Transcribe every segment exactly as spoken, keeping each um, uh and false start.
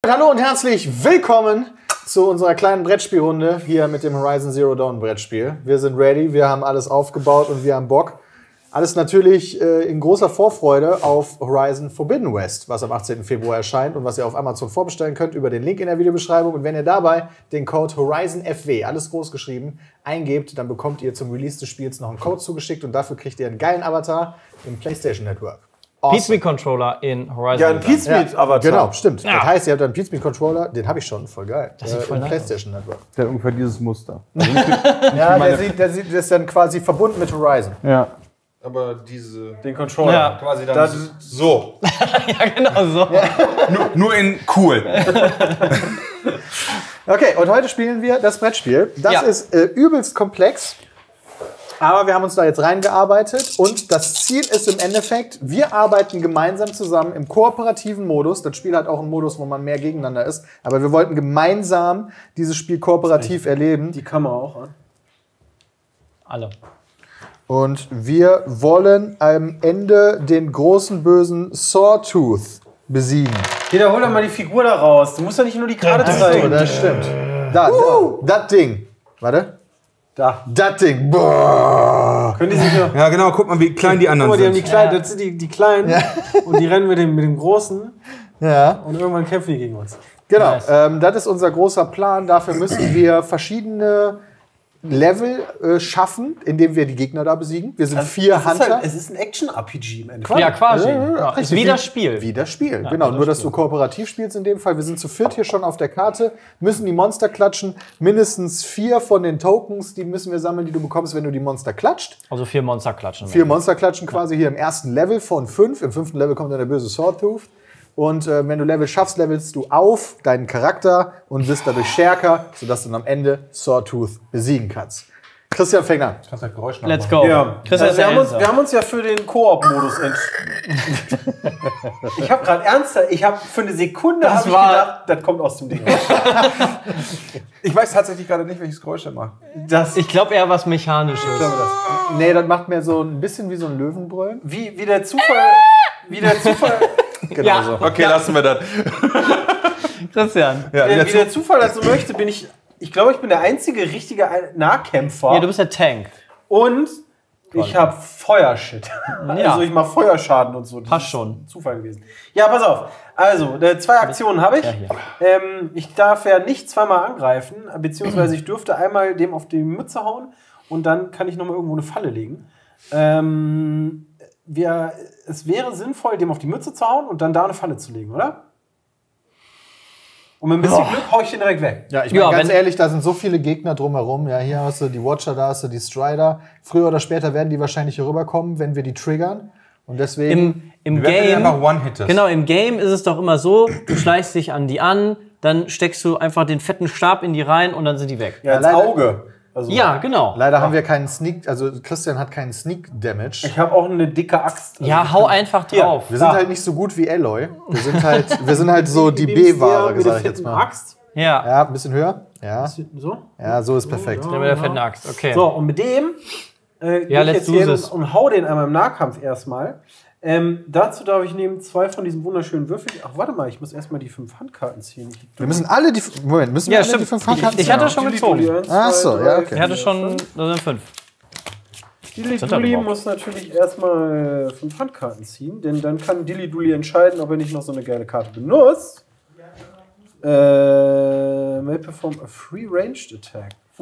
Hallo und herzlich willkommen zu unserer kleinen Brettspielrunde hier mit dem Horizon Zero Dawn Brettspiel. Wir sind ready, wir haben alles aufgebaut und wir haben Bock. Alles natürlich äh, in großer Vorfreude auf Horizon Forbidden West, was am achtzehnten Februar erscheint und was ihr auf Amazon vorbestellen könnt über den Link in der Videobeschreibung. Und wenn ihr dabei den Code Horizon F W, alles groß geschrieben, eingebt, dann bekommt ihr zum Release des Spiels noch einen Code zugeschickt und dafür kriegt ihr einen geilen Avatar im PlayStation Network. Awesome. Pizmeet-Controller in Horizon. Ja, ein Pizmeet-Avatar. Ja, genau, stimmt. Ja. Das heißt, ihr habt einen Pizmeet-Controller, den habe ich schon, voll geil. Das sieht äh, voll im nice PlayStation Network. Der hat ungefähr dieses Muster. Ja, der, sieht, der, sieht, der ist dann quasi verbunden mit Horizon. Ja. Aber diese. Den Controller. Ja. Quasi dann Das- so. ja, genau so. Nur, nur in cool. Okay, und heute spielen wir das Brettspiel. Das Ja. ist äh, übelst komplex. Aber wir haben uns da jetzt reingearbeitet und das Ziel ist im Endeffekt, wir arbeiten gemeinsam zusammen im kooperativen Modus. Das Spiel hat auch einen Modus, wo man mehr gegeneinander ist. Aber wir wollten gemeinsam dieses Spiel kooperativ erleben. Die Kamera auch an. Alle. Und wir wollen am Ende den großen bösen Sawtooth besiegen. Jeder, hol doch mal die Figur da raus. Du musst doch nicht nur die Karte So, zeigen. das stimmt. Da, da, das Ding. Warte. Da. Das Ding. Boah. Können die sich nur. Ja, genau, guck mal, wie klein die Guck anderen mal, die haben die sind. Kleinen, das sind die, die Kleinen und die rennen mit dem, mit dem Großen Ja. und irgendwann kämpfen die gegen uns. Genau, Nice. ähm, das ist unser großer Plan. Dafür müssen wir verschiedene Level äh, schaffen, indem wir die Gegner da besiegen. Wir sind vier es ist Hunter. halt, es ist ein Action-R P G im Endeffekt. Ja, quasi. Ja, ja, ja, Ja, richtig. ist wie das Spiel. Wie das Spiel, Ja, genau. wie das Nur, dass Spiel. du kooperativ spielst in dem Fall. Wir sind zu viert hier schon auf der Karte, müssen die Monster klatschen. Mindestens vier von den Tokens, die müssen wir sammeln, die du bekommst, wenn du die Monster klatscht. Also vier Monster klatschen. Vier Monster klatschen quasi hier im ersten Level von fünf. Im fünften Level kommt dann der böse Sawtooth. Und äh, wenn du Level schaffst, levelst du auf deinen Charakter und wirst dadurch stärker, sodass du dann am Ende Sawtooth besiegen kannst. Christian fängt an. Kannst das Geräusch Let's go. Ja. Chris Also ist wir, der haben uns, Elsa. wir haben uns ja für den Koop-Modus entschieden. Ich habe gerade ernsthaft, ich habe für eine Sekunde Das hab ich war- gedacht, das kommt aus dem Ding. Ich weiß tatsächlich gerade nicht, welches Geräusch er macht. Das, Ich glaube eher was Mechanisches. Nee, das macht mir so ein bisschen wie so ein Löwenbrüllen. wie, wie der Zufall. Wie der Zufall. Genau Ja. so. Okay, lassen wir das. Christian. Ja, Äh, wieder wie zu- der Zufall das so möchte, bin ich. Ich glaube, ich bin der einzige richtige Nahkämpfer. Ja, du bist der Tank. Und ich habe Feuershit. Ja. Also ich mache Feuerschaden und so. Das Passt ist schon. Zufall gewesen. Ja, pass auf. Also, äh, zwei Aktionen habe ich. Ja, hier. Ähm, ich darf ja nicht zweimal angreifen, beziehungsweise ich dürfte einmal dem auf die Mütze hauen und dann kann ich nochmal irgendwo eine Falle legen. Ähm, wir, es wäre sinnvoll, dem auf die Mütze zu hauen und dann da eine Falle zu legen, oder? Und mit ein bisschen Oh. Glück hau ich den direkt weg. Ja, ich meine, Ja, ganz wenn- ehrlich, da sind so viele Gegner drumherum. Ja, hier hast du die Watcher, da hast du die Strider. Früher oder später werden die wahrscheinlich hier rüberkommen, wenn wir die triggern. Und deswegen. Im, im Wir werden Game. einfach One-Hitters. Genau, im Game ist es doch immer so, du schleichst dich an die an, dann steckst du einfach den fetten Stab in die rein und dann sind die weg. Ja, ins leider- Auge. Also, Ja, genau. Leider haben wir keinen Sneak, also Christian hat keinen Sneak Damage. Ich habe auch eine dicke Axt. Also Ja, hau einfach drauf. Wir sind Ah. halt nicht so gut wie Alloy. Wir sind halt, wir sind halt so die Indem ich's B-Ware, der mit sag der ich jetzt fetten mal. Axt. Ja. Ja, ein bisschen höher. Ja, So. ja, so ist perfekt. Der mit der fetten Axt. Okay. So, und mit dem äh, gehe Ja, ich let's jetzt do hier hin this. und, und hau den einmal im Nahkampf erstmal. Ähm, dazu darf ich nehmen zwei von diesen wunderschönen Würfeln. Ach, warte mal, ich muss erstmal die fünf Handkarten ziehen. Wir müssen alle die. Moment, müssen wir Ja, alle stimmt. die fünf Handkarten Ich hatte ziehen? schon Dilly gezogen. Dully, eins, Ach zwei, so, drei, ja, okay. vier, Ich hatte schon, fünf. das sind fünf. Dilly Sind da Dully überhaupt? muss natürlich erstmal fünf Handkarten ziehen, denn dann kann Dilly Dully entscheiden, ob er nicht noch so eine geile Karte benutzt. Äh, may perform a free ranged attack. Uh.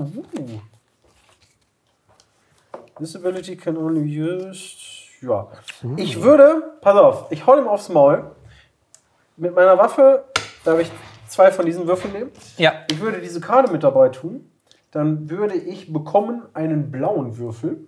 This ability can only be used. Ja. Ich würde, pass auf, ich hau dem aufs Maul. Mit meiner Waffe darf ich zwei von diesen Würfeln nehmen. Ja. Ich würde diese Karte mit dabei tun. Dann würde ich bekommen einen blauen Würfel.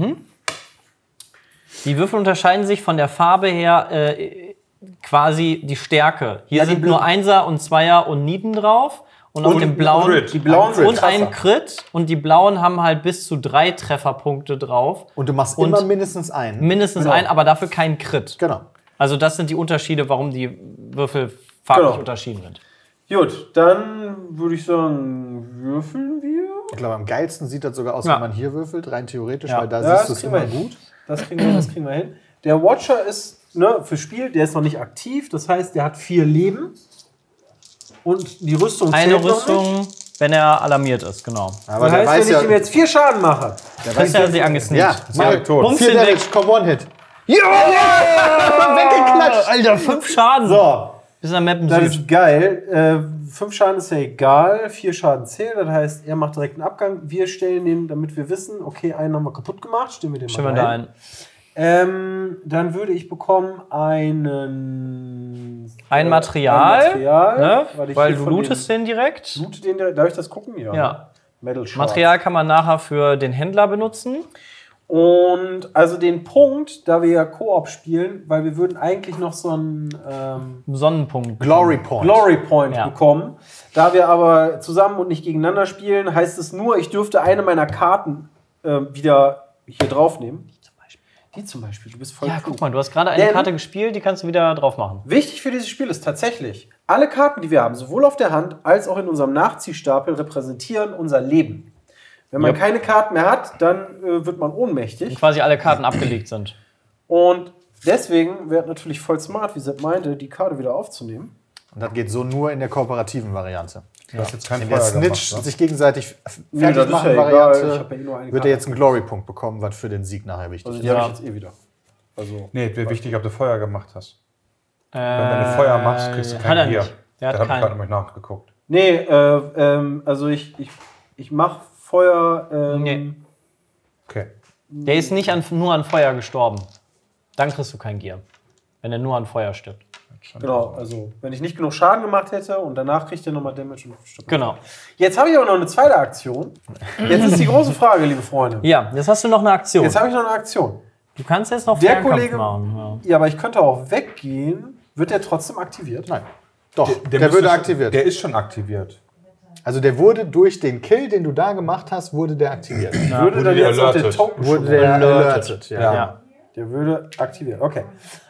Die Würfel unterscheiden sich von der Farbe her äh, quasi die Stärke. Hier Ja, die sind Bl- nur Einser und Zweier und Nieten drauf. Und, auf Und dem ein blauen Crit. Die blauen sind und ein krasser. Crit. Und die blauen haben halt bis zu drei Trefferpunkte drauf. Und du machst Und immer mindestens einen. Mindestens Genau. ein, aber dafür kein Crit. Genau. Also das sind die Unterschiede, warum die Würfel farblich Genau. unterschieden sind. Gut, dann würde ich sagen, würfeln wir. Ich glaube, am geilsten sieht das sogar aus, Ja. wenn man hier würfelt, rein theoretisch, Ja. weil da Ja, siehst du das es kriegen wir immer hin. gut. Das kriegen wir, das kriegen wir hin. Der Watcher ist ne, für Spiel, der ist noch nicht aktiv. Das heißt, der hat vier Leben. Und die Rüstung Eine zählt noch Rüstung, nicht. wenn er alarmiert ist, genau. Aber Das der heißt, weiß wenn ich ja, ihm jetzt vier Schaden mache, Kriegst du sie angesneakt. ja, mach direkt tot. Bums vier den Damage, weg. komm, One-Hit. Weggeklatscht. Alter, fünf Schaden. so, Bis in der Map im das Süd. ist geil. Äh, fünf Schaden ist ja egal, vier Schaden zählen. Das heißt, er macht direkt einen Abgang. Wir stellen den, damit wir wissen, okay, einen haben wir kaputt gemacht. Stellen wir den Stimmen wir mal da rein. ein. Ähm, dann würde ich bekommen einen... Ein äh, Material, ein Material ne? weil, ich Weil hier du von lootest den direkt. Den, loote den, direkt- darf ich das gucken? Ja. Ja. Metal Shards. Material kann man nachher für den Händler benutzen. Und also den Punkt, da wir ja Koop spielen, weil wir würden eigentlich noch so einen ähm, Sonnenpunkt. Glory Point. Glory Point Ja. bekommen. Da wir aber zusammen und nicht gegeneinander spielen, heißt es nur, ich dürfte eine meiner Karten äh, wieder hier draufnehmen. Die zum Beispiel, du bist voll Ja, klug. guck mal, du hast gerade eine Denn- Karte gespielt, die kannst du wieder drauf machen. Wichtig für dieses Spiel ist tatsächlich, alle Karten, die wir haben, sowohl auf der Hand als auch in unserem Nachziehstapel, repräsentieren unser Leben. Wenn man Yep. keine Karten mehr hat, dann äh, wird man ohnmächtig. Quasi alle Karten abgelegt sind. Und deswegen wäre natürlich voll smart, wie Sepp meinte, die Karte wieder aufzunehmen. Und das geht so nur in der kooperativen Variante. Du hast jetzt kein In der Feuer Snitch gemacht, ne? sich gegenseitig Nee, fertig das ist machen ja egal. Variante Ich hab ja eh nur eine wird Karte. er jetzt einen Glory-Punkt bekommen, was für den Sieg nachher wichtig Also ist. die Ja. habe ich jetzt eh wieder. Also, Nee, wäre wichtig, ob du Feuer gemacht hast. Wenn Wenn du Feuer machst, kriegst du kein Äh, Hat er Bier. nicht. Der Da hat habe ich gerade keinen. nämlich nachgeguckt. nee, äh, ähm, also ich, ich, ich mache Feuer. Ähm, Nee. Okay. Der ist nicht an, nur an Feuer gestorben. Dann kriegst du kein Gear. Wenn er nur an Feuer stirbt. Genau, also wenn ich nicht genug Schaden gemacht hätte und danach kriegt er nochmal Damage und stirbt. Genau. Jetzt habe ich aber noch eine zweite Aktion. Jetzt ist die große Frage, liebe Freunde. Ja, jetzt hast du noch eine Aktion. Jetzt habe ich noch eine Aktion. Du kannst jetzt noch Der Fernkampf Kollege- machen. Ja. Ja, aber ich könnte auch weggehen. Wird der trotzdem aktiviert? Nein. Doch, der, müsste würde schon- aktiviert. Der ist schon aktiviert. Also der wurde durch den Kill, den du da gemacht hast, wurde der aktiviert. Würde wurde dann der jetzt auch der alerted. Token Wurde schon- der Alerted. alerted. Ja. Ja. Ja. Der würde aktiviert. Okay.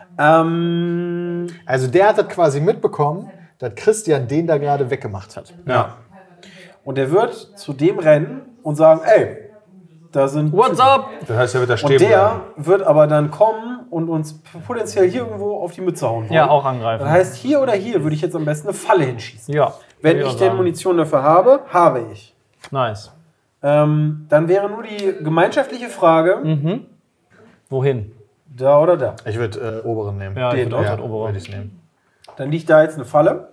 Ähm, Also der hat das quasi mitbekommen, dass Christian den da gerade weggemacht hat. Ja. und der wird zu dem rennen und sagen, ey, da sind... What's up? Das heißt, er wird da stehen Und der bleiben. wird aber dann kommen und uns potenziell hier irgendwo auf die Mütze hauen wollen. Ja, auch angreifen. Das heißt, hier oder hier würde ich jetzt am besten eine Falle hinschießen. Ja. Wenn würde ich auch denn sagen. Munition dafür habe, habe ich. Nice. Ähm, dann wäre nur die gemeinschaftliche Frage, Mhm. Wohin? da oder da. Ich würde äh, oberen nehmen. Ja, ich Den, würde auch ja, das obere. würde ich nehmen. Dann liegt da jetzt eine Falle.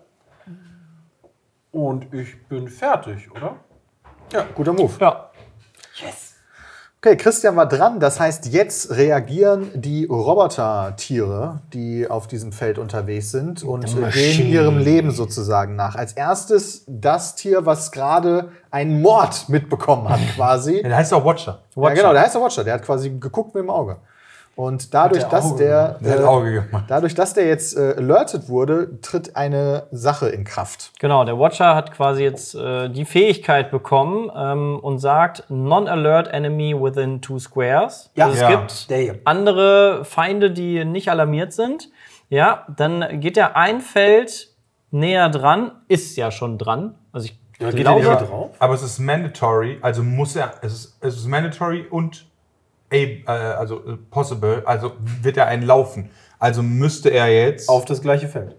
Und ich bin fertig, oder? Ja, guter Move. Ja. Yes! Okay, Christian war dran. Das heißt, jetzt reagieren die Robotertiere, die auf diesem Feld unterwegs sind und äh, gehen ihrem Leben sozusagen nach. Als erstes das Tier, was gerade einen Mord mitbekommen hat, quasi. Ja, der heißt auch Watcher. Ja, genau, der heißt der Watcher. Der hat quasi geguckt mit dem Auge. Und dadurch, Hat der dass Auge der, Der hat äh, Auge gemacht. dadurch, dass der jetzt äh, alerted wurde, tritt eine Sache in Kraft. Genau, der Watcher hat quasi jetzt äh, die Fähigkeit bekommen ähm, und sagt, Non-Alert Enemy within two squares. Ja. Also es Ja. gibt Der hier. andere Feinde, die nicht alarmiert sind. Ja, dann geht er ein Feld näher dran, ist ja schon dran. Also ich geht glaube, der nicht hier drauf? Aber es ist mandatory, also muss er, es ist, es ist mandatory und a, äh, also äh, possible, also wird er einen laufen. Also müsste er jetzt, Auf das gleiche Feld.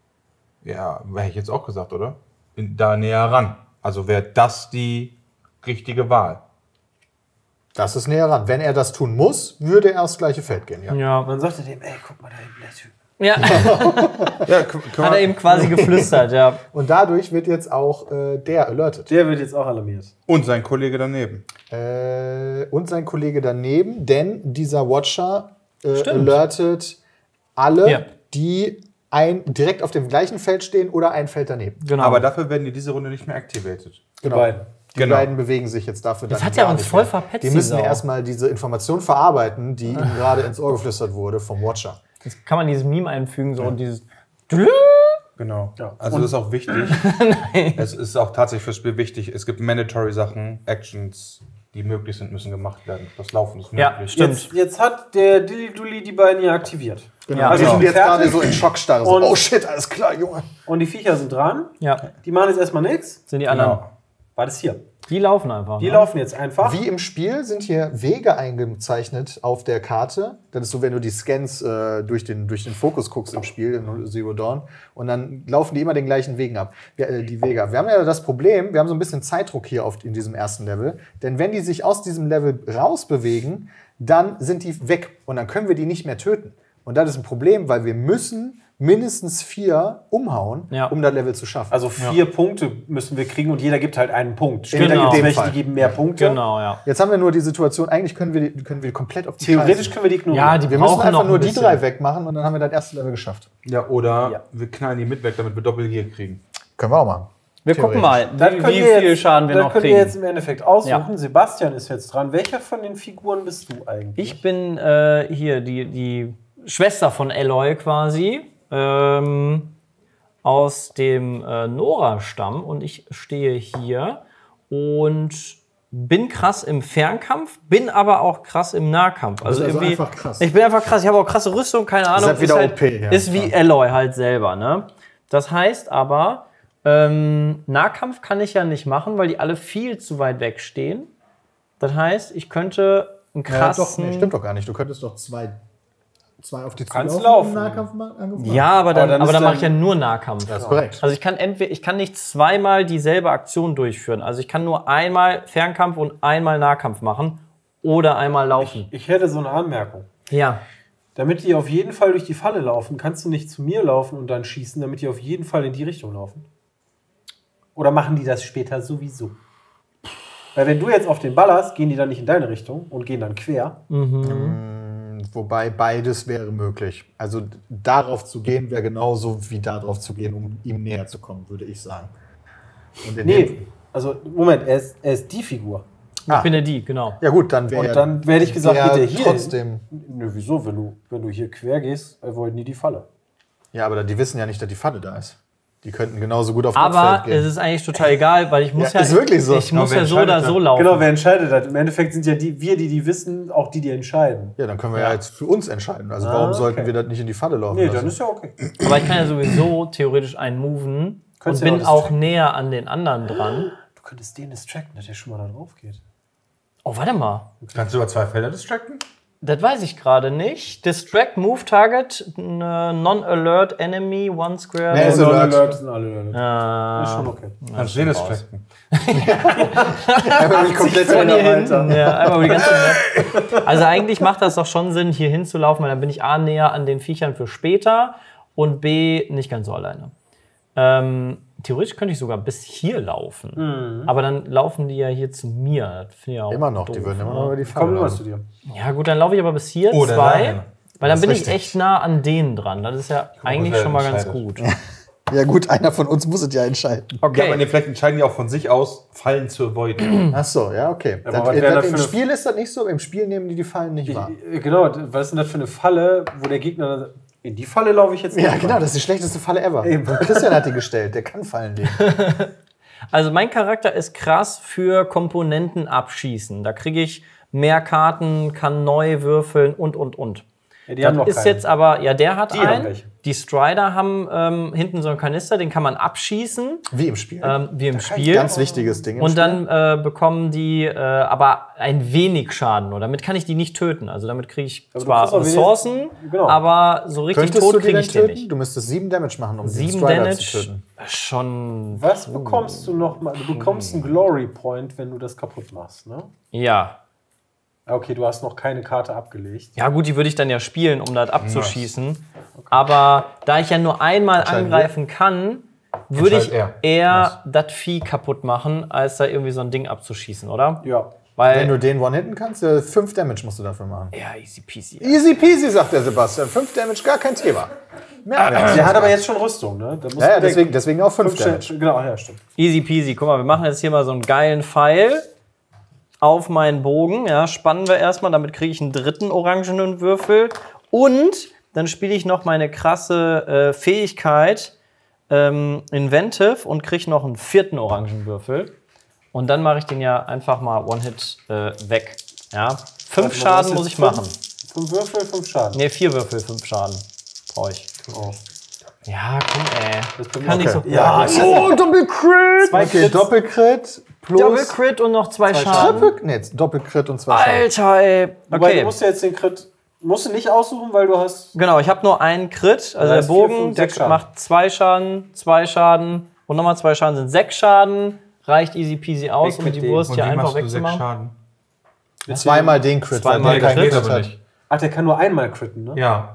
ja, hätte ich jetzt auch gesagt, oder? In, da näher ran. Also wäre das die richtige Wahl. Das ist näher ran. Wenn er das tun muss, würde er aufs gleiche Feld gehen. Ja. ja, Und dann sagt er dem, ey, guck mal da hinten, der Typ. ja. Ja, kann, hat er eben quasi geflüstert, ja. Und dadurch wird jetzt auch äh, der alerted. Der wird jetzt auch alarmiert. und sein Kollege daneben. Äh, und sein Kollege daneben, denn dieser Watcher äh, Stimmt. alertet alle, Ja. die ein, direkt auf dem gleichen Feld stehen oder ein Feld daneben. Genau. Aber dafür werden die diese Runde nicht mehr activated. Genau. beiden. Die Genau. beiden bewegen sich jetzt dafür. Jetzt dann hat er gar uns nicht voll mehr. verpetzt, Die die müssen Sau. erstmal diese Information verarbeiten, die ihnen gerade ins Ohr geflüstert wurde vom Watcher. Jetzt kann man dieses Meme einfügen, so und dieses. Genau. Ja. Also das ist auch wichtig. Es ist auch tatsächlich fürs Spiel wichtig. Es gibt mandatory Sachen, Actions, die möglich sind, müssen gemacht werden. Das Laufen ist Ja, möglich. stimmt. Jetzt, jetzt hat der Dilly Dully die beiden hier aktiviert. Genau. Ja, also genau. sind jetzt Fertig. gerade so in Schockstarre. So, Und- oh shit, alles klar, Junge. Und die Viecher sind dran. Ja, Die machen jetzt erstmal nichts. sind die anderen. Genau. War das hier? Die laufen einfach. Die ne? laufen jetzt einfach. Wie im Spiel sind hier Wege eingezeichnet auf der Karte. Das ist so, wenn du die Scans äh, durch, den, durch den Fokus guckst im Spiel, in Zero Dawn. Und dann laufen die immer den gleichen Wegen ab. Wir, äh, die Wege ab. Wir haben ja das Problem, wir haben so ein bisschen Zeitdruck hier auf, in diesem ersten Level. Denn wenn die sich aus diesem Level rausbewegen, dann sind die weg. Und dann können wir die nicht mehr töten. Und das ist ein Problem, weil wir müssen mindestens vier umhauen, Ja. um das Level zu schaffen. Also vier Punkte müssen wir kriegen und jeder gibt halt einen Punkt. Später Genau. gibt es In dem welche, Fall. die geben mehr Punkte. Genau, ja. Jetzt haben wir nur die Situation, eigentlich können wir die, können wir die komplett auf die Theoretisch scheißen. können wir die ignorieren. Ja, die Wir müssen brauchen einfach noch nur ein die bisschen. drei wegmachen und dann haben wir das erste Level geschafft. Ja, oder Ja. wir knallen die mit weg, damit wir Doppel-Gear kriegen. Können wir auch machen. Wir gucken mal, Dann wie, können wie wir viel jetzt, Schaden wir dann noch können kriegen. wir jetzt im Endeffekt aussuchen. Ja. Sebastian ist jetzt dran. Welcher von den Figuren bist du eigentlich? Ich bin äh, hier die, die Schwester von Aloy quasi. Ähm, aus dem äh, Nora-Stamm. Und ich stehe hier und bin krass im Fernkampf, bin aber auch krass im Nahkampf. Also, also irgendwie, einfach krass. Ich bin einfach krass. Ich habe auch krasse Rüstung, keine Ahnung. halt wieder ist, halt, O P, ja. ist wie Aloy halt selber. Ne? Das heißt aber, ähm, Nahkampf kann ich ja nicht machen, weil die alle viel zu weit weg stehen. Das heißt, ich könnte einen Ja, krassen... doch, nee, stimmt doch gar nicht. Du könntest doch zwei, zwei auf die Kannst zulaufen laufen. im Nahkampf ma- Angriff machen. Ja, aber dann, dann aber ist dann mache ich ja dann- nur Nahkampf. Das ist korrekt. Also ich kann entweder, ich kann nicht zweimal dieselbe Aktion durchführen. Also ich kann nur einmal Fernkampf und einmal Nahkampf machen oder einmal laufen. Ich hätte so eine Anmerkung. Ja. Damit die auf jeden Fall durch die Falle laufen, kannst du nicht zu mir laufen und dann schießen, damit die auf jeden Fall in die Richtung laufen. Oder machen die das später sowieso? Weil wenn du jetzt auf den ballerst, gehen die dann nicht in deine Richtung und gehen dann quer. Wobei beides wäre möglich. Also d- darauf zu gehen wäre genauso wie darauf zu gehen, um ihm näher zu kommen, würde ich sagen. Und in dem- Nee, also Moment, er ist, er ist die Figur. Ich Ah. bin ja die, genau. Ja gut, dann wäre Und dann werde ich gesagt, der geht der hier trotzdem. Nö, wieso? Wenn du, wenn du hier quer gehst, avoiden die die Falle. Ja, aber die wissen ja nicht, dass die Falle da ist. Die könnten genauso gut auf Aber Kopffeld gehen. es ist eigentlich total egal, weil ich muss Ja, ja, ist wirklich so. ich muss wer ja so oder entscheidet so dann? laufen. Genau, wer entscheidet das? Im Endeffekt sind ja die, wir, die die wissen, auch die, die entscheiden. ja, dann können wir ja. jetzt für uns entscheiden. Also warum Ah, sollten okay. wir das nicht in die Falle laufen Nee, lassen? dann ist ja okay. Aber ich kann ja sowieso theoretisch einen moven Könntest und ja bin auch das auch näher an den anderen dran. Du könntest den distracten, dass der schon mal da drauf geht. Oh, warte mal. Kannst du über zwei Felder distracten? Das weiß ich gerade nicht. Distract, Move, Target, n- Non-Alert, Enemy, One Square. Nee, ist Und Alert. Alert sind alle Alert. Ah, Ist schon okay. Kannst du den distracten? Einfach nicht komplett von hier weiter. hinten. Ja, einmal die ganze Map. Also eigentlich macht das doch schon Sinn, hier hinzulaufen, weil dann bin ich A, näher an den Viechern für später und B, nicht ganz so alleine. Ähm, theoretisch könnte ich sogar bis hier laufen. Aber dann laufen die ja hier zu mir. Das finde ich auch Immer noch, die doof, würden immer ne? noch über die Komm Falle immer laufen. zu dir. Ja gut, dann laufe ich aber bis hier Oder zwei. dahin. Weil dann Das bin ist ich richtig. echt nah an denen dran. Das ist ja eigentlich wer schon mal ganz entscheidet. gut. Ja gut, einer von uns muss es ja entscheiden. Ja, aber Okay. nee, vielleicht entscheiden die auch von sich aus, Fallen zu avoiden. Ach so, ja, okay. Aber Das, was das, wäre das Im für eine- Spiel ist das nicht so. Im Spiel nehmen die die Fallen nicht Ich, wahr. äh, genau, was ist denn das für eine Falle, wo der Gegner. In die Falle laufe ich jetzt nicht. Ja, genau, das ist die schlechteste Falle ever. Eben. Christian hat die gestellt, der kann Fallen legen. Also mein Charakter ist krass für Komponenten abschießen. Da kriege ich mehr Karten, kann neu würfeln und, und, und. Ja, die haben noch ist keinen. jetzt aber, ja, der hat Die haben einen. welche. Die Strider haben ähm, hinten so einen Kanister, den kann man abschießen, Wie im Spiel. ähm, wie im Spiel. Ganz wichtiges Ding im Und Spiel. dann äh, bekommen die äh, aber ein wenig Schaden. Nur damit kann ich die nicht töten. Also damit kriege ich Aber du zwar kriegst auch wenig- Ressourcen, Genau. aber so richtig Könntest tot du die kriege denn ich den töten? nicht. Du müsstest sieben Damage machen, um den Sieben Strider Damage, zu töten. schon, Was bekommst du noch mal? Du bekommst einen Glory Point, wenn du das kaputt machst, ne? ja. Okay, du hast noch keine Karte abgelegt. Ja gut, die würde ich dann ja spielen, um das abzuschießen. Aber da ich ja nur einmal Entscheiden angreifen kann, würde ich Entscheidet er. eher das Vieh kaputt machen, als da irgendwie so ein Ding abzuschießen, oder? Ja. Weil, Wenn du den One-Hitten kannst, ja, fünf Damage musst du dafür machen. ja, easy peasy. Easy peasy, sagt der Sebastian. fünf Damage, gar kein Thema. Merken wir uns. Der hat aber jetzt schon Rüstung, ne? Da muss Ja, ja, deswegen, deswegen auch fünf fünf Damage. Stellen- Genau, ja, stimmt. Easy peasy. Guck mal, wir machen jetzt hier mal so einen geilen Pfeil auf meinen Bogen. Ja, spannen wir erstmal, damit kriege ich einen dritten orangenen Würfel. Und dann spiele ich noch meine krasse äh, Fähigkeit ähm, Inventive und kriege noch einen vierten Orangenwürfel. Und dann mache ich den ja einfach mal One-Hit äh, weg. Ja, fünf Warte mal, Schaden du muss hast ich jetzt machen. Fünf, fünf Würfel, fünf Schaden. Ne, vier Würfel, fünf Schaden brauche ich. Oh. Ja, komm, ey. Das ist bei mir Kann nicht so. okay. Ja, Oh, Doppelcrit! Zwei Okay, Crits. Doppelcrit plus Double-Crit und noch zwei, zwei Schaden. Triple, nee, Doppel-Crit und zwei Schaden. Alter, ey. Wobei, Okay. du musst ja jetzt den Crit, musst du nicht aussuchen, weil du hast... Genau, ich habe nur einen Crit. Also Das der heißt, vier, Bogen, fünf, der sechs Schaden. macht zwei Schaden, zwei Schaden und nochmal zwei Schaden sind sechs Schaden. Reicht easy peasy aus, Weg um mit die dem. Wurst Und hier wie einfach machst du sechs wegzumachen. Schaden? Zweimal den Crit, weil Zweimal der keinen Crit, Crit aber hat. nicht. Ach, der kann nur einmal critten, ne? Ja.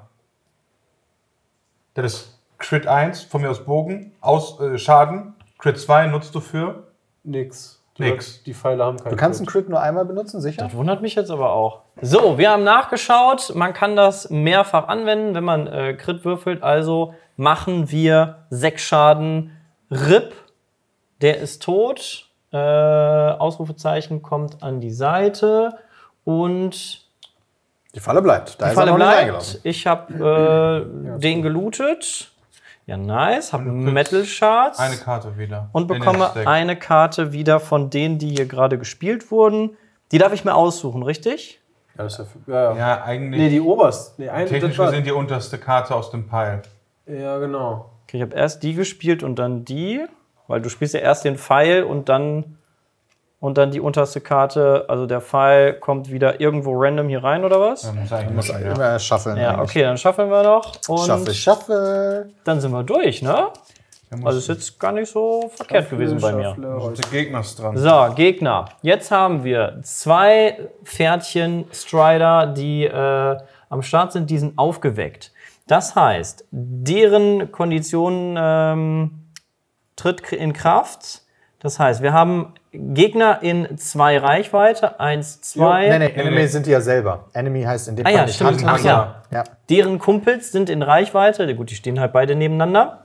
Das ist Crit eins, von mir aus Bogen, aus äh, Schaden. Crit zwei nutzt du für. Nix. Du Nix. hast- Die Pfeile haben keinen Du kannst einen Crit. Crit nur einmal benutzen, sicher? Das wundert mich jetzt aber auch. So, wir haben nachgeschaut. Man kann das mehrfach anwenden, wenn man äh, Crit würfelt. Also machen wir sechs Schaden. Rip, der ist tot. Äh, Ausrufezeichen kommt an die Seite. Und Die Falle bleibt. Da die ist Falle er noch nicht bleibt. eingelaufen. Ich habe äh, den gelootet. Ja, nice. Habe Und du kriegst Metal Shards. Eine Karte wieder. Und in den bekomme Stack. eine Karte wieder von denen, die hier gerade gespielt wurden. Die darf ich mir aussuchen, richtig? Ja, das ist ja, ja, ja. Ja, eigentlich. Nee, die oberst. Nee, ein, technisch das war- gesehen die unterste Karte aus dem Pile. Ja, genau. Okay, ich habe erst die gespielt und dann die. Weil du spielst ja erst den Pfeil und dann, und dann die unterste Karte. Also der Pfeil kommt wieder irgendwo random hier rein, oder was? Ja, muss eigentlich Muss ja. immer schaffeln. Ja, eigentlich. okay, dann schaffen wir noch. Und Schaffel, schaffel. dann sind wir durch, ne? Also ist jetzt gar nicht so verkehrt gewesen bei mir. Schaffle, Der Gegner ist dran. So, Gegner. Jetzt haben wir zwei Pferdchen Strider, die äh, am Start sind, die sind aufgeweckt. Das heißt, deren Kondition ähm, tritt in Kraft. Das heißt, wir haben Gegner in zwei Reichweite, eins, zwei. Nee, nee, Enemy sind die ja selber. Enemy heißt in dem Ah Fall ja, nicht stimmt. Hunter. Ach ja. ja. Deren Kumpels sind in Reichweite. Gut, die stehen halt beide nebeneinander.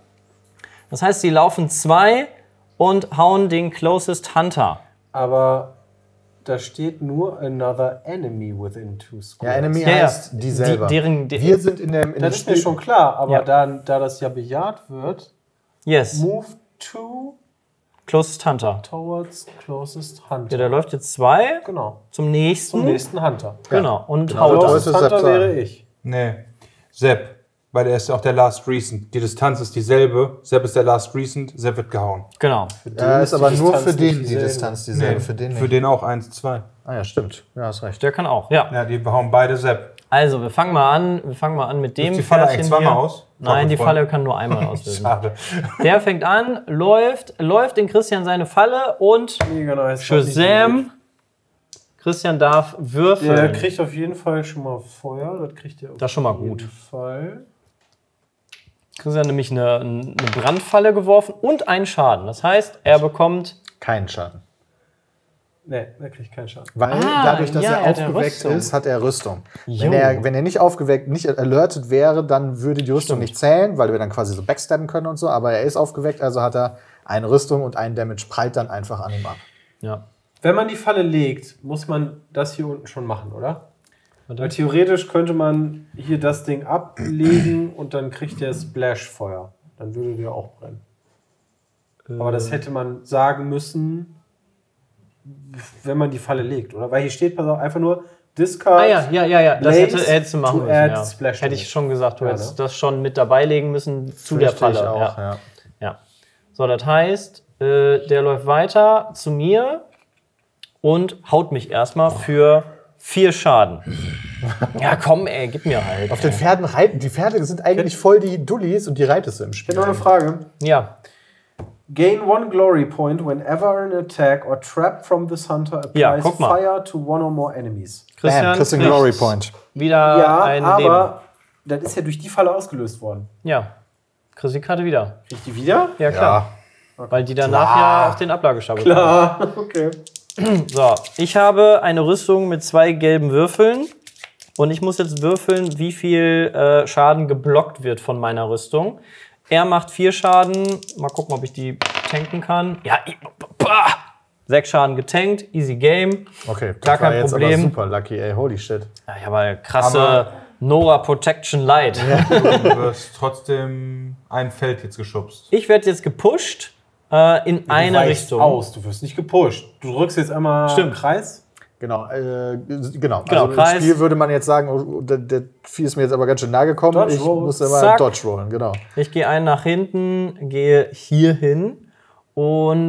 Das heißt, sie laufen zwei und hauen den Closest Hunter. Aber da steht nur another enemy within two squares. Ja, Enemy Ja, ja. heißt die selber. Die- deren- de- Wir sind in dem, in dem Das ist mir Spiel. schon klar, aber Ja. da, da das ja bejaht wird, Yes, move to Closest Hunter. towards closest Ja, hunter. der läuft jetzt zwei Genau. zum nächsten. Zum nächsten Hunter. Genau, und Genau. haut So das. ist es. Closest Hunter Sepp sagen. wäre ich. Nee. Sepp. Weil er ist ja auch der Last Recent. Die Distanz ist dieselbe. Sepp ist der Last Recent. Sepp wird gehauen. Genau. Ja, ist aber die nur Distanz für nicht den die dieselbe. Distanz dieselbe. Nee, für den für nicht. den auch eins, zwei. Ah ja, stimmt. Ja, hast recht. Der kann auch, ja. Ja, die hauen beide Sepp. Also, wir fangen mal an. Wir fangen mal an mit dem die Falle Pferdchen eigentlich zweimal hier. aus? Nein, die Freund. Falle kann nur einmal auslösen. Schade. Der fängt an, läuft, läuft in Christian seine Falle und Mega nice. Shazam. Christian darf würfeln. Der kriegt auf jeden Fall schon mal Feuer. Das kriegt er auf Das ist schon mal jeden gut. Fall. Christian hat nämlich eine, eine Brandfalle geworfen und einen Schaden. Das heißt, er bekommt. Keinen Schaden. Nee, der kriegt keinen Schaden. Weil Ah, dadurch, dass ja, er er hat ja aufgeweckt Rüstung. ist, hat er Rüstung. Jo. Wenn er, wenn er nicht aufgeweckt, nicht alerted wäre, dann würde die Rüstung nicht zählen, weil wir dann quasi so backstabben können und so. Aber er ist aufgeweckt, also hat er eine Rüstung und ein Damage prallt dann einfach an ihm ab. Ja. Wenn man die Falle legt, muss man das hier unten schon machen, oder? Weil theoretisch könnte man hier das Ding ablegen und dann kriegt der Splash-Feuer. Dann würde der auch brennen. Aber das hätte man sagen müssen, wenn man die Falle legt, oder? Weil hier steht, pass auf, einfach nur Discard. Ah ja, ja, ja, ja. Das Blaze hätte, hättest du machen to müssen. add Ja. Splash Hätte ich damage. schon gesagt, du Ja, hättest ne? das schon mit dabei legen müssen zu der Fürchte ich Falle. auch, ja. ja. Ja. So, das heißt, äh, der läuft weiter zu mir und haut mich erstmal für vier Schaden. Ja, komm, ey, gib mir halt. Auf den Pferden reiten. Die Pferde sind eigentlich voll die Dullis und die reitest du im Ich Spiel. hätte noch eine Frage. Ja, Gain one glory point whenever an attack or trap from this hunter applies Ja, guck mal. fire to one or more enemies. Christian, Bam, kriegst du einen kriegt Glory Point. wieder Ja, ein aber das ist ja durch die Falle ausgelöst worden. Leben. Ja, kriegst die Karte wieder. Krieg ich die wieder? Ja, klar. Weil die danach ja auf den Ablagestapel kommen. Ah, okay. So, ich habe eine Rüstung mit zwei gelben Würfeln. Und ich muss jetzt würfeln, wie viel äh, Schaden geblockt wird von meiner Rüstung. Er macht vier Schaden. Mal gucken, ob ich die tanken kann. Ja, ich, bah, sechs Schaden getankt. Easy Game. Okay, das Gar war kein jetzt Problem. aber super lucky, ey. Holy shit. Ja, ich habe halt krasse Aber- Nora Protection Light. Du wirst trotzdem ein Feld jetzt geschubst. Ich werde jetzt gepusht äh, in Du eine weichst Richtung. aus, du wirst nicht gepusht. Du drückst jetzt einmal Stimmt. Kreis. Genau, äh, genau. Genau, also Kreis. im Spiel würde man jetzt sagen, oh, der, der Vieh ist mir jetzt aber ganz schön nahe gekommen. Dodge ich roll. muss immer Zack. Dodge rollen, genau. Ich gehe einen nach hinten, gehe hier hin und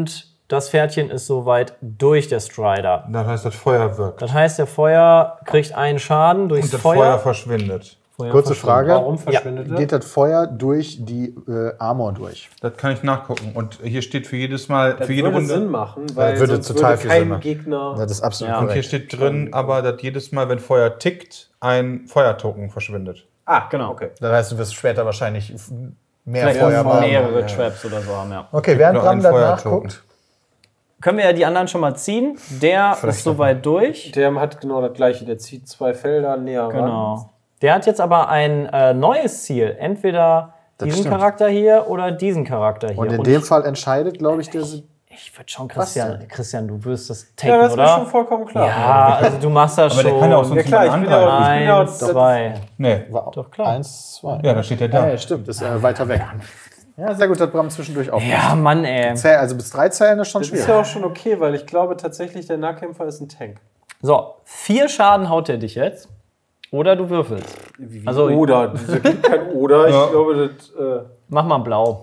das Pferdchen ist soweit durch, der Strider. Das heißt, das Feuer wirkt. Das heißt, der Feuer kriegt einen Schaden durchs Und das Feuer. Feuer verschwindet. Feuer Kurze verschwindet. Frage. Warum verschwindet ja. Geht das Feuer durch die äh, Armor durch? Das kann ich nachgucken. Und hier steht für jedes Mal, Das für jede würde Runde. Sinn machen, weil würde sonst total würde viel kein Sinn machen. Gegner... Das ist absolut Ja. Und hier korrekt. steht drin, aber dass jedes Mal, wenn Feuer tickt, ein Feuertoken verschwindet. Ah, genau. Okay. Das heißt, du wirst später wahrscheinlich mehr Vielleicht Feuer auch haben. mehrere ja. Traps oder so haben, ja. Okay, während noch Bram einen dann Feuertoken. nachguckt. Können wir ja die anderen schon mal ziehen. Der ist soweit durch. Der hat genau das gleiche. Der zieht zwei Felder näher ran. Genau. Der hat jetzt aber ein äh, neues Ziel. Entweder diesen stimmt. Charakter hier oder diesen Charakter hier. Und in dem Fall entscheidet, glaube ich, der. ich würde schon, Christian, Christian, du wirst das Ja, taken, das ist mir oder? schon vollkommen klar. Ja, also du machst das Aber schon. der kann ja auch sonst Ja klar, ich bin ja auch... Ich bin ja auch Eins, zwei. Nee. Doch, klar. Eins, zwei. Ja, da steht der Ja, da. ja, stimmt. Ist äh, weiter weg. Ja, sehr gut, dass Bram zwischendurch aufpasst. Ja, Mann, ey. Zähl- Also bis drei Zählen ist schon Das ist schwierig. ja auch schon okay, weil ich glaube tatsächlich, der Nahkämpfer ist ein Tank. So, vier Schaden haut er dich jetzt. Oder du würfelst. Wie Also- oder. Das gibt kein Oder. Ich Ja. glaube, das... Äh, Mach mal blau.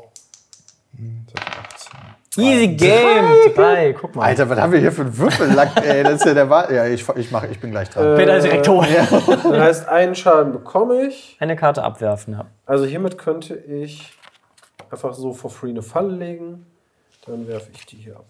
Easy Game. Drei, guck mal. Alter, was haben wir hier für einen Würfellack, ey? Das ist ja der Wahl. Ja, ich, ich, mach, ich bin gleich dran. Peter ist direkt tot. das heißt, einen Schaden bekomme ich. Eine Karte abwerfen, ja. Also hiermit könnte ich einfach so for free eine Falle legen. Dann werfe ich die hier ab.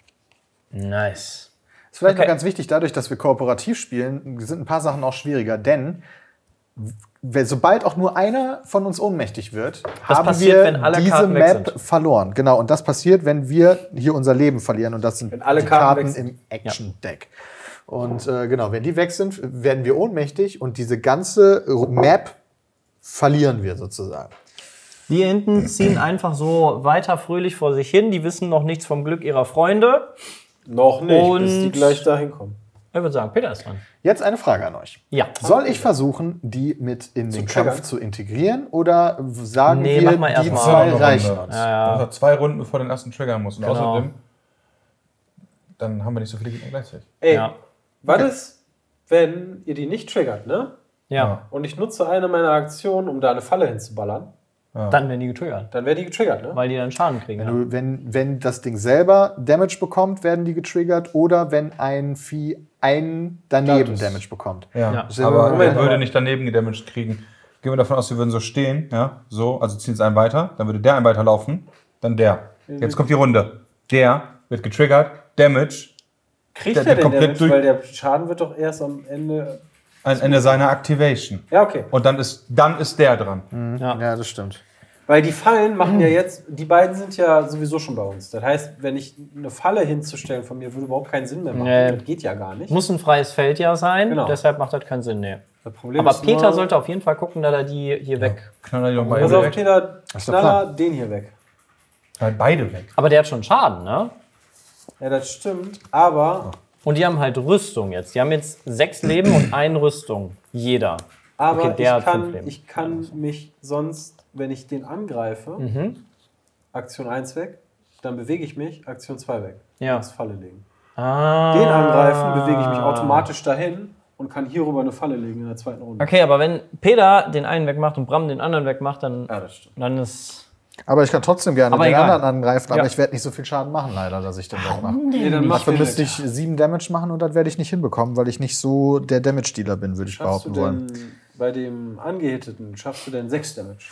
Nice. Ist vielleicht Okay. noch ganz wichtig, dadurch, dass wir kooperativ spielen, sind ein paar Sachen auch schwieriger, denn w- sobald auch nur einer von uns ohnmächtig wird, haben passiert, wir wenn alle diese Karten weg Map sind. verloren. Genau, und das passiert, wenn wir hier unser Leben verlieren und das sind Wenn alle die Karten Karten weg sind. im Action-Deck. Und äh, genau, wenn die weg sind, werden wir ohnmächtig und diese ganze Map verlieren wir sozusagen. Die hier hinten ziehen einfach so weiter fröhlich vor sich hin. Die wissen noch nichts vom Glück ihrer Freunde. Noch nicht, Und- bis die gleich dahin kommen. Ich würde sagen, Peter ist dran. Jetzt eine Frage an euch. Ja. Soll ich versuchen, die mit in den triggern? Kampf zu integrieren oder sagen Nee, wir, mach mal die erst mal. zwei Noch eine reichen Runde. uns? Ja, ja. Also zwei Runden, bevor den ersten triggern muss. Und Genau. außerdem, dann haben wir nicht so viele Gegner gleichzeitig. Ey, Ja. was ist, wenn ihr die nicht triggert, ne? Ja. Und ich nutze eine meiner Aktionen, um da eine Falle hinzuballern, Dann werden die getriggert. dann wäre die getriggert, ne? Weil die dann Schaden kriegen. Wenn, Ja. du, wenn, wenn das Ding selber Damage bekommt, werden die getriggert oder wenn ein Vieh einen daneben Das- Damage bekommt. Ja, Ja. aber Moment, er würde aber- nicht daneben gedamaged kriegen. Gehen wir davon aus, wir würden so stehen, ja, so, also ziehen es einen weiter, dann würde der einen weiterlaufen, dann der. Jetzt kommt die Runde. Der wird getriggert, Damage, Kriegt der- der, der denn komplett Damage? durch- Weil der Schaden wird doch erst am Ende... am Ende seiner Activation. Ja, okay. Und dann ist, dann ist der dran. Ja. Ja, das stimmt. Weil die Fallen machen ja jetzt, die beiden sind ja sowieso schon bei uns. Das heißt, wenn ich eine Falle hinzustellen von mir, würde überhaupt keinen Sinn mehr machen. Nee. Das geht ja gar nicht. Muss ein freies Feld ja sein, Genau. deshalb macht das keinen Sinn. Nee. Das Problem Aber ist Peter nur, sollte auf jeden Fall gucken, dass er die hier weg. Knaller die doch mal Pass eben auf, weg. Peter, ist der Knaller, den hier weg. Nein, beide weg. Aber der hat schon Schaden, ne? Ja, das stimmt. Aber, Und die haben halt Rüstung jetzt. Die haben jetzt sechs Leben und eine Rüstung. Jeder. aber Okay, der hat ich fünf kann, Leben. ich kann mich sonst, wenn ich den angreife, Mhm. Aktion eins weg, dann bewege ich mich, Aktion zwei weg. Ja. Ins Falle legen. Ah. Den angreifen, bewege ich mich automatisch dahin und kann hierüber eine Falle legen in der zweiten Runde. Okay, aber wenn Peter den einen wegmacht und Bram den anderen wegmacht, dann, Ja, das stimmt. dann ist. Aber ich kann trotzdem gerne Aber den egal. anderen angreifen, aber Ja. ich werde nicht so viel Schaden machen, leider, dass ich den wegmache. Nee, dann mach Dafür den müsste weg. ich sieben Damage machen und das werde ich nicht hinbekommen, weil ich nicht so der Damage-Dealer bin, würde ich Schaffst du behaupten wollen. denn bei dem Angehitteten, schaffst du denn sechs Damage?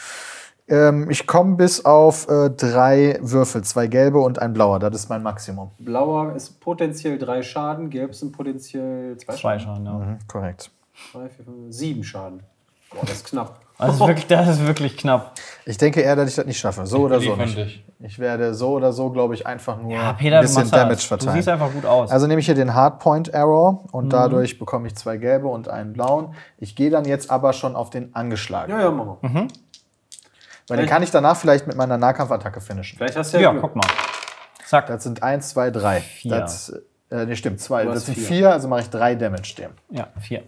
Ähm, ich komme bis auf äh, drei Würfel, zwei gelbe und ein blauer. Das ist mein Maximum. Blauer ist potenziell drei Schaden, gelb sind potenziell zwei, Zwei Schaden. Schaden, ja. Mhm, korrekt. Drei, vier, fünf, sieben Schaden. Boah, das ist knapp. Also das, ist wirklich, das ist wirklich knapp. Ich denke eher, dass ich das nicht schaffe. So oder so Liefern nicht. dich. Ich werde so oder so, glaube ich, einfach nur Ja, Peter, ein du bisschen machst Damage das. Du verteilen. siehst einfach gut aus. Also nehme ich hier den Hardpoint Arrow und dadurch bekomme ich zwei gelbe und einen blauen. Ich gehe dann jetzt aber schon auf den angeschlagenen. Ja, ja, mach mal. Weil den kann ich danach vielleicht mit meiner Nahkampfattacke finishen. Vielleicht hast du ja, ja, Glück. guck mal. Zack. Das sind eins, zwei, drei. Vier. Das, äh, nee, stimmt, zwei. Du Das hast sind vier. vier, also mache ich drei Damage dem. Ja, vier.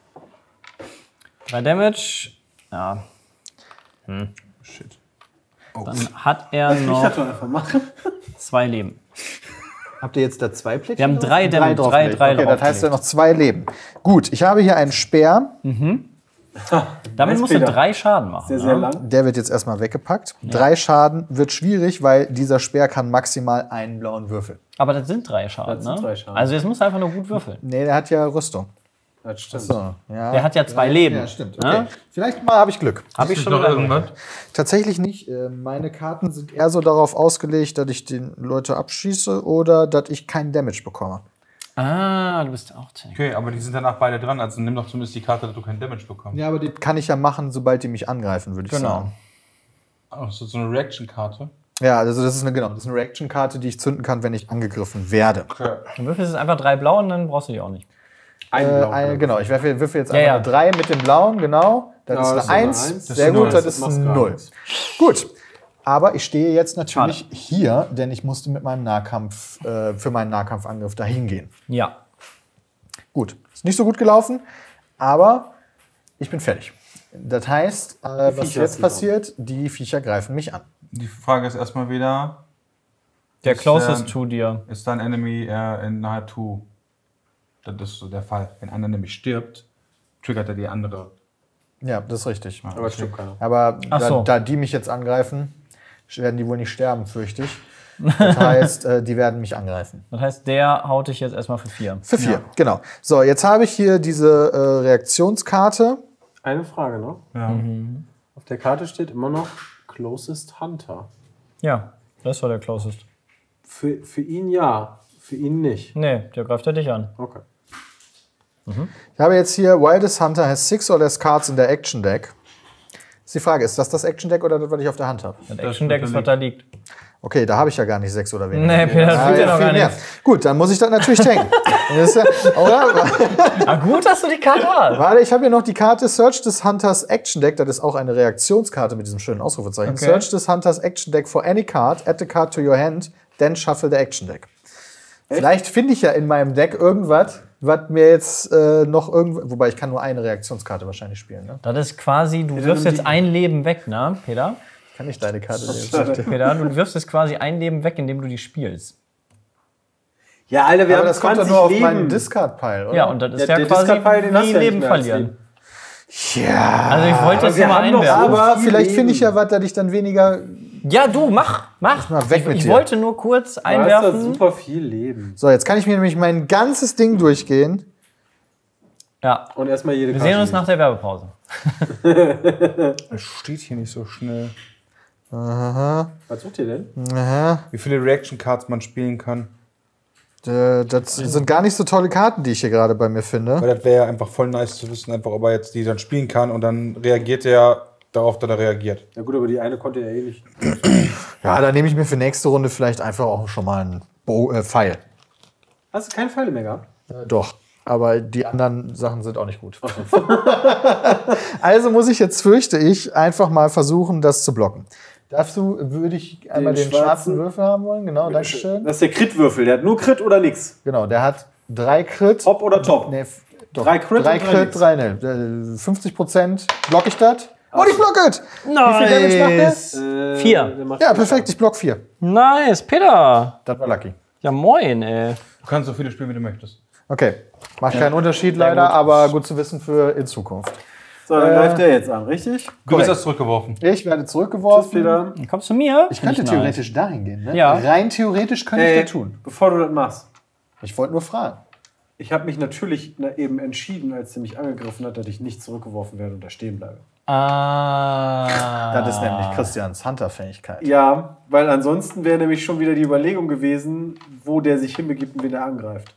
Drei Damage. Ja. Shit. Dann hat er Ich noch das doch einfach machen. zwei Leben. Habt ihr jetzt da zwei Plättchen? Wir haben drei drauf? Damage, drei, draufgelegt. drei Okay, das heißt ja draufgelegt. noch zwei Leben. Gut, ich habe hier einen Speer. Damit Weiß musst du Peter. drei Schaden machen. Sehr, sehr ne? lang. Der wird jetzt erstmal weggepackt. Drei Schaden wird schwierig, weil dieser Speer kann maximal einen blauen Würfel. Aber das sind drei Schaden, Das sind ne? drei Schaden. Also jetzt musst du einfach nur gut würfeln. Nee, der hat ja Rüstung. Das stimmt. So, ja. Der hat ja zwei Leben. Ja, stimmt. Ne? Okay. Vielleicht mal habe ich Glück. Hab ich Ist schon noch wieder irgendwas? Tatsächlich nicht. Äh, Meine Karten sind eher so darauf ausgelegt, dass ich den Leute abschieße oder dass ich keinen Damage bekomme. Ah, du bist auch Tank. Okay, aber die sind danach beide dran, also nimm doch zumindest die Karte, dass du keinen Damage bekommst. Ja, aber die kann ich ja machen, sobald die mich angreifen, würde ich Genau. sagen. Oh, das ist so eine Reaction-Karte. Ja, also das ist eine, genau, das ist eine Reaction-Karte, die ich zünden kann, wenn ich angegriffen werde. Du würfelst jetzt einfach drei blaue und dann brauchst du die auch nicht. Ein Äh, Blau. eine, genau, ich würfel, würfel jetzt Ja, einfach ja. eine drei mit dem blauen, genau. Das Ja, ist das eine ist eine eins. Eins. Das Sehr ist gut, null. das Das ist macht ein gar null. nichts. Gut. Aber ich stehe jetzt natürlich hier, denn ich musste mit meinem Nahkampf, äh, für meinen Nahkampfangriff dahin gehen. Ja. Gut, ist nicht so gut gelaufen, aber ich bin fertig. Das heißt, äh, was Viecher jetzt sind passiert, die Viecher greifen mich an. Die Frage ist erstmal wieder, Der Ist, closest ähm, to dir. ist dein Enemy äh, in nahe to? Das ist so der Fall. Wenn einer nämlich stirbt, triggert er die andere. Ja, das ist richtig. Aber das stimmt keiner. Aber Ach da, so. da die mich jetzt angreifen, werden die wohl nicht sterben, fürchte ich. Das heißt, äh, die werden mich angreifen. Das heißt, der haut dich jetzt erstmal für vier. Für vier, genau. So, jetzt habe ich hier diese äh, Reaktionskarte. Eine Frage noch. Ja. Auf der Karte steht immer noch Closest Hunter. Ja, das war der closest. Für, für ihn ja, für ihn nicht. Nee, der greift ja dich an. Okay. Ich habe jetzt hier, Wildest Hunter has six or less cards in der Action Deck. Ist die Frage, ist das das Action Deck oder das, was ich auf der Hand habe? Das Action-Deck ist, was da liegt. Okay, da habe ich ja gar nicht sechs oder weniger. Nee, Peter, das Ah, tut ja ja, noch viel gar mehr. nicht. Gut, dann muss ich das natürlich tanken. Das ist ja, oder? Ah, gut, dass du die Karte hast. Warte, ich habe hier noch die Karte Search des Hunters Action Deck. Das ist auch eine Reaktionskarte mit diesem schönen Ausrufezeichen. Okay. Search des Hunters Action Deck for any card, add the card to your hand, then shuffle the Action Deck. Vielleicht finde ich ja in meinem Deck irgendwas, was mir jetzt äh, noch irgendwo. Wobei ich kann nur eine Reaktionskarte wahrscheinlich spielen. Ne? Das ist quasi, du wirfst nimm jetzt die. ein Leben weg, ne, Peter? Kann ich deine Karte nehmen? Peter, du wirfst jetzt quasi ein Leben weg, indem du die spielst. Ja, Alter, wir Aber haben das kommt doch zwanzig nur auf Leben. meinen Discard-Pile, oder? Ja, und das ist Ja, ja, der quasi Discard-Pile, den hast du wie ja nicht Leben mehr als verlieren. ja. Also ich wollte das wir nur mal haben doch einwerfen. aber- Aber viel vielleicht finde ich Leben. ja was, dass ich dann weniger. Ja, du, mach, mach. mal weg ich mit ich dir. wollte nur kurz Du hast da einwerfen. super viel Leben. So, jetzt kann ich mir nämlich mein ganzes Ding durchgehen. Ja, Und erstmal jede wir Karte. sehen uns nach der Werbepause. Das steht hier nicht so schnell. Aha, Was sucht ihr denn? aha. Wie viele Reaction Cards man spielen kann. Äh, Das sind gar nicht so tolle Karten, die ich hier gerade bei mir finde. Weil das wäre ja einfach voll nice zu wissen, einfach ob er jetzt die dann spielen kann und dann reagiert er darauf, dass er reagiert. Ja gut, aber die eine konnte er eh nicht. Ja, dann nehme ich mir für nächste Runde vielleicht einfach auch schon mal einen Bo äh, Pfeil. Hast du keine Pfeile mehr gehabt? Äh, doch. Aber die anderen Sachen sind auch nicht gut. Also muss ich jetzt, fürchte ich, einfach mal versuchen, das zu blocken. Darfst du, würde ich einmal den, Den schwarzen schwarzen Würfel haben wollen? Genau, danke schön. Das ist der Crit-Würfel. Der hat nur Crit oder nix. Genau, der hat drei Crit. Top oder Top? Nee, f- doch. Drei Crit drei und drei Crit, nix. drei ne. Äh, fünfzig Prozent block ich das. Und ich block es! Wie viel Damage macht Nice. der? Äh, Vier. der macht Ja, vier perfekt, ich block vier. Nice, Peter. Das war lucky. Ja, moin, ey. Du kannst so viele spielen, wie du möchtest. Okay, macht keinen Unterschied leider, gut. aber gut zu wissen für in Zukunft. So, dann Äh, greift der jetzt an, richtig? Du Korrekt. bist erst zurückgeworfen. Ich werde Tschüss, zurückgeworfen. Peter. Dann kommst du mir? Ich könnte Nicht nice. theoretisch dahin gehen, ne? Ja. Rein theoretisch könnte Ey, ich das tun. bevor du das machst. Ich wollte nur fragen. Ich habe mich natürlich na, eben entschieden, als er mich angegriffen hat, dass ich nicht zurückgeworfen werde und da stehen bleibe. Ah. Das ist nämlich Christians Hunter-Fähigkeit. Ja, weil ansonsten wäre nämlich schon wieder die Überlegung gewesen, wo der sich hinbegibt und wen er angreift.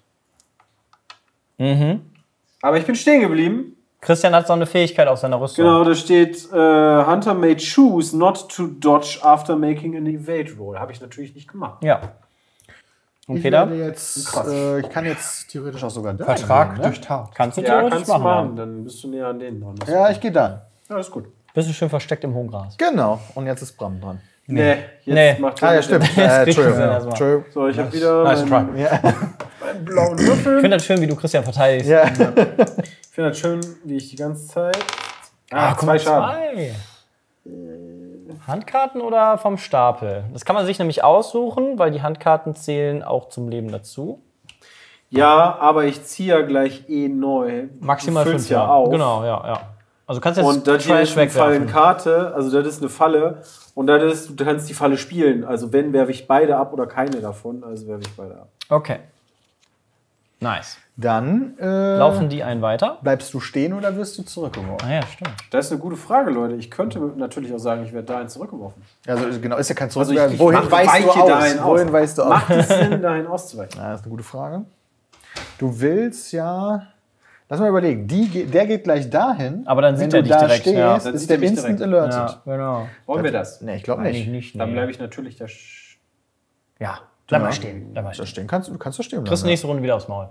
Mhm. Aber ich bin stehen geblieben. Christian hat so eine Fähigkeit auf seiner Rüstung. Genau, da steht, äh, Hunter may choose not to dodge after making an evade roll. Habe ich natürlich nicht gemacht. Ja. Und Ich, Peter? werde jetzt, Krass. äh, ich kann jetzt theoretisch auch sogar da Vertrag gehen, ne? durch Tat. Kannst du Ja, theoretisch kannst du machen. machen. Ja. Dann bist du näher an denen dran. Das Ja, ich gehe dann. ja, ist gut. Bist du schön versteckt im hohen Gras. Genau. Und jetzt ist Bram dran. Nee, jetzt Nee. macht Ah, ja, er stimmt. Jetzt Äh, kriegt Entschuldigung. Christian erstmal. Entschuldigung. So, ich habe wieder Nice meinen, try. Ja. meinen blauen Würfel. Ich finde das schön, wie du Christian verteidigst. Ja. Ich finde das schön, wie ich die ganze Zeit. Ah, zwei Schaden. Zwei. Handkarten oder vom Stapel? Das kann man sich nämlich aussuchen, weil die Handkarten zählen auch zum Leben dazu. Ja, aber ich ziehe ja gleich eh neu. Maximal Du fünf füllst ja Jahre. auf. Genau, ja, ja. Also kannst jetzt Und das hier Trash ist eine wegwerfen. Fallenkarte, also das ist eine Falle. Und das ist, du kannst die Falle spielen. Also wenn, werfe ich beide ab oder keine davon. Also werfe ich beide ab. Okay. Nice. Dann äh, Laufen die einen weiter? bleibst du stehen oder wirst du zurückgeworfen? Ah ja, stimmt. Das ist eine gute Frage, Leute. Ich könnte natürlich auch sagen, ich werde dahin zurückgeworfen. Also genau, ist ja kein Also Zurückwerfen. ich- ich Wohin mach- weißt du weiche aus? dahin aus. Wohin weißt du aus? Macht es Sinn, dahin auszuweichen? Ja, das ist eine gute Frage. Du willst ja... Lass mal überlegen. Die, ge- der geht gleich dahin. Aber dann wenn sieht er du dich da direkt, stehst, ja. Dann ist sieht der er mich instant direkt. alerted. Ja, genau. Wollen wir das? Nee, ich glaube Eigentlich nicht. nicht. Dann nee. bleibe ich natürlich da. sch- Ja, bleib Ja. mal stehen. Bleib mal Da stehen. stehen kannst du, kannst du stehen Kriegst bleiben. nächste Runde wieder aufs Maul.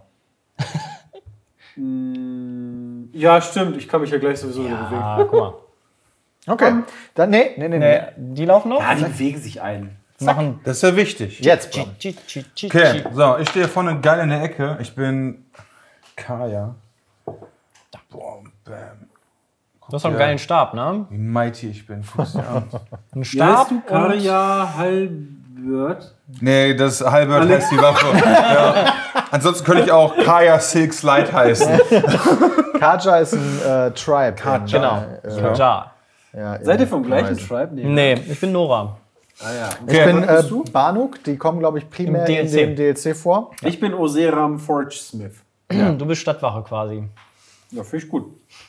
Ja, stimmt. Ich kann mich ja gleich sowieso wieder bewegen. Ah, guck mal. Okay. Dann, nee, nee, nee, nee. Nee, die laufen noch? Ja, die bewegen sich ein. Machen. Das ist ja wichtig. Jetzt, Bram. Okay, so, ich stehe vorne geil in der Ecke. Ich bin Kaya. Boah, bam. Du hast doch einen geilen Stab, ne? Wie mighty ich bin. Guck's dir an. Ein Wie heißt Stab du? und Karja Halbert? Nee, das Halbert heißt die Waffe. Ja. Ansonsten könnte ich auch Kaya Silk Slide heißen. Kaja ist ein äh, Tribe. Kaja. Genau. Äh, Ja. ja, in Seid ihr vom gleichen Horizon. Tribe? Nee. Nee, ich bin Nora. Ah, ja. Ich Okay, bin was äh, bist du? Banuk, die kommen, glaube ich, primär Im D L C. in dem D L C vor. Ich bin Oseram Forge Smith. Du bist Stadtwache quasi. Ja, finde ich gut.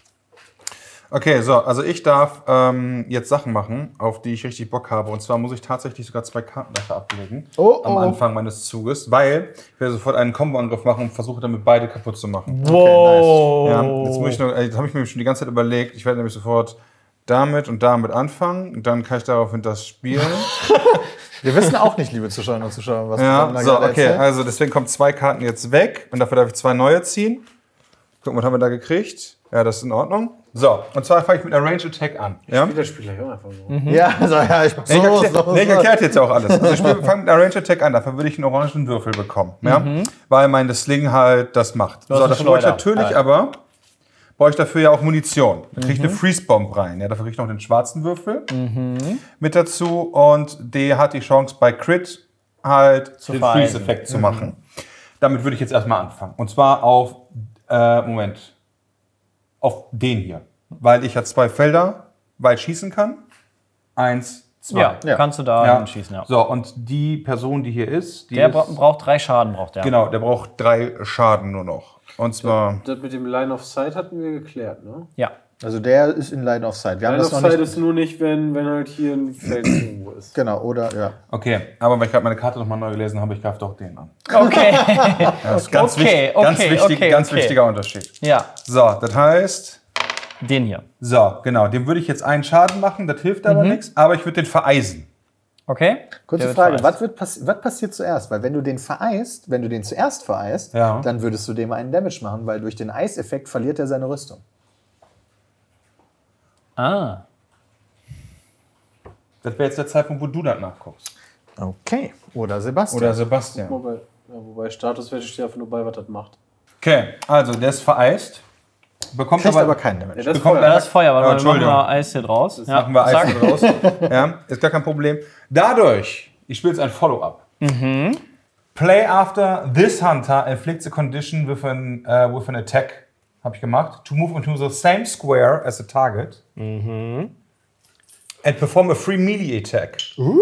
Okay, so, also ich darf ähm, jetzt Sachen machen, auf die ich richtig Bock habe. Und zwar muss ich tatsächlich sogar zwei Karten dafür ablegen. Oh, am oh. Anfang meines Zuges, weil ich werde sofort einen Combo-Angriff machen und versuche damit beide kaputt zu machen. Wow. Ja, jetzt muss ich noch, äh, jetzt habe ich mir schon die ganze Zeit überlegt, ich werde nämlich sofort damit und damit anfangen. Und dann kann ich daraufhin das spielen. Wir wissen auch nicht, liebe Zuschauerinnen und Zuschauer, was Ja, Bram da so, gerade okay, erzählt. also deswegen kommen zwei Karten jetzt weg und dafür darf ich zwei neue ziehen. Gucken, was haben wir da gekriegt? Ja, das ist in Ordnung. So, und zwar fange ich mit einer Range Attack an. Ja? Das spiele ich auch einfach so. Ja, also, ja, ich, Nee, ich los, erkläre los, nee, ich los. erkläre jetzt ja auch alles. Also ich fange mit einer Range Attack an, dafür würde ich einen orangen Würfel bekommen. Ja? Weil meine Sling halt das macht. So, hast dafür einen brauche ich Schleuder. natürlich Ja. aber, brauche ich dafür ja auch Munition. Dann kriege ich eine Freeze Bomb rein. Ja, dafür kriege ich noch den schwarzen Würfel mit dazu und der hat die Chance bei Crit halt den vereisen. Freeze-Effekt zu machen. Damit würde ich jetzt erstmal anfangen. Und zwar auf, äh, Moment, auf den hier. Weil ich ja zwei Felder weit schießen kann. Eins, zwei. Ja, Ja. kannst du da Ja. hinschießen, ja. So, und die Person, die hier ist, die Der ist, bra braucht drei Schaden, braucht der. genau, der braucht drei Schaden nur noch. Und zwar, Das mit dem Line of Sight hatten wir geklärt, ne? Ja. Also der ist in Line of Sight. Wir haben Line das of noch Sight nicht. ist nur nicht, wenn, wenn halt hier ein Feld irgendwo ist. Genau, oder ja. okay, aber weil ich gerade meine Karte nochmal neu gelesen habe, ich greife doch den an. Okay. Das ist ganz, Okay, wichtig, ganz, okay, wichtig, okay, ganz okay. wichtiger Unterschied. ja, So, das heißt, den hier. so, genau, dem würde ich jetzt einen Schaden machen, das hilft aber nichts, aber ich würde den vereisen. Okay? Kurze Der wird Frage, vereist. was, wird passi was passiert zuerst? Weil wenn du den vereist, wenn du den zuerst vereist, Ja. dann würdest du dem einen Damage machen, weil durch den Eiseffekt verliert er seine Rüstung. Ah. Das wäre jetzt der Zeitpunkt, wo du das nachguckst. Okay. Oder Sebastian. Oder Sebastian. Wobei, ja, wobei Statuswerte steht einfach nur bei, was das macht. Okay, also der ist vereist. Bekommt Kriegt aber, aber keinen Damage. Ja, das bekommt Feuer. Das ist Feuer, weil Oh, wir machen Entschuldigung. mal Eis hier draus. Das machen wir Eis hier raus. Ja, ist gar kein Problem. Dadurch, ich spiele jetzt ein Follow-up. Play after this hunter inflicts a condition with an, uh, with an attack, habe ich gemacht, to move into the same square as the target. And perform a free melee attack.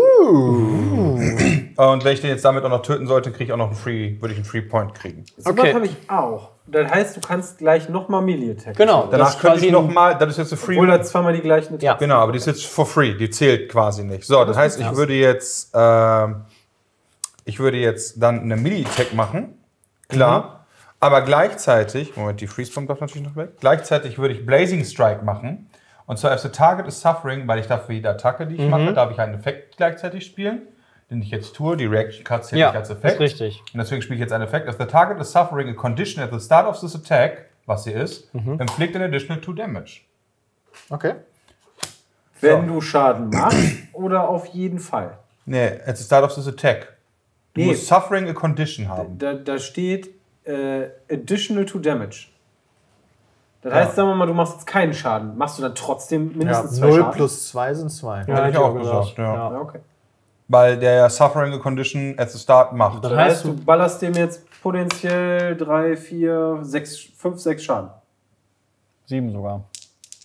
Und wenn ich den jetzt damit auch noch töten sollte, kriege ich auch noch einen Free, würde ich einen Free Point kriegen. So Okay. was habe ich auch. Das heißt, du kannst gleich nochmal Melee Attack. Genau. machen. Das Danach ist könnte quasi ich ein- nochmal, das ist jetzt eine Free. Obwohl das zweimal die gleichen Attacks Ja. Genau, aber die ist jetzt for free, die zählt quasi nicht. So, das heißt, ich würde jetzt, ähm, ich würde jetzt dann eine Melee-Attack machen, klar, aber gleichzeitig, Moment, die Freeze-Bomb darf natürlich noch weg, gleichzeitig würde ich Blazing Strike machen, und zwar if the target is suffering, weil ich dafür jede Attacke, die ich mache, darf ich einen Effekt gleichzeitig spielen, den ich jetzt tue, die Reaction Card zählt Ja, nicht als ist Effekt. richtig. Und deswegen spiele ich jetzt einen Effekt. If the target is suffering a condition at the start of this attack, was sie ist, inflict an additional two damage. Okay. Wenn du Schaden machst oder auf jeden Fall. Nee, at the start of this attack. Du Nee. musst suffering a condition haben. Da, da steht äh, additional to damage. Das heißt, sagen wir mal, du machst jetzt keinen Schaden. Machst du dann trotzdem mindestens zwei null Schaden? plus zwei sind zwei. Ja, hätte ich auch gesagt, ja. Ja, okay. Weil der ja suffering a condition at the start macht. Das Das heißt, heißt, du ballerst dem jetzt potenziell drei, vier, sechs, fünf, sechs Schaden. Sieben sogar.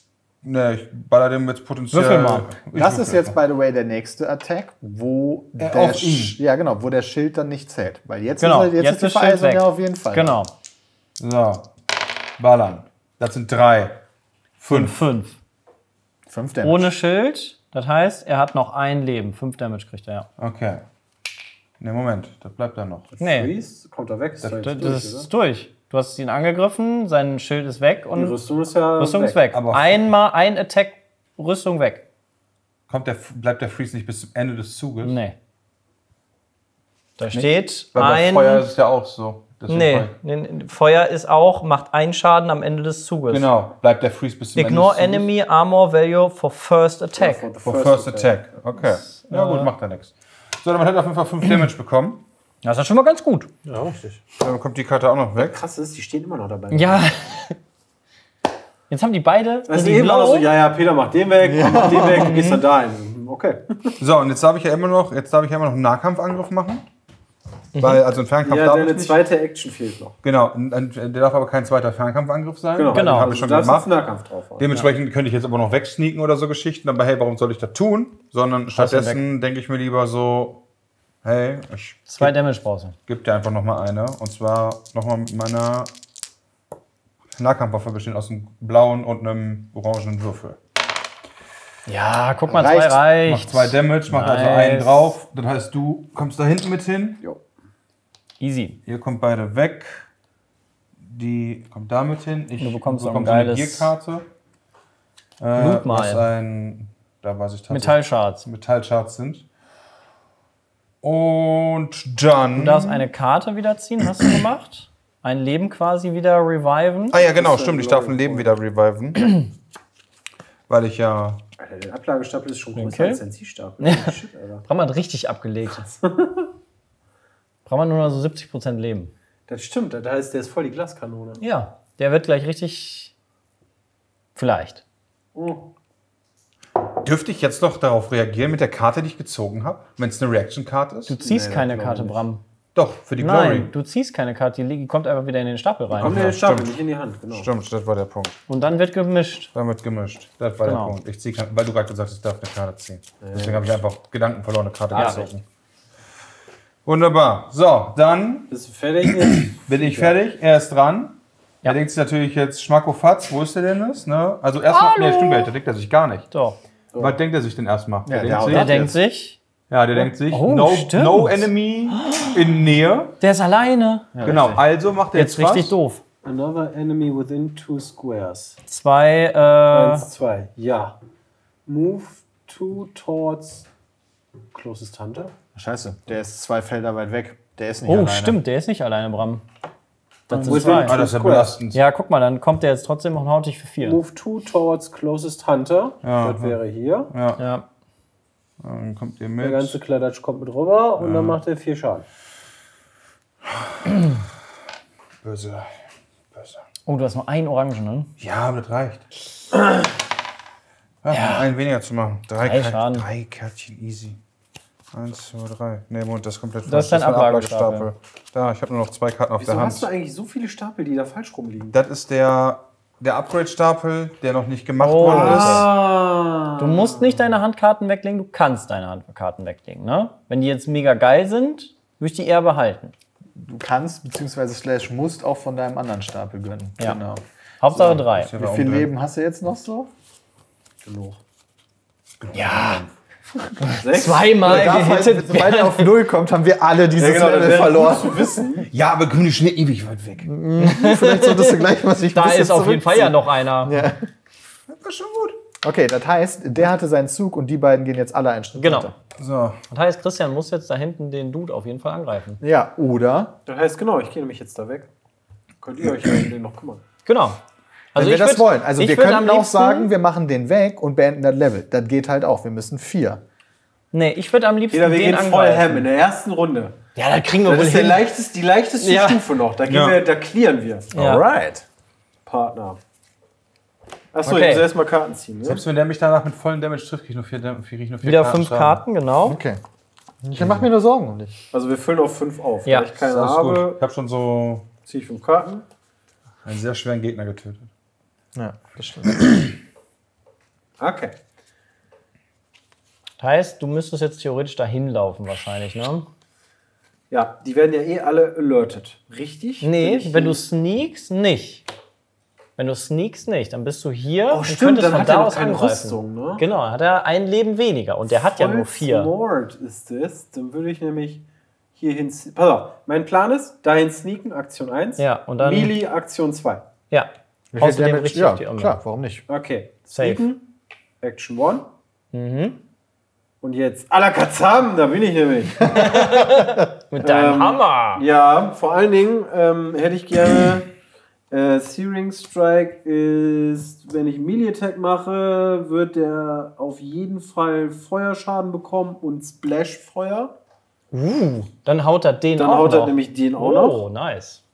Ne, ich baller dem jetzt potenziell. Würfel mal. Ich Das würfel ist jetzt, mal. by the way, der nächste Attack, wo Äh, der auf ihn. Sch- ja genau, wo der Schild dann nicht zählt. Weil jetzt, Genau, ist, er- jetzt jetzt ist die ist Schild Vereisung weg. ja auf jeden Fall. Genau. So. Ballern. Das sind drei. Fünf. Fünf. Fünf. Fünf Damage. Ohne Schild. Das heißt, er hat noch ein Leben. Fünf Damage kriegt er, ja. Okay. Ne, Moment. Das bleibt da noch. Nee, Freeze, kommt er weg. Ist das, jetzt das durch, ist durch. Du hast ihn angegriffen, sein Schild ist weg Die und Rüstung ist ja Rüstung ist weg. Aber- Einmal ein Attack, Rüstung weg. Kommt der, bleibt der Freeze nicht bis zum Ende des Zuges? Nee. Da steht Weil bei ein... Feuer ist es ja auch so. Deswegen Nee, Feuer. nee, nee, Feuer ist auch, macht einen Schaden am Ende des Zuges. Genau. Bleibt der Freeze bis zum Ignore Ende des enemy armor value for first Ja, attack. for the Zuges? For first attack. Okay. Ja gut, macht er nichts. So, dann hat er auf jeden Fall fünf Damage bekommen. Das ist schon mal ganz gut. Ja, richtig. Dann kommt die Karte auch noch weg. Krass ist, die stehen immer noch dabei. Ja. Jetzt haben die beide. Also die eben war das so, blau. ja, ja, Peter macht den weg, ja. macht den weg, du gehst dann dahin. Okay. So, und jetzt darf ich ja immer noch, jetzt darf ich ja immer noch einen Nahkampfangriff machen. Weil, also ein Fernkampf Ja, darf deine ich nicht. zweite Action fehlt noch. Genau, und- und der darf aber kein zweiter Fernkampfangriff sein. Genau, Genau. Den habe Also ich du schon darfst jetzt gemacht. Nahkampf drauf haben. Dementsprechend könnte ich jetzt aber noch wegsneaken oder so Geschichten, aber hey, warum soll ich das tun? Sondern stattdessen denke ich mir lieber so, hey, ich Zwei Damage brauchst du. gebe dir einfach nochmal eine. Und zwar nochmal mit meiner Nahkampfwaffe bestehend aus einem blauen und einem orangenen Würfel. Ja, guck mal, Reicht. zwei reicht. Macht zwei Damage, macht also Nice. einen drauf. Das heißt, du kommst da hinten mit hin. Jo. Easy. Ihr kommt beide weg. Die kommt da mit hin. Ich Du bekommst bekomme so ein eine geiles Gierkarte. Äh, Loot mal. was ein, da weiß ich tatsächlich, Metallshards. Metallcharts sind. Und dann... Du darfst eine Karte wieder ziehen, hast du gemacht? Ein Leben quasi wieder reviven. Ah ja, genau, stimmt. Ich darf ein Leben wieder reviven. Weil ich ja... Alter, der Ablagestapel ist schon größer Okay. als dein Ziehstapel. Shit, Alter. Braucht man richtig abgelegt. Braucht man nur noch so siebzig Prozent Leben. Das stimmt, das heißt, der ist voll die Glaskanone. Ja, der wird gleich richtig... Vielleicht. Oh. Dürfte ich jetzt noch darauf reagieren mit der Karte, die ich gezogen habe? Wenn es eine Reaction-Card ist? Du ziehst Nee, keine das Karte, glaub ich Bram. Doch, für die Glory. Nein, du ziehst keine Karte, die kommt einfach wieder in den Stapel rein. Kommt in Ja, den Stapel, stimmt. nicht in die Hand, genau. Stimmt, das war der Punkt. Und dann wird gemischt. Damit gemischt. Das war Genau. der Punkt. Ich ziehe, keine- weil du gerade gesagt hast, ich darf eine Karte ziehen. Deswegen habe ich einfach Gedanken verloren, eine Karte Ja. gezogen. Wunderbar. So, dann Bist du fertig jetzt? bin ich fertig. Er ist dran. Ja. Er denkt sich natürlich jetzt, Schmackofatz, wo ist der denn das? Ne? Also erstmal, nee, stimmt gar nicht, da denkt er sich gar nicht. So. Was denkt er sich denn erstmal? Ja, der der haut denkt Der sich, denkt sich, ja, der denkt sich, Oh, no, stimmt. no enemy in Nähe. der ist alleine. Genau, also macht er Jetzt jetzt, richtig was? doof. Another enemy within two squares. Zwei, äh, Eins, zwei. Ja. Move two towards closest hunter. Scheiße, der ist zwei Felder weit weg. Der ist nicht oh, alleine. stimmt, der ist nicht alleine, Bram. Das sind Within zwei. Ah, das ist ja Squares. belastend. Ja, guck mal, dann kommt der jetzt trotzdem und haut dich für vier. Move two towards closest hunter. Ja, das ja. wäre hier. Ja. Dann kommt ihr Der mit. ganze Kladatsch kommt mit rüber und dann macht er vier Schaden. Böse. Böse. Oh, du hast nur einen Orangen, ne? Ja, aber das reicht. Ja, ja. Einen weniger zu machen. Drei, Drei Kär- Schaden. drei Kärtchen, easy. Eins, zwei, drei. Nee, Moment, das ist komplett Das ist dein mein Ablagestapel. Da, ich habe nur noch zwei Karten auf Wieso der hast du Hand. eigentlich so viele Stapel, die da falsch rumliegen? Das ist der, der Upgrade-Stapel, der noch nicht gemacht Oh, worden ist. Ah. Du musst nicht deine Handkarten weglegen, du kannst deine Handkarten weglegen, ne? Wenn die jetzt mega geil sind, würde ich die eher behalten. Du kannst, beziehungsweise slash musst auch von deinem anderen Stapel gönnen. Ja. Genau. Hauptsache drei. Ist ja Wie da viel oben drin. Leben hast du jetzt noch so? Genug. Ja. Sechs? Zweimal gehittet. Sobald er auf Null kommt, haben wir alle dieses genau, das Level wäre verloren. gut zu wissen. Ja, aber grüne Schnee ewig weit weg. Vielleicht solltest du gleich mal sich ein Da bisschen ist auf jeden Fall ja noch einer. Ja. Das war schon gut. Okay, das heißt, der hatte seinen Zug und die beiden gehen jetzt alle einen Schritt Genau. weiter. So, Das heißt, Christian muss jetzt da hinten den Dude auf jeden Fall angreifen. Ja, oder Das heißt, genau, ich gehe nämlich jetzt da weg. Könnt ihr euch ja um den noch kümmern. Genau. wenn wir ich das würd- wollen. Also ich wir würd könnten am auch liebsten- sagen, wir machen den weg und beenden das Level. Das geht halt auch. Wir müssen vier. Nee, ich würde am liebsten Jeder, wir den gehen voll ham angreifen. in der ersten Runde. Ja, da kriegen wir Das wohl ist der hin. leichteste, die leichteste Ja. Stufe noch. Da, gehen Ja. wir, da clearen wir. Ja. Alright. Partner. Achso, Okay. ich muss erstmal Karten ziehen. Ne? selbst wenn der mich danach mit vollen Damage trifft, kriege ich nur vier, Dam- krieg ich nur vier Wieder Karten fünf Schaden. Karten, genau. Okay. Ich mach mir nur Sorgen um dich. Also wir füllen auf fünf auf. Ja. Da ich keine Das ist gut. habe, Ich habe schon so ziehe ich fünf Karten. einen sehr schweren Gegner getötet. Ja, das stimmt. Okay. Das heißt, du müsstest jetzt theoretisch dahin laufen wahrscheinlich, ne? Ja, die werden ja eh alle alerted. Richtig? Nee, ich wenn du sneakst, nicht. Wenn du sneakst nicht, dann bist du hier Oh, und stimmt, könntest dann von hat da er noch aus keine angreifen. Rüstung, ne? Genau, hat er ein Leben weniger und der hat ja nur vier. Smart ist es. Dann würde ich nämlich hier hin... Pass auf, mein Plan ist, dahin sneaken, Aktion eins. Ja, und dann- Melee, Aktion zwei. Ja, Wie viel außerdem Damage? richtig Ja, auf die Arme. klar, warum nicht? Okay, Safe. sneaken, Action eins. Mhm. Und jetzt Alakazam, da bin ich nämlich. Mit deinem Ähm, Hammer. Ja, vor allen Dingen ähm, hätte ich gerne... Äh, Searing Strike ist, wenn ich Melee Attack mache, wird der auf jeden Fall Feuerschaden bekommen und Splash Feuer. Uh, dann haut er den Dann auch haut noch. er nämlich den auch noch. Oh, nice.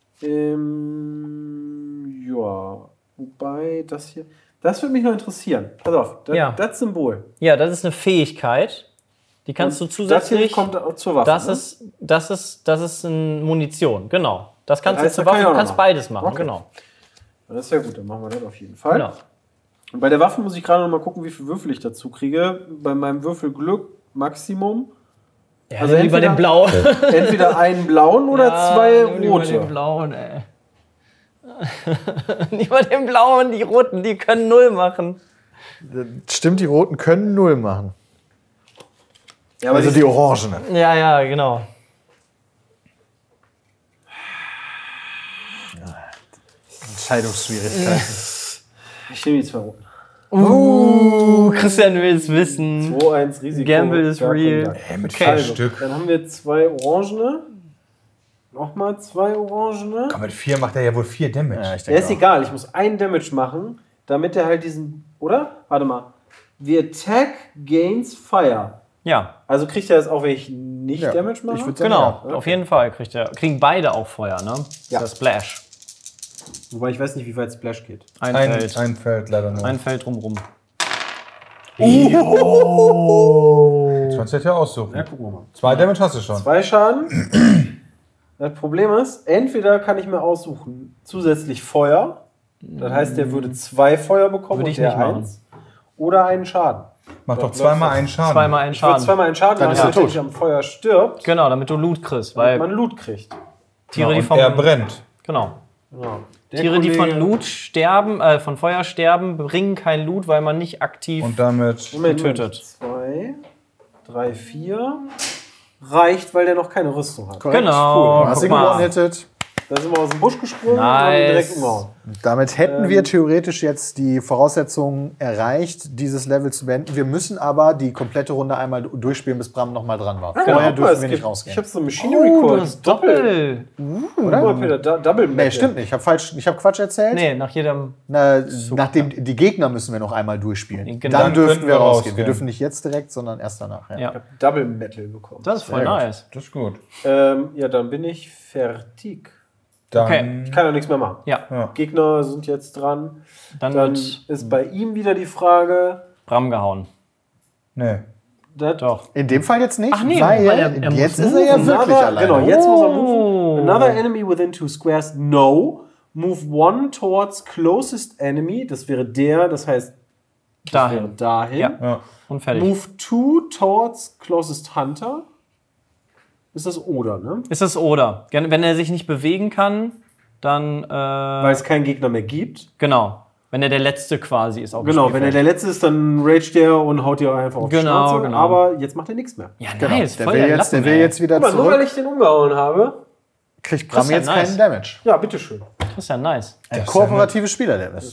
Ähm, ja, wobei das hier, das würde mich noch interessieren. Pass auf, das, Ja. das Symbol. Ja, das ist eine Fähigkeit. Die kannst Und du das hier zusätzlich... kommt auch zur Waffe. Das ne? ist, das ist, das ist eine Munition, genau. Das kannst Das heißt, du zur da kann Waffe, ich du auch noch kannst machen. beides machen, Okay. genau. Das ist ja gut, dann machen wir das auf jeden Fall. genau. Und bei der Waffe muss ich gerade noch mal gucken, wie viel Würfel ich dazu kriege. Bei meinem Würfelglück Maximum. Ja, Also lieber entweder- den blauen. Entweder einen blauen oder Ja, zwei nur lieber den rote. blauen, ey. Lieber den blauen, die roten, die können null machen. Stimmt, die Roten können null machen. Ja, aber Also die, die Orangenen. Ja, ja, genau. Entscheidungsschwierigkeiten. ich nehme die zwei roten. Uh, Christian will es wissen. zwei eins Risiko. Gamble is gar kein real. Dank. Ey, mit Okay. vier Also, Stück. dann haben wir zwei orangene. Nochmal zwei orangene. Komm, mit vier macht er ja wohl vier Damage. Ja, ich Der denke ist egal, ich muss einen Damage machen, damit er halt diesen. Oder? Warte mal. The attack gains fire. Ja, Also kriegt er das auch, wenn ich nicht Ja, Damage mache? ich würd sagen, genau. Ja. Auf jeden Fall kriegt er, kriegen beide auch Feuer, ne? Ja. Das Splash. Wobei ich weiß nicht, wie weit Splash geht. Ein, Ein, Feld. ein Feld leider nur. Ein Feld drumrum. Das kannst du jetzt ja aussuchen. Ja, gucken wir mal. Zwei Damage hast du schon. Zwei Schaden. Das Problem ist, entweder kann ich mir aussuchen, zusätzlich Feuer. Das heißt, der würde zwei Feuer bekommen Würde und ich der nicht machen. eins. Oder einen Schaden. Mach doch läuft zweimal das. einen Schaden. Zweimal einen Ich würde Schaden. zweimal einen Schaden Dann machen, ist er damit er tot. nicht am Feuer stirbt, Genau, damit du Loot kriegst, weil weil man Loot kriegt. Tiere, die Und vom er brennt. Genau. Genau. Der Tiere, die von Kollege- Loot sterben, äh, von Feuer sterben, bringen kein Loot, weil man nicht aktiv. Und damit. Moment, getötet. Moment. Zwei, drei, vier. Reicht, weil der noch keine Rüstung hat. Korrekt. Genau. Du hast guck ihn mal. one-hitted. Da sind wir aus dem Busch gesprungen und Nice. haben ihn direkt umgehauen. Damit hätten wir theoretisch jetzt die Voraussetzungen erreicht, dieses Level zu beenden. Wir müssen aber die komplette Runde einmal durchspielen, bis Bram nochmal dran war. Vorher Guck mal, dürfen es wir nicht gibt- rausgehen. Ich habe so ein Machinery Oh, Core. das Doppel. Guck mal, Peter, da, Double Metal. Nee, stimmt nicht. Ich habe falsch, ich habe Quatsch erzählt. Nee, nach jedem. Na, nachdem die Gegner müssen wir noch einmal durchspielen. Genau. Dann Dann dürfen könnten wir wir rausgehen. rausgehen. Wir dürfen nicht jetzt direkt, sondern erst danach. Ja. Ja. Ich habe Double Metal bekommen. Das ist voll Sehr gut. nice. Das ist gut. Ähm, ja, dann bin ich fertig. Dann. Okay. Ich kann ja nichts mehr machen. Ja, Ja. Gegner sind jetzt dran. dann, Dann wird ist bei ihm wieder die Frage. Bram gehauen. Nee. Das Doch. In dem Fall jetzt nicht, Ach nee, weil, weil er- er jetzt muss ist er ja moven. wirklich Another- alleine. Genau, jetzt muss er Oh. move. Another enemy within two squares, no. Move one towards closest enemy. Das wäre der, das heißt, das wäre Dahin. dahin. Ja. Ja. Und fertig. Move two towards closest hunter. Ist das oder, ne? Ist es oder. Gerne- Wenn er sich nicht bewegen kann, dann. Äh, Weil es keinen Gegner mehr gibt. genau. Wenn er der Letzte quasi ist. Auf dem Genau, wenn er Spielfeld. der Letzte ist, dann rage der und haut dir einfach auf die Genau, Schnauze. genau. Aber jetzt macht er nichts mehr. Ja, Genau. nice. Der voll will, der jetzt, der Lappen, will ey. jetzt wieder Aber nur weil zurück. ich den umgehauen habe. Kriegt Das Bram ist ja jetzt nice. keinen Damage. Ja, bitteschön. Das ist ja nice. Ein kooperatives Spieler, der ist.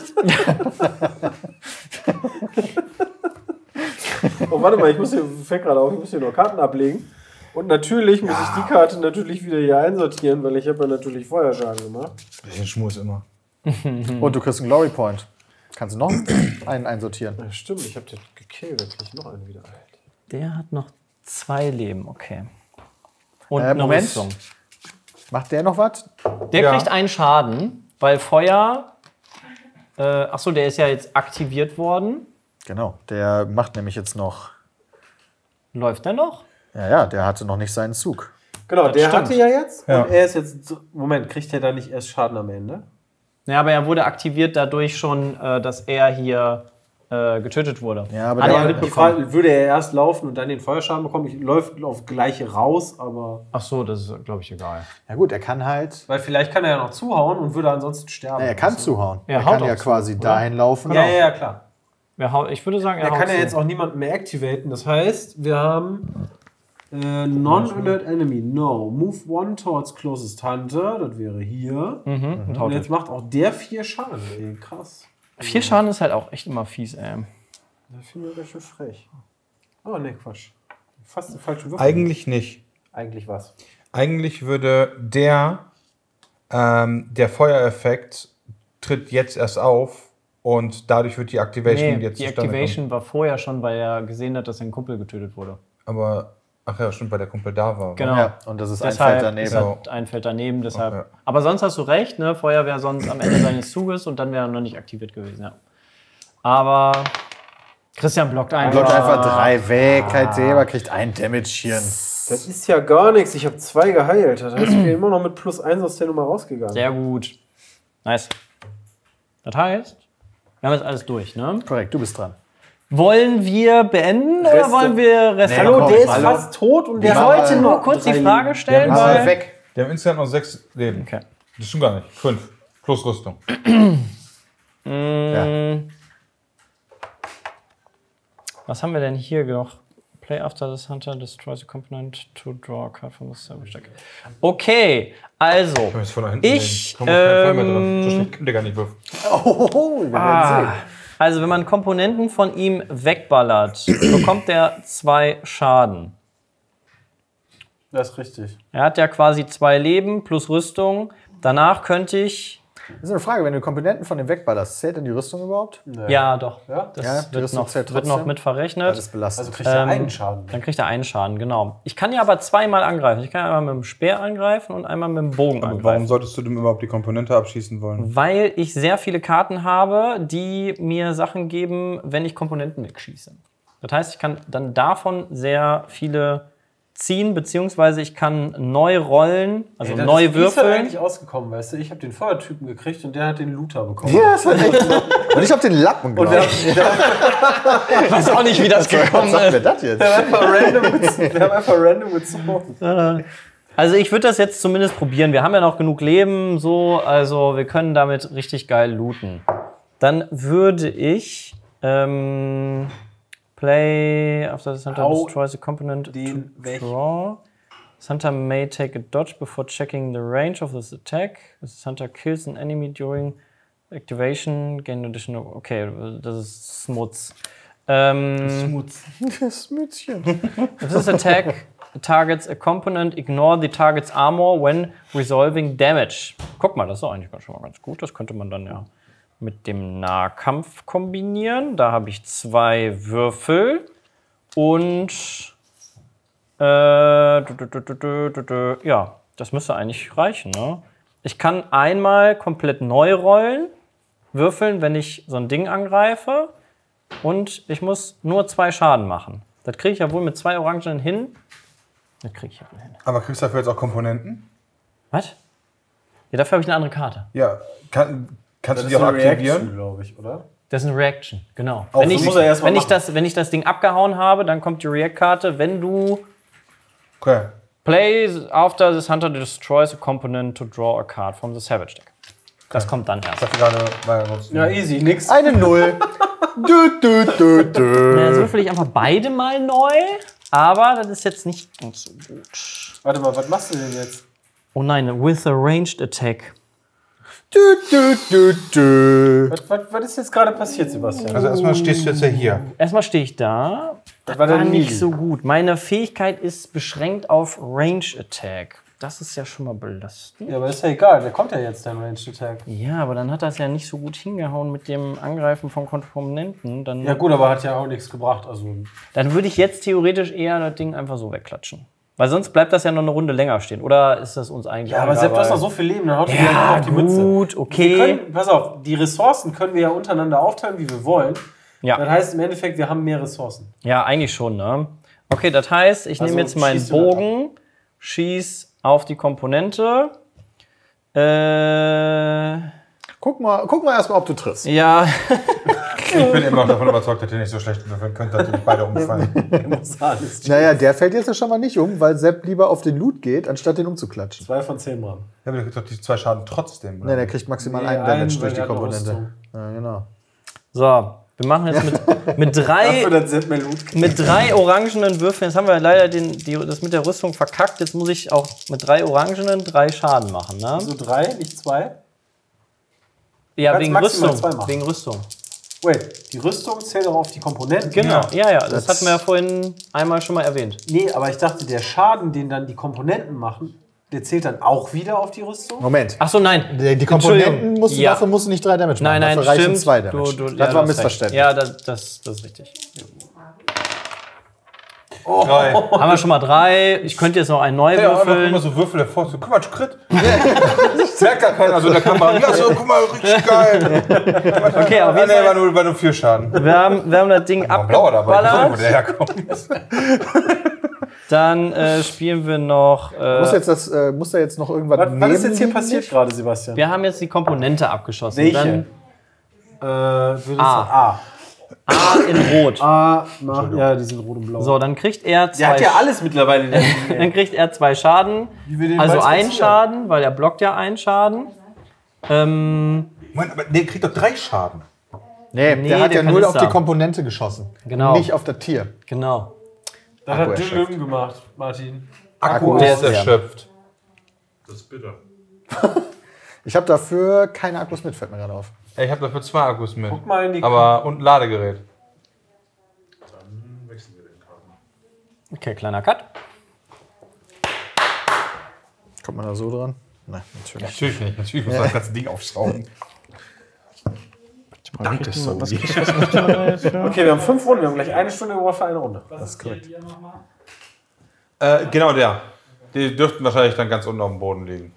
Oh, warte mal, ich muss hier, fällt gerade auf, ich muss hier noch Karten ablegen. Und natürlich muss ich die Karte natürlich wieder hier einsortieren, weil ich habe ja natürlich Feuerschaden gemacht. Bisschen Schmus immer. Und du kriegst einen Glory Point. Kannst du noch einen einsortieren? Ja, stimmt, ich habe den gekillt, da krieg ich noch einen wieder. Alter. Der hat noch zwei Leben, okay. Und Äh, eine Moment. Rüstung. Macht der noch was? Der Ja. kriegt einen Schaden, weil Feuer. Äh, achso, der ist ja jetzt aktiviert worden. Genau, der macht nämlich jetzt noch. Läuft der noch? Ja, ja, der hatte noch nicht seinen Zug. Genau, der stimmt. hatte ja jetzt. Ja. Und er ist jetzt. Moment, kriegt er da nicht erst Schaden am Ende? Ja, aber er wurde aktiviert dadurch schon, äh, dass er hier äh, getötet wurde. Ja, aber Hat der er war- mitbekommen. Die Frage, würde er erst laufen und dann den Feuerschaden bekommen? Ich läuft auf gleiche raus, aber. Ach so, das ist, glaube ich, egal. Ja gut, er kann halt. Weil vielleicht kann er ja noch zuhauen und würde ansonsten sterben. Na, er kann Weißt du? zuhauen. Er Er haut kann ja auch zu, quasi oder? dahin laufen. Ja, ja, ja, klar. Wer hau- Ich würde sagen, er Er haut kann ja zu. jetzt auch niemanden mehr activaten. Das heißt, wir haben äh, Non-Alert Enemy. No. Move one towards closest Hunter. Das wäre hier. Mhm, und Und haut jetzt macht auch der vier Schaden. Ey, krass. Vier Schaden ist halt auch echt immer fies, ey. Das finde ich ganz schön frech. Oh, ne, Quatsch. Fast den falschen Würfel. Eigentlich nicht. Eigentlich was. Eigentlich würde der, ähm, der Feuereffekt tritt jetzt erst auf und dadurch wird die Activation Nee, jetzt die zustande Activation war vorher schon, weil er gesehen hat, dass sein Kumpel getötet wurde. kommen. Aber, ach ja, stimmt, weil der Kumpel da war. Genau. Ja, und das ist ein Deshalb Feld daneben. ist halt ein Feld daneben, deshalb. Okay. Aber sonst hast du recht, ne? Feuer wäre sonst am Ende seines Zuges und dann wäre er noch nicht aktiviert gewesen, ja. Aber Christian blockt ein. Blockt einfach drei weg, halt selber, kriegt ein Damagechen. Das ist ja gar nichts. Ich habe zwei geheilt. Das heißt, ich bin immer noch mit plus eins aus der Nummer rausgegangen. Sehr gut. Nice. Das heißt, wir haben jetzt alles durch, ne? Korrekt, du bist dran. Wollen wir beenden oder Reste. wollen wir Rest? Nee, Hallo, komm, der ist hallo. fast tot und der Ich machen wollte wir nur kurz die drei Frage stellen, Ja, weil. aber weg. Die haben insgesamt noch sechs Leben. Okay. Das stimmt gar nicht. Fünf. Plus Rüstung. Ja. Was haben wir denn hier noch? Play after this hunter destroys a component to draw a card from the savage deck. Okay, also. Ich muss von da hinten Ich, nehmen. Komm, kein Fall mehr ähm, dran. So schlecht könnt ihr gar nicht würfeln. Oh, wir werden Ah, also wenn man Komponenten von ihm wegballert, bekommt er zwei Schaden. Das ist richtig. Er hat ja quasi zwei Leben plus Rüstung. Danach könnte ich. Das ist eine Frage, wenn du Komponenten von dem wegballerst, zählt denn die Rüstung überhaupt? Nee. Ja, doch. Ja? Das Ja, die wird, Rüstung noch, zählt wird noch trotzdem? mit verrechnet. Das ist belastet. Also kriegt er Ähm, einen Schaden. Dann kriegt er einen Schaden, genau. Ich kann ja aber zweimal angreifen. Ich kann einmal mit dem Speer angreifen und einmal mit dem Bogen Warum angreifen. solltest du dem überhaupt die Komponente abschießen wollen? Weil ich sehr viele Karten habe, die mir Sachen geben, wenn ich Komponenten wegschieße. Das heißt, ich kann dann davon sehr viele ziehen, beziehungsweise ich kann neu rollen, also Ey, das neu ist- wie ist er würfeln. eigentlich ausgekommen, weißt du? Ich habe den Feuertypen gekriegt und der hat den Looter bekommen. Ja, das hat echt. Und ich hab den Lappen, Und glaube der, ich. der, Ich weiß auch nicht, wie das Was gekommen sagt mir ist. das jetzt? der, hat einfach random gezogen. der hat einfach random gezogen. Also ich würde das jetzt zumindest probieren. Wir haben ja noch genug Leben, so, also wir können damit richtig geil looten. Dann würde ich ähm, play after the center Hau destroys a component den to weg. draw. The hunter may take a dodge before checking the range of this attack. The hunter kills an enemy during activation. Gain additional. Okay, das ist Schmutz. Ähm, Schmutz. Das Mützchen. If this attack targets a component, ignore the target's armor when resolving damage. Guck mal, das ist doch eigentlich schon mal ganz gut. Das könnte man dann ja mit dem Nahkampf kombinieren. Da habe ich zwei Würfel und äh, du, du, du, du, du, du, du, ja, das müsste eigentlich reichen. Ne? Ich kann einmal komplett neu rollen, würfeln, wenn ich so ein Ding angreife. Und ich muss nur zwei Schaden machen. Das kriege ich ja wohl mit zwei Orangen hin. Das kriege ich ja wohl hin. Aber kriegst du dafür jetzt auch Komponenten? Was? Ja, dafür habe ich eine andere Karte. Ja. Kann, kannst Das du ist die auch eine aktivieren? Reaction, glaube ich, oder? Das ist eine Reaction, genau. Auch Wenn, so ich, muss er erst mal wenn, ich machen. das, wenn ich das Ding abgehauen habe, dann kommt die React-Karte. Wenn du Okay. play after this hunter destroys a component to draw a card from the Savage Deck. Das kommt dann erst. Ich dachte gerade, war ja sonst Ja, easy, nix. Eine Null. Du, du, du, du. Jetzt würfel ich einfach beide mal neu. Aber das ist jetzt nicht ganz so gut. Warte mal, was machst du denn jetzt? Oh nein, with a ranged attack. Du, du, du, du. Was, was, was ist jetzt gerade passiert, Sebastian? Also erstmal stehst du jetzt ja hier. Erstmal stehe ich da. Das war der War nicht Nili. so gut. Meine Fähigkeit ist beschränkt auf Range Attack. Das ist ja schon mal belastend. Ja, aber ist ja egal, der kommt ja jetzt, dein Ranged Attack. Ja, aber dann hat das ja nicht so gut hingehauen mit dem Angreifen von Komponenten. Dann, Ja gut, aber hat ja auch nichts gebracht. Also, dann würde ich jetzt theoretisch eher das Ding einfach so wegklatschen. Weil sonst bleibt das ja noch eine Runde länger stehen. Oder ist das uns eigentlich ja, aber egal, selbst du hast weil- noch so viel Leben, dann haut dir Ja, ja auf die Mütze. gut, Wir okay. können, pass auf, die Ressourcen können wir ja untereinander aufteilen, wie wir wollen. Ja. Das heißt im Endeffekt, wir haben mehr Ressourcen. Ja, eigentlich schon, ne? Okay, das heißt, ich Also nehme jetzt meinen schießt du das Bogen, schieß auf die Komponente. Äh, Guck mal, guck mal erstmal, ob du triffst. ja. Ich bin immer noch davon überzeugt, dass ihr nicht so schlecht würfeln könnt, dass ihr nicht beide umfallen. Naja, der fällt jetzt ja schon mal nicht um, weil Sepp lieber auf den Loot geht, anstatt den umzuklatschen. Zwei von zehn Mann. Ja, aber der kriegt doch die zwei Schaden trotzdem. Nein, der kriegt maximal Nee, einen einen, Damage weil durch die der hat eine Komponente. Rüstung. Ja, genau. So, wir machen jetzt mit, mit, drei, Dafür, dass Sepp mehr Loot kriegt. mit drei orangenen Würfeln. Jetzt haben wir leider den, die, das mit der Rüstung verkackt. Jetzt muss ich auch mit drei orangenen drei Schaden machen. Ne? Also drei, nicht zwei. Ja, kannst wegen maximal Rüstung. zwei machen. Wegen Rüstung. Wait, die Rüstung zählt auch auf die Komponenten. Genau, ja, ja, das, Das- hatten wir ja vorhin einmal schon mal erwähnt. Nee, aber ich dachte, der Schaden, den dann die Komponenten machen, der zählt dann auch wieder auf die Rüstung? Moment. Ach so, nein. Die, die Entschuldigung. Komponenten musst du, Ja. dafür musst du nicht drei Damage machen. Nein, nein, dafür reichen stimmt. zwei Damage. Du, du, das ja, war du hast Missverständnis. recht. Ja, das, das, das ist richtig. Drei. Haben wir schon mal drei. Ich könnte jetzt noch einen neu Ja, einfach immer würfeln. so Würfel hervor. So, guck mal, Crit. Das merkt gar keiner. Also in der Kamera. Ja, so, guck mal, richtig geil. Okay, auf Ah, jeden nee, war Fall. nur, war nur vier Schaden. Wir haben, wir haben das Ding War blauer dabei. Ich weiß nicht, wo der abgeballert. herkommt. Dann äh, spielen wir noch. Muss, Äh, jetzt das, äh, muss da jetzt noch irgendwas Was, was ist jetzt hier neben- passiert gerade, Sebastian? wir haben jetzt die Komponente abgeschossen. Welche? Dann Äh, will A. A. A in Rot. A, mach, ja, die sind rot und blau. So, dann kriegt er der zwei. hat ja alles mittlerweile. Der Dann kriegt er zwei Schaden. Wie wir den Also bald einen spazieren. Schaden, weil er blockt ja einen Schaden. Ähm, Moment, aber der kriegt doch drei Schaden. Nee, Nee, der hat der ja nur auf Kanister. die Komponente geschossen. Genau. Nicht auf das Tier. genau. Das Akku hat erschöpft. Dylan gemacht, Martin. Akku Der ist ist erschöpft. Das ist bitter. Ich habe dafür keine Akkus mit, fällt mir gerade auf. Ey, ich habe dafür zwei Akkus mit. Guck mal in die Aber und ein Ladegerät. Dann wechseln wir den Karten. Okay, kleiner Cut. Kommt man da so dran? Nein, natürlich. Natürlich nicht. Natürlich muss man das ganze Ding aufschrauben. Danke, Sony. Okay, wir haben fünf Runden. Wir haben gleich eine Stunde gebraucht für eine Runde. Das ist korrekt. Äh, genau der. Die dürften wahrscheinlich dann ganz unten auf dem Boden liegen.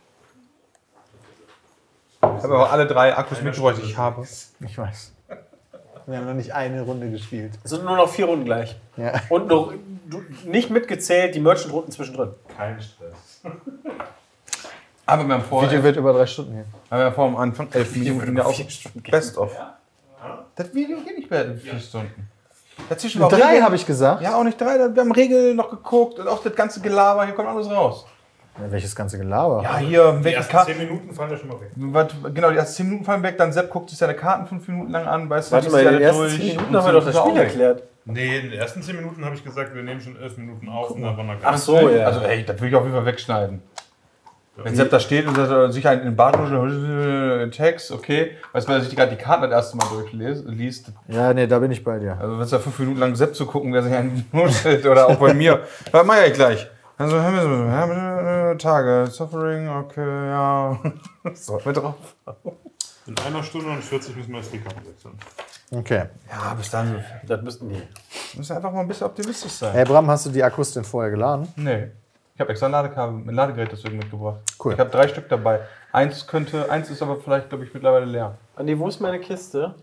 Ich habe aber alle drei Akkus mitgebracht, die ich habe. Ich weiß. Wir haben noch nicht eine Runde gespielt. Es sind nur noch vier Runden gleich. Ja. Und noch du, nicht mitgezählt die Merchant-Runden zwischendrin. Kein Stress. Aber wir haben vor, Video wird über drei Stunden gehen. haben wir vor am Anfang elf Minuten ja auch vier Stunden gehen. Best of. Das Video geht nicht mehr in vier Stunden. Dazwischen war auch Drei Regel- habe ich gesagt. Ja, auch nicht drei. Wir haben Regeln noch geguckt und auch das ganze Gelaber. Hier kommt alles raus. Ja, welches ganze Gelaber? Ja, hier, Die welche ersten Karten. zehn Minuten fallen ja schon mal weg. Was, genau, die ersten zehn Minuten fallen weg, dann Sepp guckt sich seine Karten fünf Minuten lang an, weißt du, Warte liest mal, die in alle den ersten durch zehn Minuten und haben wir so doch das ist er Spiel auch weg. erklärt. Nee, in den ersten zehn Minuten habe ich gesagt, wir nehmen schon elf Minuten auf und dann war noch Ach so, ja. Also, ey, das will ich auf jeden Fall wegschneiden. Wenn Sepp da steht und sagt, sich halt in den Bart Text, okay, weißt du, weil er sich gerade die Karten das erste Mal durchliest. Ja, nee, da bin ich bei dir. Also, wenn es da fünf Minuten lang Sepp zu gucken, der sich einen nuschelt oder auch bei mir, das mach ich gleich. Also, haben wir so, haben wir Tage, Suffering, okay, ja. So, mit drauf. In einer Stunde und vierzig müssen wir jetzt die Karten wechseln. Okay. Ja, bis dann. Das müssten die. Müssen einfach mal ein bisschen optimistisch sein. Hey Bram, hast du die Akkus denn vorher geladen? Nee. Ich habe extra ein Ladekabel, ein Ladegerät deswegen mitgebracht. Cool. Ich habe drei Stück dabei. Eins könnte, eins ist aber vielleicht, glaube ich, mittlerweile leer. Andi, wo ist meine Kiste?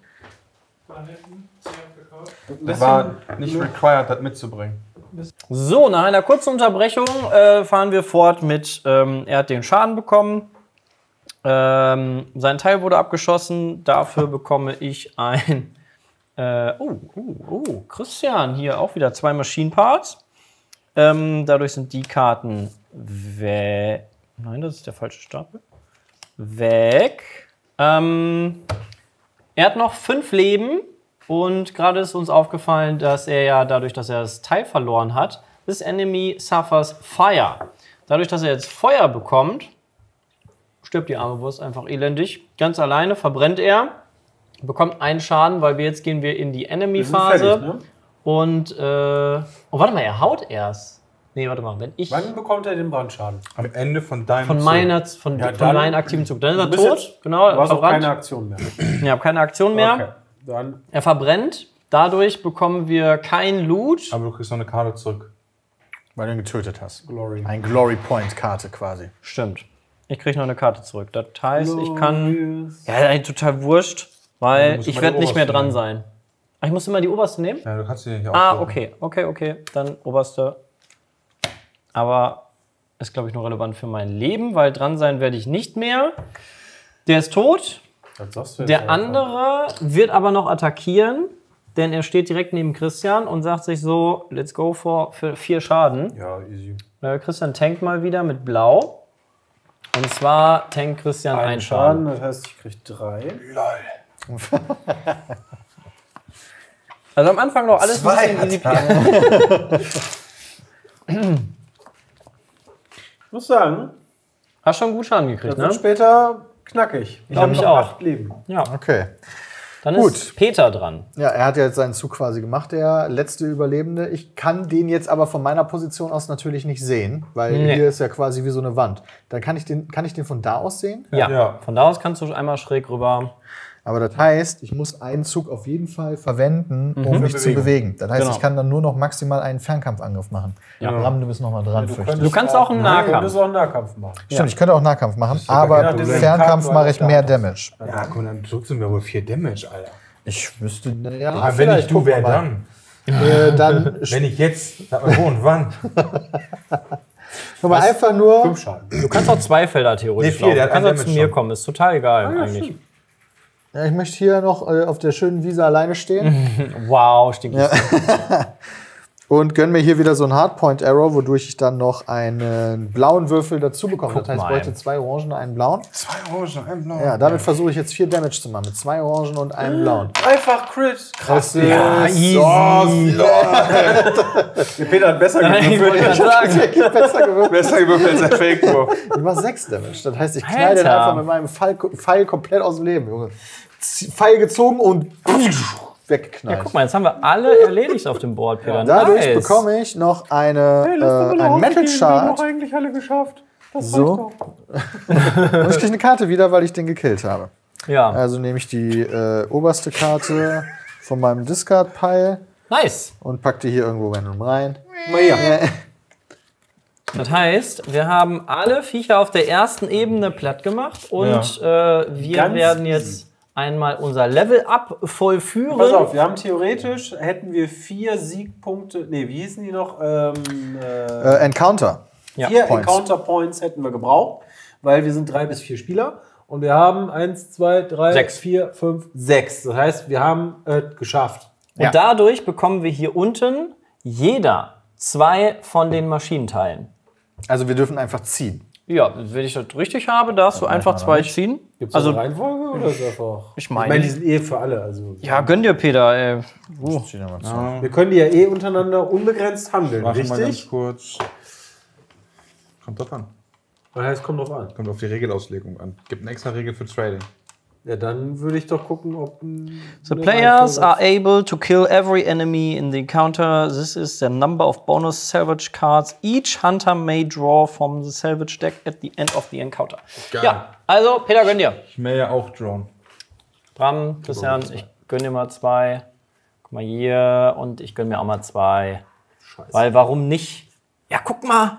Das war nicht required, das mitzubringen. So, nach einer kurzen Unterbrechung äh, fahren wir fort mit, ähm, er hat den Schaden bekommen. Ähm, sein Teil wurde abgeschossen. Dafür bekomme ich ein. Äh, oh, oh, oh, Christian, hier auch wieder zwei Machine Parts. Ähm, dadurch sind die Karten weg. Nein, das ist der falsche Stapel. Weg. Ähm, er hat noch fünf Leben. Und gerade ist uns aufgefallen, dass er ja dadurch, dass er das Teil verloren hat, this enemy suffers fire. Dadurch, dass er jetzt Feuer bekommt, stirbt die arme Wurst einfach elendig. Ganz alleine verbrennt er, bekommt einen Schaden, weil wir jetzt gehen wir in die Enemy-Phase. fertig, ne? Und, äh, oh, warte mal, er haut erst. Nee, warte mal, wenn ich Wann bekommt er den Brandschaden? Am Ende von deinem von, Zug. meiner, von, Ja, von dann- meinem aktiven Zug, dann ist er Du bist tot. jetzt- Genau, Du hast auch verbrannt. keine Aktion mehr. Ich habe keine Aktion mehr. Okay. Dann Er verbrennt. Dadurch bekommen wir kein Loot. Aber du kriegst noch eine Karte zurück. Weil du ihn getötet hast. Glory. Ein Glory Point Karte quasi. Stimmt. Ich kriege noch eine Karte zurück. Das heißt, ich kann. Ja, eigentlich total wurscht, weil musst ich immer werde die nicht mehr oberste dran nehmen. sein. Ach, ich muss immer die oberste nehmen? Ja, du kannst die nicht Ah, aussuchen. okay, okay, okay. Dann oberste. Aber ist, glaube ich, nur relevant für mein Leben, weil dran sein werde ich nicht mehr. Der ist tot. Was sagst du jetzt Der einfach? andere wird aber noch attackieren, denn er steht direkt neben Christian und sagt sich so, let's go for für vier Schaden. Ja, easy. Äh, Christian tankt mal wieder mit Blau. Und zwar tankt Christian Ein einen Schaden. Schaden, das heißt, ich krieg drei. Also am Anfang noch alles Zwei ein bisschen easy. Ich muss sagen, Hast schon gut Schaden gekriegt, das ne? wird später knackig. Ich Glaub habe ich noch auch. acht Leben. Ja. Okay. Dann Gut. ist Peter dran. Ja, er hat ja jetzt seinen Zug quasi gemacht, der letzte Überlebende. Ich kann den jetzt aber von meiner Position aus natürlich nicht sehen, weil Nee. hier ist ja quasi wie so eine Wand. Dann kann ich den, kann ich den von da aus sehen? Ja. Ja. Von da aus kannst du einmal schräg rüber. Aber das heißt, ich muss einen Zug auf jeden Fall verwenden, um mich zu bewegen. Das heißt, Genau. ich kann dann nur noch maximal einen Fernkampfangriff machen. Ja. Bram, du bist noch mal dran, fürchte ich. Du kannst auch einen Nein, Du Nahkampf. könntest auch einen Nahkampf machen. Stimmt, ich könnte auch Nahkampf machen, aber kein Problem. Fernkampf Karten mache ich oder mehr Nahkampf. Damage. Ja, komm, dann drückst du mir wohl vier Damage, Alter. Ich wüsste, ja, Aber wenn vielleicht, ich du, gucken wir wer mal. dann? Äh, dann Wenn ich jetzt, sag mal wo und wann? guck mal, einfach nur. Fünf Schaden. Du kannst auch zwei Felder theoretisch Nee, vier, der laufen. hat Du kannst einen auch zu Damage mir schon. kommen. Ist total egal eigentlich. Ja, ich möchte hier noch äh, auf der schönen Wiese alleine stehen. Wow, stinkt ja. Und gönn mir hier wieder so einen Hardpoint Arrow, wodurch ich dann noch einen blauen Würfel dazu bekomme. Guck Das heißt, ich mal. bräuchte zwei Orangen und einen blauen. Zwei Orangen, ein Blau. Ja, damit versuche ich jetzt vier Damage zu machen. Mit zwei Orangen und einem blauen. Einfach Crit. Krass. Ja, easy. Der Peter hat besser Ich wollte gewürfelt. gerade sagen. Besser gewürfelt. Besser gewürfelt als der Fake-Wurf. Ich mach sechs Damage. Das heißt, ich knall den Alter. einfach mit meinem Pfeil, Pfeil komplett aus dem Leben, Junge. Z- Pfeil gezogen und weggeknallt. Guck mal, jetzt haben wir alle erledigt auf dem Board, Peter. Dadurch nice. bekomme ich noch eine, äh, einen Metal Shard. eigentlich alle geschafft. Das So. Und ich kriege eine Karte wieder, weil ich den gekillt habe. Ja, Also nehme ich die äh, oberste Karte von meinem Discard-Pile nice. und pack die hier irgendwo random rein. Mal hier. Das heißt, wir haben alle Viecher auf der ersten Ebene platt gemacht und äh, wir Ganz werden jetzt einmal unser Level-Up vollführen. Pass auf, wir haben theoretisch, hätten wir vier Siegpunkte, nee, wie hießen die noch? Ähm, äh, Äh, Encounter. Ja, vier Points. Encounter Points hätten wir gebraucht, weil wir sind drei bis vier Spieler und wir haben eins, zwei, drei, Sechs. vier, fünf, sechs. Das heißt, wir haben es geschafft. Und Ja. dadurch bekommen wir hier unten jeder zwei von den Maschinenteilen. Also wir dürfen einfach ziehen. Ja, wenn ich das richtig habe, darfst du einfach zwei ziehen. Gibt es Also, eine Reihenfolge oder ist einfach? ich meine- ich meine, die sind eh für alle. Also ja, gönn dir, Peter. Ey. Zieh da mal zu. wir können die ja eh untereinander unbegrenzt handeln, Warte mal ganz richtig? kurz. Kommt drauf an. Das heißt, kommt drauf an. Kommt auf die Regelauslegung an. Gibt eine extra Regel für Trading. Ja, dann würde ich doch gucken, ob. ein- The eine players Reihenfolge- are able to kill every enemy in the encounter. This is the number of bonus salvage cards each hunter may draw from the salvage deck at the end of the encounter. Geil. Ja, also Peter, gönn dir. Ich mähe ja auch Drone. Bram, Christian, ich gönn dir mal zwei. Guck mal hier und ich gönn mir auch mal zwei. Scheiße. Weil warum nicht? Ja, guck mal.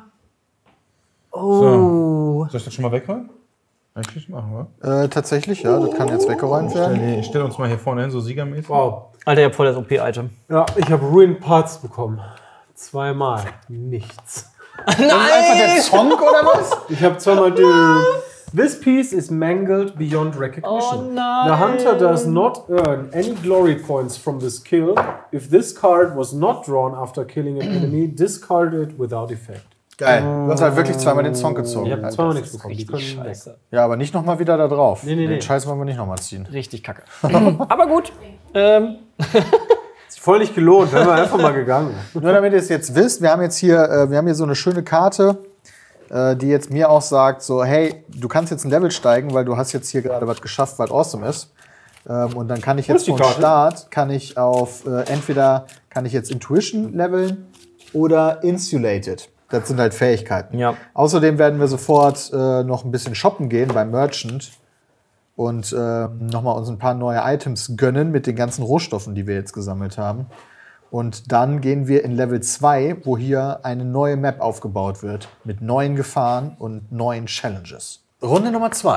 So. Soll ich das schon mal wegräumen? Eigentlich machen, oder? Äh, tatsächlich, ja, das kann jetzt weggeräumt werden. Ich stelle uns mal hier vorne hin, so siegermäßig. Wow. Alter, ihr habt voll das O P-Item. Ja, ich habe Ruin Parts bekommen. Zweimal. Nichts. Einfach der Zonk oder was? Ich habe zweimal die. This piece is mangled beyond recognition. Oh nein. The hunter does not earn any glory points from this kill. If this card was not drawn after killing an enemy, discard it without effect. Geil. Du hast halt wirklich zweimal den Zonk gezogen. Ich habe zweimal nichts bekommen. Die können weg. Scheiße. Ja, aber nicht nochmal wieder da drauf. Nee, nee, Den nee. Scheiß wollen wir nicht nochmal ziehen. Richtig kacke. Aber gut. Ähm, Ist voll nicht gelohnt, wären wir einfach mal gegangen. Nur damit ihr es jetzt wisst, wir haben jetzt hier, äh, wir haben hier so eine schöne Karte, äh, die jetzt mir auch sagt, so, hey, du kannst jetzt ein Level steigen, weil du hast jetzt hier gerade was geschafft, was awesome ist. Ähm, und dann kann ich Wo jetzt ist die vom Karte? Start, kann ich auf, äh, entweder kann ich jetzt Intuition leveln oder Insulated. Das sind halt Fähigkeiten. Ja. Außerdem werden wir sofort äh, noch ein bisschen shoppen gehen beim Merchant und äh, nochmal uns ein paar neue Items gönnen mit den ganzen Rohstoffen, die wir jetzt gesammelt haben. Und dann gehen wir in Level zwei, wo hier eine neue Map aufgebaut wird mit neuen Gefahren und neuen Challenges. Runde Nummer zwei.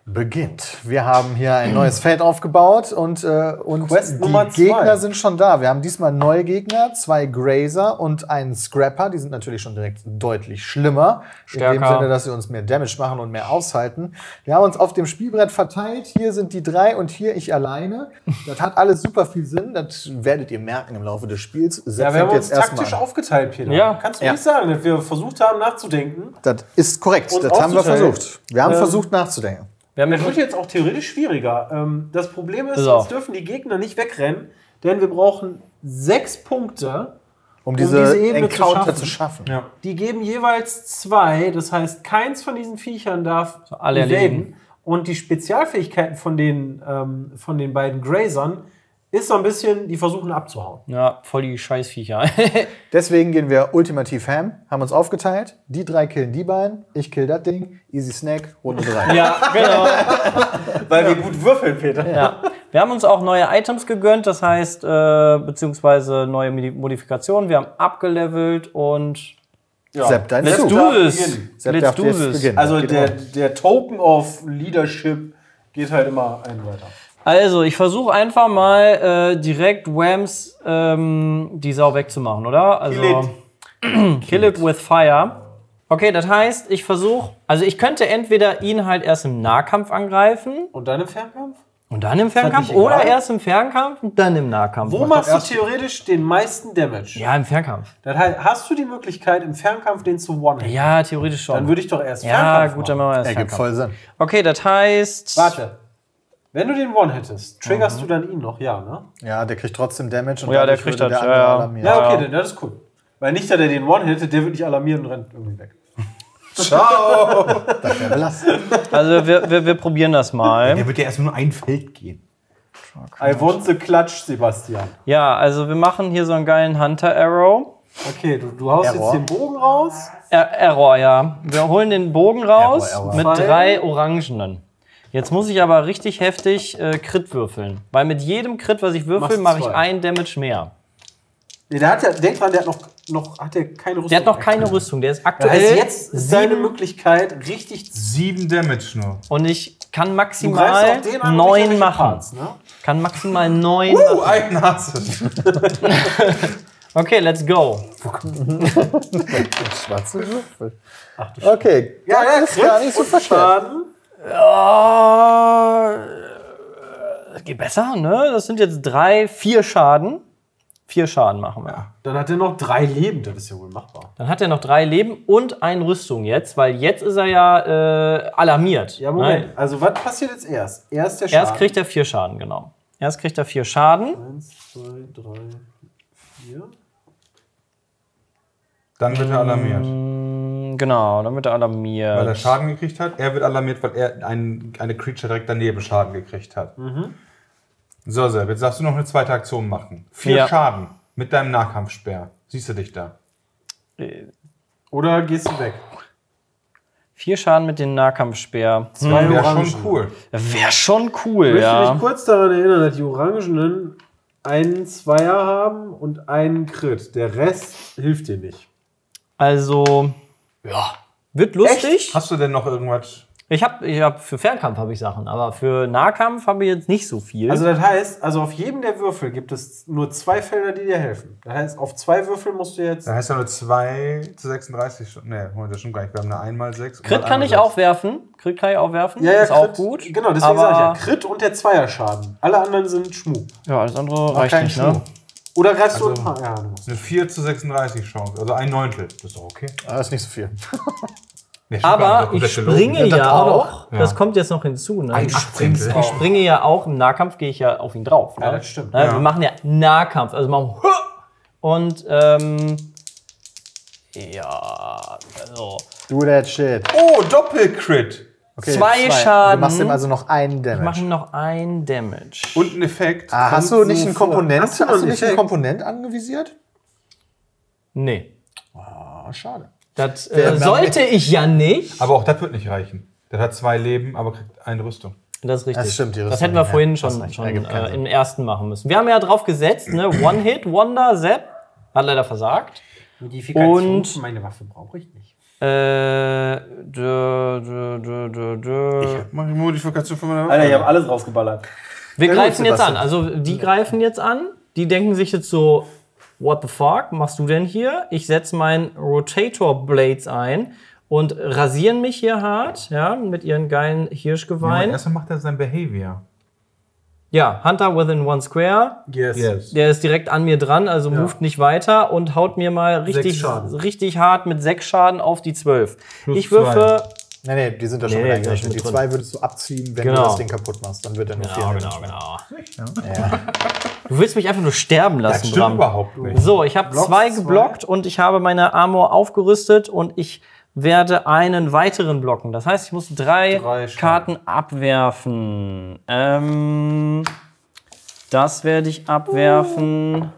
beginnt. Wir haben hier ein neues Feld aufgebaut und, äh, und Quest die Nummer zwei. Gegner sind schon da. Wir haben diesmal neue Gegner, zwei Grazer und einen Scrapper. Die sind natürlich schon direkt deutlich schlimmer. Stärker. In dem Sinne, dass sie uns mehr Damage machen und mehr aushalten. Wir haben uns auf dem Spielbrett verteilt. Hier sind die drei und hier ich alleine. Das hat alles super viel Sinn. Das werdet ihr merken im Laufe des Spiels. Sepp Ja, wir haben fängt uns taktisch an. aufgeteilt, Peter. Ja. Kannst du Ja. nicht sagen, dass wir versucht haben nachzudenken? Das ist korrekt. Und Das haben wir auszuteilen. versucht. Wir haben Ähm, versucht nachzudenken. Wir haben Das wird jetzt auch theoretisch schwieriger. Ähm, Das Problem ist, Ist auch. uns dürfen die Gegner nicht wegrennen, denn wir brauchen sechs Punkte, Um diese, diese Ebene zu Encounter schaffen. zu schaffen. Ja. Die geben jeweils zwei, das heißt, keins von diesen Viechern darf alle evaden. erledigen. Und die Spezialfähigkeiten von den, ähm, von den beiden Grazern ist so ein bisschen, die versuchen abzuhauen. Ja, voll die Scheißviecher. Deswegen gehen wir ultimativ ham, haben uns aufgeteilt. Die drei killen die beiden, ich kill das Ding, easy snack, Runde drei. ja, genau. Weil wir gut würfeln, Peter. Ja. Wir haben uns auch neue Items gegönnt, das heißt, äh, beziehungsweise neue Modi- Modifikationen. Wir haben abgelevelt und Sepp, dein let's Zug. do this. beginnen. Sepp Let's darf do jetzt this. beginnen. Also Geht der, um. der Token of Leadership geht halt immer einen weiter. Also, ich versuche einfach mal äh, direkt Whams ähm, die Sau wegzumachen, oder? Also, Kill kill it with fire. Okay, das heißt, ich versuche, also ich könnte entweder ihn halt erst im Nahkampf angreifen Und dann im Fernkampf? und dann im halt Fernkampf nicht oder egal. erst im Fernkampf und dann im Nahkampf. Wo machst du theoretisch den meisten Damage? Ja, im Fernkampf. Das heißt, hast du die Möglichkeit, im Fernkampf den zu one -hitten? Ja, theoretisch schon. Dann würde ich doch erst ja, Fernkampf gut, dann machen. machen wir erst Ergibt Fernkampf. voll Sinn. Okay, das heißt. Warte. Wenn du den one hittest, triggerst du dann ihn noch? Ja, ne? Ja, der kriegt trotzdem Damage und Ja, der dadurch kriegt würde das, der andere ja, ja. alarmieren. Ja, okay, Ja. dann das ist cool. Weil nicht, dass er den one hittet, der wird nicht alarmieren und rennt irgendwie weg. Ciao! Das wäre belastend. Also, wir, wir, wir probieren das mal. Der wird ja erst nur ein Feld gehen. I want the clutch, Sebastian. Ja, also, wir machen hier so einen geilen Hunter-Arrow. Okay, du, du haust Error. jetzt den Bogen raus. Er Error, ja. Wir holen den Bogen raus Error, Error. mit Pfeil. drei Orangenen. Jetzt muss ich aber richtig heftig äh, Crit würfeln. Weil mit jedem Crit, was ich würfel, Machst mache ich zwei. ein Damage mehr. Nee, der hat ja, denk dran, der hat noch, noch hat der keine Rüstung. Der hat noch keine Rüstung. Der ist Das aktuell heißt, jetzt ist seine sieben Möglichkeit, richtig zu. Sieben Damage nur. und ich kann Du maximal greifst auch den an und neun nicht an machen. Parts, ne? Kann maximal neun Uh, machen. einen hast du. Okay, let's go. Schwarze Würfel. Okay, Ja, ja, das ist gar nicht so und verkehrt. Schaden. Ja, äh, geht besser, ne? Das sind jetzt drei, vier Schaden. Vier Schaden machen wir. Dann hat er noch drei Leben, das ist ja wohl machbar. Dann hat er noch drei Leben und eine Rüstung jetzt, weil jetzt ist er ja äh, alarmiert. Ja, Moment. Ne? Also, was passiert jetzt erst? Erst der Schaden. Erst kriegt er vier Schaden, genau. Erst kriegt er vier Schaden. Eins, zwei, drei, vier. Dann wird er alarmiert. Mm, Genau, dann wird er alarmiert. Weil er Schaden gekriegt hat. Er wird alarmiert, weil er ein, eine Creature direkt daneben Schaden gekriegt hat. Mhm. So, Sepp, jetzt darfst du noch eine zweite Aktion machen. Vier Ja. Schaden mit deinem Nahkampfspeer. Siehst du dich da? Oder gehst du weg? Vier Schaden mit dem Nahkampfspeer. Zwei Wäre Orangen. schon cool. Wäre schon cool, Ich möchte ja. mich kurz daran erinnern, dass die Orangenen einen Zweier haben und einen Crit. Der Rest hilft dir nicht. Also, ja. Wird lustig. Hast du denn noch irgendwas? Ich habe ich hab, für Fernkampf habe ich Sachen, aber für Nahkampf habe ich jetzt nicht so viel. Also das heißt, also auf jedem der Würfel gibt es nur zwei Felder, die dir helfen. Das heißt, auf zwei Würfel musst du jetzt... Da heißt ja nur zwei zu sechsunddreißig. schon- Nee, Moment, das stimmt gar nicht. Wir haben eine einmal sechs. Crit kann ich auch werfen. Crit kann ich auch werfen. Ja, ja, ist auch Crit. gut. Genau, deswegen aber, sage ich ja. Crit und der Zweierschaden. Alle anderen sind Schmuh. Ja, alles andere reicht keinen nicht, ne? Schmuh. Oder greifst du Also- ein paar... Ja, du musst. Eine vier zu sechsunddreißig Chance. Also ein Neuntel. Das ist doch okay. Ah, Das ist nicht so viel. Nee, stimmt gar Aber nicht. ich Das ist gelogen. springe das ja auch auch. noch. Das Ja. kommt jetzt noch hinzu, ne? Ein Ich Achtzehntel. ich springe ja auch. Im Nahkampf gehe ich ja auf ihn drauf. Ne? Ja, das stimmt. Ne? Ja. Wir machen ja Nahkampf. Also machen wir und ähm, ja, also Do that shit. Oh, Doppelcrit. Okay, Zwei Schaden. Du machst ihm also noch einen ich Damage. mache ihm noch ein Damage. Und ein Effekt. Ah, hast kommt du nicht so einen vor. Komponent? Hast du noch Hast du einen nicht einen Effekt? Komponent anvisiert? Nee. Ah, schade. Das Wer- äh, sollte ich ja nicht. Aber auch das wird nicht reichen. Der hat zwei Leben, aber kriegt eine Rüstung. Das ist richtig. Das stimmt, die das Rüstung, hätten wir ja, vorhin hast schon, recht. schon Ergibt keinen äh, Sinn. im ersten machen müssen. Wir haben ja drauf gesetzt, ne? One-Hit, Wonder, Zap. Hat leider versagt. Modifikation Und- für meine Waffe brauche ich nicht. Äh, dö, dö, dö, dö, dö. Mach die Modifikation von meiner Alter, ich habe alles rausgeballert. Wir Sehr gut, greifen jetzt an. Sebastian. Also die greifen jetzt an. Die denken sich jetzt so, what the fuck machst du denn hier? Ich setze meinen Rotator Blades ein und rasieren mich hier hart, ja, mit ihren geilen Hirschgeweihen. Erstmal macht er sein Behavior. Ja, Hunter within one square. Yes. Der ist direkt an mir dran, also moved nicht weiter und haut mir mal richtig, Schaden. richtig hart mit sechs Schaden auf die zwölf. Plus Ich würfe. Nee, nee, die sind da schon Nee, mit die sind eingerechnet. schon Die drin. zwei würdest du abziehen, wenn Genau. du das Ding kaputt machst. Dann wird er nur Genau, vier. genau, genau. Du willst mich einfach nur sterben lassen, Das stimmt Bram. überhaupt nicht. So, ich habe zwei geblockt und ich habe meine Armor aufgerüstet und ich werde einen weiteren blocken. Das heißt, ich muss drei, Drei Schaden. Karten abwerfen. Ähm, das werde ich abwerfen.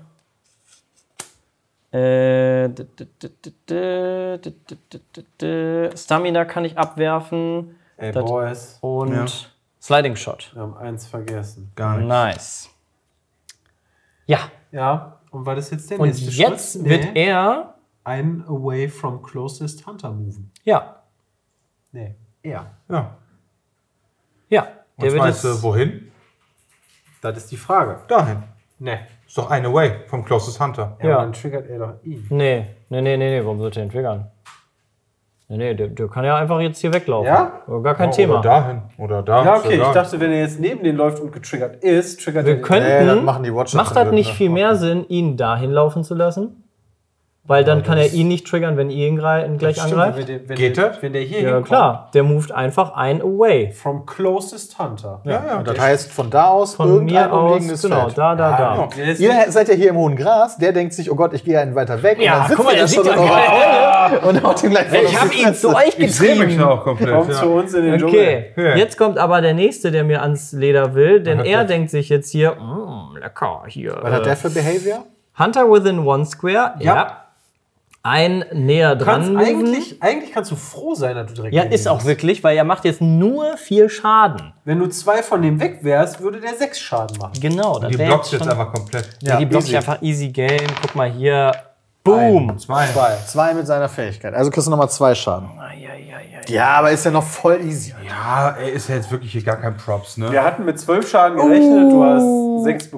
Äh, d- d- d- d- d- d- d- d- d- d- Stamina kann ich abwerfen. Ey, Das- Boys, Und Ja. Sliding Shot. wir haben eins vergessen. Gar nicht. Nice. Ja, Ja, und war das jetzt der und nächste jetzt Schritt? wird er. ein Away from Closest Hunter moven. Ja, Nee, er. Ja. ja. Und Der wird weißt jetzt. du, wohin? Das ist die Frage. Dahin. Nee. Ist doch eine Way vom Closest Hunter. Ja, Ja. aber dann triggert er doch ihn. Nee, nee, nee, nee, nee, warum sollte er den triggern? Nee, nee, der, der kann ja einfach jetzt hier weglaufen. Ja? Gar kein Ja, Thema. Oder dahin. Oder da. Ja, okay, Oder ich dachte, wenn er jetzt neben den läuft und getriggert ist, triggert Wir er den. könnten. Nee, das machen die Watcher macht zum das Glück, nicht ne? viel mehr Sinn, ihn dahin laufen zu lassen? Weil dann kann er ihn nicht triggern, wenn ihr ihn grei- gleich Stimmt, angreift. wenn der, wenn Geht der, das? Wenn der hier Ja, hinkommt. klar. Der moved einfach ein away. From Closest Hunter. Ja, ja. Und das heißt, von da aus Von irgendein mir aus, umliegendes genau, Feld. da, da, da. Der ist Ihr seid ja hier im hohen Gras, der denkt sich, oh Gott, ich gehe einen weiter weg. Ja, und dann sitzt guck mal, ihr der da sieht schon ja in eurer Runde und haut ihm gleich voll Ich auf habe die ihn Fresse. zu euch Ich sehe mich getrieben. da auch komplett. kommt Ja. zu uns in den Dschungel. Okay, Ja. jetzt kommt aber der Nächste, der mir ans Leder will, denn er denkt sich jetzt hier, mm, lecker, hier. Was hat äh, der für Behavior? Hunter within one square, ja. Ja. Ein näher Du dran. kannst moven. eigentlich, eigentlich kannst du froh sein, dass du direkt Ja, neben ist ihm auch bist. wirklich, weil er macht jetzt nur vier Schaden. Wenn du zwei von dem weg wärst, würde der sechs Schaden machen. Genau, das Die wär blockt jetzt schon- einfach komplett. Ja, die blockt easy. einfach easy game. Guck mal hier. Boom. Zwei. Zwei. Zwei mit seiner Fähigkeit. Also kriegst du nochmal zwei Schaden. Eieieiei. Ja, aber ist ja noch voll easy. Ja, ey, ist ja jetzt wirklich hier gar kein Props, ne? Wir hatten mit zwölf Schaden gerechnet, du hast sechs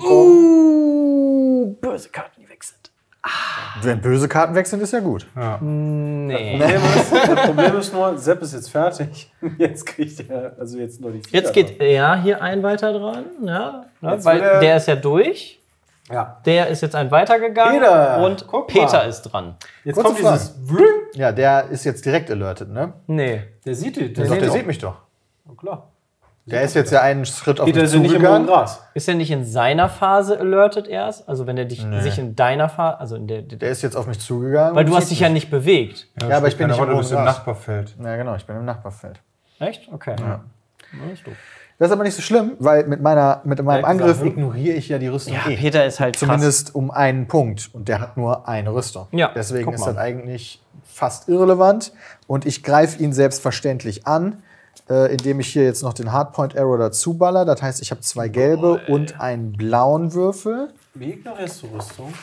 bekommen. Uh, böse Karten, die weg sind. Wenn böse Karten weg sind, ist ja gut. Nee. Problem ist, das Problem ist nur, Sepp ist jetzt fertig. Jetzt kriegt er, also jetzt nur die vier. Jetzt geht er hier ein weiter dran, ja, ne, Jetzt weil will er- der ist ja durch. Ja. Der ist jetzt ein weitergegangen Peter, und guck Peter mal. ist dran. Jetzt Kurze kommt dieses. Ja, der ist jetzt direkt alerted, ne? Nee. Der sieht die. Der, Der der sieht sieht mich doch. doch. Klar. Der ist jetzt ja einen Schritt auf Peter mich ist ja nicht im hohen zugegangen. Gras. Ist er nicht in seiner Phase alerted erst? Also wenn er dich, sich in deiner Phase, also in der, der Der ist jetzt auf mich zugegangen. weil und du hast sieht dich ja mich. nicht bewegt. Ja, aber ich bin nicht im Rolle, du hohen bist im Gras. Nachbarfeld. Ja, genau, ich bin im Nachbarfeld. Echt? Okay. Ja. Das ist doof. Das ist aber nicht so schlimm, weil mit, meiner, mit meinem Ja, Angriff gesagt, ignoriere ich ja die Rüstung Ja, eh. Peter ist halt krass. Zumindest um einen Punkt. Und der hat nur eine Rüstung. Ja, Deswegen guck ist mal. das eigentlich fast irrelevant. Und ich greife ihn selbstverständlich an, äh, indem ich hier jetzt noch den Hardpoint Arrow dazu baller. Das heißt, ich habe zwei gelbe und einen blauen Würfel. Wie ignorierst du Rüstung?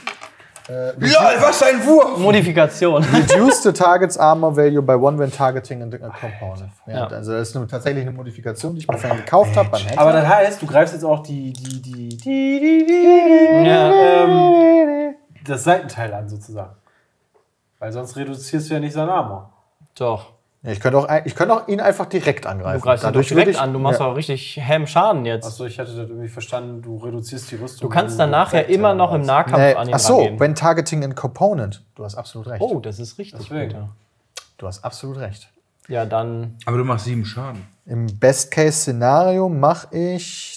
Ja, was ein Wurf! Modifikation. Reduce the target's armor value by one when targeting a component. Ja, Ja. Also das ist eine, tatsächlich eine Modifikation, die ich mir vorhin gekauft habe beim Händler. Aber das heißt, du greifst jetzt auch die, die, die, die, die, die Ja. ähm, das Seitenteil an, sozusagen. Weil sonst reduzierst du ja nicht sein Armor. Doch. Ja, ich könnte auch, ein- ich könnte auch ihn einfach direkt angreifen. Du greifst ihn doch Dadurch direkt würde ich- an. Du machst ja. auch richtig Hem Schaden jetzt. Achso, ich hatte das irgendwie verstanden, du reduzierst die Rüstung. Du kannst wenn dann nachher Seitenteil immer noch im hast. Nahkampf Nee, an ihn ach so, rangehen. when targeting a component. Du hast absolut recht. Oh, das ist richtig. Deswegen. Peter. Du hast absolut recht. Ja, dann. Aber du machst sieben Schaden. Im Best-Case-Szenario mache ich.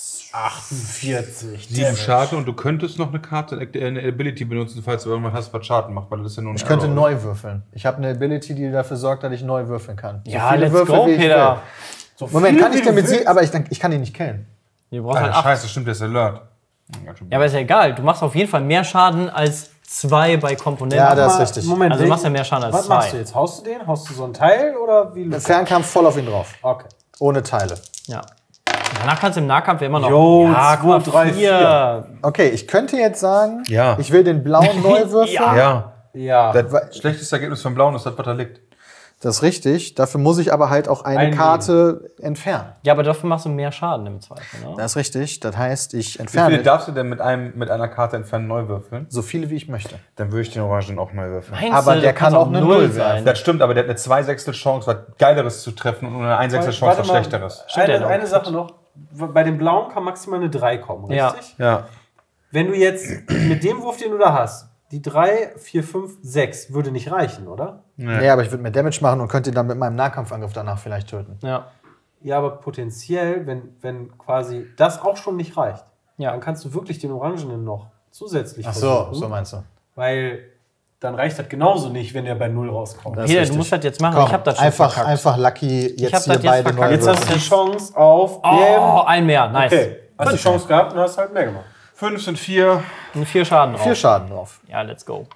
achtundvierzig. Sieben Schaden und du könntest noch eine Karte, äh, eine Ability benutzen, falls du irgendwann hast, was Schaden macht, weil das ist ja nur ein Ich könnte Arrow. neu würfeln. Ich habe eine Ability, die dafür sorgt, dass ich neu würfeln kann. So Ja, viele let's Würfel, go, wie ich Peter. will. So Moment, kann viele, ich denn wie mit du sie. willst. Aber ich, ich kann ihn nicht killen. Du brauchst Ah, halt acht. scheiße, stimmt, der ist Alert. Ja, aber ist ja egal. Du machst auf jeden Fall mehr Schaden als zwei bei Komponenten. Ja, das ist Mal- richtig. Moment, Also du welchen- machst ja mehr Schaden als Was machst du zwei. jetzt? Haust du den? Haust du so ein Teil oder wie? Fernkampf voll auf ihn drauf. Okay. Ohne Teile. Ja. Danach kannst du im Nahkampf ja immer noch. Jo, ja, guck mal, zwei, drei, vier. Okay, ich könnte jetzt sagen, Ja. ich will den blauen neu würfeln. Ja. Ja. Ja. Das schlechteste Ergebnis vom Blauen ist das, was da liegt. Das ist richtig. Dafür muss ich aber halt auch eine Einnehmen. Karte entfernen. Ja, aber dafür machst du mehr Schaden im Zweifel, ne? Das ist richtig. Das heißt, ich Wie viele entferne darfst du denn mit, einem, mit einer Karte entfernen neu würfeln? so viele, wie ich möchte. Dann würde ich den Orangen auch neu würfeln. Meinst Aber du, der du kann kannst auch eine Null sein. Das stimmt, aber der hat eine zwei Sechstel Chance, was Geileres zu treffen und eine ein Sechstel Chance, was Schlechteres. Stimmt, der Eine, hat eine auch Sache noch. Bei dem Blauen kann maximal eine drei kommen, Ja. richtig? Ja. Wenn du jetzt mit dem Wurf, den du da hast, die drei, vier, fünf, sechs würde nicht reichen, oder? Nee, aber ich würde mehr Damage machen und könnte ihn dann mit meinem Nahkampfangriff danach vielleicht töten. Ja. Ja, aber potenziell, wenn, wenn quasi das auch schon nicht reicht, Ja. dann kannst du wirklich den Orangenen noch zusätzlich Ach so, versuchen. so meinst du. Weil dann reicht das genauso nicht, wenn der bei null rauskommt. Das ist Hier, du richtig. musst das jetzt machen. Komm, ich hab das schon einfach, verkackt. einfach Lucky hab jetzt das hier jetzt beide verkackt. neu Jetzt hast du würfeln. die Chance auf Oh, ein mehr. Nice. Okay, hast du die Chance gehabt und hast halt mehr gemacht. Fünf sind vier. Und vier Schaden drauf. Vier Schaden drauf. Ja, let's go.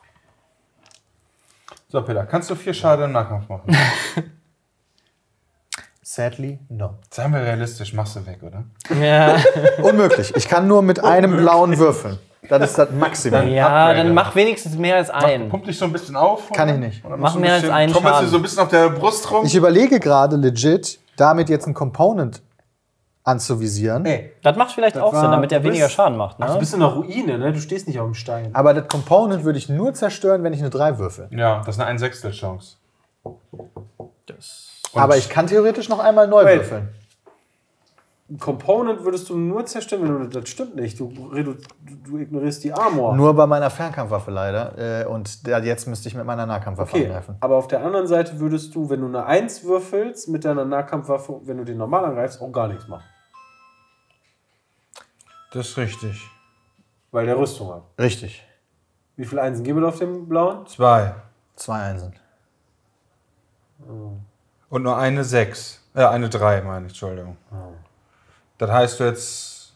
So, Peter, kannst du vier Schaden im Nahkampf machen? Sadly, no. Seien wir realistisch, machst du weg, oder? Ja, Unmöglich. Ich kann nur mit einem blauen würfeln. Das ist das Maximum. ja Upgrade. dann mach wenigstens mehr als ein. Pump dich so ein bisschen auf. Kann oder? ich nicht. Oder Mach machst du ein mehr als bisschen- einen trommelst Schaden. du so ein bisschen auf der Brust rum? Ich überlege gerade legit, damit jetzt ein Component anzuvisieren. Ey, Das macht vielleicht auch war- Sinn, damit er du bist- weniger Schaden macht. ach, du Ne? bist in einer Ruine, ne? Du stehst nicht auf dem Stein. Aber das Component würde ich nur zerstören, wenn ich eine drei würfel. Ja, das ist eine ein Sechstel Chance. Und Aber ich kann theoretisch noch einmal neu Wait. würfeln. Ein Component würdest du nur zerstören, wenn du, das stimmt nicht. Du, redu, du, du ignorierst die Armor. Nur bei meiner Fernkampfwaffe leider. Äh, Und da- jetzt müsste ich mit meiner Nahkampfwaffe Okay, angreifen. aber auf der anderen Seite würdest du, wenn du eine eins würfelst mit deiner Nahkampfwaffe, wenn du den normal angreifst, auch gar nichts machen. Das ist richtig. Weil der Rüstung hat. Richtig. Wie viele Einsen gibt es auf dem blauen? Zwei. Zwei Einsen. Und nur eine sechs. Äh, eine drei, meine ich, Entschuldigung. Das heißt jetzt.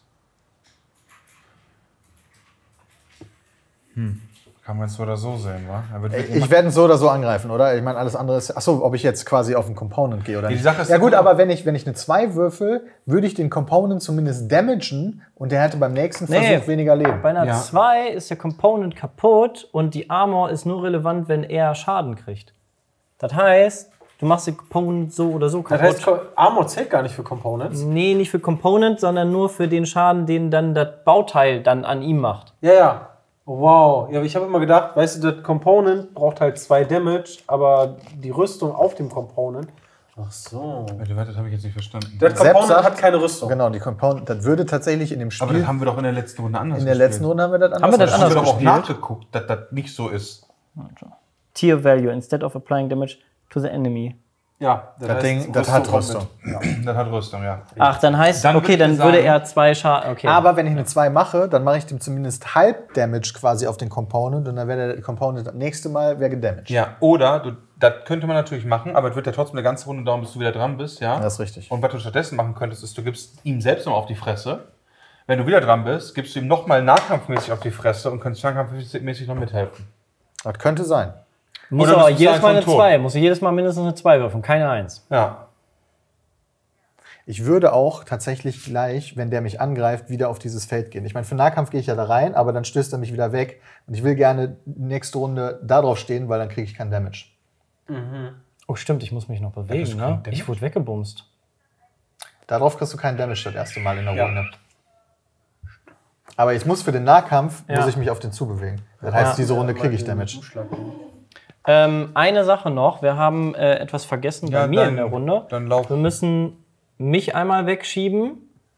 Hm. Kann man es so oder so sehen, wa? Er wird wirklich Ich werde ihn so oder so angreifen, oder? Ich meine, alles andere ist. Achso, ob ich jetzt quasi auf den Component gehe oder Die nicht. Sache ist ja, gut, nur- aber wenn ich, wenn ich eine zwei würfel, würde ich den Component zumindest damagen und der hätte beim nächsten Nee. Versuch weniger Leben. Bei einer Ja. zwei ist der Component kaputt und die Armor ist nur relevant, wenn er Schaden kriegt. Das heißt, du machst den Component so oder so Das kaputt. heißt, Co- Armor zählt gar nicht für Components. Nee, nicht für Component, sondern nur für den Schaden, den dann das Bauteil dann an ihm macht. Ja, ja. Wow. Ja, aber ich habe immer gedacht, weißt du, das Component braucht halt zwei Damage, aber die Rüstung auf dem Component. Ach so. Warte, warte, das habe ich jetzt nicht verstanden. Das Sepp Component sagt- hat keine Rüstung. Genau, die Component, das würde tatsächlich in dem Spiel. Aber das haben wir doch in der letzten Runde anders in der gespielt. letzten Runde haben wir das anders Haben wir das Das haben wir anders doch auch gespielt? nachgeguckt, dass das nicht so ist. Tier Value instead of applying damage to the enemy. Ja, Das Ding, das hat kommt Rüstung. Das hat Rüstung, ja. Ach, dann heißt, Dann okay, würde dann ich würde sagen- er zwei Schaden. Okay. Aber wenn ich eine zwei mache, dann mache ich dem zumindest halb Damage quasi auf den Component und dann wäre der Component das nächste Mal wäre gedamaged. Ja, oder, du, das könnte man natürlich machen, aber es wird ja trotzdem eine ganze Runde dauern, bis du wieder dran bist, ja? Das ist richtig. Und was du stattdessen machen könntest, ist, du gibst ihm selbst noch auf die Fresse. Wenn du wieder dran bist, gibst du ihm nochmal nahkampfmäßig auf die Fresse und könntest nahkampfmäßig noch mithelfen. Das könnte sein. muss oder aber bist du jedes Mal eine einfach tot? zwei. Muss jedes Mal mindestens eine zwei würfeln, keine eins. Ja. Ich würde auch tatsächlich gleich, wenn der mich angreift, wieder auf dieses Feld gehen. Ich meine, für Nahkampf gehe ich ja da rein, aber dann stößt er mich wieder weg. Und ich will gerne nächste Runde da drauf stehen, weil dann kriege ich keinen Damage. Oh, stimmt, ich muss mich noch bewegen, ist ne? kein Damage. Ich wurde weggebumst. Darauf kriegst du keinen Damage das erste Mal in der Ja. Runde. Aber ich muss für den Nahkampf, Ja. muss ich mich auf den zubewegen. Das heißt, Ja. diese Runde kriege ich Damage. Ähm, eine Sache noch, wir haben äh, etwas vergessen bei Ja, mir dann- in der Runde. dann lauf. Wir müssen mich einmal wegschieben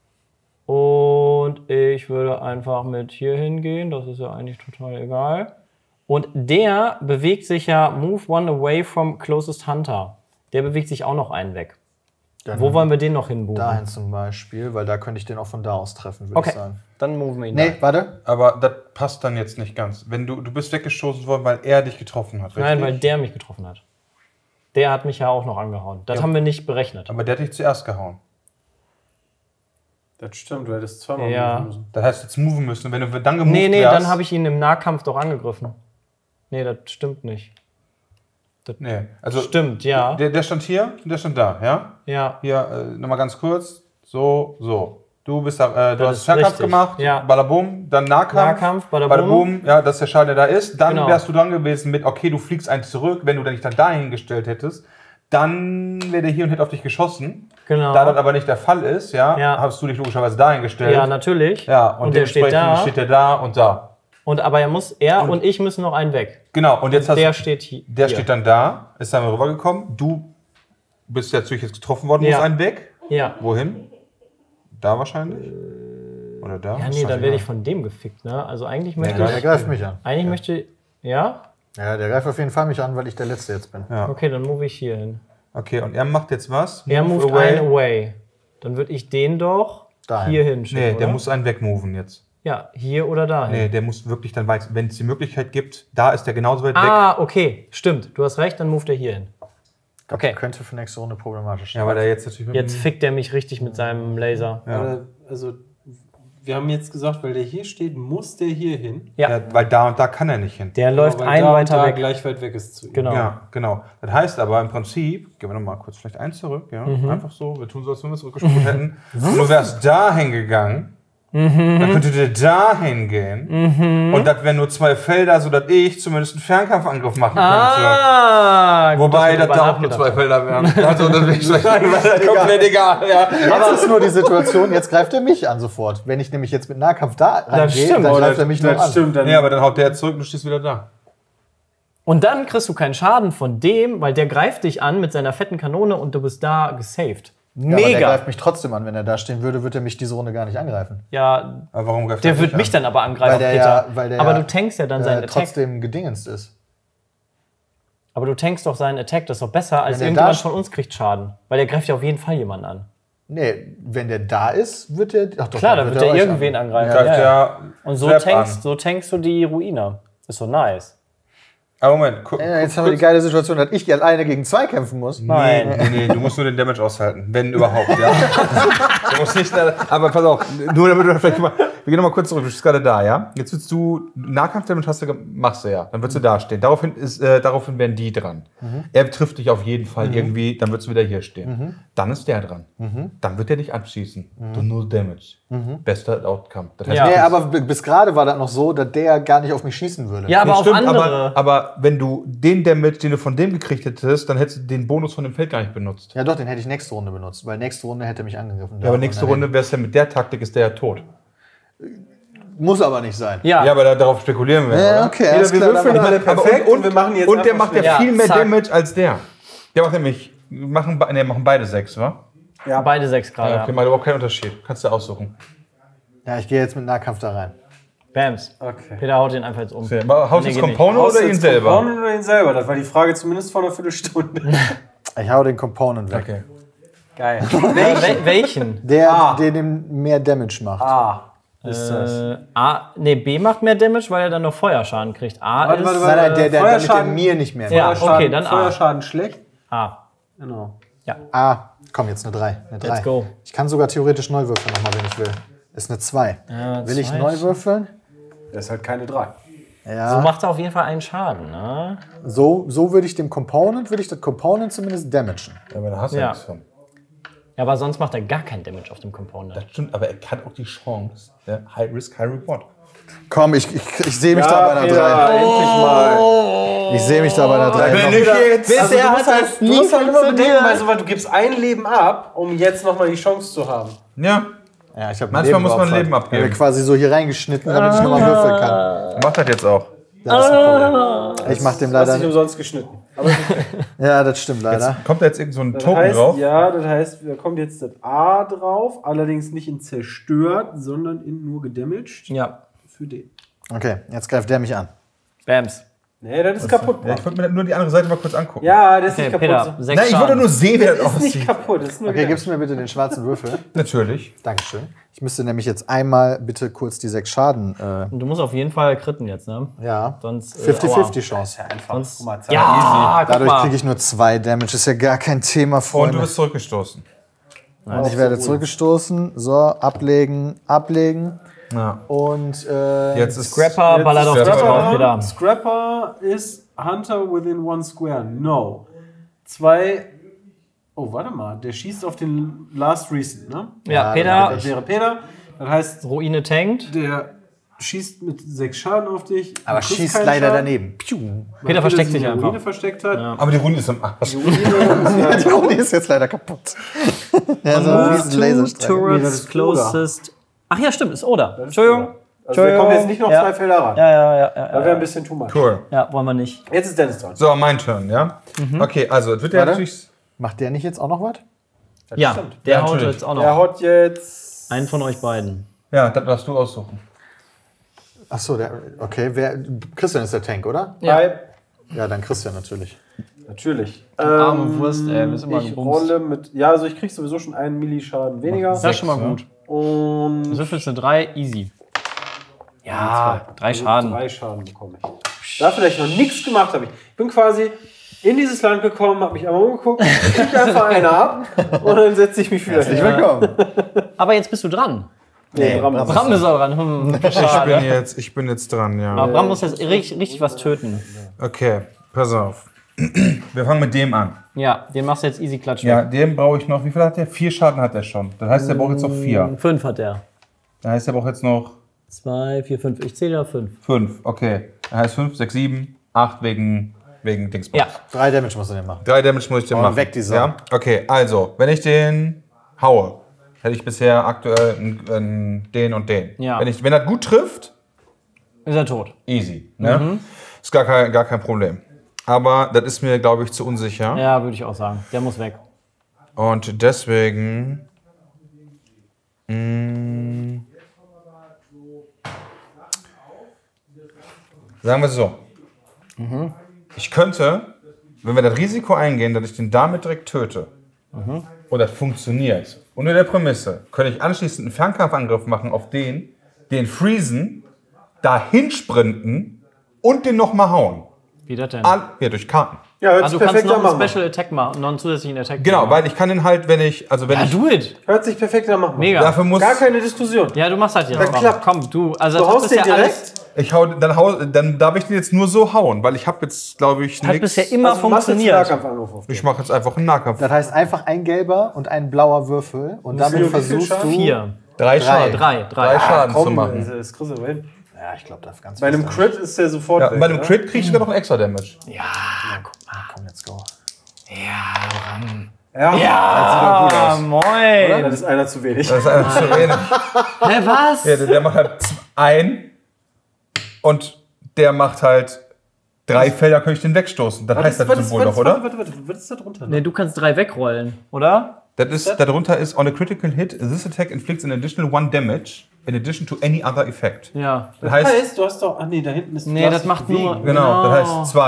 und ich würde einfach mit hier hingehen, das ist ja eigentlich total egal. Und der bewegt sich ja Move one away from closest hunter. Der bewegt sich auch noch einen weg. Dann Wo wollen wir den noch hinbuchen? dahin zum Beispiel, weil da könnte ich den auch von da aus treffen, würde Okay, ich sagen. dann moven wir ihn Nee, da. warte. Aber das passt dann jetzt nicht ganz. Wenn du, du bist weggestoßen worden, weil er dich getroffen hat, richtig? Nein, weil der mich getroffen hat. Der hat mich ja auch noch angehauen. Das Ja. haben wir nicht berechnet. Aber der hat dich zuerst gehauen. Das stimmt, du hättest zweimal Ja. rufen müssen. Das heißt, jetzt moven müssen. Wenn du dann gemoved Nee, nee, wärst, dann habe ich ihn im Nahkampf doch angegriffen. Nee, das stimmt nicht. Nee, also Stimmt, ja. Der, der stand hier, der stand da, ja? Ja. Hier, äh, nochmal ganz kurz. So, so. Du bist da, äh, du Das hast ist Fernkampf richtig. gemacht, Ja. Ballabum, dann Nahkampf. Nahkampf, Ballabum. Ballabum, ja, das ist der Schaden, der da ist. Dann Genau. wärst du dran gewesen mit, okay, du fliegst eins zurück, wenn du dich dann dahin gestellt hättest. Dann wäre der hier und hätte auf dich geschossen. Genau. Da das aber nicht der Fall ist, ja, Ja. hast du dich logischerweise dahin gestellt. Ja, natürlich. Ja, und, und der steht dementsprechend da. steht der da und da. Und aber er muss, er und, ich müssen noch einen weg. Genau, und jetzt hast Der steht hier. der hier. steht dann da, ist dann rübergekommen. Du bist ja natürlich jetzt getroffen worden, Ja. musst einen weg. Ja. Wohin? Da wahrscheinlich? Oder da? Ja, nee, dann werde ich von dem gefickt, ne? Also eigentlich möchte Der ich. greift mich an. Eigentlich möchte. Ja? Ja, der greift auf jeden Fall mich an, weil ich der Letzte jetzt bin. Ja. Okay, dann move ich hier hin. Okay, und er macht jetzt was? Er Move moved away. einen away. Dann würde ich den doch Dahin. hier hinschicken. Nee, der oder? muss einen wegmoven jetzt. Ja, hier oder dahin. Nee, der muss wirklich dann weit. Wenn es die Möglichkeit gibt, da ist der genauso weit weg. Ah, okay, stimmt. Du hast recht, dann moved er hier hin. Okay. Könnte für nächste Runde problematisch sein. Ja, weil der jetzt natürlich mit Jetzt dem- fickt er mich richtig mit seinem Laser. Ja. Oder, also, wir haben jetzt gesagt, weil der hier steht, muss der hier hin. Ja, Ja, weil da und da kann er nicht hin. der läuft Weil einen da und weiter da weg. gleich weit weg ist zu ihm. Genau. Ja, genau. Das heißt aber im Prinzip, gehen wir nochmal kurz vielleicht eins zurück, ja, Mhm. einfach so, wir tun so, als wenn wir zurückgespult hätten. Und du wärst da hingegangen, dann könntet ihr da hingehen. Und das wären nur zwei Felder, sodass ich zumindest einen Fernkampfangriff machen könnte. Ah, gut, Wobei dass das wir da drüber auch nur zwei nachgedacht Felder wären. Also das wäre komplett egal. Ja. Jetzt ist nur die Situation, jetzt greift er mich an sofort. Wenn ich nämlich jetzt mit Nahkampf da reingehe, stimmt. dann Oh, greift er mich nur Das an. stimmt, dann Nee, aber dann haut der zurück und du stehst wieder da. haben. Und dann kriegst du keinen Schaden von dem, weil der greift dich an mit seiner fetten Kanone und du bist da gesaved. Ja, aber der Mega. greift mich trotzdem an. Wenn er da stehen würde, würde er mich diese Runde gar nicht angreifen. Ja, Aber warum greift der er wird dich mich an? dann aber angreifen, Weil der Peter. ja- weil der aber ja, du tankst ja dann seinen Äh, Attack. trotzdem gedingenst ist. Aber du tankst doch seinen Attack, das ist doch besser, als Wenn der irgendjemand da- von uns kriegt Schaden. Weil der greift ja auf jeden Fall jemanden an. Nee, wenn der da ist, wird der. Ach doch, Klar, dann wird der euch irgendwen an. angreifen. Greift Ja, ja. ja Und so Slap tankst, an. so tankst du die Ruine. Ist so nice. Aber Moment, guck. Ja, jetzt haben wir die geile Situation, dass ich alleine gegen zwei kämpfen muss. Nein. Nee, nee, du musst nur den Damage aushalten, wenn überhaupt, ja. Du musst nicht, aber pass auf, nur damit du vielleicht mal, wir gehen nochmal kurz zurück, du stehst gerade da, ja. Jetzt willst du, Nahkampf-Damage hast du, ge- machst du ja, dann würdest du da stehen. Daraufhin, ist, äh, daraufhin werden die dran. Er trifft dich auf jeden Fall irgendwie, dann würdest du wieder hier stehen. Dann ist der dran. Dann wird der dich abschießen. Du null Damage. Bester Outcome. Das heißt, Ja. Nee, aber b- bis gerade war das noch so, dass der gar nicht auf mich schießen würde. Ja, aber Nee, auf stimmt, andere. aber, aber wenn du den Damage, den du von dem gekriegt hättest, dann hättest du den Bonus von dem Feld gar nicht benutzt. Ja, doch, den hätte ich nächste Runde benutzt, weil nächste Runde hätte er mich angegriffen. Ja, aber nächste Runde wär's ja mit der Taktik, ist der ja tot. Muss aber nicht sein. ja. Ja, aber da, darauf spekulieren wir, Ja, oder? okay, Ja, alles wir klar, würfeln dann- alle Aber perfekt und, und wir machen jetzt und der einfach macht ja schnell. viel Ja, mehr zack. Damage als der. Der macht nämlich, machen, be- nee, machen beide sechs, wa? Beide sechs gerade. Ja, okay, macht überhaupt keinen Unterschied. Kannst du aussuchen. Ja, ich gehe jetzt mit Nahkampf da rein. Bams. Okay. Peter haut den einfach jetzt um. Okay, aber Haus Nee, des geht nicht. Component oder ihn Jetzt selber? Component oder ihn selber? Das war die Frage zumindest vor einer Viertelstunde. Ich hau den Component weg. Okay. Geil. Wel welchen? Der, Ah. der dem mehr Damage macht. Ah. Ist das. Äh, A, nee, B macht mehr Damage, weil er dann noch Feuerschaden kriegt. A Warte, ist warte, Nein, nein, der, der, damit er Feuerschaden- mir nicht mehr Ja. macht. okay, dann A. Feuerschaden schlecht. A. Genau. Ah, komm, jetzt eine drei. Eine drei. Let's go. Ich kann sogar theoretisch neu würfeln nochmal, wenn ich will. Ist eine zwei. Ja, Will ich zwei neu ist- würfeln? Das ist halt keine drei. Ja. So macht er auf jeden Fall einen Schaden, ne? So, so würde ich dem Component, würde ich das Component zumindest damagen. Ja, aber da hast du Ja. nichts von. Ja, aber sonst macht er gar keinen Damage auf dem Component. Das stimmt, aber er hat auch die Chance. Ja, High Risk, High Reward. Komm, ich, ich, ich sehe mich da bei einer Peter, drei. endlich mal. Ich sehe mich da bei einer drei. Wenn Noch- ich jetzt. Also, du Bisher musst hat halt, das du nie musst halt immer bedenken, funktioniert. bei sowas, du gibst ein Leben ab, um jetzt nochmal die Chance zu haben. Ja, Ja, ich hab ein Manchmal muss man geopfert. Leben abgeben. Ich habe quasi so hier reingeschnitten, damit ich nochmal würfeln kann. mach das jetzt auch. Das ist ein Problem. Ich mach dem Hast leider dich nicht. umsonst geschnitten. Aber Ja, das stimmt leider. Kommt da jetzt irgend so ein das Token heißt, drauf? ja, das heißt, da kommt jetzt das A drauf, allerdings nicht in zerstört, sondern in nur gedamaged Ja. für den. Okay, jetzt greift der mich an. Bams. Nee, das ist kaputt. Ja, ich wollte mir nur die andere Seite mal kurz angucken. Ja, das ist Okay, nicht Peter, kaputt. sechs Nein, ich wollte Schaden. nur sehen, wie das Das ist nicht aussieht. kaputt, das ist nur Okay, gedamaged. gibst du mir bitte den schwarzen Würfel? Natürlich. Dankeschön. Ich müsste nämlich jetzt einmal bitte kurz die sechs Schaden. Äh, Und du musst auf jeden Fall kritten jetzt, ne? ja, Sonst. äh, fünfzig aua. fünfzig Chance. Einfach. Sonst, Guck mal, zack. ja, guck Dadurch mal. kriege ich nur zwei Damage. Ist ja gar kein Thema, Und du Freunde. bist zurückgestoßen. Und ich werde zurückgestoßen. So, ablegen, ablegen. Ja. Und äh, Jetzt ist Scrapper Jetzt ballert auf ist dich drauf, Scrapper, Peter. Scrapper ist Hunter within one square. No. Zwei Oh, warte mal. Der schießt auf den Last Recent, ne? Ja, Ja, Peter, Das wäre Peter. Das heißt, Ruine tankt. der schießt mit sechs Schaden auf dich. Aber Du kriegst schießt keinen leider Schaden. daneben. Piu. Peter versteckt sich die einfach. Ruine versteckt hat. Aber die Runde ist am Arsch. Die Ruine ist Die ja Runde ist jetzt leider kaputt. Ja, so ein Move riesen to Laserstrahl. Nee, das towards ist closest. Ach ja, stimmt, ist Oda. Entschuldigung. Also wir kommen jetzt nicht noch Ja. zwei Felder ran. Ja, ja, ja. ja, Da ja. wäre ein bisschen too much. Cool. Ja, wollen wir nicht. Jetzt ist Dennis dran. So, mein Turn, ja? Okay, also, es wird ja Warte. natürlich. Macht der nicht jetzt auch noch was? Ja, stimmt. der Ja, haut natürlich. jetzt auch Er noch. haut jetzt. Einen von euch beiden. Ja, das darfst du aussuchen. Achso, der. Okay, wer. Christian ist der Tank, oder? Ja. Bei, Ja, dann Christian natürlich. natürlich. Arme Ähm, Wurst, ey, wir sind immer ich gebumst. rolle mit. Ja, also ich krieg sowieso schon einen Millischaden weniger. Das ist schon mal gut. Und. Das würfelst du drei, easy. Ja, drei Schaden. Drei Schaden bekomme ich. Dafür, dass ich noch nichts gemacht habe. Ich bin quasi in dieses Land gekommen, habe mich einmal umgeguckt, krieg einfach eine ab und dann setze ich mich wieder Herzlich hin. willkommen. Aber jetzt bist du dran. Nee, Bram, Bram Bram ist auch dran. Hm, Ich schade. bin jetzt, ich bin jetzt dran, ja. Aber Bram muss jetzt richtig, richtig was töten. Okay, pass auf. Wir fangen mit dem an. Ja, den machst du jetzt easy klatsch. Ja, dem brauche ich noch. Wie viel hat der? Vier Schaden hat er schon. Das heißt, der braucht jetzt noch vier. Fünf hat er. Das heißt, der braucht jetzt noch Zwei, vier, fünf. Ich zähle ja fünf. fünf. Okay. Das heißt fünf, sechs, sieben, acht wegen, wegen Dingsbums. Ja. Drei Damage musst du den machen. Drei Damage muss ich den Oh, machen. weg die Sau. Ja? Okay, also, wenn ich den haue, hätte ich bisher aktuell einen, einen, den und den. Ja. Wenn, ich, wenn er gut trifft, Ist er tot. easy. Ne? Ist gar kein, gar kein Problem. Aber das ist mir, glaube ich, zu unsicher. Ja, würde ich auch sagen. Der muss weg. Und deswegen. Mh, sagen wir es so. Ich könnte, wenn wir das Risiko eingehen, dass ich den damit direkt töte, und das funktioniert, unter der Prämisse, könnte ich anschließend einen Fernkampfangriff machen auf den, den freezen, dahin sprinten und den nochmal hauen. Wie das denn? All, ja, durch Karten. Ja, hört Ah, sich du kannst perfekt noch an. einen Machen. Special Attack machen, noch einen zusätzlichen Attack. Genau, machen. weil ich kann den halt, wenn ich, also wenn Ja, ich, do it. Hört sich perfekt an. Machen. Mega. dafür muss, Gar keine Diskussion. Ja, du machst halt jetzt. Dann Bram. klappt. Komm, du. Also, Du das hat haust den bisher direkt. alles. ich hau, dann, hau, dann darf ich den jetzt nur so hauen, weil ich habe jetzt, glaube ich, Hat nichts. bisher immer Also, du machst jetzt einen funktioniert. Nahkampfangriff auf den. Ich mache jetzt einfach einen Nahkampf. Das heißt einfach ein gelber und ein blauer Würfel. Und damit wie viel versuchst Schaden? du. Vier. Drei Schaden. Drei. Drei. Drei Schaden zu Komm, machen. das ist Chris hin. Ja, ich glaube, das ganz Bei einem fest. Crit ist der sofort Ja, weg. bei einem ne? Crit krieg ich sogar noch extra Damage. Ja, guck mal. Komm, let's go. Ja. Ja, Das moin. Das ist einer zu wenig. Das ist einfach zu wenig. Hä, was? Ja, der, der macht halt z- ein und der macht halt drei Felder, kann ich den wegstoßen. Das heißt das warte, Symbol warte, doch, oder? Warte, warte, warte, was ist da drunter? Ne, du kannst drei wegrollen, oder? Das ist, darunter ist, on a critical hit, this attack inflicts an additional one damage in addition to any other effect. Ja. Das Das heißt, heißt, du hast doch. Ach nee, da hinten ist. Nee, du hast das dich macht bewegen. nur- genau, das heißt zwei.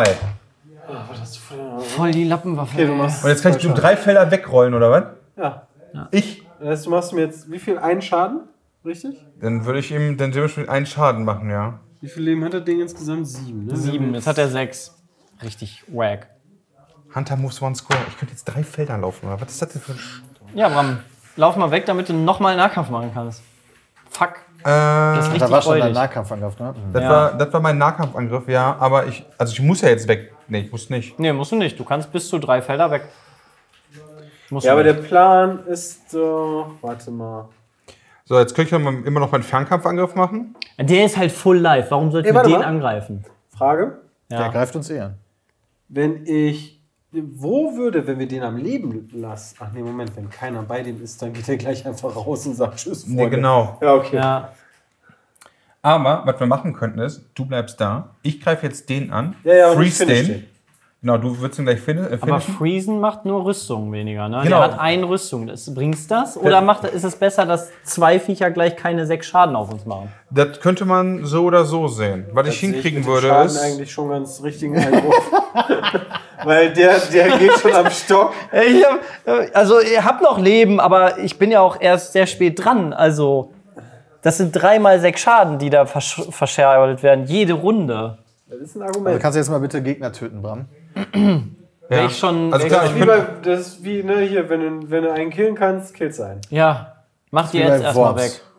Voll die Lappenwaffe. Okay, du machst. Und jetzt kann ich zwei um Schaden. drei Felder wegrollen, oder was? Ja. Ich? Das heißt, du machst mir jetzt wie viel? Einen Schaden? Richtig? Dann würde ich ihm den dementsprechend einen Schaden machen, ja. Wie viel Leben hat das Ding insgesamt? Sieben, ne? Sieben, jetzt hat er sechs. Richtig wack. Hunter moves one square. Ich könnte jetzt drei Felder laufen, oder was ist das denn für ein Sch Ja, Bram, lauf mal weg, damit du nochmal einen Nahkampf machen kannst. Fuck. äh, Das ist Da richtig war schon dein freudig. Nahkampfangriff, ne? Das, Ja. war, das war mein Nahkampfangriff, ja. Aber ich, also ich muss ja jetzt weg. Nee, ich muss nicht. Nee, musst du nicht. Du kannst bis zu drei Felder weg. Musst Ja, du aber der nicht. Plan ist so. Warte mal. So, jetzt könnte ich ja immer noch meinen Fernkampfangriff machen. Der ist halt full life. Warum sollten Ey, wir warte den mal. angreifen? Frage. Der Ja. greift uns eh an. Wenn ich. Wo würde, wenn wir den am Leben lassen? Ach nee, Moment, wenn keiner bei dem ist, dann geht er gleich einfach raus und sagt Tschüss. Nee, Freunde. genau. Ja, okay. Ja. Aber, was wir machen könnten ist, du bleibst da. Ich greife jetzt den an. Ja, ja, und ich freeze finish den. den. Genau, du würdest ihn gleich fin äh, Aber finishen. Freezen macht nur Rüstung weniger, ne? Genau. Der hat eine Rüstung. Das, bringt's das? Oder macht, ist es besser, dass zwei Viecher gleich keine sechs Schaden auf uns machen? Das könnte man so oder so sehen. Was ich Sehe hinkriegen mit dem würde, Schaden ist. eigentlich schon ganz richtigen Einwurf. Weil der, der geht schon am Stock. Ich hab, also, ihr habt noch Leben, aber ich bin ja auch erst sehr spät dran. Also, das sind dreimal sechs Schaden, die da versch verscherbt werden. Jede Runde. Das ist ein Also Argument. kannst du jetzt mal bitte Gegner töten, Bram? Wär ich schon, Also wär klar, ich ich schon, Wie könnte- bei, das ist wie, ne, hier, wenn du, wenn du einen killen kannst, killst du einen. ja, mach die Wie jetzt bei erstmal Worms. weg.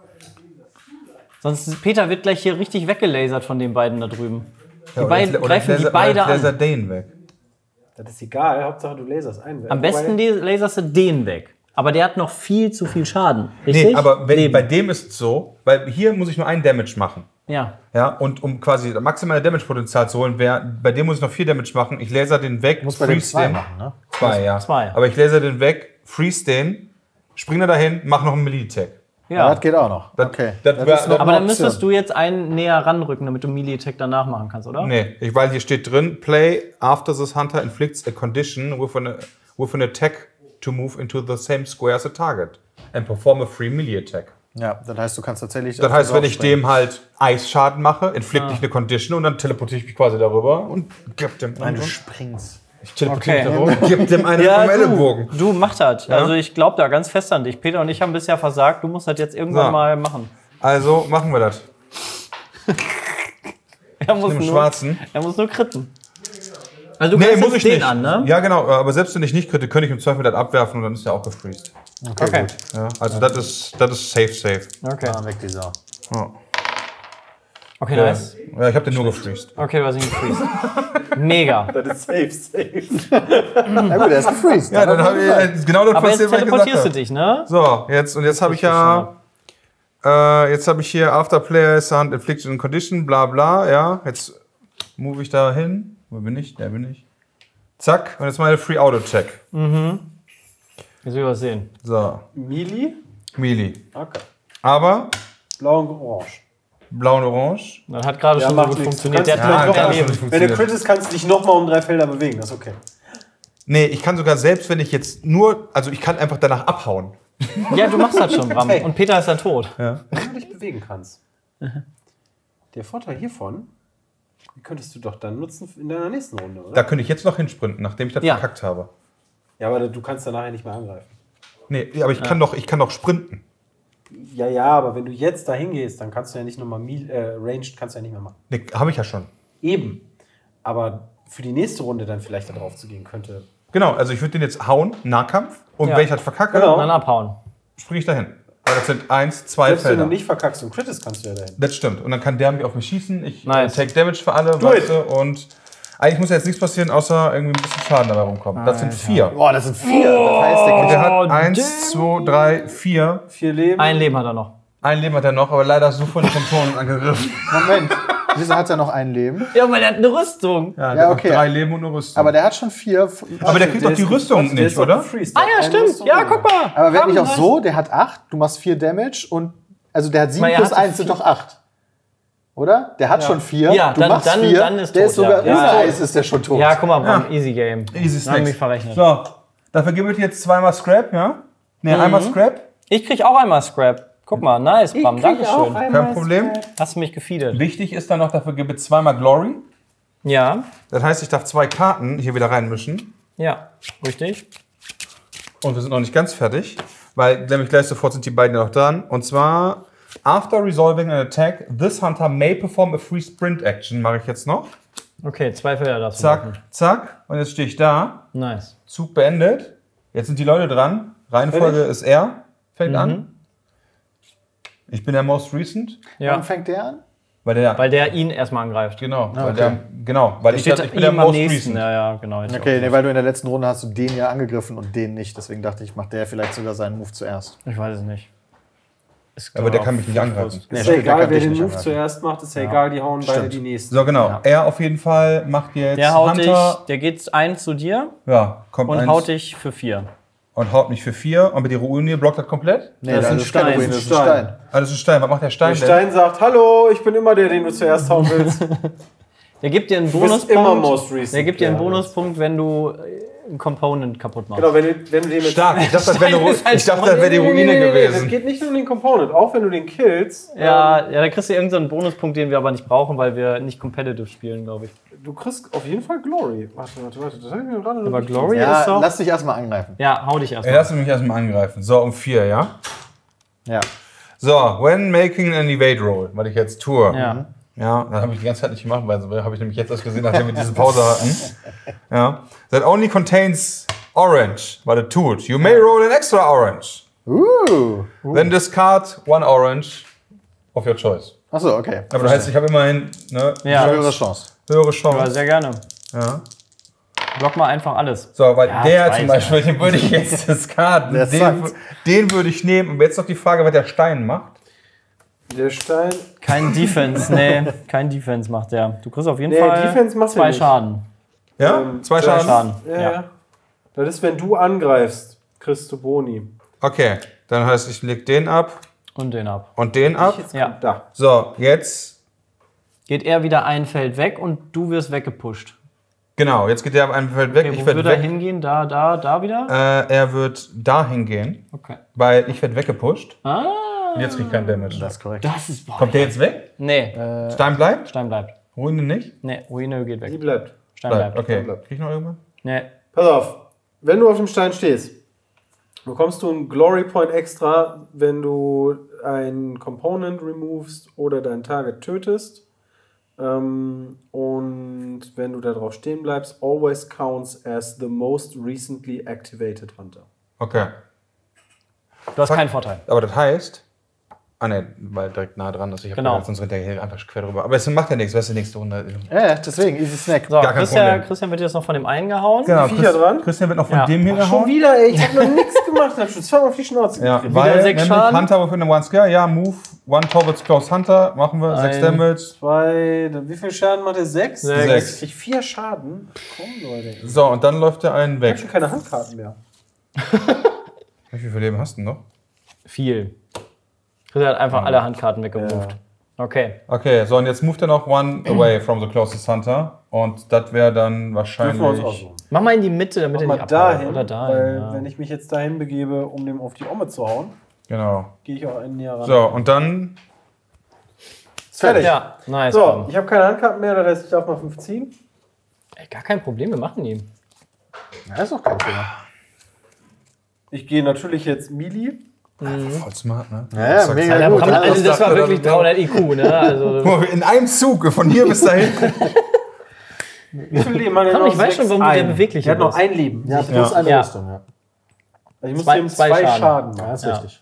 Sonst Peter wird gleich hier richtig weggelasert von den beiden da drüben. Die Ja, oder beiden ich- oder ich greifen die laser- beide oder ich laser an. den weg. Das ist egal, Hauptsache du laserst ein. Am besten die laserst du den weg. Aber der hat noch viel zu viel Schaden. Richtig? Nee, aber wenn, Leben. bei dem ist es so, weil hier muss ich nur einen Damage machen. Ja. Ja, und um quasi das maximale Damage-Potenzial zu holen, wär, bei dem muss ich noch vier Damage machen. Ich laser den weg, Muss bei dem freeze zwei den. machen, ne? Zwei, ja. Zwei. Aber ich laser den weg, freeze den, spring da dahin, mach noch einen Melee-Tag. Ja, Ja. das geht auch noch. Das- okay. das wär- ist noch Aber eine dann müsstest Option. du jetzt einen näher ranrücken, damit du Melee-Attack danach machen kannst, oder? Nee, ich, weil hier steht drin, play after this hunter inflicts a condition with an, with an attack to move into the same square as a target and perform a free melee attack. Ja, das heißt, du kannst tatsächlich. Das auf heißt, den wenn ich draufspringen. dem halt Eisschaden mache, inflict Ah. ich eine Condition und dann teleportiere ich mich quasi darüber und gib dem Nein, du einen. springst. Ich teleportiere Okay. mich darüber und gib dem einen Ja, vom Ellenbogen. du, du mach das. Also ich glaube da ganz fest an dich. Peter und ich haben bisher versagt. Du musst das jetzt irgendwann So. mal machen. Also machen wir das. Er muss, Im nur, Schwarzen. er muss nur kritten. Also du Nee, kannst muss jetzt ich den nicht. an, ne? Ja, genau. Aber selbst wenn ich nicht kritte, könnte ich im Zweifel das abwerfen und dann ist er auch gefreezed. Okay. Ja, also das ist, das ist safe, safe. Okay. Ah, weg die Sau. Ja. Okay, nice. Ja, ich habe den nur gefreezed. Okay, du hast ihn gefreezed. Mega. Das ist safe, safe. Na gut, der ist gefreezed. Ja, dann habe ich genau das Aber jetzt passiert, was ich gesagt teleportierst du habe. dich, ne? So, jetzt und jetzt habe ich ja äh, jetzt habe ich hier After Player is Hunt Infliction Condition, bla bla, ja. Jetzt move ich da hin. Wo bin ich? Der bin ich. Zack, und jetzt meine Free Auto Check. Jetzt will ich was sehen. So, Melee? Melee. Okay. Aber Blau und orange. blau und orange. Das hat gerade schon so macht gut nichts. funktioniert. Du Der kannst hat vielleicht noch noch mehr mal- Leben. Wenn du crittest, kannst du dich nochmal um drei Felder bewegen. Das ist okay. Nee, ich kann sogar selbst, wenn ich jetzt nur, also ich kann einfach danach abhauen. Ja, du machst das schon, Bram. Hey. Und Peter ist dann tot. Wenn du dich bewegen kannst. Der Vorteil hiervon, den könntest du doch dann nutzen in deiner nächsten Runde, oder? Da könnte ich jetzt noch hinsprinten, nachdem ich das Ja. verkackt habe. Ja, aber du kannst dann nachher nicht mehr angreifen. Nee, aber ich kann doch, ich kann doch sprinten. Ja, ja, aber wenn du jetzt da hingehst, dann kannst du ja nicht nochmal äh, Ranged, kannst du ja nicht mehr machen. Nee, habe ich ja schon. Eben. Aber für die nächste Runde dann vielleicht da drauf zu gehen, könnte. Genau, also ich würde den jetzt hauen, Nahkampf. Und Ja. wenn ich das verkacke, Genau. Dann abhauen. springe ich dahin. Weil das sind eins, zwei Selbst wenn Felder. du nicht verkackst und crittest, kannst du ja dahin. Das stimmt. Und dann kann der mich auf mich schießen. Ich Nice. äh, take Damage für alle, Do weißt du, und eigentlich muss ja jetzt nichts passieren, außer irgendwie ein bisschen Schaden dabei rumkommen. Das sind vier. Boah, das sind vier. Das heißt, der Und kriegt der Oh, hat eins, zwei, drei, vier. Vier Leben. Ein Leben hat er noch. Ein Leben hat er noch, aber leider hast du von den Komponenten angegriffen. Moment. Wieso hat er noch ein Leben? Ja, aber der hat eine Rüstung. Ja, Ja, der okay. hat drei Leben und eine Rüstung. Aber der hat schon vier. Aber der kriegt doch die Rüstung der nicht, ist doch oder? gefreezed. Ah Der ja, hat eine stimmt. Rüstung Ja, drin. guck mal. Aber wenn Haben nicht auch nice. so, der hat acht, du machst vier Damage und. Also der hat sieben Weil er plus hatte eins sind vier. doch acht. Oder? Der hat schon vier. Ja, du dann- machst dann- vier. dann ist der tot, ist sogar ja. ohne Ja. Eis ist der schon tot. Ja, guck mal, Bram. Easy Game. Easy Dann hab ich Snacks. verrechnet. So, dafür gebe ich jetzt zweimal Scrap, ja? Ne, einmal Scrap. Ich krieg auch einmal Scrap. Guck mal, nice, Bram. Dankeschön. Kein Problem. Hast du mich gefeedet. Wichtig ist dann noch, dafür gebe ich zweimal Glory. Ja, Das heißt, ich darf zwei Karten hier wieder reinmischen. ja, richtig. Und wir sind noch nicht ganz fertig, weil nämlich gleich sofort sind die beiden noch dran. Und zwar, after resolving an attack, this hunter may perform a free sprint action. Mache ich jetzt noch. Okay, zwei Felder darfst du machen. Zack, zack. Und jetzt stehe ich da. Nice. Zug beendet. Jetzt sind die Leute dran. Reihenfolge ist er. Fängt an. Ich bin der most recent. Ja, Wann fängt der an? Weil der, weil der ihn erstmal angreift. genau, weil okay. der, genau, weil ich, Steht ich bin der ihm am most nächsten. recent. Ja, ja, genau. Jetzt Okay, nee, weil du in der letzten Runde hast du den ja angegriffen und den nicht. Deswegen dachte ich, macht der vielleicht sogar seinen Move zuerst. Ich weiß es nicht. Ist Aber der klar. kann mich nicht angreifen. Nee, Ist stimmt, ja der egal, kann wer dich den nicht Move angreifen. zuerst macht, ist ja egal, die hauen beide Stimmt. die nächsten. So, genau. Ja. Er auf jeden Fall macht jetzt Der haut Hunter. dich, der geht eins zu dir Ja, kommt und eins haut dich für vier. und haut mich für vier. Und mit der Ruine blockt das komplett. Nee, Das ist ein keine Stein. Ruine, das ist ein Stein. Ah, das ist ein Stein. Was macht der Stein Der Stein denn? sagt, hallo, ich bin immer der, den du zuerst hauen willst. Der gibt dir einen Du bist Bonuspunkt. immer most recent. Der gibt dir einen Ja. Bonuspunkt, wenn du äh, einen Component kaputt machst. Genau, wenn du, wenn du den mit Stark. Ich dachte, das wäre eine Ru- ist halt ich dachte, schon- das wäre die Nee, nee, Ruine nee, nee, Das gewesen. geht nicht nur um den Component. Auch wenn du den killst, Ja, ja, da kriegst du irgendeinen Bonuspunkt, den wir aber nicht brauchen, weil wir nicht competitive spielen, glaube ich. ähm, du kriegst auf jeden Fall Glory. Warte, warte, warte. Das hab ich mir gerade Aber noch Glory ist Ja, doch... lass dich erstmal angreifen. Ja, hau dich Ja, erstmal. lass mich erstmal angreifen. So, um vier, ja? Ja. So, when making an evade roll, was ich jetzt tue. Ja. Ja, das habe ich die ganze Zeit nicht gemacht, weil so habe ich nämlich jetzt erst gesehen, nachdem wir diese Pause hatten. Ja. That only contains orange, what it tut. You may roll an extra orange. Uh. Then discard one orange of your choice. Achso, okay. Aber das heißt, ich habe immerhin ne, Ja. Höhere Chance. höhere Aber Chance. sehr gerne. Ja. Block mal einfach alles. So, weil Ja, der ich zum weiß, Beispiel, den würde ich jetzt diskarden. Der Den, sagt. den würde ich nehmen. Und jetzt noch die Frage, was der Stein macht. Der Stein. Kein Defense, nee, kein Defense macht der. Du kriegst auf jeden Nee, Fall Defense macht er zwei nicht. Schaden. Ja? Ähm, Zwei Zwei Schaden? Schaden. Ja, Ja. ja. Das ist, wenn du angreifst, kriegst du Boni. Okay, dann heißt, ich leg den ab Und den ab. und den ab. Jetzt Ja. kommt da. So, jetzt, Geht er wieder ein Feld weg und du wirst weggepusht. genau, jetzt geht der ein Feld weg. Okay, ich wo werde wird er weg. hingehen? Da, da, da wieder? Äh, er wird dahin gehen, Okay. weil ich werde weggepusht. Ah, Und jetzt krieg ich keinen Damage. Das ist korrekt. das ist... Boah, Kommt der jetzt weg? nee, Stein bleibt? Stein bleibt. Ruine nicht? Nee, Ruine geht Die weg. bleibt. Stein bleibt. Okay. bleibt. Krieg ich noch irgendwas? Nee. Pass auf. Wenn du auf dem Stein stehst, bekommst du einen Glory Point extra, wenn du ein Component removest oder dein Target tötest. Ähm, und wenn du da drauf stehen bleibst, always counts as the most recently activated Hunter. Okay. Du hast keinen Vorteil. Aber das heißt. Ah ne, weil direkt nah dran ist. Ich habe Genau. gedacht, sonst rennt der hier einfach quer drüber. Aber es macht ja nichts, weißt du, nächste Runde. Ja, deswegen, easy snack. So, Gar kein Christian, Problem. Christian wird jetzt noch von dem einen gehauen. Genau, Viecher dran? Christian wird noch von Ja. dem hier Schon gehauen. wieder, ey, ich hab noch nichts gemacht, ich hab schon zweimal auf die Schnauze Ja, gekriegt. weil sechs nämlich Schaden. Hunter with one Scare, ja, Move, one towards close Hunter, machen wir, sechs Ein- Damage. Zwei, wie viel Schaden macht er? Sechs? Sechs. Ich krieg vier Schaden. Komm, Leute. Ich So, und dann läuft der einen hab weg. schon keine Handkarten mehr. Wie viel Leben hast du noch? Viel. Christian hat einfach alle Handkarten weggemoved. Okay. Okay, so, und jetzt moved er noch one away from the closest Hunter. Und das wäre dann wahrscheinlich. Dürfen wir uns aussuchen. Mach mal in die Mitte, damit Mach er mal nicht abhaut. dahin, Oder dahin. weil ja. wenn ich mich jetzt dahin begebe, um dem auf die Omme zu hauen, Genau. gehe ich auch einen näher ran. So, und dann. fertig. Ja, nice. So, Mann. ich habe keine Handkarten mehr, das heißt, ich darf mal fünf ziehen. Ey, gar kein Problem, wir machen die. Ja, ist doch kein Thema. Ich gehe natürlich jetzt Melee. Voll smart, ne? Ja, ja, mega Alter, gut. Bram, Alles also das war wirklich dreihundert I Q, ne? Also, Guck mal, in einem Zug, von hier bis dahin. Wie viel Leben hat er Komm, noch? ich weiß schon, Sechs, warum du der ein. Beweglicher Der hat noch bist. ein Leben. Ja, plus eine Ja. Rüstung, ja. Also ich muss Zwei- dem zwei zwei, Schaden. Schaden Ja, machen. ist Ja. richtig.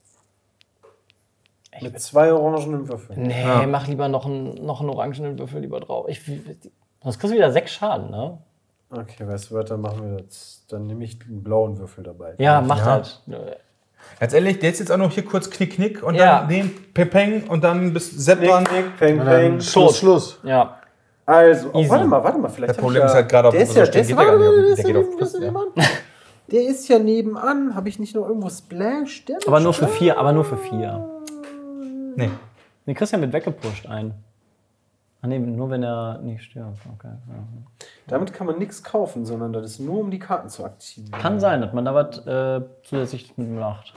Mit zwei orangenen Würfeln. nee, mach lieber noch einen, noch einen orangenen Würfel lieber drauf. Ich, sonst kriegst du wieder sechs Schaden, ne? Okay, weißt du was, dann machen wir das. Dann nehme ich einen blauen Würfel dabei. Ja, mach Ja. halt. Ganz ehrlich, der ist jetzt auch noch hier kurz Knick, Knick und Ja. dann den Pepeng und dann bis Sepp Knick, dran. knick, peng, Und dann peng. Schluss, Schluss. Ja. Also, oh, Easy. warte mal, warte mal. Vielleicht Das hab Problem ich ist ja, halt gerade auf der ist so ja, stehen der ist geht ja, der gar nicht auf- der der ist geht ja auf neben- Christen, ja. der ist ja nebenan. Habe ich nicht noch irgendwo Splash? Damage? Aber nur für vier, aber nur für vier. Nee. Nee, Christian wird weggepusht ein. Ah nee, nur wenn er nicht stirbt. Okay. Ja. Damit kann man nichts kaufen, sondern das ist nur, um die Karten zu aktivieren. Kann sein, dass man da was äh, zusätzlich mit macht.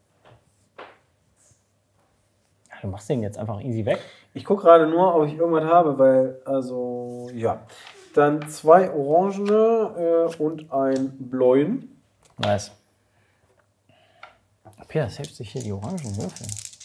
Ja, du machst den jetzt einfach easy weg. Ich gucke gerade nur, ob ich irgendwas habe, weil, also, ja. Dann zwei orangene äh, und ein blauen. Nice. Peter, das hilft sich hier die orangen Würfel.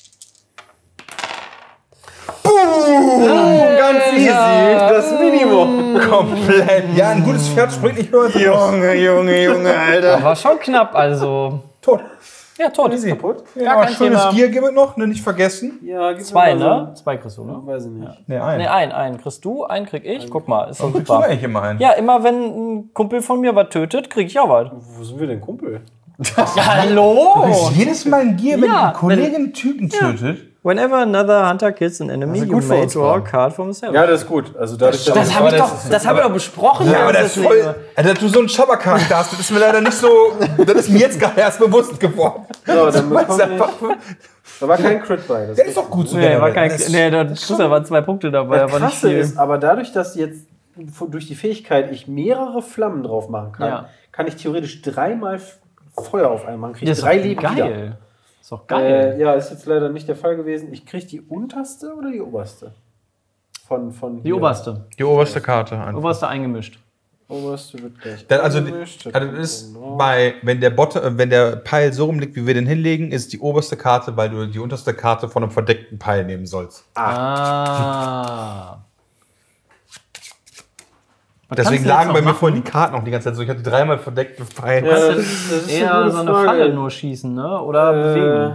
Ganz easy, das Minimum. Komplett. Ja, ein gutes Pferd springt nicht höher. Junge, Junge, Junge, Alter. War schon knapp, also. Tot. Ja, tot. Easy. Kaputt? Ja, kein schönes Thema. Gear gibt es noch, ne, nicht vergessen. Ja, gib Zwei, mir mal ne? Zwei kriegst du, so- ne? Weiß ich nicht. Nee, ein. Ne, einen, einen kriegst du, einen krieg ich. Guck mal, ist doch Kriegst du super. eigentlich immer einen? Ja, immer wenn ein Kumpel von mir was tötet, krieg ich auch was. Wo sind wir denn, Kumpel? Ja, hallo! Jedes Mal ein Gear, wenn Ja, ein Kollege einen Typen tötet. Whenever another hunter kills an enemy, Das ist you gut für may uns, draw a Bram. card from the server. Ja, das ist gut. Also dadurch, dass das ich- habe ich aber doch, das das ist- haben wir doch besprochen. Ja, aber das ist nicht- voll. Alter, dass du so einen Schabbercharakter hast, das ist mir leider nicht so. Das ist mir jetzt gerade erst bewusst geworden. So, dann Das ist bekomme einfach, ich, da war kein Crit bei. Das der ist doch gut so. Nee, war generell. kein, Das- nee, da Christian waren zwei Punkte dabei, Das aber nicht Krasse viel. ist, aber dadurch, dass jetzt von- durch die Fähigkeit ich mehrere Flammen drauf machen kann, Ja. kann ich theoretisch dreimal F- Feuer auf einmal machen. Krieg Das ich ist drei doch Leben wieder. geil. Ist doch geil. Äh, ja, ist jetzt leider nicht der Fall gewesen. Ich kriege die unterste oder die oberste? Von, von Die hier. oberste. Die oberste Karte an. Oberste eingemischt. Oberste wird gleich. Dann also, angemischt. also das ist bei, wenn der Bot, äh, wenn der Pfeil so rumliegt, wie wir den hinlegen, ist die oberste Karte, weil du die unterste Karte von einem verdeckten Pfeil nehmen sollst. Ah. Was Deswegen kannst du jetzt lagen noch bei mir machen? vorhin die Karten auch die ganze Zeit so. Ich hatte dreimal verdeckte Pfeile. Ja, Kannst du das ist- das ist eine eher gute so eine Frage. Falle nur schießen, ne? Oder Äh, bewegen.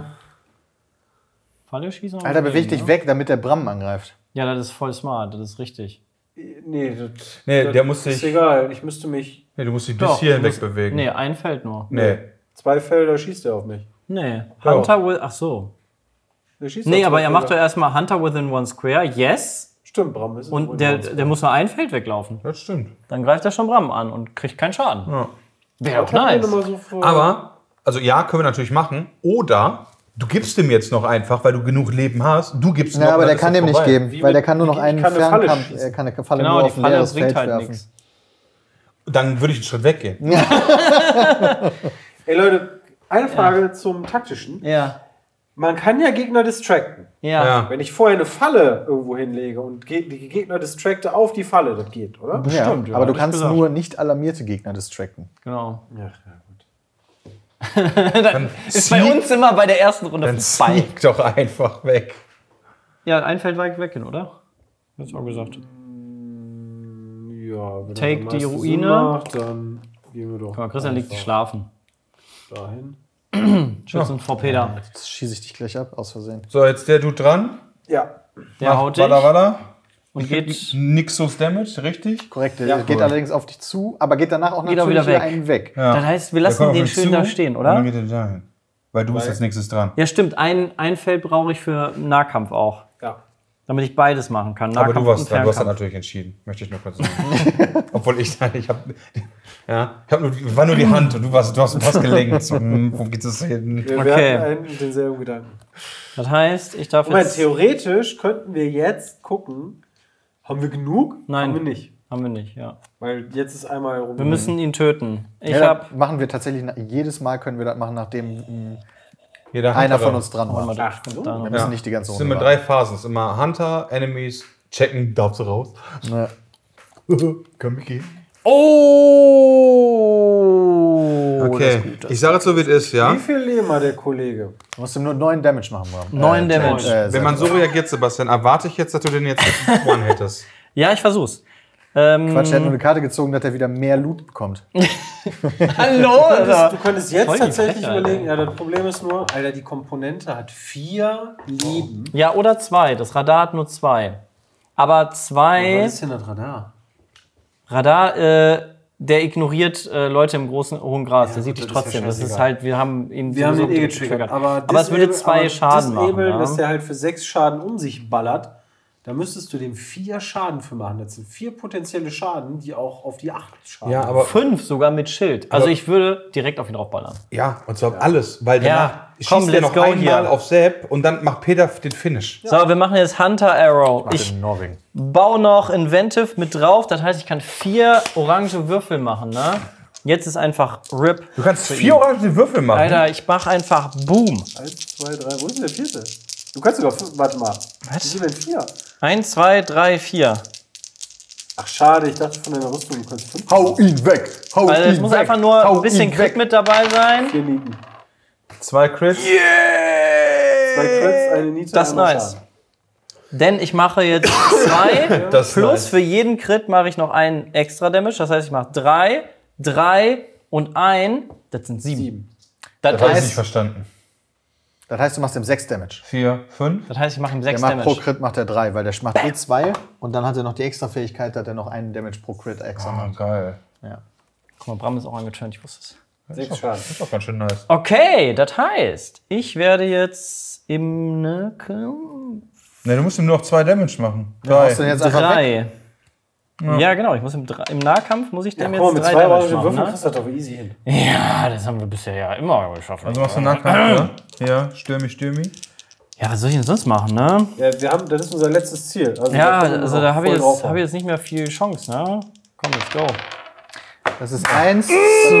Falle schießen oder Alter, bewegen, beweg dich ne? weg, damit der Bram angreift. Ja, das ist voll smart, das ist richtig. Nee, das, Nee, das der muss ist sich- egal. Ich müsste mich. Nee, du musst dich bis Doch, hierhin du musst- wegbewegen. Nee, ein Feld nur. Nee. Zwei Felder schießt er auf mich. Nee. Hunter with. Ach so. Der schießt Nee, auf aber zwei er macht doch Felder. erstmal Hunter within one square. Yes. Stimmt, Bram ist Und der, der muss nur ein Feld weglaufen. Das stimmt. Dann greift er schon Bram an und kriegt keinen Schaden. Ja. Wäre doch nice. So Aber, also ja, können wir natürlich machen. Oder du gibst ihm jetzt noch einfach, weil du genug Leben hast. Du gibst ihm Ja, noch, aber dann der ist kann das dem nicht vorbei. geben, Wie weil mit- der kann nur noch wie einen kann eine Falle Fernkampf, schießen? er kann eine Falle Genau, nur die auf ein Falle leeres bringt Feld halt werfen. nichts. Dann würde ich einen Schritt weggehen. Ey Leute, eine Frage zum Taktischen. Ja. Man kann ja Gegner distracten. Ja. Ja. Wenn ich vorher eine Falle irgendwo hinlege und ge- die Gegner distracte auf die Falle, das geht, oder? Ja, Stimmt, ja, aber du hab ich kannst gesagt. nur nicht alarmierte Gegner distracten. Genau. Ja, ja, gut. Dann Ist bei uns immer bei der ersten Runde Dann vorbei. sneak doch einfach weg. Ja, ein Feld weit weg hin, oder? Hast du auch gesagt. Ja, wenn Take das am die meisten Ruine. Sinn macht, dann gehen wir doch. Guck mal, Christian liegt sich einfach schlafen. dahin. Schützen vor Peter. Jetzt schieße ich dich gleich ab, aus Versehen. So, jetzt der Dude dran. Ja. Der haut dich Wada, wada. und geht. Nixos Damage, richtig? Korrekt, der Ja, geht cool. allerdings auf dich zu, aber geht danach auch Geht auch natürlich wieder wieder weg. einen weg. Ja. Das heißt, wir Der lassen kommt auf den mich schön zu da stehen, Und dann oder? geht er dahin. Weil du bist Weil- als nächstes dran. Ja, stimmt. Ein, ein Feld brauche ich für Nahkampf auch. Ja. Damit ich beides machen kann. Aber du warst und dran, du hast dann Fernkampf. natürlich entschieden. Möchte ich nur kurz sagen. Obwohl ich da, ich hab, ja, ich hab nur, war nur die Hand und du warst, du hast, du hast gelenkt. So, hm, wo geht es hin? Wir Okay. hatten einen denselben Gedanken. Das heißt, ich darf Moment, jetzt... theoretisch könnten wir jetzt gucken, haben wir genug? Nein. Haben wir nicht. Haben wir nicht, ja. Weil jetzt ist einmal rum. Wir müssen ihn töten. Ich Ja, hab... das machen wir tatsächlich, na- jedes Mal können wir das machen, nachdem mh, Jeder einer Hunter. von uns dran war. Warte, Ach, so. Wir da- müssen Ja. nicht die ganze Es Runde sind immer drei Phasen. Es ist immer Hunter, Enemies, checken, darfst du raus. warten. Kann mich gehen. Oh! Okay, das ist gut, das ich sage jetzt so, wie es ist, ja. Wie viel Leben hat der Kollege? Du musst ihm nur neun Damage machen, Bram. Neun Damage. äh, Wenn man so reagiert, Sebastian, erwarte ich jetzt, dass du den jetzt one hättest. Ja, ich versuch's. Ähm, Quatsch, der hat nur eine Karte gezogen, dass er wieder mehr Loot bekommt. Hallo! Alter. Du könntest jetzt Voll die tatsächlich Frechheit, überlegen, ja, das Problem ist nur, Alter, die Komponente hat vier Leben. Ja, oder zwei. Das Radar hat nur zwei. Aber zwei... Was ist denn das Radar? Radar, äh, der ignoriert äh, Leute im großen hohen Gras. der sieht gut, dich das ist trotzdem. ja Das ist scheißegal. halt, wir haben ihn Wir haben sowieso den eh getriggert. getriggert. Aber, aber es würde disable- zwei aber Schaden machen. disablen, Ja. dass der halt für sechs Schaden um sich ballert, da müsstest du dem vier Schaden für machen. Das sind vier potenzielle Schaden, die auch auf die acht Schaden. Ja, aber Fünf sogar mit Schild. Also Aber- ich würde direkt auf ihn draufballern. ja, und zwar alles, weil Ja, danach komm, schießt er let's noch go einmal hier. auf Sepp und dann macht Peter den Finish. So, wir machen jetzt Hunter Arrow. Ich in Norwegen. baue noch Inventive mit drauf. Das heißt, ich kann vier orange Würfel machen. Ne? Jetzt ist einfach RIP. Du kannst vier orange Würfel machen. Alter, ich mache einfach Boom. Eins, zwei, drei, wo ist denn der vierte? Du kannst sogar fünf, warte mal. Was? Wie sind denn vier? Eins, zwei, drei, vier. Ach, schade, ich dachte von deiner Rüstung, du kannst fünf. Hau ihn weg! Hau Also ihn es muss weg! einfach nur Hau ein bisschen ihn Crit weg. mit dabei sein. Vier Nieten. Zwei Crits. Zwei Crits, eine Niete, Das ist einmal nice. Schaden. Denn ich mache jetzt zwei. Das ist Plus nice. für jeden Crit mache ich noch einen extra Damage. Das heißt, ich mache drei, drei und ein. Das sind sieben. Sieben. Das, Das habe ich nicht heißt, verstanden. Das heißt, du machst ihm sechs Damage. Vier, fünf. das heißt, ich mache ihm Der sechs macht pro Damage. Crit macht er drei, weil der macht eh zwei und dann hat er noch die extra Fähigkeit, dass er noch einen Damage pro Crit extra Ah, macht. geil. Ja. Guck mal, Bram ist auch angeturnt, ich wusste es. Sechs Schaden. Das ist doch ganz schön nice. Okay, das heißt, ich werde jetzt im Nahkampf Ne, du musst ihm nur noch zwei Damage machen. Machst du den jetzt einfach weg? drei. Ja. genau, ich muss im, Dre- im Nahkampf muss ich Ja, dem komm, jetzt mit drei zwei Damage orangen machen. Würfeln Ne? kriegst du das doch easy hin. Ja, das haben wir bisher ja immer geschafft. Also machst du Nahkampf, ja? Ja, stürmi, stürmi. Ja, was soll ich denn sonst machen, ne? Ja, wir haben, das ist unser letztes Ziel. Also Ja, können wir also noch da habe ich, voll jetzt- draufhauen. hab ich jetzt nicht mehr viel Chance, ne? Komm, let's go. Das ist eins,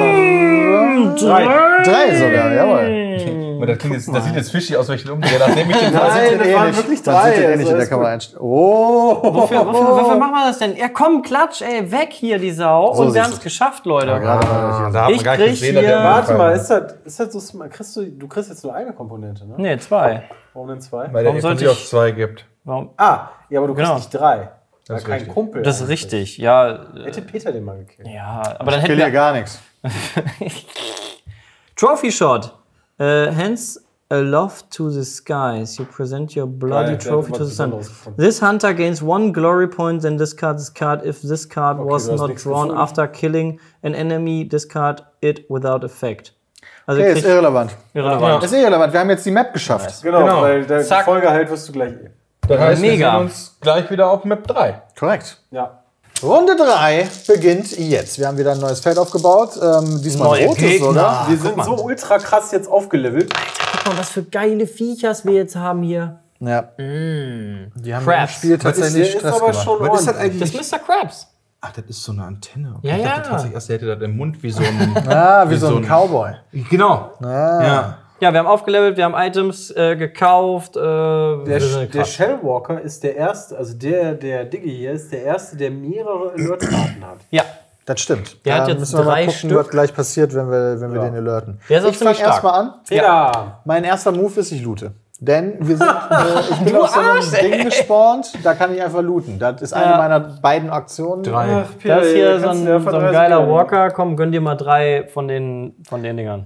zwei, Drei. drei sogar, jawohl. Aber das, klingt jetzt, das sieht jetzt fishy aus, welchen umdrehe. Nachdem ich den Man Nein, sieht den das eh waren nicht. wirklich Man sieht drei, den eh also nicht in der alles Kamera einstellen. Oh! Wofür, wofür, wofür machen wir das denn? Ja, komm, klatsch, ey, weg hier, die Sau. So Und wir siehst haben es geschafft, Leute. Gerade mal Ah, hier. da hat Ich man gar nicht krieg gesehen, dass hier- der Warte mal, umgefallen ist das, ist das so smart? Kriegst du, du kriegst jetzt nur eine Komponente, ne? Nee, zwei. Warum denn zwei? Weil Warum der sollte sollte ich- auch zwei gibt. Warum? Ah, ja, aber du kriegst Genau. nicht drei. Das Weil ist kein richtig. Kumpel. Das ist eigentlich. richtig, ja. äh, Hätte Peter den mal gekillt. Ja, aber dann Ich hätten will hier wir... gar nichts. Trophy Shot. Äh, Hands aloft to the skies. You present your bloody Geil, der trophy hat to was the sun. Besonderes gefunden. This hunter gains one glory point, then discard this card. If this card was du hast not nichts drawn gefunden. after killing an enemy, discard it without effect. Also Okay, ist kriegt- irrelevant. irrelevant. Ist irrelevant. Wir haben jetzt die Map geschafft. Genau, Genau. weil der Zack. Folge halt wirst du gleich eh. Das heißt, Mega. wir sehen uns gleich wieder auf Map drei. Korrekt. Ja. Runde drei beginnt jetzt. Wir haben wieder ein neues Feld aufgebaut. Ähm, diesmal Neue rotes Gegner. sogar. Wir sind so ultra krass jetzt aufgelevelt. Guck mal, was für geile Viechers wir jetzt haben hier. Ja. Die haben Crabs. im Spiel tatsächlich Der ist Stress aber gemacht. schon Was ist das ordentlich. Das ist Mister Krabs. Ach, das ist so eine Antenne. Okay, Ja, ich dachte ja. tatsächlich erst, der hätte das im Mund wie so ein... Ah, wie, Wie so so ein ein- Cowboy. Genau. Ah. Ja. Ja, wir haben aufgelevelt, wir haben Items äh, gekauft. Äh, wir Der, sind der krass. Shellwalker ist der erste, also der, der Digge hier ist der erste, der mehrere Alert-Karten hat. Ja, Das stimmt. Der da hat jetzt müssen wir mal drei gucken, Stück. was gleich passiert, wenn wir, wenn wir Ja. den alerten. Der ist auch Ich fange ziemlich stark. erstmal an. Peter! Mein erster Move ist, ich loote. Denn wir sind, äh, ich bin auf so einem Ding gespawnt, da kann ich einfach looten. Das ist eine Ja. meiner beiden Aktionen. Drei. das ist hier so kannst ein, du ja so ein verdreißig geiler Euro. Walker. Komm, gönn dir mal drei von den, von den Dingern.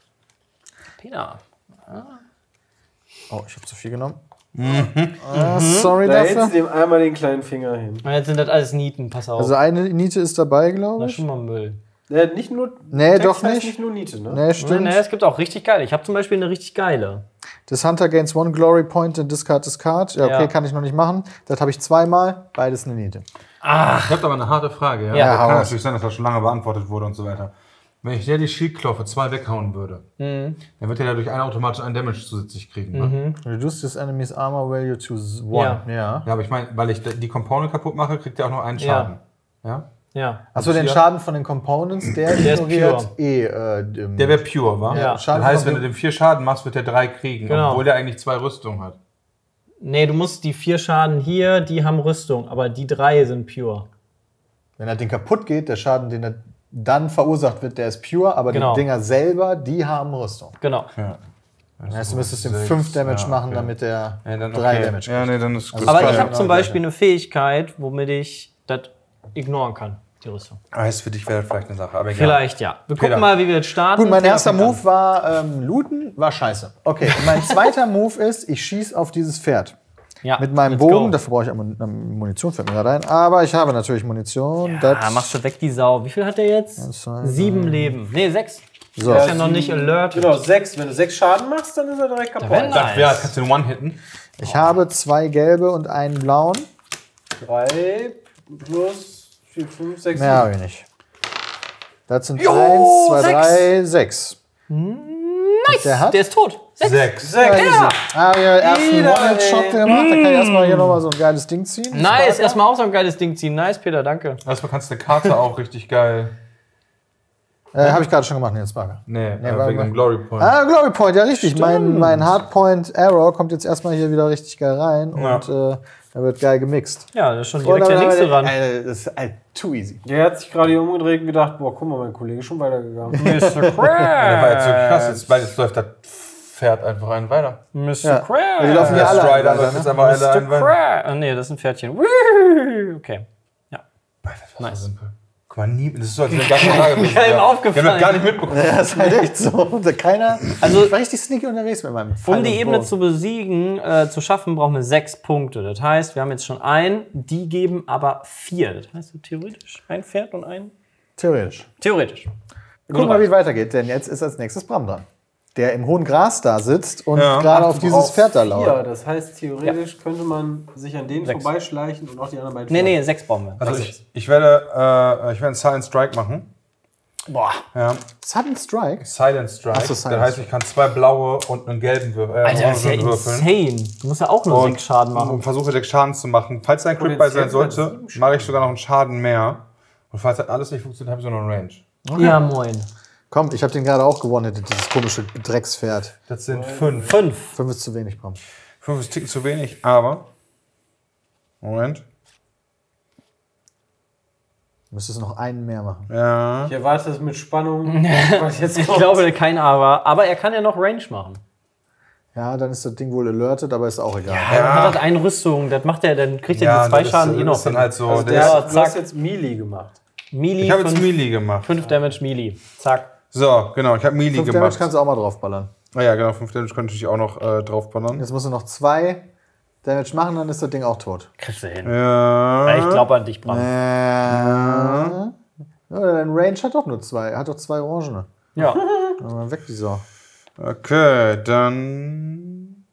Peter. Oh, ich habe zu viel genommen. Ah, sorry Da hältst dafür. du dem einmal den kleinen Finger hin. Und jetzt sind das alles Nieten, pass auf. Also eine Niete ist dabei, glaube das ist ich. schon mal Müll. Der hat nicht nur. Nee, Text doch heißt nicht. nicht nur Niete, ne? Nee, Nee, stimmt. nee, es gibt auch richtig geile. Ich habe zum Beispiel eine richtig geile. Das Hunter gains one glory point and discard this card. Ja, okay, Ja. kann ich noch nicht machen. Das habe ich zweimal. Beides eine Niete. Ich habe aber eine harte Frage. Ja, Ja, ja hau kann raus. natürlich sein, dass das schon lange beantwortet wurde und so weiter. Wenn ich der die Schildklaue für zwei weghauen würde, dann wird er dadurch einen automatisch einen Damage zusätzlich kriegen. Ne? Reduce this enemy's armor value to one. Ja. Ja. Ja, aber ich meine, weil ich die Component kaputt mache, kriegt er auch nur einen Schaden. Ja? Ja. Achso, den hier- Schaden von den Components, der, Der ist ignoriert pure. eh. Äh, dem- Der wäre pure, wa? Ja. Schaden Das heißt, von- wenn du dem vier Schaden machst, wird der drei kriegen, Genau. obwohl der eigentlich zwei Rüstungen hat. Nee, du musst die vier Schaden hier, die haben Rüstung, aber die drei sind pure. Wenn er den kaputt geht, der Schaden, den er dann verursacht wird, der ist pure, aber Genau. die Dinger selber, die haben Rüstung. Genau. Ja. Das heißt, du müsstest dem sechs, fünf Damage ja, machen, okay. damit der Ja, dann drei okay. Damage Ja, kriegt. nee, dann ist gut. Aber Das ich war habe ja zum genau Beispiel eine Fähigkeit, womit ich das ignorieren kann, die Rüstung. Heißt, für dich wäre das vielleicht eine Sache, aber egal. Vielleicht ja. Wir gucken Peter. mal, wie wir jetzt starten. Gut, mein Peter erster fängt an. Move war ähm, looten, war scheiße. Okay, mein zweiter Move ist, ich schieße auf dieses Pferd. Ja, Mit meinem let's Bogen, go. dafür brauche ich Ammun ähm, Munition, fällt mir gerade ein. Aber ich habe natürlich Munition. Ah, das machst du weg die Sau. Wie viel hat der jetzt? zwei, Sieben Leben. Nee, sechs. so. Ist ja noch nicht alerted. Genau, sechs. Wenn du sechs Schaden machst, dann ist er direkt kaputt. wär nice. Ja, kannst du den One-Hitten. Ich habe zwei gelbe und einen blauen. Drei plus vier, fünf, sechs, Mehr habe sieben. ich nicht. Das sind eins, zwei, sechs. drei, sechs. Nice. Der hat? Der ist tot. Sechs. Sechs. Sechs. Ja. Habe ich ersten Wieder, One-Hit-Shot ey. gemacht. Da kann ich erstmal hier nochmal so ein geiles Ding ziehen. Nice. Erstmal auch so ein geiles Ding ziehen. Nice, Peter, danke. Erstmal kannst du eine Karte auch richtig geil. Äh, habe ich gerade schon gemacht, nee, jetzt Sparker. Nee, Nee, äh, warte wegen mal. dem Glory Point. Ah, Glory Point, ja richtig. Mein, mein Hardpoint Arrow kommt jetzt erstmal hier wieder richtig geil rein Ja. und äh, da wird geil gemixt. Ja, das ist schon Und direkt der dann nächste haben wir ran. den- Alter, das ist halt too easy. Der hat sich gerade hier umgedreht und gedacht, boah, guck mal, mein Kollege ist schon weitergegangen. Mister Das war jetzt so krass, Krabs. jetzt, weil jetzt läuft das Pferd einfach einen weiter. Mister Ja. Krabs. Die laufen hier Der alle Strider weiter, läuft ne? jetzt einfach alle Mister einen weiter. Krabs. Ah, nee, das ist ein Pferdchen. Woo. Okay. Ja. Nice. Guck mal, nie, das ist so, als wenn gar keine Frage gewesen Keinem wäre. aufgefallen. Wir haben das gar nicht mitbekommen. Ja, das ist halt echt so. Und keiner. Also- ich war richtig sneaky unterwegs mit meinem Pfeil Um die und Ebene Bogen. zu besiegen, äh, zu schaffen, brauchen wir sechs Punkte. Das heißt, wir haben jetzt schon einen, die geben aber vier. Das heißt, so theoretisch ein Pferd und ein. Theoretisch. Theoretisch. Guck mal, wie es weitergeht, denn jetzt ist als nächstes Bram dran. Der im hohen Gras da sitzt und Ja. gerade Ach, auf du dieses brauchst Pferd da vier. lauert. Das heißt, theoretisch könnte man sich an denen Sechs. vorbeischleichen und auch die anderen beiden. Nee, nee, sechs brauchen wir. Also Sechs. ich, ich werde, äh, ich werde einen Silent Strike machen. Boah. Ja. Sudden Strike? Silent Strike. Ach so, Silent das heißt, ich kann zwei blaue und einen gelben Würfel. Äh, Alter, das ist ja würfeln. insane. Du musst ja auch nur sechs Schaden machen. Und versuche sechs Schaden zu machen. Falls ein Crit bei sein Potenziell sollte, sieben Schaden. mache ich sogar noch einen Schaden mehr. Und falls das alles nicht funktioniert, habe ich so noch einen Range. Ja, moin. Komm, ich habe den gerade auch gewonnen, dieses komische Dreckspferd. Das sind fünf. Fünf. Fünf ist zu wenig, Bram. Fünf ist ticken zu wenig, aber. Moment. Du müsstest noch einen mehr machen. Ja. Ich erwarte es mit Spannung, was jetzt Ich kommt. glaube, kein Aber. Aber er kann ja noch Range machen. Ja, dann ist das Ding wohl alerted, aber ist auch egal. Er hat halt eine Rüstung. Das macht er, dann kriegt er Ja, die zwei das Schaden ist, eh das noch. ist dann halt so. Also der der, ist, Ja, du zack. hast jetzt Melee gemacht. Melee, ich habe jetzt fünf, Melee gemacht. fünf Damage Melee. Zack. So, genau, ich habe Melee Fünf gemacht. Damage kannst du auch mal draufballern. Ah ja, genau, fünf Damage könnte ich auch noch äh, draufballern. Jetzt musst du noch zwei Damage machen, dann ist das Ding auch tot. Kriegst du hin. Ja. Ich glaube an dich, Bram. Äh, ja, dein Range hat doch nur zwei. Er hat doch zwei Orangene. Ja. Aber weg die Sau. Okay, dann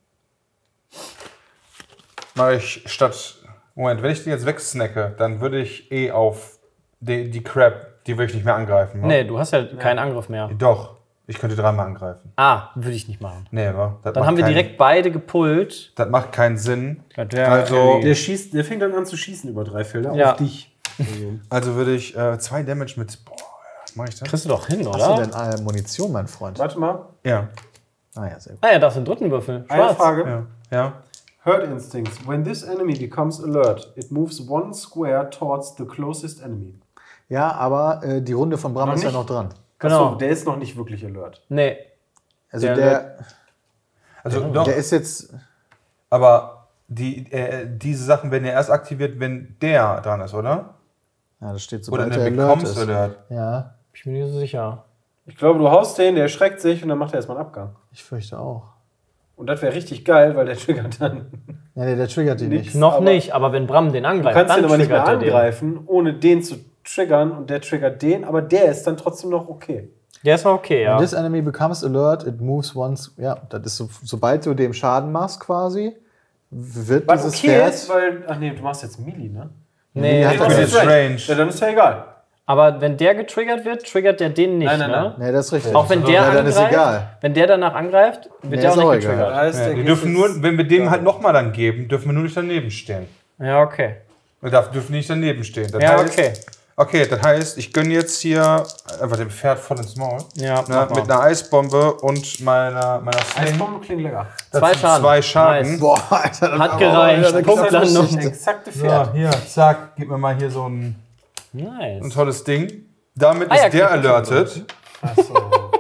mache ich statt. Moment, wenn ich den jetzt wegsnacke, dann würde ich eh auf die, die Crab, die würde ich nicht mehr angreifen. Ne? Nee, du hast ja keinen Angriff mehr. Doch, ich könnte dreimal angreifen. Ah, würde ich nicht machen. Nee, wa? Das Dann macht haben wir keinen- direkt beide gepullt. Das macht keinen Sinn. Das wär Also, heavy. Der, schießt, der fängt dann an zu schießen über drei Felder Ja. auf dich. Also, also würde ich äh, zwei Damage mit. Boah, was mache ich denn? Kriegst du doch hin, Hast du oder? denn äh, Munition, mein Freund? warte mal. Ja. Ah ja, sehr gut. Ah ja, darfst du einen dritten Würfel. Eine Schwarz. Frage. Ja. Ja. Herd Instincts. When this enemy becomes alert, it moves one square towards the closest enemy. Ja, aber äh, die Runde von Bram Noch ist ja nicht? noch dran. Genau. Achso, der ist noch nicht wirklich alert. Nee. Also Der- der, Also doch, der ist jetzt. aber die, äh, diese Sachen werden ja erst aktiviert, wenn der dran ist, oder? Ja, das steht Oder sobald der der Alert bekommst ist. Alert. Ja, Ich bin mir nicht so sicher. Ich glaube, du haust den, der erschreckt sich und dann macht er erstmal einen Abgang. ich fürchte auch. Und das wäre richtig geil, weil der triggert dann. Ja, nee, der triggert die Nix. nicht. Noch Aber- nicht, aber wenn Bram den Du angreift, kannst den dann aber nicht mehr triggert er den. angreifen, ohne den zu triggern und der triggert den, aber der ist dann trotzdem noch okay. Der ist noch okay, ja. When this enemy becomes alert, it moves once. Ja, das ist so, sobald du dem Schaden machst quasi, wird Was dieses okay Pferd. ist, weil. Ach nee, du machst jetzt Melee, ne? Nee, hat Ich das bin ist jetzt Range. Ja, dann ist ja egal. aber wenn der getriggert wird, triggert der den nicht, Nein, nein, ne? nein. Nee, das ist richtig. Auch wenn der ja, dann ist angreift, egal. wenn der danach angreift, wird Nee, der ist auch auch nicht egal. getriggert. heißt, Ja, der wir geht dürfen jetzt- nur, wenn wir dem halt nochmal dann geben, dürfen wir nur nicht daneben stehen. Ja, okay. Wir darf- dürfen nicht daneben stehen. Das Ja, heißt, okay. Okay, das heißt, ich gönne jetzt hier einfach dem Pferd voll ins Maul. Ja, Ne, mach mal. mit einer Eisbombe und meiner, meiner Sling. Eisbombe klingt lecker. Das Zwei sind Schaden. Zwei Schaden. Nice. Boah, Alter, das Hat war- gereicht. Oh, ja, Punktlandung. Das exakte Pferd. So, hier, zack, gib mir mal hier so ein, ein Nice. tolles Ding. Damit Ah, ja, ist der krieg ich alertet. Achso.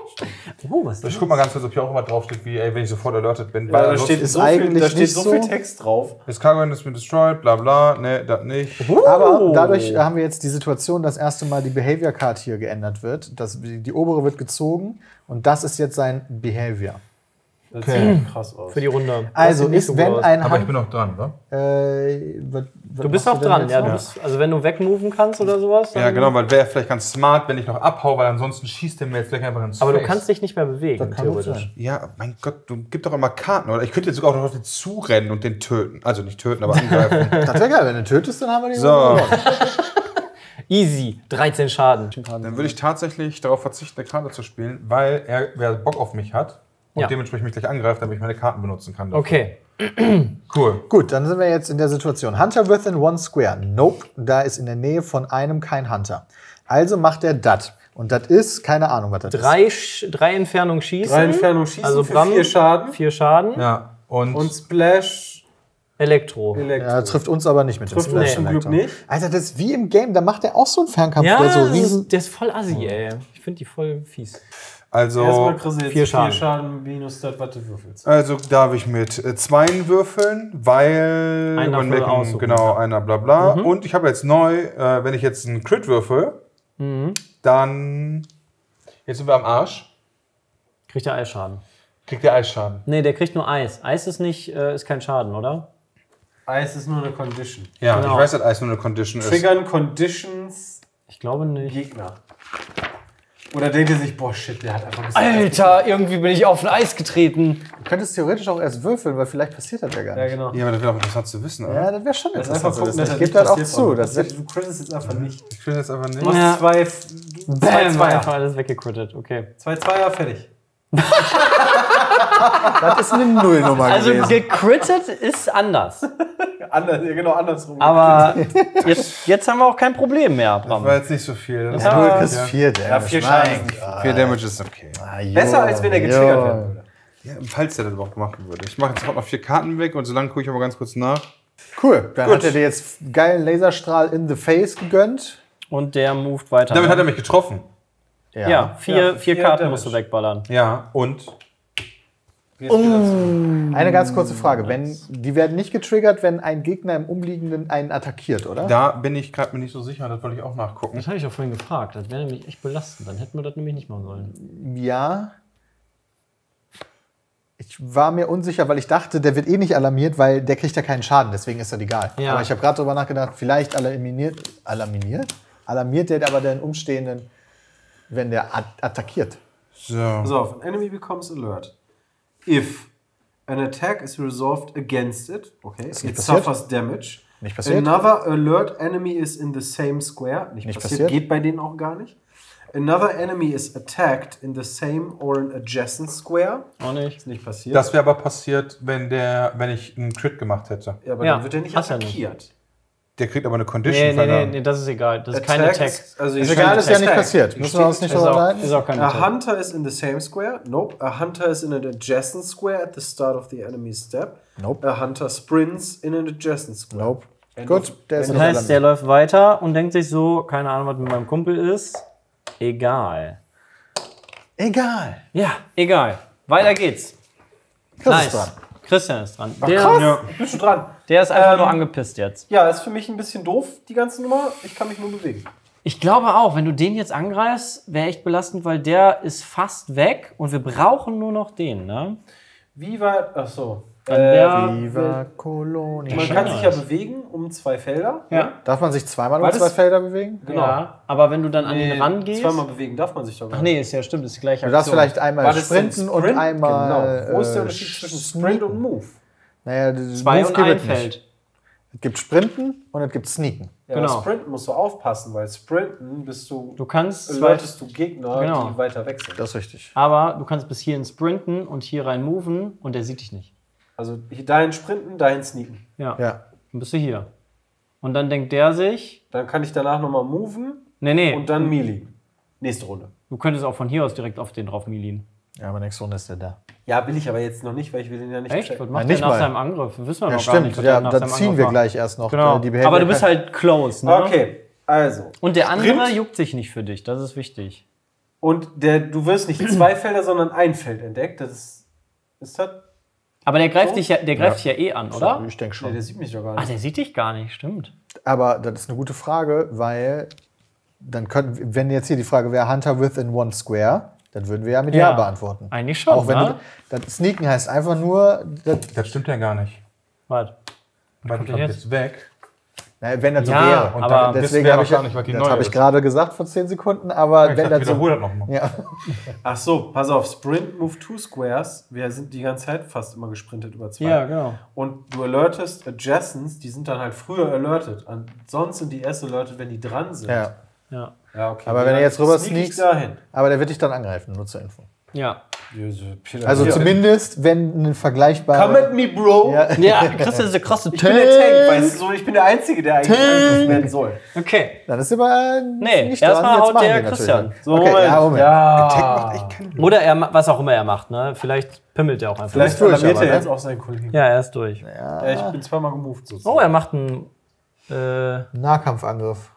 Oh, was ist Ich guck mal ganz kurz, ob hier auch immer draufsteht, wie, ey, wenn ich sofort alertet bin. Ja, Weil da ansonsten steht, ist so viel, eigentlich da steht nicht so so. viel Text drauf. ist Cargo has been destroyed, bla bla. Ne, das nicht. Aber dadurch haben wir jetzt die Situation, dass erste Mal die Behavior Card hier geändert wird. Das, die obere wird gezogen und das ist jetzt sein Behavior. Das Okay. sieht krass aus. für die Runde? Also Das sieht nicht ist, so wenn gut aus. ein Aber ich Hand, bin noch dran, wa? äh, was, was Du bist machst noch denn dran, jetzt ja. noch? Du bist, also wenn du wegmoven kannst oder sowas. Ja, dann- genau, weil wäre vielleicht ganz smart, wenn ich noch abhau, weil ansonsten schießt der mir jetzt gleich einfach ins Aber du Face. kannst dich nicht mehr bewegen, Das kann gut theoretisch. sein. Ja, mein Gott, du gib doch immer Karten, oder? Ich könnte jetzt sogar auch noch auf den zurennen und den töten. Also nicht töten, aber angreifen. Das wäre geil, wenn du tötest, dann haben wir die So, Runde gewonnen. Easy, dreizehn Schaden. dann würde ich tatsächlich darauf verzichten, eine Karte zu spielen, weil er, wer Bock auf mich hat und Ja. dementsprechend mich gleich angreift, damit ich meine Karten benutzen kann. dafür. Okay. Cool. Gut, dann sind wir jetzt in der Situation. Hunter within one square. Nope, da ist in der Nähe von einem kein Hunter. Also macht er dat. Und das ist, keine Ahnung, was das ist. Drei, Sch- drei Entfernung schießen. Drei Entfernung schießen Also für Bram, vier Schaden. Vier Schaden. Ja, und, Und Splash Elektro. Elektro. Ja, trifft uns aber nicht mit dem Trifft uns Splash zum Glück Electro. nicht. Alter, das ist wie im Game, da macht er auch so einen Fernkampf, Ja, der so das riesen. ist, der ist voll assi, ey. Ich finde die voll fies. also, Erstmal kriegst du jetzt vier vier Schaden. Schaden, minus das, was du würfelst. also darf ich mit äh, zweien würfeln, weil Einer man für merken, aussuchen. genau, einer bla bla. Und ich habe jetzt neu, äh, wenn ich jetzt einen Crit würfel, dann, jetzt sind wir am Arsch, Kriegt der Eisschaden. kriegt der Eisschaden. Nee, der kriegt nur Eis. Eis ist nicht, äh, ist kein Schaden, oder? Eis ist nur eine Condition. Ja, Genau. ich weiß, dass Eis nur eine Condition ist. Triggern Conditions Ich glaube nicht. Gegner. Oder denkt er sich, boah, shit, der hat einfach ein bisschen. Alter, irgendwie bin ich auf ein Eis getreten. Du könntest theoretisch auch erst würfeln, weil vielleicht passiert das ja gar Ja, nicht. genau. Ja, aber das wäre auch interessant zu wissen, oder? Ja, das wäre schon Das ist interessant. einfach zu gucken, wissen. dass Ich er gebe nicht das auch passiert, zu. Mann. Das Du crittest jetzt einfach nicht. Ich will jetzt einfach nicht. Du machst Ja. zwei, zwei Bam, Zweier. einfach alles weggecrittet. Okay. Zwei Zweier, fertig. das ist eine Nullnummer Also gewesen. gecrittet ist anders. Anders, ja, genau andersrum. Aber jetzt, jetzt haben wir auch kein Problem mehr, Das Bram. war jetzt nicht so viel. Das Ja, war- du kriegst ja. vier Damage. Ja, vier Mein Schaden. Gott. Vier Damage ist okay. Ah, jo, Besser, als wenn er getriggert jo. werden würde. Ja, falls der das überhaupt machen würde. Ich mache jetzt auch noch vier Karten weg und solange gucke ich aber ganz kurz nach. Cool, dann Gut. hat er dir jetzt geilen Laserstrahl in the face gegönnt. Und der moved weiter. Damit ne? hat er mich getroffen. Ja, vier, Ja, vier vier Karten Damage. musst du wegballern. Ja, und Jetzt geht das zu. Eine ganz kurze Frage. Wenn, die werden nicht getriggert, wenn ein Gegner im Umliegenden einen attackiert, oder? da bin ich gerade mir nicht so sicher, das wollte ich auch nachgucken. Das habe ich auch vorhin gefragt. Das wäre nämlich echt belastend. Dann hätten wir das nämlich nicht machen sollen. Ja. Ich war mir unsicher, weil ich dachte, der wird eh nicht alarmiert, weil der kriegt ja keinen Schaden, deswegen ist das egal. Ja. Aber ich habe gerade darüber nachgedacht, vielleicht alarmiert, alarmiert? Alarmiert der aber den Umstehenden, wenn der at attackiert. So. Pass auf, an enemy becomes alert. If an attack is resolved against it, okay, nicht it passiert. suffers damage. Nicht passiert. Another alert enemy is in the same square. Nicht, Nicht passiert. passiert. Geht bei denen auch gar nicht. Another enemy is attacked in the same or an adjacent square. Auch nicht. Ist nicht passiert. Das wäre aber passiert, wenn, der, wenn ich einen Crit gemacht hätte. ja, aber Ja, dann wird er nicht hast ja nicht. attackiert. Der kriegt aber eine Condition. Nee, nee, nee, verdammt. nee, das ist egal. Das ist kein Attack Attack. ist- Also Ist hier egal, steht ist ja nicht Attack. passiert. Hier Müssen wir uns steht- nicht Ist drüber auch, unterhalten? ist auch kein A Attack. hunter is in the same square. Nope. A hunter is in an adjacent square at the start of the enemy's step. Nope. A hunter sprints in an adjacent square. Nope. End Gut, of- der ist Das noch heißt, der alarmiert. läuft weiter und denkt sich so, keine Ahnung, was mit meinem Kumpel ist. Egal. Egal. Ja, egal. Weiter geht's. Chris Nice. ist dran. Christian ist dran. Der, Krass, bist du dran? der ist einfach Ähm, nur angepisst jetzt. Ja, ist für mich ein bisschen doof, die ganze Nummer. Ich kann mich nur bewegen. Ich glaube auch, wenn du den jetzt angreifst, wäre echt belastend, weil der ist fast weg und wir brauchen nur noch den, ne? Wie weit? Ach so. Dann wär- Viva Colonia. Man kann sich ja bewegen um zwei Felder. Ja. Darf man sich zweimal um War das- zwei Felder bewegen? Genau. Ja, aber wenn du dann an Nee, den rangehst. Zweimal bewegen darf man sich doch gar Ach nee, ist ja stimmt, ist die gleiche Du darfst Aktion. vielleicht einmal War das denn sprinten Sprint? und einmal. Genau. Wo ist der äh, Unterschied zwischen Sprint und Move? Naja, das Zwei Move und gibt ein es nicht. Feld. Es gibt Sprinten und es gibt Sneaken. Ja, Genau. aber Sprinten musst du aufpassen, weil Sprinten bist du, Du kannst zwei, alertest du Gegner, Genau. die weiter weg sind. Das ist richtig. aber du kannst bis hierhin sprinten und hier rein moven und der sieht dich nicht. Also hier- dahin sprinten, dahin sneaken. Ja. Ja. Dann bist du hier. Und dann denkt der sich, Dann kann ich danach nochmal moven nee, nee, und dann Melee. Nächste Runde. du könntest auch von hier aus direkt auf den drauf milien. Ja, aber nächste Runde ist der da. Ja, will ich aber jetzt noch nicht, weil ich will den ja nicht Echt? Was checken. macht Nein, der nicht nach mal. seinem Angriff? Wissen wir Ja, noch gar stimmt. nicht. was Ja, der nach dann seinem ziehen Angriff wir macht. gleich erst noch. Genau. äh, die behält Aber ja du bist kein- halt close, ne? Okay, also. Und der andere Sprint. juckt sich nicht für dich, das ist wichtig. Und der, du wirst nicht zwei Felder, sondern ein Feld entdeckt. Das ist. Ist das. Aber der greift So? dich ja, der greift dich ja eh an, oder? Ich denke Nee, schon. der sieht mich doch gar Ah, nicht. der sieht dich gar nicht, stimmt. Aber das ist eine gute Frage, weil dann können, wenn jetzt hier die Frage wäre Hunter within one square, dann würden wir ja mit Ja, Ja. beantworten. Eigentlich schon, Auch wenn ne? du, das Sneaken heißt einfach nur, das, Das stimmt ja gar nicht. Warte. Weil kommt du der bist jetzt weg. na, wenn das so Ja, wäre. Und aber dann, wissen deswegen wir habe noch ich, gar nicht, was die das neue habe ich ist. gerade gesagt vor zehn Sekunden, aber Ich wenn dachte, das so, wiederhol das nochmal. ja. Ach so, pass auf. Sprint, move two squares. Wir sind die ganze Zeit fast immer gesprintet über zwei. Ja, genau. Und du alertest Adjacents, die sind dann halt früher alerted. Ansonsten sind die erst alerted, wenn die dran sind. ja. Ja. Ja, okay. Aber wenn er jetzt rüber sneak ich sneakst- dahin. Aber der wird dich dann angreifen, nur zur Info. Ja. Also ja. zumindest, wenn ein vergleichbarer. Come at me, Bro. Ja. Ja, Christian ist der krasse Ich bin der Tank, weißt du so, ich bin der Einzige, der eigentlich angegriffen werden soll. Okay. Dann ist aber Nee, nicht erstmal dran. Jetzt haut machen der wir natürlich Christian. dann. So, Okay, Moment. ja, Moment. Ja. Oder er, ma- was auch immer er macht, ne? Vielleicht pimmelt er auch einfach. Vielleicht durch, alarmiert aber, er ne? jetzt auch seinen Kollegen. Ja, er ist durch. Ja, ich bin zweimal gemoved sozusagen. Oh, er macht einen. Äh, Nahkampfangriff.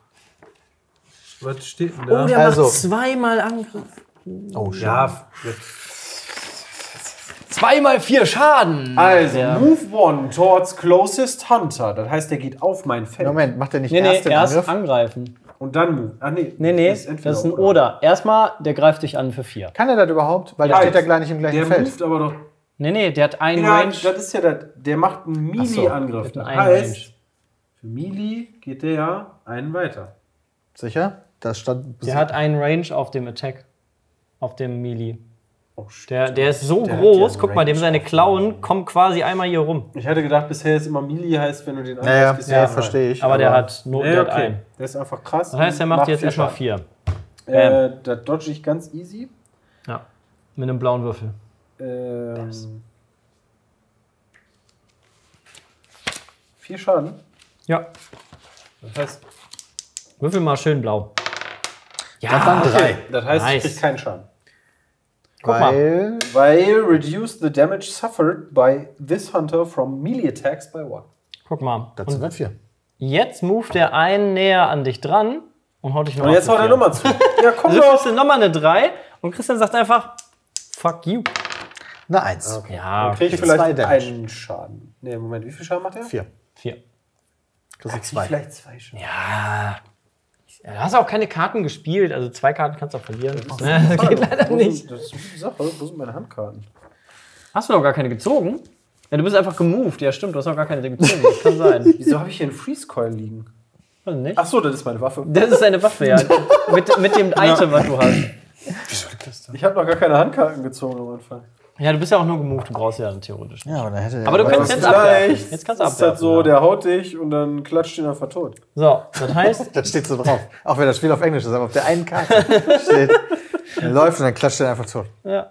Was steht denn oh, der Also. macht zweimal Angriff. Oh, shit. Ja, Zweimal vier Schaden. also, Ja. move one towards closest hunter. Das heißt, der geht auf mein Feld. Moment, macht er nicht Nee, nee, erst den erst Angriff? angreifen. Und dann move. Ah, nee. Nee, nee, ist entweder das ist ein oder. Oder. Erstmal, der greift dich an für vier. Kann er das überhaupt? Weil der Halt. steht ja gleich nicht im gleichen Der Feld. moved aber doch. Nee, nee, der hat einen Ja, Range. das ist ja das. Der macht einen Melee-Angriff. der Das hat einen heißt, für Melee geht der ja einen weiter. Sicher? Das stand. Der hat einen Range auf dem Attack. Auf dem Melee. Oh, shit. Der, der ist so Der hat groß, ja einen guck mal, dem Range seine auf dem Klauen kommen quasi einmal hier rum. Ich hatte gedacht, bisher ist immer Melee heißt, wenn du den Naja, gehst du ja, rein. verstehe ich. Aber der hat nur Ja, der hat okay. einen. Der ist einfach krass. Das heißt, er macht jetzt erstmal vier. Äh, da dodge ich ganz easy. Ja. Mit einem blauen Würfel. Ähm, vier Schaden. Ja. Das heißt, Würfel mal schön blau. Ja, Das waren drei. das heißt Nice. ich krieg keinen Schaden. Guck mal. Weil. Weil reduce the damage suffered by this hunter from melee attacks by one. Guck mal. Das sind Und dann vier. jetzt moved der einen näher an dich dran und haut dich Und nochmal jetzt haut er nochmal zu. Ja, komm Also doch. kriegst du nochmal eine drei und Christian sagt einfach, fuck you. Eine Eins. Ja, Dann krieg ich krieg zwei vielleicht Damage. einen Schaden. Nee, Moment, wie viel Schaden macht er? Vier. vier. Das Krieg sind zwei. vielleicht zwei Schaden. Ja. Ja, du hast auch keine Karten gespielt, also zwei Karten kannst du auch verlieren. Das geht leider Wo nicht. sind- Das ist eine gute Sache. Wo sind meine Handkarten? Hast du noch gar keine gezogen? Ja, du bist einfach gemoved. Ja, stimmt, du hast noch gar keine gezogen. Das kann sein. Wieso habe ich hier einen Freeze-Coil liegen? Weiß nicht. Ach so, das ist meine Waffe. Das ist eine Waffe, ja. mit, mit dem Item, was du hast. Wieso liegt das da? Ich habe noch gar keine Handkarten gezogen am Anfang. Ja, du bist ja auch nur gemoved. Du brauchst ja theoretisch nicht. Ja, aber, dann hätte Aber du aber kannst das- jetzt abwerfen. Vielleicht Jetzt kannst du ist das abwerfen. so, ja. der haut dich und dann klatscht ihn einfach tot. So, das heißt, Das steht so drauf. Auch wenn das Spiel auf Englisch ist, aber auf der einen Karte steht, er läuft und dann klatscht er einfach tot. ja.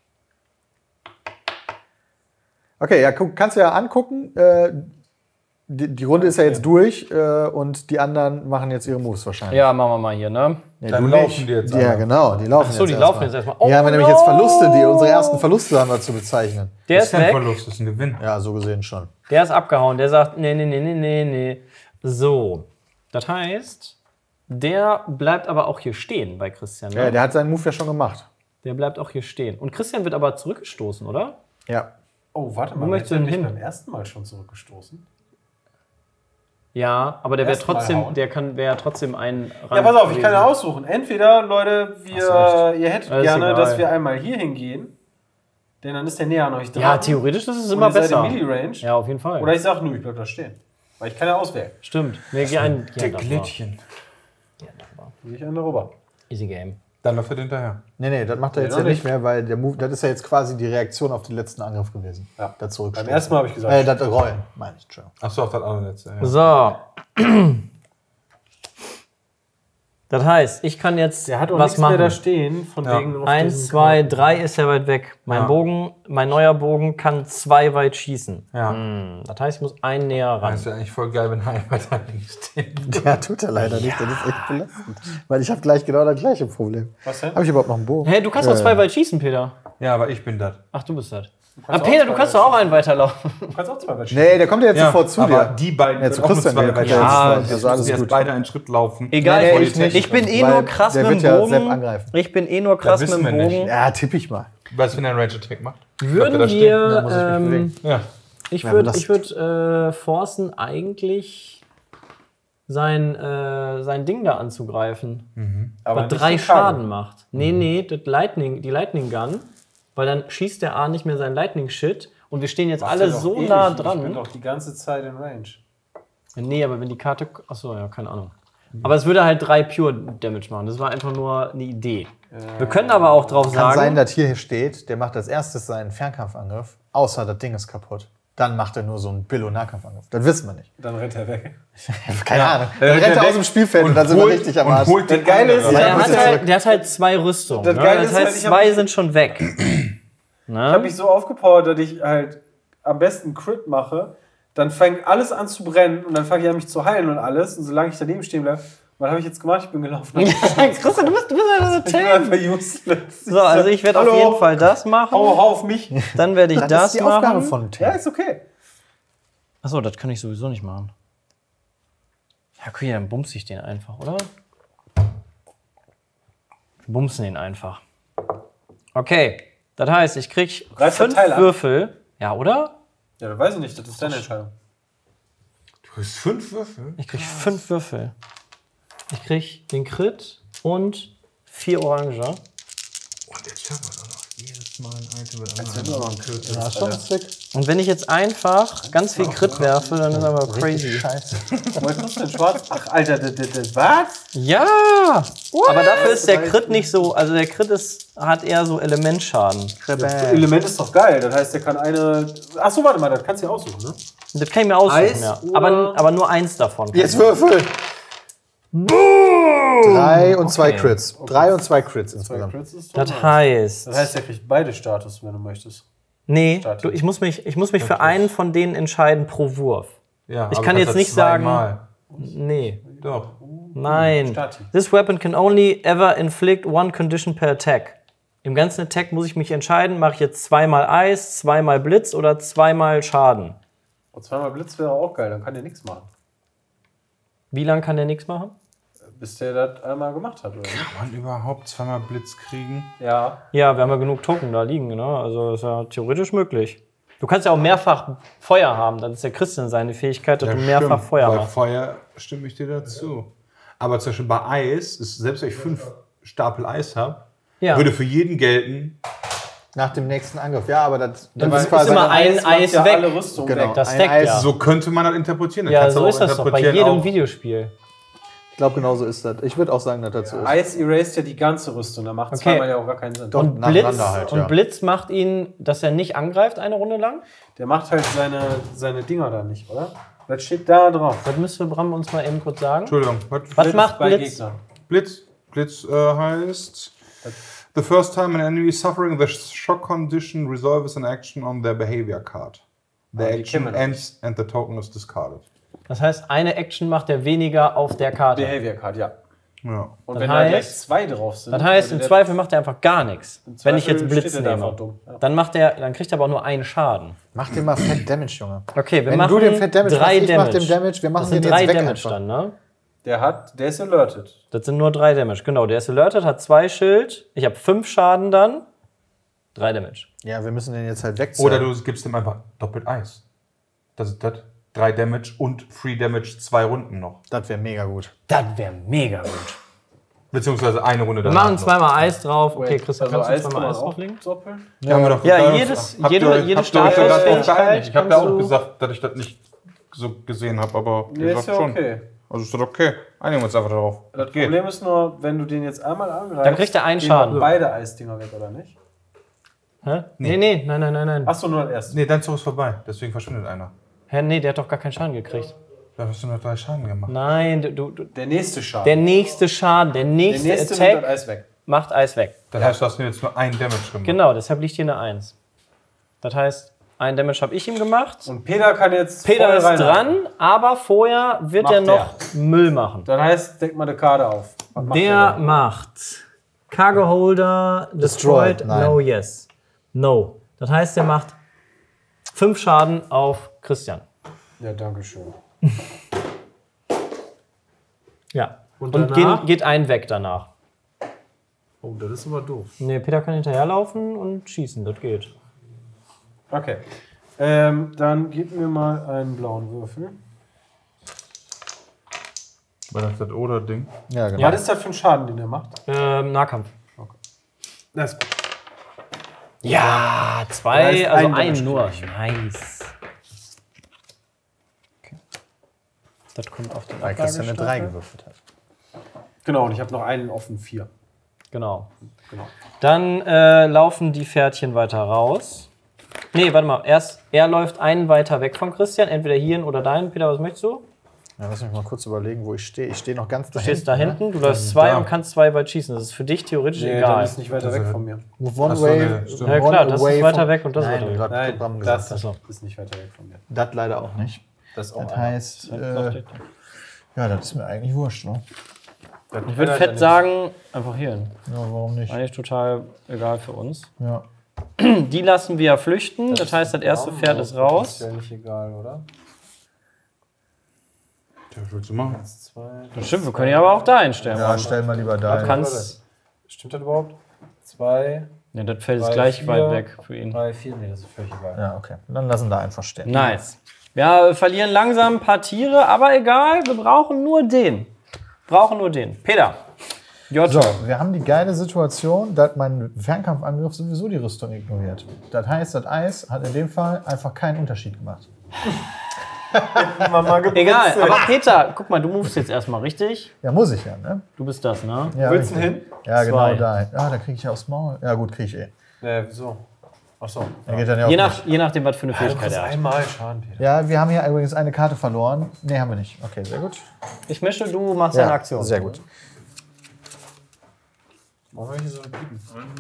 Okay, ja, guck, kannst du ja angucken. Äh, die, die Runde ist ja jetzt durch äh, und die anderen machen jetzt ihre Moves wahrscheinlich. ja, machen wir mal hier, ne? Ja, Dann du laufen nicht. die jetzt Ja, alle. genau, die laufen Achso, jetzt die erstmal. laufen jetzt erstmal. Oh, Hier haben wir nämlich jetzt Verluste, die unsere ersten Verluste haben wir zu bezeichnen. Der Das ist ist kein weg. Verlust, das ist ein Gewinn. Ja, so gesehen schon. Der ist abgehauen. Der sagt, nee, nee, nee, nee, nee, nee. So, das heißt, der bleibt aber auch hier stehen bei Christian. Ne? Ja, der hat seinen Move ja schon gemacht. Der bleibt auch hier stehen. Und Christian wird aber zurückgestoßen, oder? Ja. Oh, warte mal, Wo möchtest du hat denn er mich hin? beim ersten Mal schon zurückgestoßen? Ja, aber der wäre Erst mal trotzdem, hauen. der kann, wäre trotzdem ein Rang Ja, pass auf, ich kann ja gewesen. aussuchen. Entweder, Leute, wir, ihr hättet Das ist gerne, egal. dass wir einmal hier hingehen, denn dann ist der näher an euch dran. Ja, theoretisch ist es und immer ihr seid besser. in Melee-Range. Ja, auf jeden Fall. Oder ich sag, nö, ich bleib da stehen. Weil ich kann ja auswählen. Stimmt. Nee, geh ein, geh ein darüber. Glittchen. Geh ein darüber. Gehe ich einen darüber. Easy Game. Dann läuft er hinterher. Nee, nee, das macht er Nee, jetzt noch ja nicht nicht. mehr, weil der Move, das ist ja jetzt quasi die Reaktion auf den letzten Angriff gewesen. Ja. Da zurück. Beim ersten Mal habe ich gesagt. Äh, das Rollen, meine ich schon. Achso, auf das allerletzte. Ja. So. Das heißt, ich kann jetzt der hat auch was nichts mehr da machen. stehen, von Ja. wegen. auf Eins, diesen zwei, Karten. drei ist ja weit weg. Mein Ja. Bogen, mein neuer Bogen kann zwei weit schießen. Ja. Hm, das heißt, ich muss einen näher ran. Das wäre eigentlich voll geil, wenn einer bei deinem steht. Ja, tut er leider nicht. Das ist echt belastend. Weil ich habe gleich genau das gleiche Problem. Was denn? Habe ich überhaupt noch einen Bogen? Hä, du kannst doch zwei weit schießen, Peter. Ja, aber ich bin das. Ach, du bist das. Ah, kannst auch Peter, zwei du kannst weit doch auch einen weiterlaufen. Du kannst auch zwei Welt Nee, der kommt ja jetzt sofort zu aber dir. die beiden Ja, zu können auch Christian nur wieder. zwei Kommt weit ja jetzt schießen. sofort. Das Also alles müssen erst gut. beide einen Schritt laufen. Egal, Nee, nee, ich, ich nicht. ich bin eh Weil nur krass der mit dem wird ja Bogen. Sepp angreifen. Ich bin eh nur krass mit wissen dem wir nicht. Bogen. Ja, tipp ich mal. Weißt du, wenn er einen Range Attack macht? Würden Bleibt er da wir, Da muss ich mich ähm, bewegen. Ja. ich Ja, würde lass- ich würd, äh, forcen, eigentlich sein, äh, sein Ding da anzugreifen. Aber Was nicht drei die Karte. Schaden macht. Nee, nee, das Lightning, die Lightning Gun. Weil dann schießt der A nicht mehr seinen Lightning-Shit. Und wir stehen jetzt Macht alle er doch so eh nah nicht. Ich bin dran. doch die ganze Zeit in Range. Nee, aber wenn die Karte. Achso, ja, keine Ahnung. Aber es würde halt drei Pure Damage machen. Das war einfach nur eine Idee. Wir können aber auch drauf Kann sagen. sein, dass hier steht, der macht als erstes seinen Fernkampfangriff, außer das Ding ist kaputt. Dann macht er nur so einen Billo-Nahkampfangriff. Das wissen wir nicht. Dann rennt er weg. Keine Ahnung. Dann Dann rennt er weg aus dem Spielfeld und, dann sind wir richtig am und Arsch. holt Das Geile ist, anderen. Aber ich er hab hat mich zurück. halt, der hat halt zwei Rüstungen. Das ne? Geile Das ist halt, heißt, ich hab zwei mich- sind schon weg. Ich habe ne? mich so aufgepowert, dass ich halt am besten Crit mache. Dann fängt alles an zu brennen und dann fange ich an, mich zu heilen und alles. Und solange ich daneben stehen bleibe, was habe ich jetzt gemacht? Ich bin gelaufen. Ich Christian, du bist, du bist ja so bin tame. einfach useless. So, also ich werde auf Hallo? jeden Fall das machen. Hau, hau auf mich. Dann werde ich das, Das ist die Aufgabe machen. von Ja, Tim. ist okay. Achso, das kann ich sowieso nicht machen. Ja, okay, dann bumse ich den einfach, oder? Wir bumsen ihn einfach. Okay, das heißt, ich krieg Reißt der fünf Teil ab? Würfel. Ja, oder? Ja, das weiß ich nicht. Das ist deine Entscheidung. Du hast fünf Würfel? Ich krieg fünf Würfel. Ich krieg den Crit und vier Orange. Und jetzt haben wir doch noch jedes Mal ein Item mit Wenn einem du aber einen Crit Ja, hast, schon Alter. sick. Und wenn ich jetzt einfach ganz viel Crit werfe, dann ist aber crazy. Scheiße. Woher kommst du denn schwarz? Ach, Alter, das, das, das, was? Ja! Aber dafür ist der Crit nicht so, also der Crit ist, hat eher so Elementschaden. Das Element ist doch geil. Das heißt, der kann eine. Achso, warte mal, das kannst du ja aussuchen, ne? Das kann ich mir aussuchen, Eis ja. oder- Aber, aber nur eins davon. Jetzt Würfel. Drei und zwei Okay. Crits. Drei und zwei Crits Zwei insgesamt. Crits ist doch Das nice. heißt, Das heißt, der kriegt beide Status, wenn du möchtest. nee, Start. du, ich, muss mich, ich muss mich für einen von denen entscheiden pro Wurf. Ja, Ich aber kann du jetzt kannst nicht das sagen- zweimal. Nee, Doch. nein. Stati. This weapon can only ever inflict one condition per attack. Im ganzen Attack muss ich mich entscheiden, mache ich jetzt zweimal Eis, zweimal Blitz oder zweimal Schaden. Und zweimal Blitz wäre auch geil, dann kann der nichts machen. Wie lange kann der nichts machen? Bis der das einmal gemacht hat, oder? Kann man überhaupt zweimal Blitz kriegen? Ja. Ja, wir haben ja genug Token da liegen, ne? Also ist ja theoretisch möglich. Du kannst ja auch mehrfach Feuer haben, dann ist ja Christian seine Fähigkeit, dass du mehrfach stimmt. Feuer Bei machst. Feuer stimme ich dir dazu. Aber zum Beispiel bei Eis, ist, selbst wenn ich fünf Stapel Eis habe, Ja. würde für jeden gelten, Nach dem nächsten Angriff. Ja, aber das, Dann das ist quasi immer ein macht Eis ja weg. alle Rüstung Genau. weg. Das Ein deckt Eis- ja. So könnte man das interpretieren. Dann Ja, kannst du so auch ist das doch bei interpretieren jedem auch- Videospiel. Ich glaube, genau so ist das. Ich würde auch sagen, dass das so ist. Eis erased ja die ganze Rüstung. Da macht Okay. zweimal ja auch gar keinen Sinn. Doch. Und nacheinander Blitz, halt, und ja. Blitz macht ihn, dass er nicht angreift eine Runde lang? Der macht halt seine, seine Dinger da nicht, oder? Das steht da drauf. Das müsste Bram uns mal eben kurz sagen. Entschuldigung. Was? Was macht bei Blitz? Gegnern. Blitz. Blitz äh, heißt... The first time an enemy is suffering the shock condition resolves an action on their behavior card. The Ah, die action kennen wir ends and the token is discarded. Das heißt, eine Action macht er weniger auf der Karte. Behavior Card, ja. Ja. Und Das wenn da gleich heißt- zwei drauf sind. Das heißt, im würde der- Zweifel macht er einfach gar nichts. im Wenn ich jetzt Zweifel Blitz steht er da nehme. einfach dumm. Ja. Dann, macht er, dann kriegt er aber auch nur einen Schaden. Mach dir mal Fat Damage, Junge. Okay, wir Wenn machen du den Fat Damage drei machst, ich mach Damage. den Damage. Wir machen Das sind den drei jetzt weg Damage einfach. dann, ne? Der hat, der ist alerted. Das sind nur drei Damage. Genau, der ist alerted, hat zwei Schild. Ich habe fünf Schaden dann. Drei Damage. Ja, wir müssen den jetzt halt wegziehen. Oder du gibst ihm einfach doppelt Eis. Das ist das. Drei Damage und Free Damage zwei Runden noch. Das wäre mega gut. Das wäre mega gut. Beziehungsweise eine Runde Wir danach machen noch. zweimal Eis drauf. Okay, Wait, Christian, also kannst du Eis zweimal kann Eis man auch drauflegen? doppeln? Ja, haben wir doch Ja, gesagt. jedes- Habt jede- ihr- jede habt ihr euch da drauf Startfähigkeit geeinigt? Ich habe ja kannst auch du- gesagt, dass ich das nicht so gesehen habe, aber ihr Nee, sagt ist ja schon. okay. Also ist das okay. Einigen wir uns einfach darauf. Das Geht. Problem ist nur, wenn du den jetzt einmal angreifst, Dann kriegt er einen gehen Schaden. auch beide Eisdinger weg, oder nicht? Hä? Nee, nee, nein, nein, nein, nein. Achso, nur das erste. Nee, dein Zug ist vorbei. Deswegen verschwindet einer. Hä, nee, der hat doch gar keinen Schaden gekriegt. Da hast du nur drei Schaden gemacht. Nein, du, du, du- Der nächste Schaden. der nächste Schaden, der der nächste, nächste nimmt das Attack Eis weg. macht Eis weg. Das heißt, du hast mir jetzt nur einen Damage gemacht. Genau, deshalb liegt hier eine eins. Das heißt, ein Damage habe ich ihm gemacht. Und Peter kann jetzt Peter voll ist rein. dran, aber vorher wird Macht er noch Müll machen. Das heißt, deck mal die Karte auf. Was macht Der denn? macht Cargo Holder destroyed, Destroyed, nein. no yes. No. Das heißt, er macht fünf Schaden auf Christian. Ja, danke schön. Ja. Und Und, danach? geht, geht ein weg danach. Oh, das ist aber doof. Nee, Peter kann hinterherlaufen und schießen, das geht. Okay. Ähm, dann gib mir mal einen blauen Würfel. War das das Oder-Ding? Ja, genau. Was ist das für ein Schaden, den er macht? Ähm, Nahkampf. Das ist gut. Ja, Das zwei, heißt, also ein einen Damage nur. krieg Nice. Das kommt auf den Weil Christian eine drei Ablagestapel. gewürfelt hat. Genau, und ich habe noch einen offen, vier. Genau. Genau. Dann äh, laufen die Pferdchen weiter raus. Nee, warte mal. Erst, er läuft einen weiter weg von Christian, entweder hierhin oder dahin. Peter, was möchtest du? Ja, lass mich mal kurz überlegen, wo ich stehe. Ich stehe noch ganz da Du stehst da hinten. hinten, du läufst zwei da. und kannst zwei weit schießen. Das ist für dich theoretisch Nee, egal. dann ist nicht weiter weg von mir. Ne? One Ach so, way, nee, stimmt. Ja, klar, das ist away weiter from- weg und das ist Nein, weiter weg. hat Nein, Bram das gesagt. Achso. ist nicht weiter weg von mir. Das leider auch nicht. Das ist auch Das einer. heißt, äh, ja, das ist mir eigentlich wurscht, ne? Ich würde fett sagen, einfach hierhin. Ja, warum nicht? Eigentlich total egal für uns. Ja. Die lassen wir flüchten. Das heißt, das erste Pferd ist raus. Ist ja nicht egal, oder? Ja, was willst du machen? Eins, zwei. Das stimmt, wir können ihn aber auch da hinstellen. Ja, stell mal lieber da Du hin. kannst. Stimmt das überhaupt? Zwei, Ja, das Feld ist Drei, gleich vier. weit weg für ihn. drei, vier. Nee, das ist völlig egal. Ja, okay. Dann lassen da einfach stehen. Nice. Wir verlieren langsam ein paar Tiere, aber egal, wir brauchen nur den. Brauchen nur den. Peter. Your So, turn. wir haben die geile Situation, dass mein Fernkampfangriff sowieso die Rüstung ignoriert. Das heißt, das Eis hat in dem Fall einfach keinen Unterschied gemacht. Egal, aber Peter, guck mal, du movest jetzt erstmal richtig. Ja, muss ich ja, ne? Du bist das, ne? Ja, Willst du richtig. hin? Ja, genau Zwei. da. Ja, da kriege ich ja aufs Maul. Ja, gut, kriege ich eh. Nee, wieso? Achso. Er geht dann ja Je, auf nach, je nachdem, was für eine Fähigkeit er hat. Einmal Schaden, Peter. Ja, wir haben hier übrigens eine Karte verloren. Ne, haben wir nicht. Okay, sehr gut. Ich mische, du machst eine Aktion. Sehr gut. Warum hier so bieten?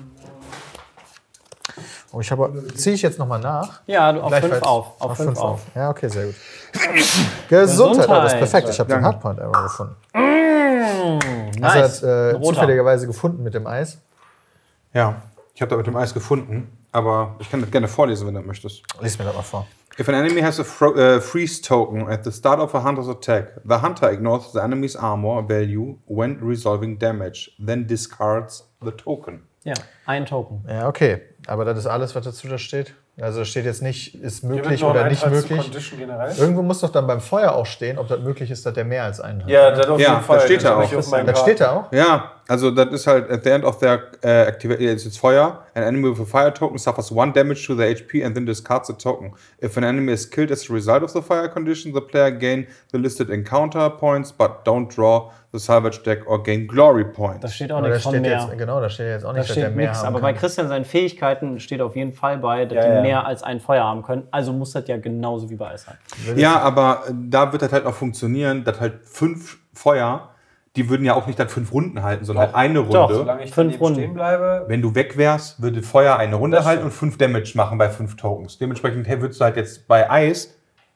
Oh, ich habe. Ziehe ich jetzt nochmal nach? Ja, du auf Gleichfalls. fünf auf. Auf fünf auf. Ja, okay, sehr gut. Gesundheit, oh, das ist perfekt. Ich habe den Danke. Hardpoint Arrow gefunden. Nice. Also er hat äh, Ein roter. zufälligerweise gefunden mit dem Eis. Ja, ich habe da mit dem Eis gefunden, aber ich kann das gerne vorlesen, wenn du möchtest. Lies mir das mal vor. If an enemy has a fro uh, freeze token at the start of a hunter's attack, the hunter ignores the enemy's armor value when resolving damage, then discards the token. Ja, ein Token. Ja, okay. Aber das ist alles, was dazu da steht. Also da steht jetzt nicht, ist Hier wird möglich noch ein oder nicht Eintrag zu möglich. Condition generell. Irgendwo muss doch dann beim Feuer auch stehen, ob das möglich ist, dass der mehr als einen hat. Ja, das auf Ja, jeden Fall. das steht da hab auch. ich auf meinen Das Karten. steht da auch? Ja, Also das ist halt, at the end of their uh, activity, it's, it's Feuer. An enemy with a fire token suffers one damage to the H P and then discards the token. If an enemy is killed as a result of the fire condition, the player gain the listed encounter points, but don't draw the salvage deck or gain glory points. Da steht auch Aber da nichts von steht mehr. jetzt, genau, da steht jetzt auch Da nicht, dass der steht mehr nichts. haben Aber bei kann. Christian seinen Fähigkeiten steht auf jeden Fall bei, dass Ja, die ja. mehr als ein Feuer haben können. Also muss das ja genauso wie bei Eis sein. Ja, aber da wird das halt auch funktionieren, dass halt fünf Feuer, die würden ja auch nicht dann fünf Runden halten, sondern halt eine Runde. Doch, Solange ich Fünf daneben Runden. stehen bleibe. Wenn du weg wärst, würde Feuer eine Runde Das halten und fünf Damage machen bei fünf Tokens. Dementsprechend hey, würdest du halt jetzt bei Eis,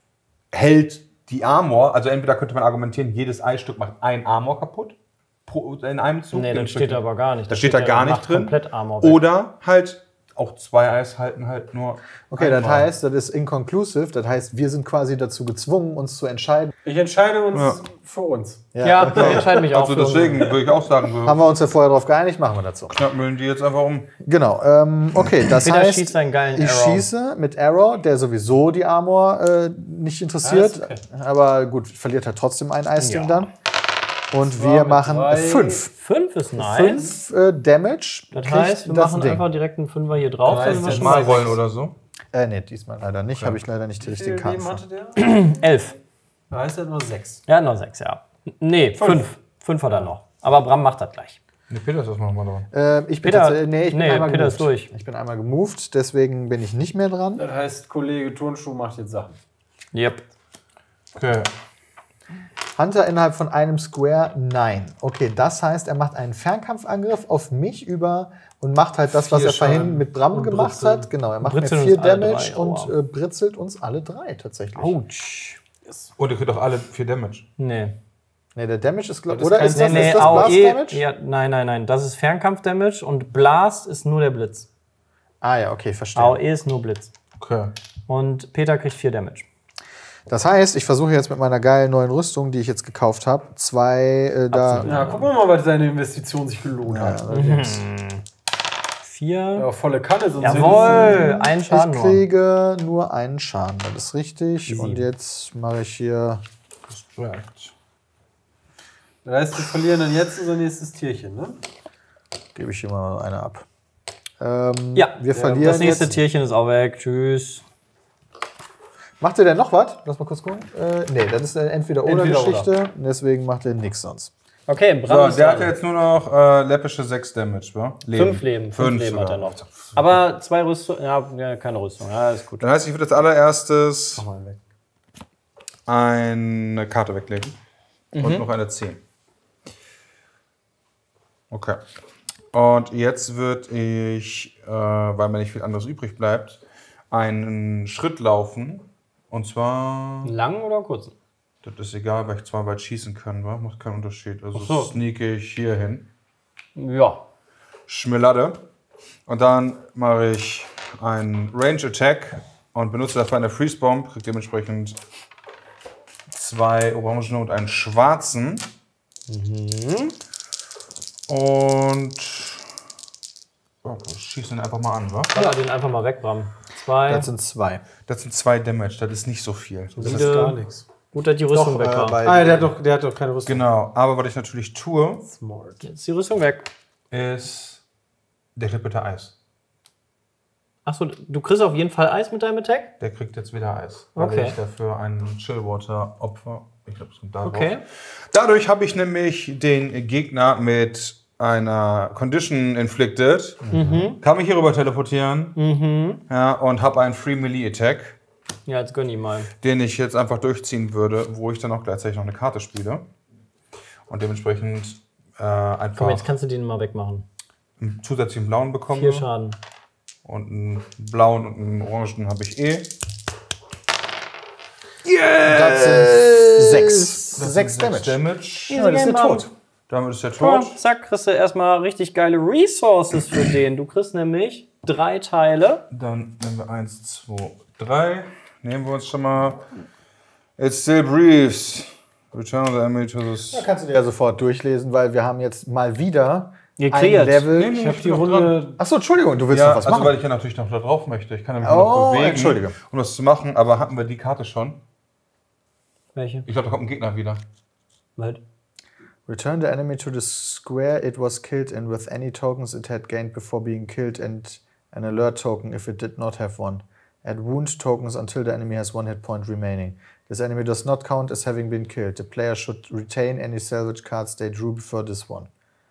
hält die Armor, also entweder könnte man argumentieren, jedes Eisstück macht ein Armor kaputt pro, in einem Zug. Nee, das steht da aber gar nicht. Da steht da gar nicht macht drin. komplett Armor weg. Oder halt auch zwei Eis halten halt nur. Okay, das einmal. heißt, das ist inconclusive. Das heißt, wir sind quasi dazu gezwungen, uns zu entscheiden. Ich entscheide uns Ja. für uns. Ja, ich entscheide mich auch Also für deswegen würde ich auch sagen, wir Haben wir uns ja vorher darauf geeinigt, machen wir dazu. knappeln die jetzt einfach um. Genau, ähm, okay, das Peter heißt, schießt seinen geilen ich Arrow. schieße mit Arrow, der sowieso die Armor äh, nicht interessiert, Ah, ist okay. aber gut, verliert halt trotzdem ein Eisding Ja. dann. Und Zwar wir mit machen drei- fünf. Fünf ist nice. Fünf äh, Damage. Das kriegt heißt, wir das machen Ding. einfach direkt einen Fünfer hier drauf. Dann Dann heißt sind wir der schon Mal bei rollen oder so. Äh, nee, diesmal leider nicht. Habe ich leider nicht die Wie viel richtigen Leben Karten. hatte für. der? elf. Da heißt er nur sechs. Ja, noch sechs, ja. Nee, fünf. Fünf hat er noch. Aber Bram macht das gleich. Ne, Peter ist das nochmal dran. Äh, ich bin Peter- tatsächlich, nee, ich bin nee, einmal Peter gemoved. ist durch. Ich bin einmal gemoved, deswegen bin ich nicht mehr dran. Das heißt, Kollege Turnschuh macht jetzt Sachen. Yep. Okay. Hunter innerhalb von einem Square, nein. Okay, das heißt, er macht einen Fernkampfangriff auf mich über und macht halt das, was Vier er vorhin Schaden mit Bram und gemacht Britzeln. hat. Genau, er macht mir Britzelt vier uns alle Damage drei, und aua. äh, britzelt uns alle drei tatsächlich. Autsch. Und ihr kriegt auch alle vier Damage. Nee. Nee, der Damage ist, glaub, Das ist oder kein- ist das, nee, ist nee, das A O E. Blast-Damage? Ja, nein, nein, nein. Das ist Fernkampf-Damage und Blast ist nur der Blitz. Ah ja, okay, verstehe. A O E ist nur Blitz. Okay. Und Peter kriegt vier Damage. Das heißt, ich versuche jetzt mit meiner geilen neuen Rüstung, die ich jetzt gekauft habe, zwei äh, da. Ja, gucken wir mal, was seine Investition sich gelohnt hat. allerdings. Vier. Ja, volle Kanne, sonst Jawohl! Ein Schaden Ich nur. kriege nur einen Schaden, das ist richtig. Easy. Und jetzt mache ich hier. Distract. Das heißt, wir verlieren dann jetzt unser nächstes Tierchen, ne? Gebe ich hier mal eine ab. Ähm, Ja, wir das verlieren nächste jetzt. Tierchen ist auch weg. Tschüss. Macht ihr denn noch was? Lass mal kurz gucken. Äh, nee, das ist eine Entweder-Oder-Geschichte. Entweder Deswegen macht er nichts sonst. Okay, Bram So, ist der dran. hat ja jetzt nur noch äh, läppische sechs Damage, wa? Leben. Fünf Leben. Fünf, Fünf Leben hat er sogar. noch. Aber zwei Rüstungen. Ja, ja, keine Rüstung. Ja, ist gut. Dann heißt, ich würde als allererstes Mal weg. eine Karte weglegen. Mhm. Und noch eine zehn. Okay. Und jetzt würde ich, äh, weil mir nicht viel anderes übrig bleibt, einen Schritt laufen. Und zwar, Einen langen oder einen kurzen? das ist egal, weil ich zwar weit schießen kann, wa? Macht keinen Unterschied. Also Ach so. sneake ich hier hin. Ja. Schmillade. Und dann mache ich einen Range Attack und benutze dafür eine Freeze Bomb. Kriege dementsprechend zwei orangene und einen schwarzen. Mhm. Und oh, schieße den einfach mal an, wa? Ja, den einfach mal weg, Bram. Zwei. Das sind zwei. Das sind zwei Damage, das ist nicht so viel. Das ist Solide. gar nichts. Gut, dass die Rüstung weg war. bei- Ah, der hat doch, der hat doch keine Rüstung. Genau, aber was ich natürlich tue, Smart. Jetzt ist die Rüstung weg. ist, der kriegt bitte Eis. Achso, du kriegst auf jeden Fall Eis mit deinem Attack? Der kriegt jetzt wieder Eis, weil Okay. ich dafür einen Chillwater opfer. Ich glaube, es kommt da Okay. drauf. Dadurch habe ich nämlich den Gegner mit einer Condition inflicted, kann mich hier rüber teleportieren Mhm. ja, und habe einen Free Melee Attack, Ja, jetzt gönn ihn mal. den ich jetzt einfach durchziehen würde, wo ich dann auch gleichzeitig noch eine Karte spiele. Und dementsprechend äh, einfach Komm, jetzt kannst du den mal wegmachen. einen zusätzlichen blauen bekommen. Vier Schaden. Und einen blauen und einen orangen habe ich eh. Das sind sechs. Das sechs sind Damage. sechs Damage. Ja, das ist der Tod. Damit ist der Ja, tot. zack, kriegst du erstmal richtig geile Resources für den. Du kriegst nämlich drei Teile. Dann nehmen wir eins, zwei, drei. Nehmen wir uns schon mal. It still breathes. Return the enemy to this. Kannst du dir ja sofort durchlesen, weil wir haben jetzt mal wieder ein Gekreiert. Level. Nee, nee, Ich habe die noch Runde. Achso, Entschuldigung, du willst Ja, noch was also machen. weil ich ja natürlich noch da drauf möchte. Ich kann nämlich Oh, noch bewegen, Entschuldige. um das zu machen. Aber hatten wir die Karte schon? Welche? Ich glaube, da kommt ein Gegner wieder. Halt. Return the enemy to the square it was killed in with any tokens it had gained before being killed and an alert token if it did not have one. Add wound tokens until the enemy has one hit point remaining. This enemy does not count as having been killed. The player should retain any salvage cards they drew before this one.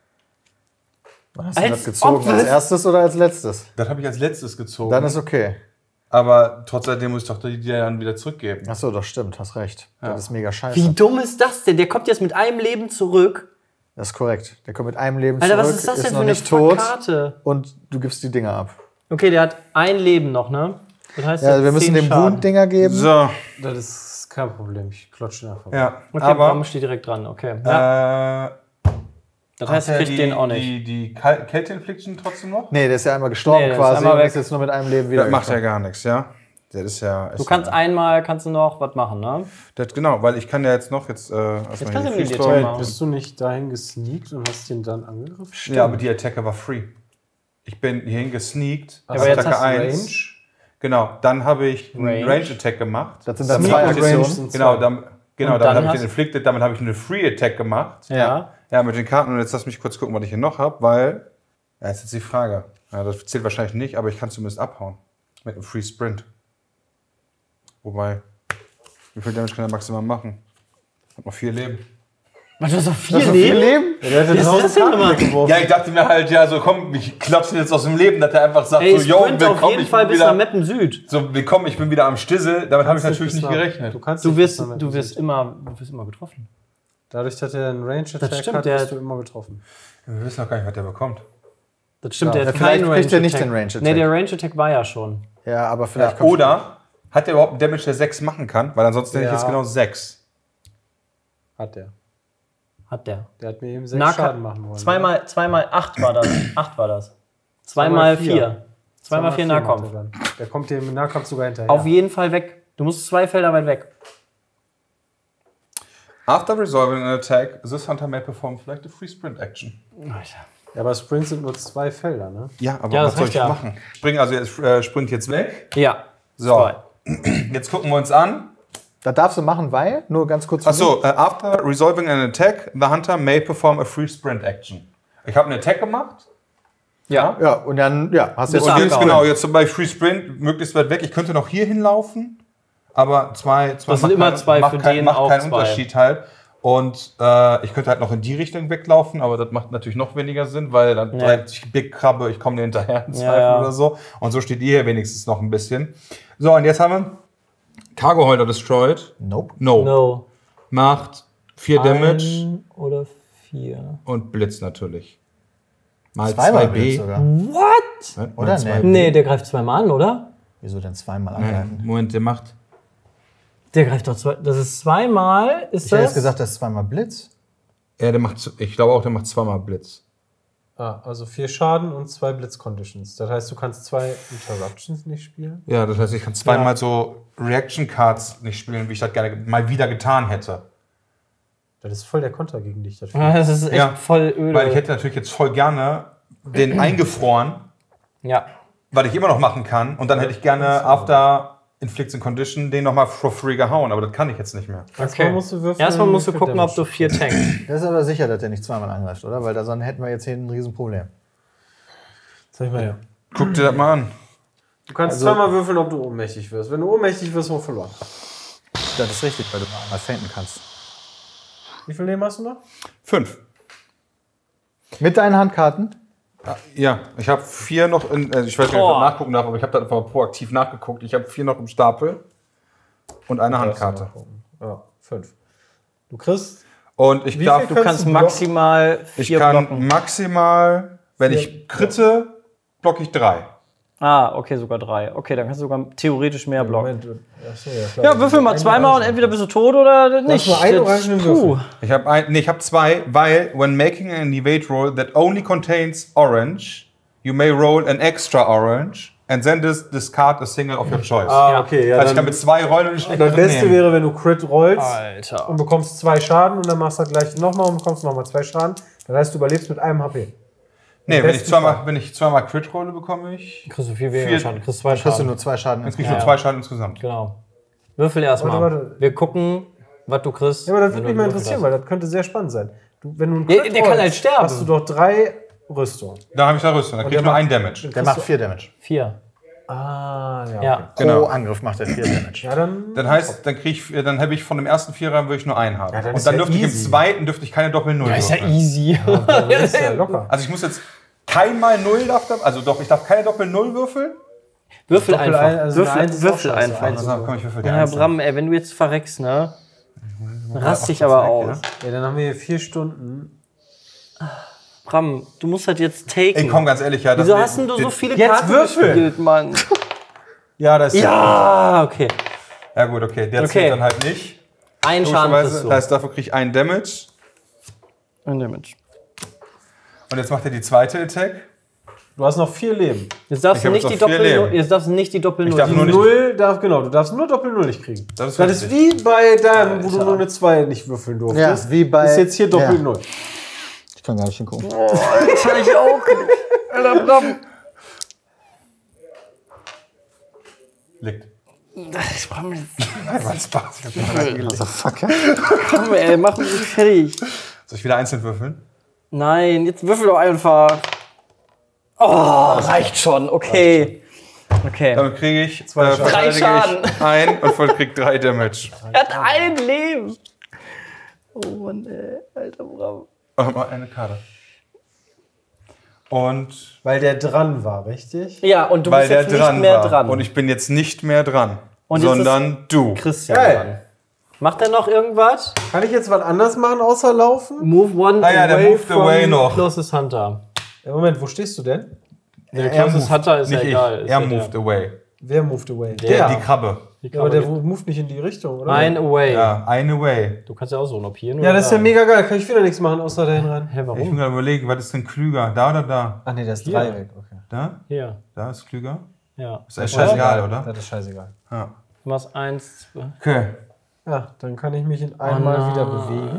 Wann hast du Als das gezogen? ob Als es- erstes oder als letztes? Das habe ich als letztes gezogen. Dann ist okay. Aber trotzdem muss ich doch die dir dann wieder zurückgeben. Achso, das stimmt, hast recht. Das ist mega scheiße. Wie dumm ist das denn? Der kommt jetzt mit einem Leben zurück. Das ist korrekt. Der kommt mit einem Leben Alter, zurück, was ist das denn für noch eine nicht tot Karte? und du gibst die Dinger ab. Okay, der hat ein Leben noch, ne? Das heißt, Ja, der wir hat müssen zehn dem Schaden. Wound-Dinger geben. So, Das ist kein Problem. Ich klotsche nachher. ja. Okay, aber Bram steht direkt dran, okay. Ja, äh, das heißt, hat er er kriegt die, den auch nicht. Die, die Kal- Kälte-Infliction trotzdem noch? Nee, der ist ja einmal gestorben Nee, der ist quasi einmal und weg. ist jetzt nur mit einem Leben wieder. Das macht ja gar nichts, ja. Das ist ja. Du ist kannst ja, einmal, kannst du noch was machen, ne? das, genau, weil ich kann ja jetzt noch jetzt. Äh, erstmal kannst hier du mir die Freestyle- Attack Wait, bist du nicht dahin gesneakt und hast den dann angegriffen? Ja, aber die Attacke war free. Ich bin hierhin gesneakt, aber jetzt Attacke hast du eins. Range. Genau, dann habe ich einen Range. Range-Attack gemacht. Das sind dann Sneak zwei und Range Aktionen. sind Genau, zwei. dann, genau Und damit dann habe ich hast- den Inflicted, damit habe ich eine Free-Attack gemacht. Ja. Ja, mit den Karten. Und jetzt lass mich kurz gucken, was ich hier noch habe, weil. Ja, ist jetzt die Frage. Ja, das zählt wahrscheinlich nicht, aber ich kann zumindest abhauen. Mit einem Free Sprint. Wobei. Wie viel Damage kann er maximal machen? Hat noch vier Leben. Was, du hast doch viel Viel Leben? Leben? Der hat Was ist das denn immer? weggeworfen. Ja, ich dachte mir halt, ja, so komm, ich klopfe ihn jetzt aus dem Leben, dass er einfach sagt, Ey, so, yo, Sprint auf willkommen, jeden ich Fall bin bis wieder. nach Meppen Süd. So, willkommen, ich bin wieder am Stissel. Damit habe ich Kannst natürlich bis nicht nach- gerechnet. Du, kannst Du nicht wirst, bis nach du wirst Meppen. immer, du wirst immer getroffen. Dadurch, dass er einen Range-Attack Das stimmt, hat, der- bist du immer getroffen. Wir wissen noch gar nicht, was der bekommt. Das stimmt, Ja, der hat vielleicht keinen kriegt er nicht Range-Attack. den Range-Attack. Nee, der Range-Attack war ja schon. Ja, aber Ja, vielleicht kommt oder hat der überhaupt einen Damage, der sechs machen kann? Weil ansonsten hätte ich Ja. jetzt genau sechs. Hat der. Hat der. Der hat mir eben sechs Nahkampf- Schaden machen wollen. Zweimal, zweimal acht war das. acht war das. Zweimal vier. Zweimal vier macht Nahkampf. er dann. Der kommt dir im Nahkampf sogar hinterher. Auf jeden Fall weg. Du musst zwei Felder weit weg. After resolving an attack, this hunter may perform like a free sprint action. Ja, aber Sprints sind nur zwei Felder, ne? Ja, aber Ja, was das soll reicht ich ja. machen? Spring also jetzt, äh, sprint jetzt weg. Ja. So, Zwei. jetzt gucken wir uns an. Das darfst du machen, weil, nur ganz kurz. Achso, äh, after resolving an attack, the hunter may perform a free sprint action. Ich habe eine Attack gemacht. Ja. Ja, und dann, ja, hast du Bist jetzt Und du jetzt, abgehauen. genau, jetzt bei Free Sprint, möglichst weit weg. Ich könnte noch hier hinlaufen, aber zwei, zwei Das sind macht immer kein- zwei, macht für kein, den macht auch keinen zwei. Unterschied halt. Und äh, ich könnte halt noch in die Richtung weglaufen, aber das macht natürlich noch weniger Sinn, weil dann Ja. treibt sich Big Krabbe, ich komme dir hinterher im Ja, Zweifel ja. oder so. Und so steht ihr hier wenigstens noch ein bisschen. So, und jetzt haben wir Cargo Holder destroyed. Nope. No. No. Macht vier Damage Ein oder vier. und Blitz natürlich. Mal Zweimal zwei Blitz B. sogar. What? Mal Oder? zwei Nee. B. Nee, der greift zweimal an, oder? Wieso denn zweimal Nein, angreifen? Moment, der macht. Der greift doch zwei. Das ist zweimal. Ist Ich hätte das? jetzt gesagt, das ist zweimal Blitz. Ja, der macht, ich glaube auch, der macht zweimal Blitz. Ah, also vier Schaden und zwei Blitz-Conditions. Das heißt, du kannst zwei Interruptions nicht spielen. Ja, das heißt, ich kann zweimal so Reaction Cards nicht spielen, wie ich das gerne mal wieder getan hätte. Das ist voll der Konter gegen dich. Das Ah, Das ist echt Ja, voll öde. Weil ich hätte natürlich jetzt voll gerne den eingefroren, ja. was ich immer noch machen kann. Und dann hätte ich gerne After Inflicts and Condition den nochmal for free gehauen, aber das kann ich jetzt nicht mehr. Erstmal musst du würfeln. Erstmal musst du wie viel gucken, ob Damage. du vier tankst. Das ist aber sicher, dass der nicht zweimal angreift, oder? Weil da sonst hätten wir jetzt hier ein Riesenproblem. Zeig mal her. Guck dir das mal an. Du kannst Also- zweimal würfeln, ob du ohnmächtig wirst. Wenn du ohnmächtig wirst, hast du verloren. Das ist richtig, weil du mal einmal fainten kannst. Wie viel Leben hast du noch? Fünf. Mit deinen Handkarten? Ja, ich habe vier noch, in, also ich weiß nicht, ob ich Boah. das nachgucken darf, aber ich habe da einfach mal proaktiv nachgeguckt. Ich habe vier noch im Stapel und eine Handkarte. Ja, fünf. Du kriegst. Und ich Wie darf, viel Du Kannst kannst du maximal ich vier kann blocken. maximal, wenn Vier- ich kritte, blocke ich drei. Ah, okay, sogar drei. Okay, dann kannst du sogar theoretisch mehr blocken. Moment. Achso, ja, klar. Ja, würfel mal zweimal und entweder bist du tot oder nicht. nur einen Das- orangenen Puh. Würfel. Ich habe ein, nee, ich habe zwei, weil when making an evade roll that only contains orange, you may roll an extra orange and then dis discard a single of your choice. Ah, Ja. okay. Ja, also ich kann dann, mit zwei rollen und ich das Beste wäre, wenn du Crit rollst Alter. und bekommst zwei Schaden und dann machst du das gleich nochmal und bekommst nochmal zwei Schaden. Das heißt, du überlebst mit einem H P. Nee, Im wenn ich besten zweimal, Fall. wenn ich zweimal Crit rolle, bekomme ich. Kriegst du viel weniger Vier- Schaden. Kriegst zwei Kriegst du Schaden. nur zwei Schaden Jetzt krieg ich Ja, nur ja. zwei Schaden insgesamt. Genau. Würfel erstmal. Warte, warte. Wir gucken, was du kriegst. Ja, aber das wenn würde du mich mal gewürfelt interessieren, hast. weil das könnte sehr spannend sein. Du, wenn du einen Der- Crit der kann rollst, halt sterben. hast du doch drei Rüstung. Da habe ich da Rüstung, dann krieg ich der nur macht- einen Damage. Der macht vier Damage. Vier. Ah, ja. Ja. Okay. Pro Genau. Angriff macht er vier Damage. Ja, dann. Dann heißt, dann krieg ich, dann habe ich von dem ersten Vierer würde ich nur einen haben. Ja, dann und ist dann ja dürfte ich im easy. zweiten dürfte ich keine Doppel-Null Das ist ja würfeln. easy. Das ist ja locker. Also ich muss jetzt keinmal Null darf, da- also doch, ich darf keine Doppel-Null würfeln. Würfel Doppel einfach. ein- also Würfel, eine Eins ist auch Würfel scheiße. einfach. Also- Also komm, ich würfel die Ja, Einzel. Bram, ey, wenn du jetzt verreckst, ne? Dann rast dich kurz aber weg, aus. Ja, dann haben wir hier vier Stunden. Bram, du musst halt jetzt taken. Ey, komm, ganz ehrlich, ja. das Wieso wir- hast denn du so den- viele Jetzt Karten würfel! gespielt, Mann? Ja, das ist Ja, okay. Ja gut, okay, der Okay. zählt dann halt nicht. Ein Schaden Logischerweise, kriegst du. das heißt, dafür krieg ich einen Damage. Ein Damage. Und jetzt macht er die zweite Attack. Du hast noch vier Leben. Jetzt darfst Ich du hab nicht jetzt die noch vier Doppel Leben. Jetzt darfst du nicht die Doppel Ich darf Null. nur Die nicht- Null darf, genau, du darfst nur Doppel Null nicht kriegen. Das ist Das ist richtig. wie bei deinem, wo du nur eine zwei nicht würfeln durftest. Ja, wie bei- Ist jetzt hier Doppel ja. Null. Ich kann gar nicht hingucken. Das hab ich auch nicht. Alter, Bram. Liegt. Das Bram, Das war Spaß. Ich hab mich reingelegt. Also, fuck. komm, ey, mach mich fertig. Soll ich wieder einzeln würfeln? Nein, jetzt würfel doch einfach. Oh, reicht schon, okay. Okay. Damit kriege ich äh, Schaden. verteidige Drei Schaden. ich ein und voll krieg drei Damage. Er hat ein Leben. Oh Mann, ey. Alter Bram. Oh, mal eine Karte. Und Weil der dran war, richtig? Ja, und du weil bist der jetzt nicht dran mehr war. dran. Und ich bin jetzt nicht mehr dran. Und jetzt sondern du. Christian Geil. dran. Macht er noch irgendwas? Kann ich jetzt was anderes machen, außer laufen? Move one Ah ja, der away moved from away noch. Closest Hunter. Ja, Moment, wo stehst du denn? Der Er Closest moved, Hunter ist ja nicht egal. ich. Ist Er ja der. moved away. Wer moved away? Der. Die Krabbe. Die Ja, aber der Krabbe moved nicht in die Richtung, oder? geht- Ein away. Ja, eine away. Du kannst ja auch so ob hier. Ja, das ist ja mega geil. Kann ich wieder nichts machen, außer dahin rein. Hä, Ich bin warum? gerade überlegen, was ist denn klüger? Da oder da? Ach nee, der ist Hier. drei weg. Okay. Da? Hier. Da ist klüger? Ja. Ist echt scheißegal, oder? Das ist scheißegal. Ja. Du machst eins, zwei. Okay. Ja, dann kann ich mich in einmal nein. wieder bewegen.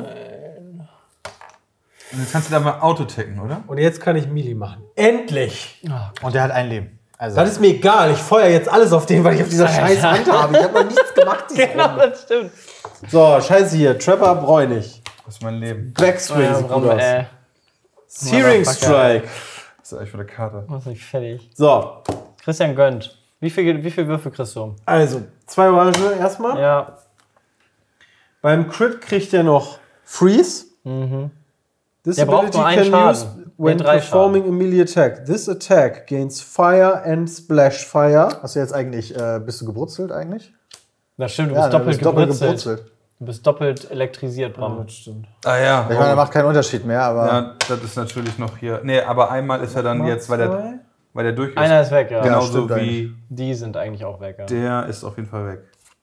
Und jetzt kannst du da mal Auto-tacken, oder? Und jetzt kann ich Melee machen. Endlich! Und der hat ein Leben. Also, Das ist mir egal. Ich feuer jetzt alles auf den, weil ich auf dieser scheiß Hand habe. Ich habe noch nichts gemacht. diese Genau, Runde. das stimmt. So, scheiße hier. Trapper Bräunig. Das ist mein Leben. Backswing Ja, sieht gut Bram, aus. ey. Searing Motherfucker. Strike. Was ist eigentlich für eine Karte? Mach's nicht fertig. So, Christian gönnt. Wie viel, wie viel Würfel kriegst du? also zwei Orange erstmal. Ja. Beim Crit kriegt er noch Freeze. This Der braucht ability nur einen can Schaden. use when Nee, drei performing a melee attack. This attack gains fire and splash fire. hast du jetzt eigentlich, äh, bist du gebrutzelt eigentlich? Das stimmt, du Ja, bist du doppelt bist doppelt gebrutzelt. gebrutzelt. Du bist doppelt elektrisiert, Bram. Das stimmt. Ah ja. Ich meine, der macht keinen Unterschied mehr, aber Ja, das ist natürlich noch hier. Nee, aber einmal ist er dann jetzt, weil der, Zwei. weil der durch ist. Einer ist weg, ja. Genauso stimmt wie Die sind eigentlich auch weg, ja. der ist auf jeden Fall weg.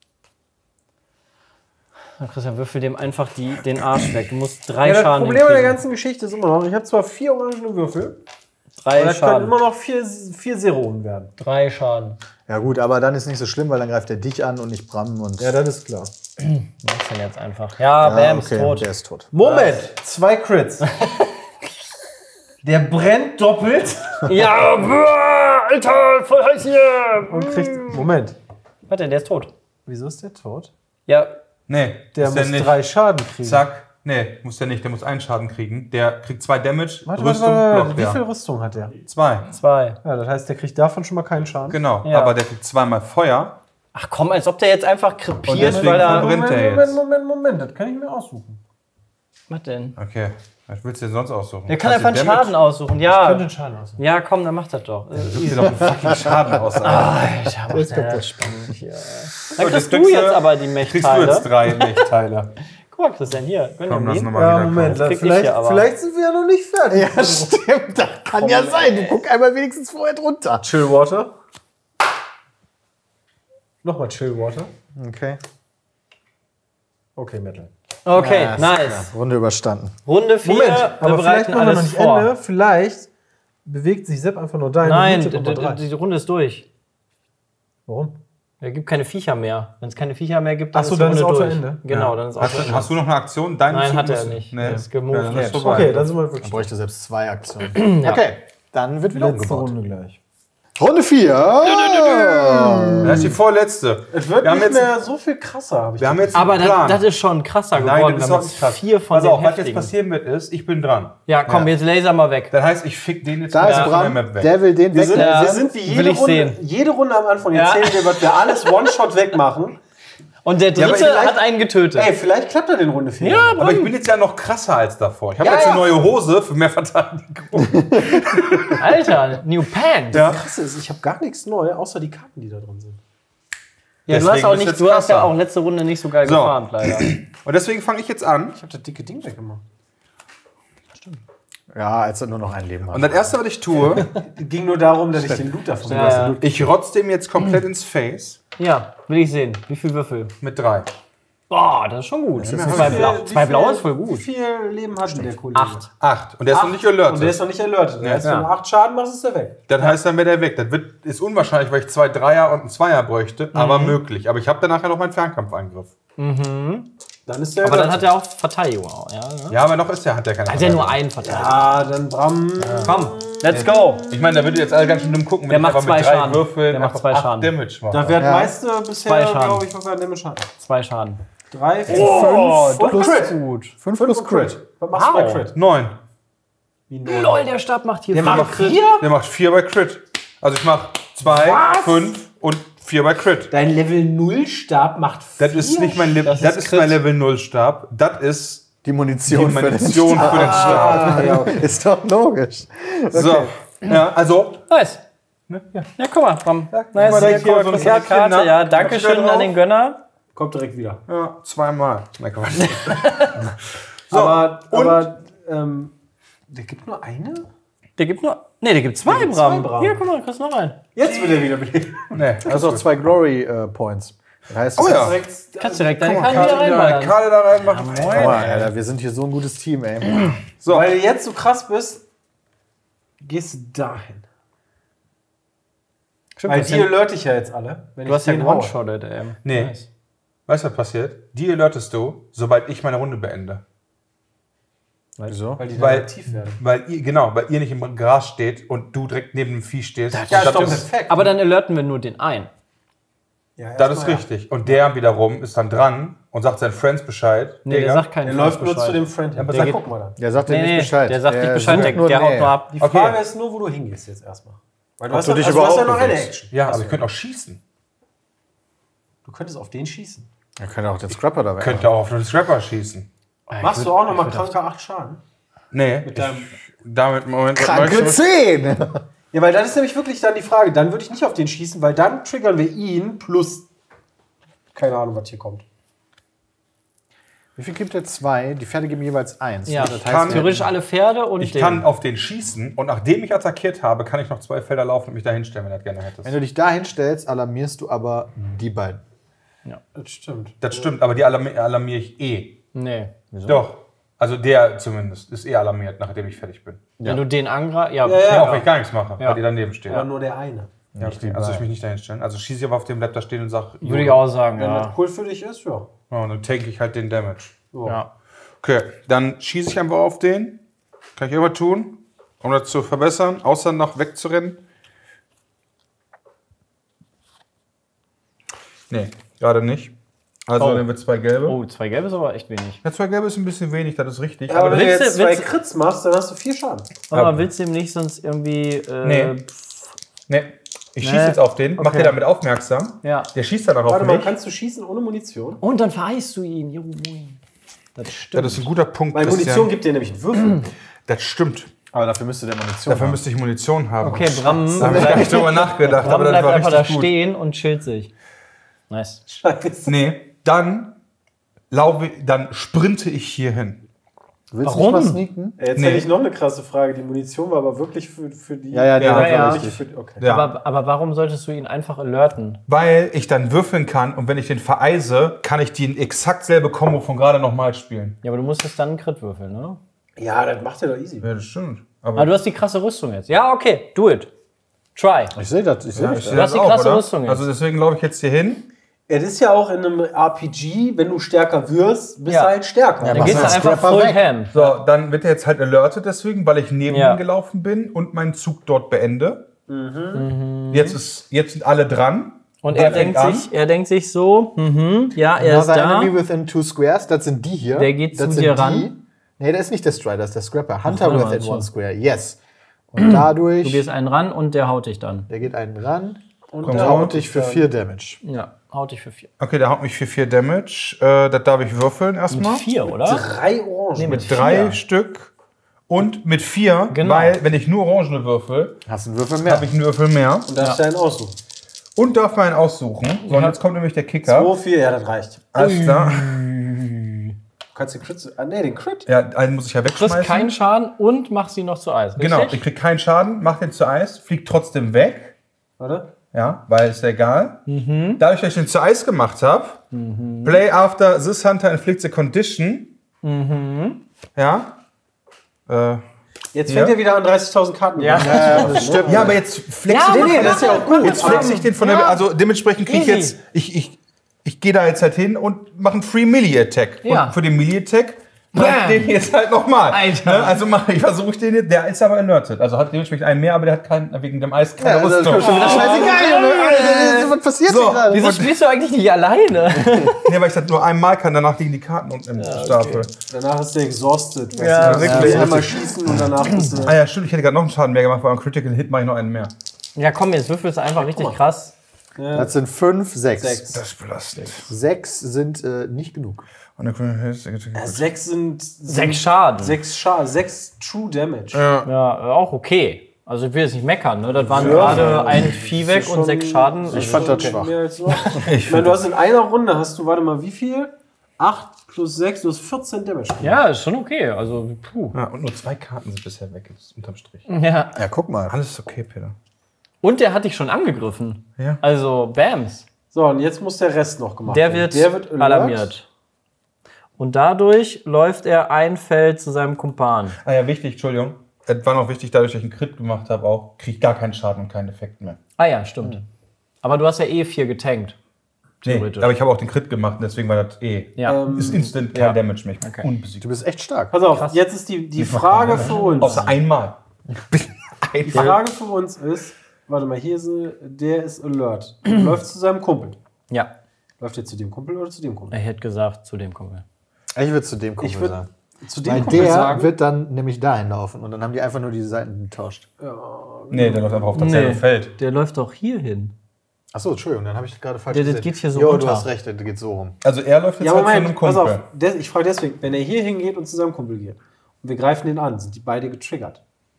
Na, Christian, würfel dem einfach die, den Arsch weg. Du musst drei Ja, das Schaden Problem an der hinkriegen. ganzen Geschichte ist immer noch, ich habe zwar vier orangene Würfel, Drei aber das können Schaden. immer noch vier, vier Zeronen werden. Drei Schaden. ja gut, aber dann ist nicht so schlimm, weil dann greift er dich an und nicht Bram und Ja, das ist klar. Was denn jetzt einfach? Ja, Ja, Bam okay, ist tot. der ist tot. Moment, zwei Crits. Der brennt doppelt Ja, boah, Alter, voll heiß hier. und kriegt. Moment, Warte, der ist tot. wieso ist der tot? Ja, Nee, Der ist muss nicht. drei Schaden kriegen. Zack. Nee, muss der nicht. Der muss einen Schaden kriegen. Der kriegt zwei Damage. Warte, Rüstung, warte, warte, blockt wie der. viel Rüstung hat der? Zwei. zwei. Ja, das heißt, der kriegt davon schon mal keinen Schaden. Genau. Ja. Aber der kriegt zweimal Feuer. Ach komm, als ob der jetzt einfach Und krepiert, deswegen weil er... verbrennt- Moment, der Moment, jetzt? Moment, Moment, das kann ich mir aussuchen. Was denn? Okay. Was willst du denn sonst aussuchen? Der kann Kannst einfach du einen Damage- Schaden aussuchen, Ich könnte ja. den Schaden aussuchen. Ja, komm, dann macht das doch. Äh, Such dir doch einen fucking Schaden aus. Alter. Alter, Jetzt macht kommt der das spannend hier. Dann So, kriegst jetzt du jetzt aber die Kriegst du Mechteile. jetzt drei Mechteile. Guck mal, Christian, hier. Gönn Komm, dir lass den. nochmal Ja, wieder Moment, kommen. krieg ich vielleicht, hier aber. vielleicht sind wir ja noch nicht fertig. Ja, stimmt, das kann ja sein. Du guck einmal wenigstens vorher drunter. Chillwater. Nochmal Chillwater. Okay. Okay, Metal. Okay, Ja, ist nice. klar. Runde überstanden. Runde vier, Moment, wir aber vielleicht bereiten machen wir noch alles nicht vor. Ende. Vielleicht bewegt sich Sepp einfach nur dahin. Nein, und die, nimmt Sepp noch mal die, drei. die Runde ist durch. Warum? Es gibt keine Viecher mehr. Wenn es keine Viecher mehr gibt, dann Ach so, ist die dann ist Runde Auto durch. Ende. Genau, dann ist Auto Hast, Ende. du- hast du noch eine Aktion? Dein Nein, Zug hat er muss- nicht. Nee. Der ist gemoved. Ja, dann ist Nee. vorbei. Okay, dann sind wir Man wirklich bräuchte selbst zwei Aktionen. Okay, dann wird wieder letzte umgebaut. Runde gleich. Runde vier. Das ist die vorletzte. Es wird Wir haben nicht jetzt- mehr so viel krasser, habe ich Wir haben jetzt einen Aber das, Plan. das ist schon krasser Nein, geworden. das ist wenn auch man nicht krass. vier von Pass den auf, was jetzt heftigen. passieren wird, ist, ich bin dran. Ja, komm, Ja. jetzt laser mal weg. Das heißt, ich fick den jetzt Da mal ist von der Bram, Map weg. der will den Wir sind, weg. Ja. wir sind wie Will jede ich Runde, sehen. jede Runde am Anfang. Ja. Erzählen wir, was wir alles One-Shot wegmachen. Und der aber dritte vielleicht- hat einen getötet. Ey, vielleicht klappt er den Runde vier. ja, Aber ich bin jetzt ja noch krasser als davor. Ich habe Ja, jetzt eine ja. neue Hose für mehr Verteidigung. Alter, New Pants. Ja. Krass ist, ich habe gar nichts neu, außer die Karten, die da drin sind. Ja, du Deswegen hast, auch ist nicht, jetzt du hast ja krasser. auch letzte Runde nicht so geil So. gefarmt, leider. Und deswegen fange ich jetzt an. Ich habe das dicke Ding weggemacht. Ja, als er nur noch ein Leben hat. Und das erste, was ich tue, Es ging nur darum, dass ich den Loot davon Ja, ja. ich rotze dem jetzt komplett ins Face Ja, will ich sehen. Wie viel Würfel? mit drei. Boah, das ist schon gut. Ja, zwei wie Blau, Wie zwei viel- Blau ist voll Wie gut. viel Leben hat denn der Kollege? Acht. Acht. Und der ist noch nicht Und der ist alertet. noch nicht alertet. Das heißt, Ja. wenn du acht Schaden machst, ist er weg. Das heißt, dann wäre der weg. Das wird, ist unwahrscheinlich, weil ich zwei Dreier und einen Zweier bräuchte, aber möglich. Aber ich habe dann nachher noch meinen Fernkampfangriff. Dann ist der Aber dann alertet. hat er auch Verteidigung. Auch, ja, ne? Ja, aber noch ist der, hat der keine Hat er nur Verteidigung. einen Verteidigung. Ja, dann Bram. Komm, let's go. Ich meine, da würdet ihr jetzt alle ganz schön dumm gucken, Der wenn macht ich aber zwei mit drei Schaden. Würfeln Der macht einfach zwei acht Schaden. Damage mache. Da wäre Ja. meiste bisher, Zwei Schaden. glaube ich, was wir nehmen Schaden. Zwei Schaden. Drei, vier, Oh, fünf und Crit. gut. fünf plus Crit. Was machst du bei Wow. Crit? Neun. Wie null. Lol, der Stab macht hier Der fünf. macht vier? Der macht vier bei Crit. Also ich mache zwei, fünf und vier bei Crit. Dein Level null Stab macht vier? Das ist nicht mein, Le Das das ist ist Crit. mein Level null Stab. Das ist Die die Munition, für den Munition für den Stab. Ah, ja, okay. Ist doch logisch. So. Ja, also. Nice. Ja. ja, guck mal, Bram. guck Nice, mal, da hier, ist hier guck so mal, ein kurze Kärtchen, Karte. ne? Ja, Hab ich danke da schön an drauf? den Gönner. Kommt direkt wieder. Ja, zweimal. Nein, Quatsch. So, aber, und- aber ähm, der gibt nur eine? Der gibt nur. Ne, der gibt zwei, gibt Bram. zwei, Bram. Hier, guck mal, kriegst noch einen. Jetzt wird er wieder belebt. Nee, Also auch zwei Glory äh, Points. Das heißt, Oh ja. Direkt, Kannst direkt deine Guck mal, Karte wieder Karte, wieder, reinballern. Karte da reinmachen. Oh, Alter, wir sind hier so ein gutes Team, ey. So, Weil du jetzt so krass bist, gehst du dahin. Weil das die ja- alert ich ja jetzt alle. Wenn Du hast ja den haue. one-shotted, ey. nee. Nice. Weißt du, was passiert? Die alertest du, sobald ich meine Runde beende. Wieso? Weil die dann Weil, aktiv werden. weil ihr, genau, weil ihr nicht im Gras steht und du direkt neben dem Vieh stehst. Und Ja, ist das, doch ist, perfekt. Aber dann alerten wir nur den einen. Ja, das ist erstmal ja. richtig. Und der wiederum ist dann dran und sagt seinen Friends Bescheid. Nee, der Digga. sagt keinen Der läuft nur Bescheid. zu dem Friend hin. aber Ja, sag- der gucken wir dann. Der sagt dir Nee, nicht nee, Bescheid. der sagt nicht Bescheid, sucht der, nur der haut Nähe. nur ab. Die Okay. Frage ist nur, wo du hingehst jetzt erstmal. Weil du Ob hast, du ja, dich also du hast ja überhaupt noch eine bewegst. Action. Ja, aber Achso. ich könnte auch schießen. Du könntest auf den schießen. Er könnte auch den Scrapper da weg. Könnte auch auf den Scrapper schießen. Machst du auch nochmal kranke acht Schaden? Nee, Mit deinem ich, damit, Moment, was Kranke möchtest du? zehn! Ja, weil das ist nämlich wirklich dann die Frage. Dann würde ich nicht auf den schießen, weil dann triggern wir ihn plus keine Ahnung, was hier kommt. Wie viel gibt er? Zwei. Die Pferde geben jeweils eins. Ja, das kann- heißt, theoretisch alle Pferde und Ich den. kann auf den schießen und nachdem ich attackiert habe, kann ich noch zwei Felder laufen und mich da hinstellen, wenn du das gerne hättest. wenn du dich da hinstellst, alarmierst du aber die beiden. Das stimmt. Das stimmt, aber die alarmi alarmiere ich eh. Nee. Doch. Also der zumindest ist eh alarmiert, nachdem ich fertig bin. Wenn du den angreifst. Ja, Ja, ja. Ja, auch wenn ich gar nichts mache, Ja. weil die daneben stehen. Aber nur der eine. Ja, okay. Also ich mich nicht da hinstellen. Also schieße ich aber auf dem Bleibt da stehen und sage, würde ich auch sagen, Wenn ja. das cool für dich ist, ja. Ja, und dann tanke ich halt den Damage. So. ja. Okay, dann schieße ich einfach auf den. Kann ich immer tun, um das zu verbessern, außer noch wegzurennen. Nee, gerade nicht. Also Oh. dann wird zwei gelbe. Oh, zwei gelbe ist aber echt wenig. Ja, zwei gelbe ist ein bisschen wenig, das ist richtig. Ja, aber wenn du willst du- jetzt zwei willst du- Crits machst, dann hast du vier Schaden. Aber Ja. willst du ihm nicht sonst irgendwie. Äh, Nee. Nee, ich schieße Nee. jetzt auf den, mach Okay. den damit aufmerksam. Ja. Der schießt dann auch auf Warte mal, mich. kannst du schießen ohne Munition? Und dann vereist du ihn. Jo, moin. Das stimmt. Das ist ein guter Punkt, Weil Christian. Munition gibt dir nämlich einen Würfel. Das stimmt. Aber dafür müsste der Munition Dafür haben. müsste ich Munition haben. Okay, Bram, Da habe ich gar nicht drüber nachgedacht, Bram aber das bleibt war einfach da richtig gut. stehen und chillt sich. Nice. Scheiße. Nee, dann laufe, dann sprinte ich hier hin. Willst Warum? du nicht mal sneaken? Jetzt Nee. hätte ich noch eine krasse Frage. Die Munition war aber wirklich für, für die. Ja, ja, die Ja, war ja. richtig. Für, okay. Ja. Aber, aber warum solltest du ihn einfach alerten? Weil ich dann würfeln kann und wenn ich den vereise, kann ich die exakt selbe Kombo von gerade nochmal spielen. Ja, aber du musstest dann einen Crit würfeln, ne? Ja, das macht er doch easy. Ja, das stimmt. Aber du hast die krasse Rüstung jetzt. Ja, okay, do it. Try. Ich sehe das. Ich sehe Ja, das. ich sehe Du hast das die auch, krasse oder? Rüstung jetzt. Also deswegen laufe ich jetzt hier hin. Es ist ja auch in einem R P G, wenn du stärker wirst, bist Ja. du halt stärker. Ja, Dann mach gehst du mal einfach Scrapper full weg. ham. So, dann wird er jetzt halt alertet deswegen, weil ich neben Ja. ihm gelaufen bin und meinen Zug dort beende. Jetzt, ist, jetzt sind alle dran. Und Der er denkt, fängt an. sich, er denkt sich so, mhm, ja, er ist Another da. enemy within two squares, das sind die hier. Der geht das zu sind dir die. ran. Nee, das ist nicht der Strider, das ist der Scrapper. Hunter warte mal, within schon. one square, yes. Und dadurch, Du gehst einen ran und der haut dich dann. der geht einen ran und Komm, der so. haut dich für vier Damage. Ja, haut dich für vier. Okay, der haut mich für vier Damage. Äh, das darf ich würfeln erstmal. Vier, oder? Drei Orangen. Nee, Mit drei vier. Stück und mit vier, Genau. weil wenn ich nur Orangene würfel, Hast einen Würfel mehr. habe ich einen Würfel mehr. Und darfst du einen aussuchen. Und darf man einen aussuchen. So, und jetzt kommt nämlich der Kicker. zwei, vier, ja, das reicht. Alles klar. Du kannst den Crit. Ah, nee, den Crit. Ja, einen muss ich ja Du kriegst wegschmeißen. keinen Schaden und machst ihn noch zu Eis. Richtig? Genau, ich krieg keinen Schaden, mach den zu Eis, fliegt trotzdem weg. Warte. Ja, weil ist ja egal. Dadurch, dass ich den zu Eis gemacht habe, play after this hunter inflicts a condition. Ja. Äh, Jetzt Ja. fängt er wieder an, dreißigtausend Karten. Ja. Ja, das stimmt. ja, aber jetzt flex Ja, ich nee, den. nee, das ist ja auch gut. Jetzt flex ich den von der. Also dementsprechend krieg ich Easy. jetzt. Ich, ich, ich gehe da jetzt halt hin und mache einen Free Melee Attack. Ja. Und für den Melee Attack mach ich Bam. den jetzt halt nochmal. Alter. Ne? Also mach ich, versuche ich den jetzt. Der ist aber alerted. Also hat dementsprechend einen mehr, aber der hat keinen, wegen dem Eis keine Ja, also das Rüstung. ist schon wieder scheißegal, Junge. Alter, was passiert So, hier gerade? Wieso spielst du eigentlich nicht alleine? Nee, weil ich das nur einmal kann, danach liegen die Karten unten im Stapel. Danach ist der exhausted. Ja, weißt du? wirklich. Ja, einmal schießen und danach ist Ah ja, stimmt, ich hätte gerade noch einen Schaden mehr gemacht, weil am Critical Hit mache ich noch einen mehr. Ja, komm, jetzt würfelst du einfach richtig krass. Das sind fünf, sechs. Sechs. Das ist belastend. Sechs sind äh, nicht genug. Und der Critical Hit. Ja, sechs sind. Sechs Schaden. Sechs Schaden. Sechs True Damage. Ja. Ja, auch okay. Also ich will jetzt nicht meckern, ne? Das waren gerade ein Vieh weg und schon- sechs Schaden. Ich fand das schwach. Mehr als so. Ich meine, du hast in einer Runde, hast du, warte mal, wie viel? acht plus sechs, du hast vierzehn Damage. Ja, ist schon okay. Also, puh. Ja, und nur zwei Karten sind bisher weg, jetzt unterm Strich. Ja. Ja, guck mal. Alles ist okay, Peter. Und der hat dich schon angegriffen. Ja. Also, Bams. So, und jetzt muss der Rest noch gemacht Der werden. wird, der wird alert. alarmiert. Und dadurch läuft er ein Feld zu seinem Kumpan. Ah ja, wichtig, Entschuldigung. Es war noch wichtig, dadurch, dass ich einen Crit gemacht habe, auch kriege ich gar keinen Schaden und keinen Effekt mehr. Ah ja, stimmt. Aber du hast ja eh vier getankt. Nee, Theoretisch. aber ich habe auch den Crit gemacht und deswegen war das eh. Ja. Ähm, Ist instant kein Ja. Damage mehr. Okay. Unbesiegt. Du bist echt stark. Pass auf, Krass. jetzt ist die, die Frage für uns. Außer einmal. Die Frage für uns ist, warte mal, hier ist, er- der ist alert. Läuft zu seinem Kumpel. Ja. Läuft der zu dem Kumpel oder zu dem Kumpel? Ich hätte gesagt, zu dem Kumpel. Ich würde zu dem Kumpel Ich würd sagen. Zu dem Weil Kumpel der sagen. wird dann nämlich dahin laufen und dann haben die einfach nur die Seiten getauscht. Nee, der läuft einfach auf dasselbe Feld. Der läuft doch hier hin. Achso, Entschuldigung, dann habe ich das gerade falsch Der- das gesehen. geht hier so Jo, runter. du hast recht, das geht so rum. Also er läuft jetzt Ja, halt zu einem Moment, pass Kumpel. auf. Des, ich frage deswegen, wenn er hier hingeht und zu seinem Kumpel geht und wir greifen den an, sind die beide getriggert.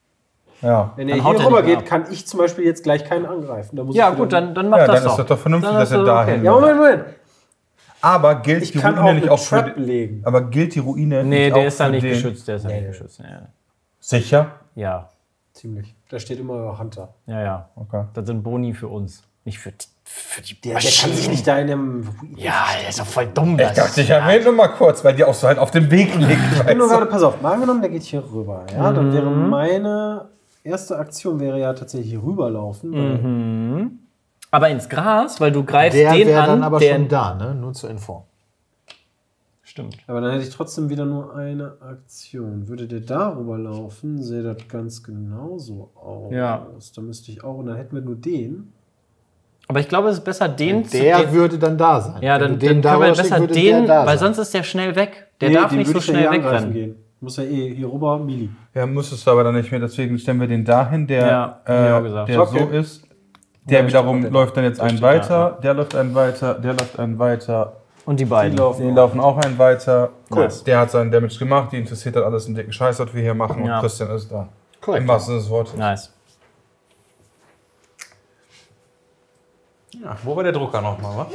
Ja. Wenn Dann er haut hier er rüber nicht mehr geht, kann ich zum Beispiel jetzt gleich keinen angreifen. Da muss Ja, ich wieder- gut, dann, dann mach Ja, das dann doch. ist das doch vernünftig, Dann dass er ist da okay. hin- Ja, Moment, Moment. Aber gilt Ich die kann Ruine auch nicht eine auch für Trap den, legen. Aber gilt die Ruine Nee, nicht der auch ist da für nicht den? geschützt. Der ist da nicht geschützt. Ja. Sicher? ja, Ziemlich. Da steht immer Hunter. ja, ja. Okay. Das sind Boni für uns. Nicht für, die- für die Der, der kann sich nicht da in einem. Ja, der ist doch voll dumm. Ich dachte, ich erwähne nur mal kurz, weil die auch so halt auf dem Weg liegt. Ich bin nur weißt gerade, pass auf, mal angenommen, der geht hier rüber. Ja, dann wäre Mhm. meine erste Aktion wäre ja tatsächlich hier rüberlaufen. weil- Aber ins Gras, weil du greifst Der den wäre an. dann aber der schon da, ne? Nur zur Info. Stimmt. Aber dann hätte ich trotzdem wieder nur eine Aktion. Würde der darüber laufen, sähe das ganz genauso aus. Ja. Da müsste ich auch, und dann hätten wir nur den. Aber ich glaube, es ist besser, den zu. Der den, würde dann da sein. ja, Wenn dann, du dann den können wir darüber besser schickst, würde den, der da weil sein. sonst ist der schnell weg. Der Nee, darf den nicht so würde ich ja schnell hier angreifen wegrennen. gehen. Muss ja eh hier rüber, Mili. Ja, müsstest du aber dann nicht mehr. Deswegen stellen wir den dahin, der, Ja, hab ich auch äh, gesagt. der Okay. so ist. Der Ja, wiederum steht- läuft dann jetzt einen steht weiter, der läuft einen weiter, der läuft einen weiter. Und die beiden. Die laufen. Die laufen auch einen weiter. Cool. Der hat seinen Damage gemacht, die interessiert hat alles einen dicken Scheiß, was wir hier machen. Ja. Und Christian ist da. Korrekt. Im wahrsten Sinne des Wortes. Nice. Ja, wo war der Drucker nochmal, wa?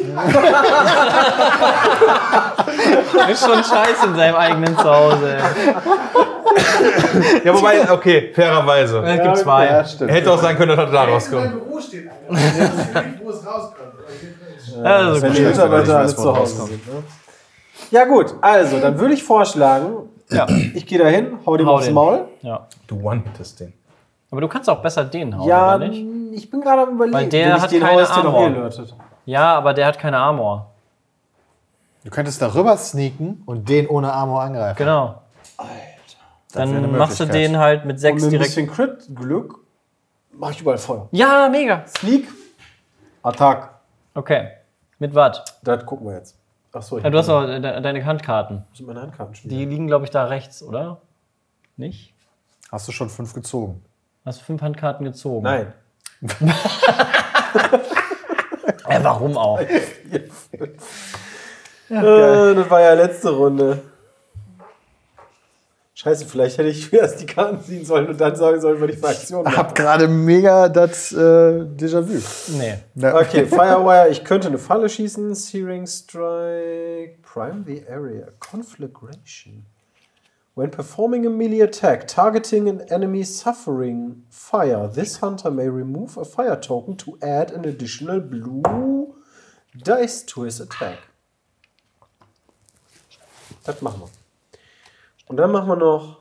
Ist schon scheiße in seinem eigenen Zuhause. ey. Ja, wobei, okay, fairerweise. Es gibt zwei. Ja, stimmt. Hätte auch sein können, dass er da Mein rauskommt. Büro steht einer. Ich weiß nicht, wo es rauskommt. Also Wenn gut. die ich Mitarbeiter weiß, alle wo zu Hause rauskommt. sind. Ne? Ja gut, also dann würde ich vorschlagen, Ja. ich gehe da hin, hau dem Hau aufs den. Maul. ja. Du one-hittest den. Aber du kannst auch besser den hauen, Ja, oder nicht? ich bin gerade am überlegen. Weil der Wenn ich hat den keine hau, ist der doch Armor. eh alertet. Ja, aber der hat keine Armor. Du könntest da rüber sneaken und den ohne Armor angreifen. Genau. wäre eine Dann machst du Möglichkeit. den halt mit Und sechs mit ein direkt. bisschen Crit-Glück Mach ich überall Feuer. Ja, mega. Sneak, Attack. Okay. Mit was? Das gucken wir jetzt. Achso, ich Ja, du hast auch de deine Handkarten. sind meine Handkarten schon. Die liegen, glaube ich, da rechts, oder? Nicht? Hast du schon fünf gezogen? Hast du fünf Handkarten gezogen? Nein. Ja, warum auch? Äh, das war ja letzte Runde. Scheiße, vielleicht hätte ich erst die Karten ziehen sollen und dann sagen sollen, was ich für Aktionen Ich mache. hab gerade mega das äh, Déjà-vu. Nee. Ja. Okay, Firewire, ich könnte eine Falle schießen. Searing Strike, Prime the Area, Conflagration. When performing a melee attack, targeting an enemy suffering fire, this hunter may remove a fire token to add an additional blue dice to his attack. Das machen wir. Und dann machen wir noch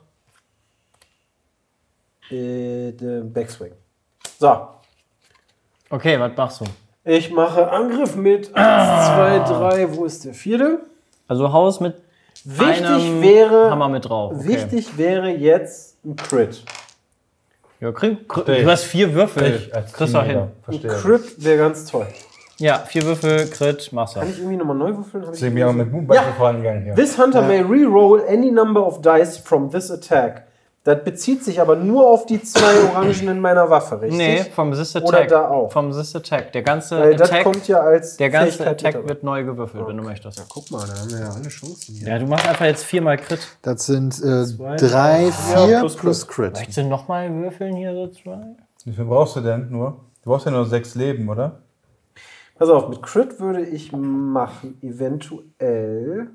äh, den Backswing. So. Okay, was machst du? Ich mache Angriff mit eins, zwei, drei. Wo ist der vierte? Also Haus mit Wichtig einem wäre, Hammer mit drauf. Okay. wichtig wäre jetzt ein Crit. Ja, krieg, krieg, Dich. du hast vier Würfel. Ich als Kriegst du auch Teamleader. hin. Ein Verstehe. Crit wäre ganz toll. Ja, vier Würfel, Crit, machst du. Kann ich irgendwie nochmal neu würfeln? Hab ich Deswegen bin ich auch mit Moonbike Ja. vorangegangen hier. This hunter may reroll any number of dice from this attack. Das bezieht sich aber nur auf die zwei Orangen in meiner Waffe, richtig? Nee, vom This Attack. Oder da auch. Vom This Attack. Der ganze Weil das Attack, kommt ja als der ganze Fähigkeit Attack mit dabei. wird neu gewürfelt, wenn du möchtest. Guck mal, da haben wir ja alle Chancen hier. Ja, du machst einfach jetzt viermal Crit. Das sind äh, Zwei, drei, ja, vier plus plus, Crit. Möchtest du nochmal würfeln hier so zwei? Wie viel brauchst du denn nur? Du brauchst ja nur sechs Leben, oder? Pass auf, mit Crit würde ich machen, eventuell.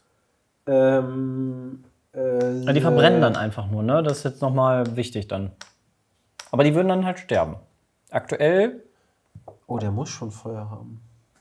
Ähm, äh, Ja, die verbrennen dann einfach nur, ne? Das ist jetzt nochmal wichtig dann. Aber die würden dann halt sterben. Aktuell, Oh, der muss schon Feuer haben.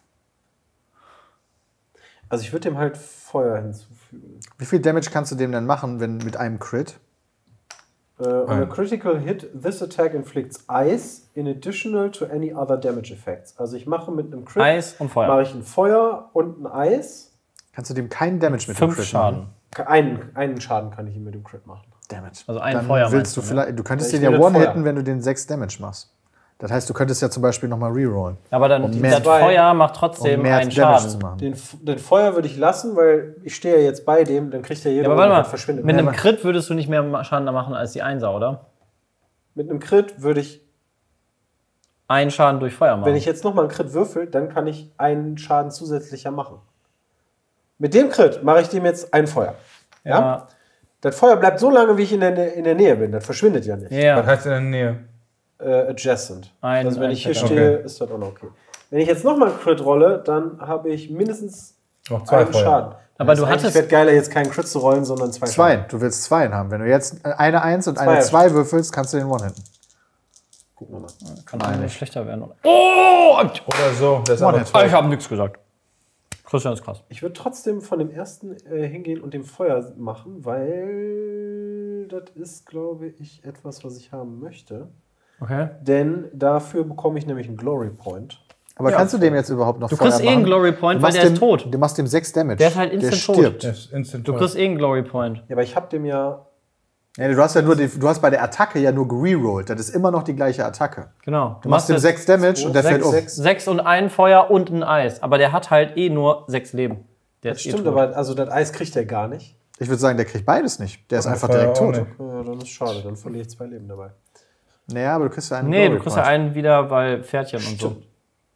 Also ich würde dem halt Feuer hinzufügen. Wie viel Damage kannst du dem denn machen, wenn mit einem Crit? Uh, on a critical hit, this attack inflicts ice in additional to any other damage effects. Also ich mache mit einem Crit, Eis und Feuer. mache ich ein Feuer und ein Eis. Kannst du dem keinen Damage mit dem Fünf Crit Schaden. machen? Einen, einen Schaden kann ich ihm mit dem Crit machen. Damage. Also ein Dann Feuer willst meinst du du, ne? vielleicht, du könntest Ja, den ich ja will das one-hitten, Feuer. wenn du den sechs Damage machst. Das heißt, du könntest ja zum Beispiel nochmal rerollen. Aber dann, Um mehr- das Feuer macht trotzdem Um mehr einen Damage Schaden. zu machen. Den, F- den Feuer würde ich lassen, weil ich stehe ja jetzt bei dem, dann kriegt er jeder Ja, aber warte mal, verschwindet. mit einem Ja, Crit würdest du nicht mehr Schaden da machen als die Einser, oder? mit einem Crit würde ich, Einen Schaden durch Feuer machen. wenn ich jetzt nochmal einen Crit würfel, dann kann ich einen Schaden zusätzlicher machen. Mit dem Crit mache ich dem jetzt ein Feuer. Ja? ja. Das Feuer bleibt so lange, wie ich in der, in der Nähe bin. Das verschwindet ja nicht. Was Ja. heißt in der Nähe? Äh, adjacent. Ein- also wenn ein ich hier Crit, stehe, okay. ist das auch noch okay. Wenn ich jetzt nochmal einen Crit rolle, dann habe ich mindestens Noch zwei einen Feuer. Schaden. Aber Das du heißt, hattest- Es wird geiler, jetzt keinen Crit zu rollen, sondern zwei Zwei. Schaden. Du willst zwei haben. Wenn du jetzt eine Eins und eine Zwei. Zwei würfelst, kannst du den One-hitten. Gucken wir mal. Kann eigentlich schlechter werden. Oder? Oh! Oder so. Das ist aber One-Hit. toll. Ich habe nichts gesagt. Christian ist krass. Ich würde trotzdem von dem ersten äh, hingehen und dem Feuer machen, weil das ist, glaube ich, etwas, was ich haben möchte. Okay. Denn dafür bekomme ich nämlich einen Glory Point. Aber kannst du dem jetzt überhaupt noch Du Feuer kriegst eh einen machen? Glory Point, Du weil machst der dem, ist tot. Du machst dem sechs Damage. Der ist halt instant der tot. stirbt. Das ist instant Du toll. kriegst eh einen Glory Point. Ja, aber ich habe dem ja. Ja, du hast ja nur die, du hast bei der Attacke ja nur gerollt. Das ist immer noch die gleiche Attacke. Genau. Du machst dem jetzt sechs Damage und der sechs, fällt um. sechs. sechs und ein Feuer und ein Eis. Aber der hat halt eh nur sechs Leben. Der Das ist eh stimmt, tot. aber also das Eis kriegt er gar nicht. Ich würde sagen, der kriegt beides nicht. Der ist einfach Feuer direkt auch tot. nicht. Ja, dann ist schade, dann verliere ich zwei Leben dabei. Naja, aber du kriegst ja einen Nee, du Glory kriegst ja Point. einen wieder, weil Pferdchen und so. Stimmt.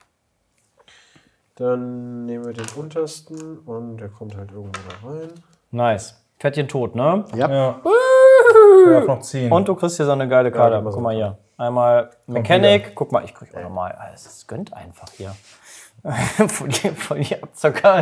Dann nehmen wir den untersten und der kommt halt irgendwo da rein. Nice. Pferdchen tot, ne? Ja. Ja. Ich darf noch ziehen. Und du kriegst hier so eine geile Karte. Ja, Guck mal hier. Einmal Mechanic. Guck mal, ich krieg auch nochmal. Alles es gönnt einfach hier. voll, die, voll die Abzocker.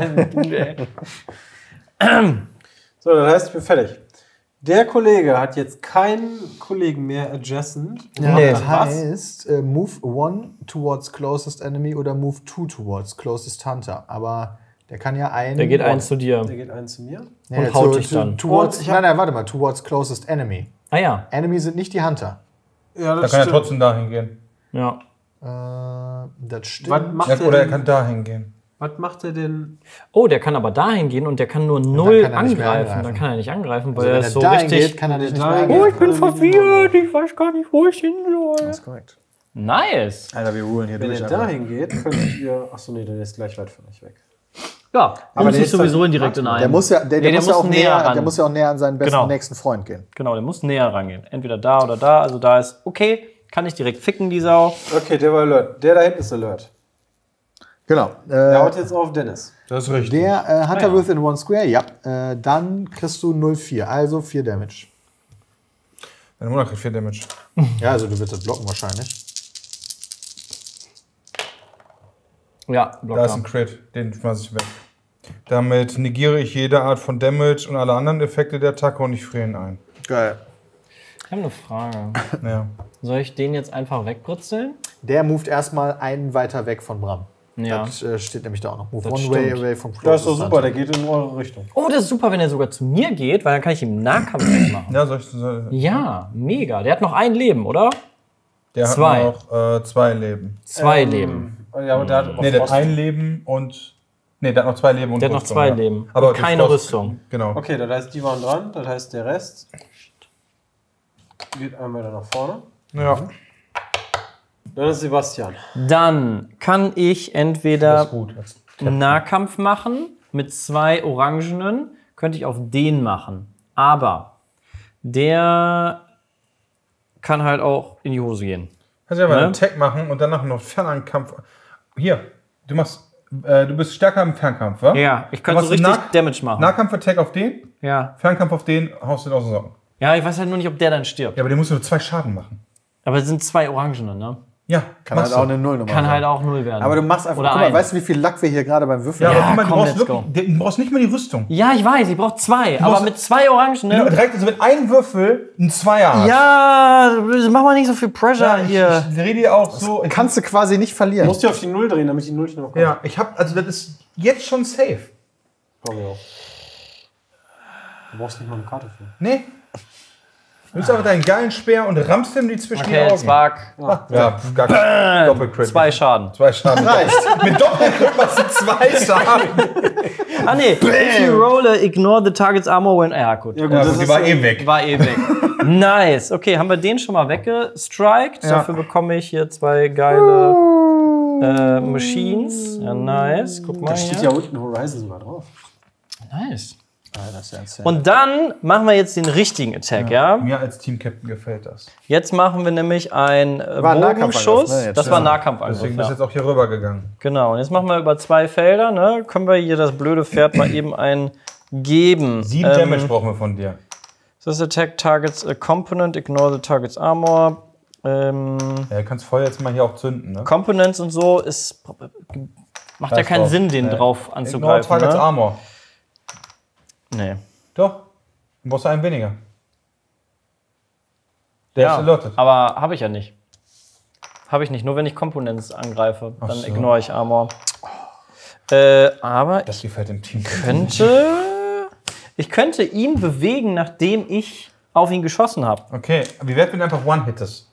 So, das heißt, ich bin fertig. Der Kollege hat jetzt keinen Kollegen mehr adjacent. Nee, Macht das dann was? heißt, äh, move one towards closest enemy oder move two towards closest hunter. Aber der kann ja einen. Der geht eins zu dir. Der geht einen zu mir. Ja, und ja, haut zu- dich zu- dann. Towards, Und ich hab- nein, nein, warte mal. Towards closest enemy. Ah ja. Enemy sind nicht die Hunter. Ja, Da kann er trotzdem dahin gehen. Ja. Äh, das stimmt. Was macht, Ja, er oder er denn, kann dahin gehen. was macht er denn? Oh, der kann aber dahin gehen und der kann nur null kann er nicht mehr angreifen. angreifen. Dann kann er nicht angreifen, weil Also, er wenn ist er so dahin richtig. geht, kann er dich nicht mehr dahin angreifen. geht, kann er nicht mehr angreifen. ich weiß gar nicht, wo ich hin soll. Das ist korrekt. Nice. Alter, wir rulen hier Wenn durch. ihr einfach. dahin geht, könntet ihr. Achso, nee, der ist gleich weit von euch weg. Ja, Aber muss der ich ist sowieso halt- direkt in einen. Der muss ja, der, der Nee, der muss ja muss auch näher näher, ran. der muss ja auch näher an seinen besten Genau. nächsten Freund gehen. Genau, der muss näher rangehen. Entweder da oder da. Also da ist okay, kann ich direkt ficken, die Sau. Okay, der war Alert. Der da hinten ist Alert. Genau. Der Äh, haut jetzt auf Dennis. Das ist richtig. der äh, Hunter Ah, ja. within one square, ja. Äh, dann kriegst du null Komma vier, also vier Damage. Dein Monat kriegt vier Damage. Ja, also du wirst das blocken wahrscheinlich. Ja, Da ist Blocker. ein Crit, den schmeiße ich weg. Damit negiere ich jede Art von Damage und alle anderen Effekte der Attacke und ich friere ihn ein. Geil. Ich habe eine Frage. Ja. Soll ich den jetzt einfach wegbritzeln? Der moved erstmal einen weiter weg von Bram. Ja. Das äh, steht nämlich da auch noch. Move Das one stimmt. way away from Das ist doch closest super, der hunter. geht in eure Richtung. Oh, das ist super, wenn er sogar zu mir geht, weil dann kann ich ihm Nahkampf wegmachen. Ja, soll ich, soll, Ja, mega. Der hat noch ein Leben, oder? der Zwei. hat noch äh, zwei Leben. Zwei Ähm, Leben. Ja, aber der hat Nee, der hat ein Leben und. Nee, der hat noch zwei Leben und Der hat noch Rüstung, zwei ja. Leben. Aber Und die keine Frost- Rüstung. Genau. Okay, das heißt, die waren dran. Das heißt, der Rest geht einmal da nach vorne. Ja. Dann ist Sebastian. Dann kann ich Das entweder ist gut. Das Nahkampf machen mit zwei Orangenen. Könnte ich auf den machen. Aber der kann halt auch in die Hose gehen. Kannst du ja mal Ne? einen Tag machen und danach noch Fernkampf. Hier, du machst. Äh, du bist stärker im Fernkampf, wa? Ja, ich Du könnte machst so richtig einen Nah- Damage machen. Nahkampf-Attack auf den, Ja. Fernkampf auf den, haust du den aus den Socken. Ja, ich weiß halt nur nicht, ob der dann stirbt. Ja, aber den musst du nur zwei Schaden machen. Aber es sind zwei Orangene, ne? Ja, Kann halt machst auch du. eine Nullnummer Kann sein. halt auch null werden. Aber du machst einfach, Oder guck mal, ein. weißt du, wie viel Lack wir hier gerade beim Würfeln Ja, Ja, aber guck mal, du komm, brauchst, let's wirklich, du brauchst nicht mal die Rüstung. Ja, ich weiß, ich brauche zwei. aber brauchst- mit zwei Orangenen. Ja, direkt, also mit einem Würfel ein Zweier hast. Ja, mach mal nicht so viel Pressure Ja, ich, hier. ich rede dir auch so. Ich, Kannst du quasi nicht Du verlieren. musst dich auf die Null drehen, damit die Nullchen noch kommen. ja, ich hab, also das ist jetzt schon safe. Komm, ja. Du brauchst nicht mal eine Karte für. Nee. Du nimmst einfach deinen geilen Speer und rammst ihm die zwischen die Okay, Augen. Zwark. Ja, pf, gar kein Doppelcrit. Zwei Schaden. Zwei Schaden. Reicht. Mit Doppelcrit machst du zwei Schaden. Ah, nee. If you roll a ignore the target's armor when. Ja, gut. Ja, gut, Ja, das die ist war ja- eh weg. War eh weg. Nice. Okay, haben wir den schon mal weggestrikt. Ja. Dafür bekomme ich hier zwei geile äh, Machines. Ja, nice. Guck mal Da steht hier. ja unten Horizon sogar drauf. Nice. Alter, das ist ja insane. Und dann machen wir jetzt den richtigen Attack, ja? Mir als Team-Captain gefällt das. Jetzt machen wir nämlich einen äh, War ein Nahkampfangriff, Bogenschuss. ne, jetzt, Das ja. war Nahkampfangriff. Deswegen bist du Ja. jetzt auch hier rüber gegangen. Genau. Und jetzt machen wir über zwei Felder. Ne? Können wir hier das blöde Pferd mal eben ein geben. Sieben Ähm, Damage brauchen wir von dir. This attack targets a component, ignore the target's armor. Ähm, Ja, du kannst Feuer jetzt mal hier auch zünden, ne? Components und so ist macht ja Scheiß keinen drauf. Sinn, den Nee. drauf Ignore anzugreifen. Targets Ne? Armor. Nee. Doch. Du brauchst einen weniger. Der Ja, ist alerted. aber habe ich ja nicht. Habe ich nicht. Nur wenn ich Components angreife, dann so. ignore ich Armor. Äh, aber Das gefällt dem Team. könnte. Ich könnte ihn bewegen, nachdem ich auf ihn geschossen habe. Okay, wie wär's, wenn du einfach One-Hittest?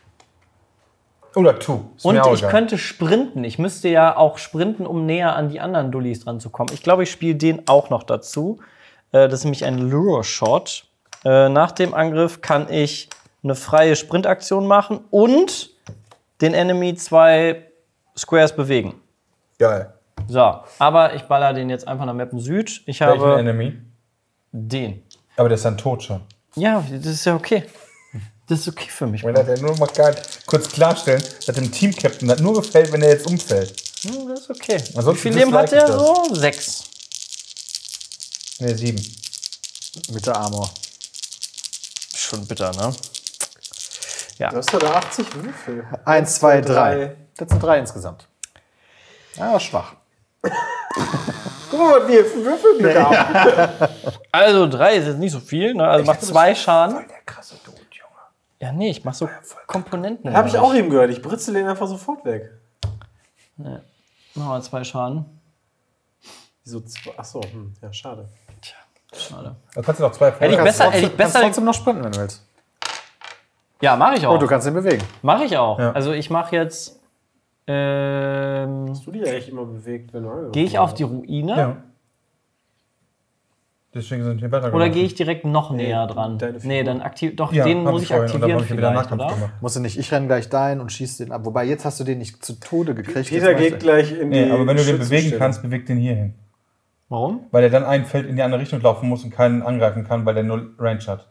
Oder Two. Ist Und mir auch ich egal. könnte sprinten. Ich müsste ja auch sprinten, um näher an die anderen Dullis dran zu kommen. Ich glaube, ich spiele den auch noch dazu. Äh, das ist nämlich ein Lure-Shot. Äh, nach dem Angriff kann ich eine freie Sprintaktion machen und den Enemy zwei Squares bewegen. Geil. So, aber ich baller den jetzt einfach nach Mappen Süd. Ich Welchen habe Enemy? den. Aber der ist dann tot schon. Ja, das ist ja okay. Das ist okay für mich. Wenn er nur mal gar kurz klarstellen, dass dem Team-Captain das nur gefällt, wenn er jetzt umfällt. Hm, das ist okay. Ansonsten Wie viel Leben hat dislike der ich so? Sechs. Ne, sieben. Mit der Armor. Schon bitter, ne? Du hast ja da achtzig Würfel. Eins, zwei, zwei, drei. drei. Das sind drei insgesamt. Ja, schwach. Guck mal, wie viel Würfel wir da haben. Also drei ist jetzt nicht so viel, ne? Also macht zwei Schaden. Der krasse Dude, Junge. Ja, nee, ich mach so Komponenten. Habe ich auch eben gehört. Ich britzel den einfach sofort weg. Machen wir zwei Schaden. Wieso zwei? Achso, hm, ja, schade. Schade. Da kannst du noch zwei Hätte ich Felder- besser, hätte ich Kannst besser. trotzdem noch sprinten, wenn du willst. Ja, mache ich auch. Und du kannst ihn bewegen. Mache ich auch. Ja. Also ich mache jetzt. Ähm, Hast du die eigentlich immer bewegt, wenn du angegriffen Gehe ich auf hast? die Ruine. Ja. Deswegen sind wir weiter. Oder gehe ich direkt noch näher dran? deine Figur. Nee, dann aktiv. Doch, Ja, den hab muss ich ich vorhin. Und dann aktivieren hab ich wieder vielleicht, Nahkampf oder? gemacht. Musst du nicht, ich renn gleich dahin und schieß den ab. Wobei, jetzt hast du den nicht zu Tode gekriegt. Peter Jetzt geht weißt du- gleich in die Nee, aber wenn du den bewegen Schützenstellung. kannst, beweg den hier hin. Warum? Weil er dann ein Feld in die andere Richtung laufen muss und keinen angreifen kann, weil der nur Range hat.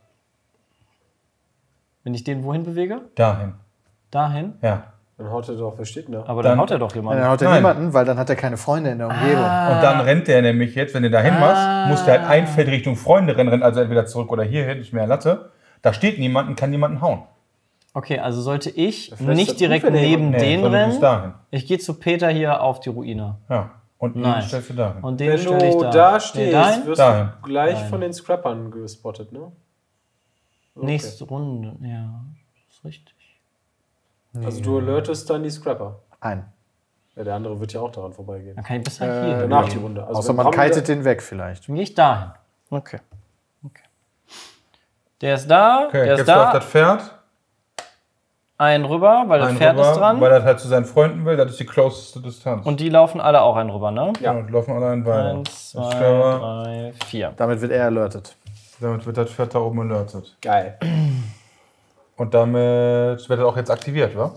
Wenn ich den wohin bewege? Dahin. Dahin? Ja. Dann haut er doch, wer steht denn da? Aber dann, Dann- haut er doch Ja, jemanden. dann haut er Nein. niemanden, weil dann hat er keine Freunde in der Umgebung. Und dann rennt der nämlich jetzt, wenn du dahin machst, musst du halt ein Feld Richtung Freunde rennen, rennen, also entweder zurück oder hier hin, ist mehr Latte. Da steht niemand und kann niemanden hauen. Okay, also sollte ich vielleicht ist nicht das direkt gut, wenn er neben Nee, den sondern du rennen. gehst dahin. Ich gehe zu Peter hier auf die Ruine. Ja. Und ihn Nice. stellst du dahin. Und den Wenn stelle ich du da. da Nee, stehst, dahin? wirst Dahin. du gleich Dahin. von den Scrappern gespottet, ne? Okay. Nächste Runde. Ja, ist richtig. Also du alertest dann die Scrapper. Ein. Ja, der andere wird ja auch daran vorbeigehen. Dann kann ich bis halt Äh, hier. Danach die Runde. Also Außer wenn man Bram kitet wieder- den weg vielleicht. Dann gehe ich dahin. Okay. okay. Der ist da, Okay, der ist gibst du auf da. das Pferd. Einen rüber, weil das einen Pferd rüber, ist dran. Weil er halt zu seinen Freunden will, das ist die closeste Distanz. Und die laufen alle auch einen rüber, ne? ja. Und laufen alle einen weiter. Eins, Das zwei, ist clever. drei, vier. Damit wird er alertet. Damit wird das Pferd da oben alertet. Geil. Und damit wird er auch jetzt aktiviert, wa?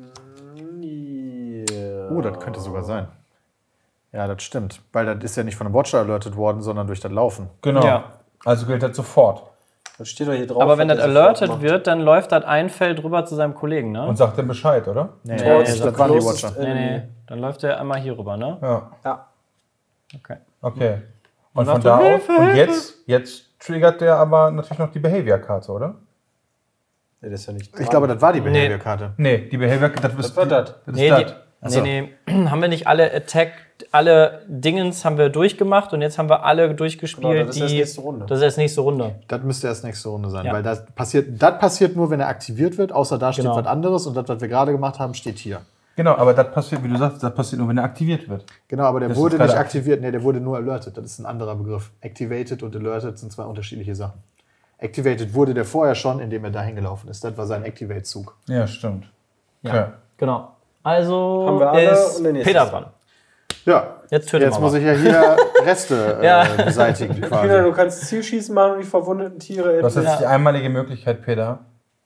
Yeah. Oh, das könnte sogar sein. Ja, das stimmt. Weil das ist ja nicht von einem Watcher alertet worden, sondern durch das Laufen. Genau. Ja. Also gilt das sofort. Das steht doch hier drauf. Aber wenn was das der sofort alertet macht. wird, dann läuft das ein Feld rüber zu seinem Kollegen, ne? Und sagt dann Bescheid, oder? Nee, Nee, das, das das waren die closest Watcher. nee, enemy. nee. Dann läuft der einmal hier rüber, ne? Ja. Ja. Okay. Okay. Und sagt von so, da auf. Hilfe, Und Hilfe. jetzt, jetzt triggert der aber natürlich noch die Behavior-Karte, oder? Nee, das ist ja nicht. Ich glaube, das war die Behavior-Karte. Nee, die Behavior, das ist Das war das. Das ist Nee, das. die, Achso. nee, nee. Haben wir nicht alle Attack, alle Dingens haben wir durchgemacht und jetzt haben wir alle durchgespielt, Genau, das ist die. erst nächste Runde. Das ist erst nächste Runde. Das müsste erst nächste Runde sein, Ja. weil das passiert, das passiert nur, wenn er aktiviert wird, außer da steht Genau. was anderes und das, was wir gerade gemacht haben, steht hier. Genau, aber das passiert, wie du sagst, das passiert nur, wenn er aktiviert wird. Genau, aber der Das wurde ist gerade nicht aktiv- aktiviert, nee, der wurde nur alerted. Das ist ein anderer Begriff. Activated und alerted sind zwei unterschiedliche Sachen. Activated wurde der vorher schon, indem er dahin gelaufen ist. Das war sein Activate-Zug. Ja, stimmt. Ja. Okay. Genau. Also Haben wir alle ist und der nächste Peter ist dran. Ja, Jetzt tötet jetzt man muss mal. ich ja hier Reste Ja. äh, beseitigen Peter, quasi. du kannst Zielschießen machen und die verwundeten Tiere. Das ist Ja. jetzt die einmalige Möglichkeit, Peter,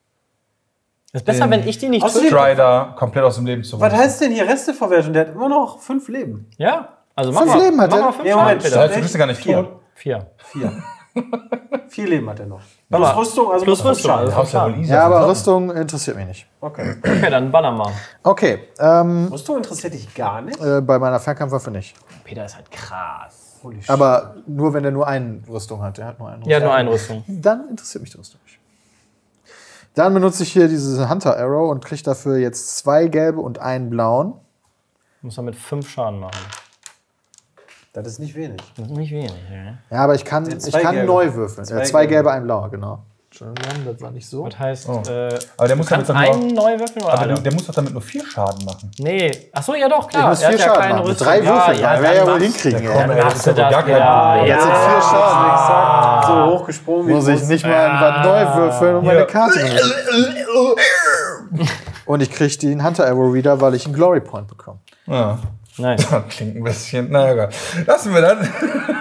Ist besser, Den- wenn ich die nicht Außerdem- töte. Strider komplett aus dem Leben zu Was holen. heißt denn hier Resteverwertung? Der hat immer noch fünf Leben. Ja. Also mach Fünf mal, Leben hat mach er? mal fünf Nee, Schaden, Moment, Peter. Das heißt, du bist ja gar nicht Vier. tot. Vier. Vier. Vier Leben hat er noch. Mama. Plus Rüstung, also Plus plus fünf Rüstung, Schaden. also Haust ja wohl easy Ja, auf aber den Sachen. Rüstung interessiert mich nicht. Okay. Okay, dann baller mal. Okay, ähm, Rüstung interessiert dich gar nicht? äh, bei meiner Fernkampfwaffe nicht. Peter ist halt krass. Holy shit. Aber nur, wenn er nur eine Rüstung hat. Der hat nur eine Rüstung. Ja, nur eine Rüstung. Dann interessiert mich die Rüstung nicht. Dann benutze ich hier diese Hunter Arrow und kriege dafür jetzt zwei gelbe und einen blauen. Muss man mit fünf Schaden machen. Das ist nicht wenig. Das ist nicht wenig, ne? Ja, aber ich kann, Ja, ich zwei kann gelbe. neu würfeln. Zwei Zwei, zwei gelbe. gelbe, ein blauer, genau. Entschuldigung, das war nicht so. Das heißt, Oh. äh, Aber der muss du kannst damit doch einen nur, neu würfeln oder aber alle? der, der muss doch damit nur vier Schaden machen. Nee. Achso, ja doch, Ich klar. muss Er vier hat ja Schaden keine machen. Mit Rüstung. drei Würfeln, ja, dann ja, wäre ja wohl machst- hinkriegen. Ja, ey. komm, ey, das ist machst du ja wohl gar kein ja, Problem. ja. Das sind vier Schaden. Exakt. So hochgesprungen wie Muss du ich musst. nicht mal was neu würfeln, um meine Hier. Karte zu benutzen. Und ich kriege den Hunter Arrow wieder, weil ich einen Glory Point bekomme. Ja. Nice. Klingt ein bisschen. Na egal. Lassen wir dann.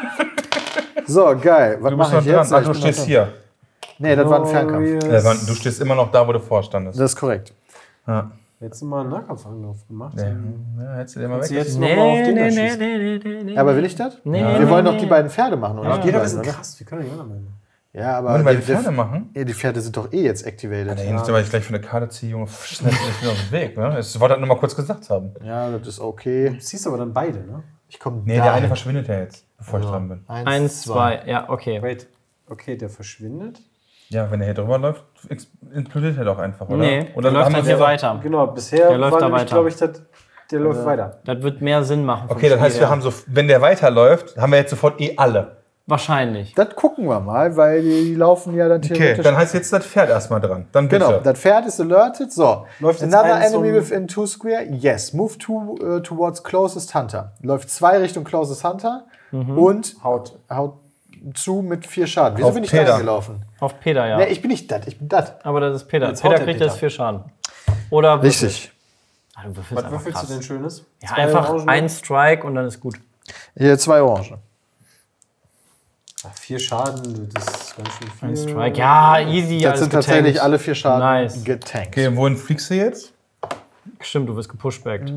So, geil. Was Du bist mache noch ich dran. jetzt? Ach, Ich du bin stehst noch dran. hier. Nee, das war ein Fernkampf. Ja, Mann, du stehst immer noch da, wo du vorstandest. Das ist korrekt. Ja. Jetzt mal einen Nahkampfangriff gemacht. Ja, ja, hättest du den mal Jetzt, weg. jetzt Nee, noch mal auf nee, den da nee, nee, schießen. nee, nee, nee. Aber will ich das? Nee, Wir nee, wollen doch nee. die beiden Pferde machen, oder? Aber nicht jeder die ist beiden, oder? krass. Wir können ja alle machen. Ja, aber Wollen wir die, die Pferde die, machen? die Pferde sind doch eh jetzt activated. Ja, nicht, weil ich gleich für eine Karte ziehe, Junge. Schnell ich bin auf dem Weg. Ne? Ich wollte das nur mal kurz gesagt haben. Ja, das ist okay. Du ziehst aber dann beide, ne? Ich komme Nee, der eine verschwindet ja jetzt, bevor ich dran bin. Eins, zwei. Ja, okay. Wait. Okay, der verschwindet. Ja, wenn er hier drüber läuft, ex- implodiert er doch einfach, oder? Nee, oder der läuft haben dann wir hier so- weiter. Genau, bisher Der läuft war da nämlich, weiter. glaube ich, das, der läuft weiter. Das wird mehr Sinn machen. vom Okay, das heißt, Spiel wir her. haben so, wenn der weiterläuft, haben wir jetzt sofort eh alle. Wahrscheinlich. Das gucken wir mal, weil die, die laufen ja dann Okay, theoretisch. dann heißt jetzt das Pferd erstmal dran. Dann bitte. Genau, das Pferd ist alerted. So, Läuft jetzt another eins enemy zum- within two square. Yes, move to, uh, towards closest hunter. Läuft zwei Richtung closest hunter und Haut. haut zu mit vier Schaden. Wieso Auf bin ich Peter. da gelaufen? Auf Peter, ja. Nee, ich bin nicht das, ich bin das. Aber das ist Peter. Jetzt haut Peter der kriegt Peter. jetzt vier Schaden. Oder Richtig. Ah, du würfelst Was einfach würfelst krass. du denn Schönes? Ja, Zwei einfach Orangen? ein Strike und dann ist gut. Hier zwei Orange. Ach, vier Schaden, das ist ganz schön viel. Ein Strike. Ja, easy. Das alles sind getankt. tatsächlich alle vier Schaden Nice. getankt. Okay, wohin fliegst du jetzt? Stimmt, du wirst gepushbackt.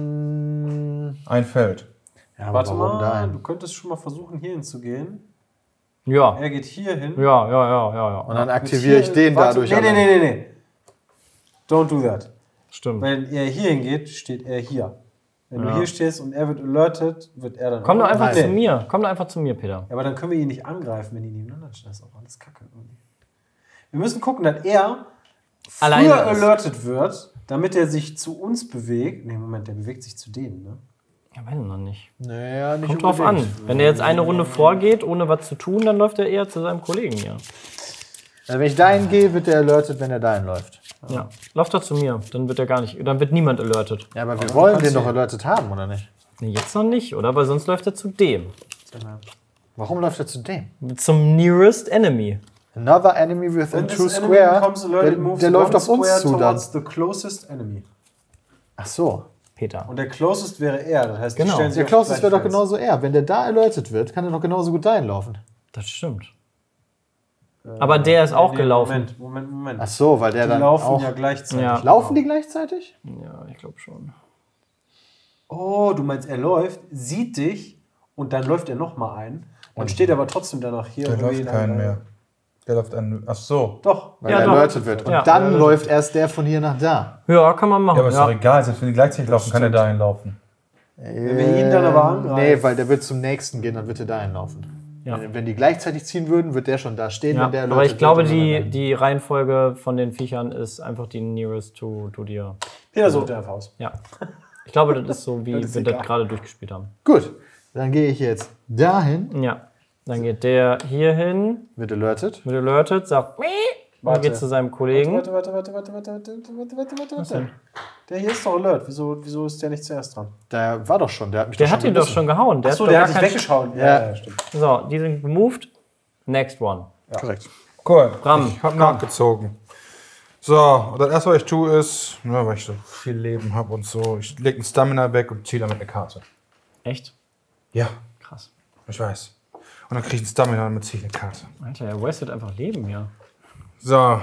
Ein Feld. Ja, aber Warte warum mal, dahin? du könntest schon mal versuchen, hier hinzugehen. Ja. Er geht hier hin. Ja, ja, ja, ja, ja. Und dann aktiviere ich den Warte, dadurch. Nee, nee, aber- nee, nee, nee. Don't do that. Stimmt. Wenn er hier hingeht, steht er hier. Wenn Ja. du hier stehst und er wird alerted, wird er dann. Komm doch einfach Nee. zu mir. Komm doch einfach zu mir, Peter. Ja, aber dann können wir ihn nicht angreifen, wenn die nebeneinander stehen. Das ist auch alles kacke irgendwie. Wir müssen gucken, dass er Alleine früher ist. alerted wird, damit er sich zu uns bewegt. Nee, Moment, der bewegt sich zu denen, ne? Ja, weiß ich noch nicht. Naja, nicht Kommt drauf an. unbedingt. Wenn er jetzt eine Runde vorgeht, ohne was zu tun, dann läuft er eher zu seinem Kollegen hier. Also wenn ich dahin gehe, wird der alertet, wenn er dahin läuft. Ja. Lauf doch zu mir. Dann wird er gar nicht. Dann wird niemand alertet. Ja, aber wir wollen den doch alertet haben, oder nicht? Nee, jetzt noch nicht, oder? Weil sonst läuft er zu dem. Warum läuft er zu dem? Zum nearest enemy. Another enemy within When two this enemy square. becomes Der, alerted, moves der läuft one auf uns square zu dann. towards the closest enemy. Ach so. Peter. Und der closest wäre er. Das heißt, die Genau. stellen sich Der auf Klaus, das das wäre doch gleiche genauso er. Wenn der da alertet wird, kann er doch genauso gut dahin laufen. Das stimmt. Aber der ist auch Nee, gelaufen. Moment, Moment, Moment. Ach so, weil der die dann laufen auch... ja gleichzeitig. Ja. Laufen die gleichzeitig? Ja, ich glaube schon. Oh, du meinst, er läuft, sieht dich und dann läuft er nochmal ein. Dann steht er aber trotzdem danach hier. Der irgendwie läuft in keinen einer- mehr. Der läuft an. Ach so. Doch. Weil Ja, er doch. alertet wird. Und Ja. dann läuft erst der von hier nach da. Ja, kann man machen. Ja, aber ist Ja. doch egal. Selbst wenn die gleichzeitig laufen, kann er dahin laufen. Wenn wir ihn dann aber angreifen. Nee, weil der wird zum nächsten gehen, dann wird er dahin laufen. Ja. Wenn, wenn die gleichzeitig ziehen würden, wird der schon da stehen, Ja, wenn der aber alertet ich glaube, wird, und die, dann- die Reihenfolge von den Viechern ist einfach die nearest to, to dir. Peter sucht er einfach aus. Ja. Ich glaube, das ist so, wie Das ist wir egal. das gerade durchgespielt haben. Gut, dann gehe ich jetzt dahin, Ja. Dann geht der hier hin, wird alertet. wird alerted, sagt Mie, und Warte. geht zu seinem Kollegen. Warte, warte, warte, warte, warte, warte, warte, warte, warte, warte. Der hier ist doch alert. Wieso, wieso ist der nicht zuerst dran? Der war doch schon, der hat mich Der doch hat schon ihn doch gebissen. schon gehauen. Der Achso, hat der doch hat dich gar kein- weggeschaut. Ja. stimmt. So, die sind gemoved. Next one. Korrekt. Cool. Bram, Ich habe nachgezogen. So, und das erste, was ich tue, ist, na, weil ich so viel Leben habe und so, ich lege einen Stamina weg und ziehe damit eine Karte. Echt? Ja, Krass. ich weiß. Und dann kriege ich einen Stamina und damit ziehe ich eine Karte. Alter, er wastet einfach Leben hier. So.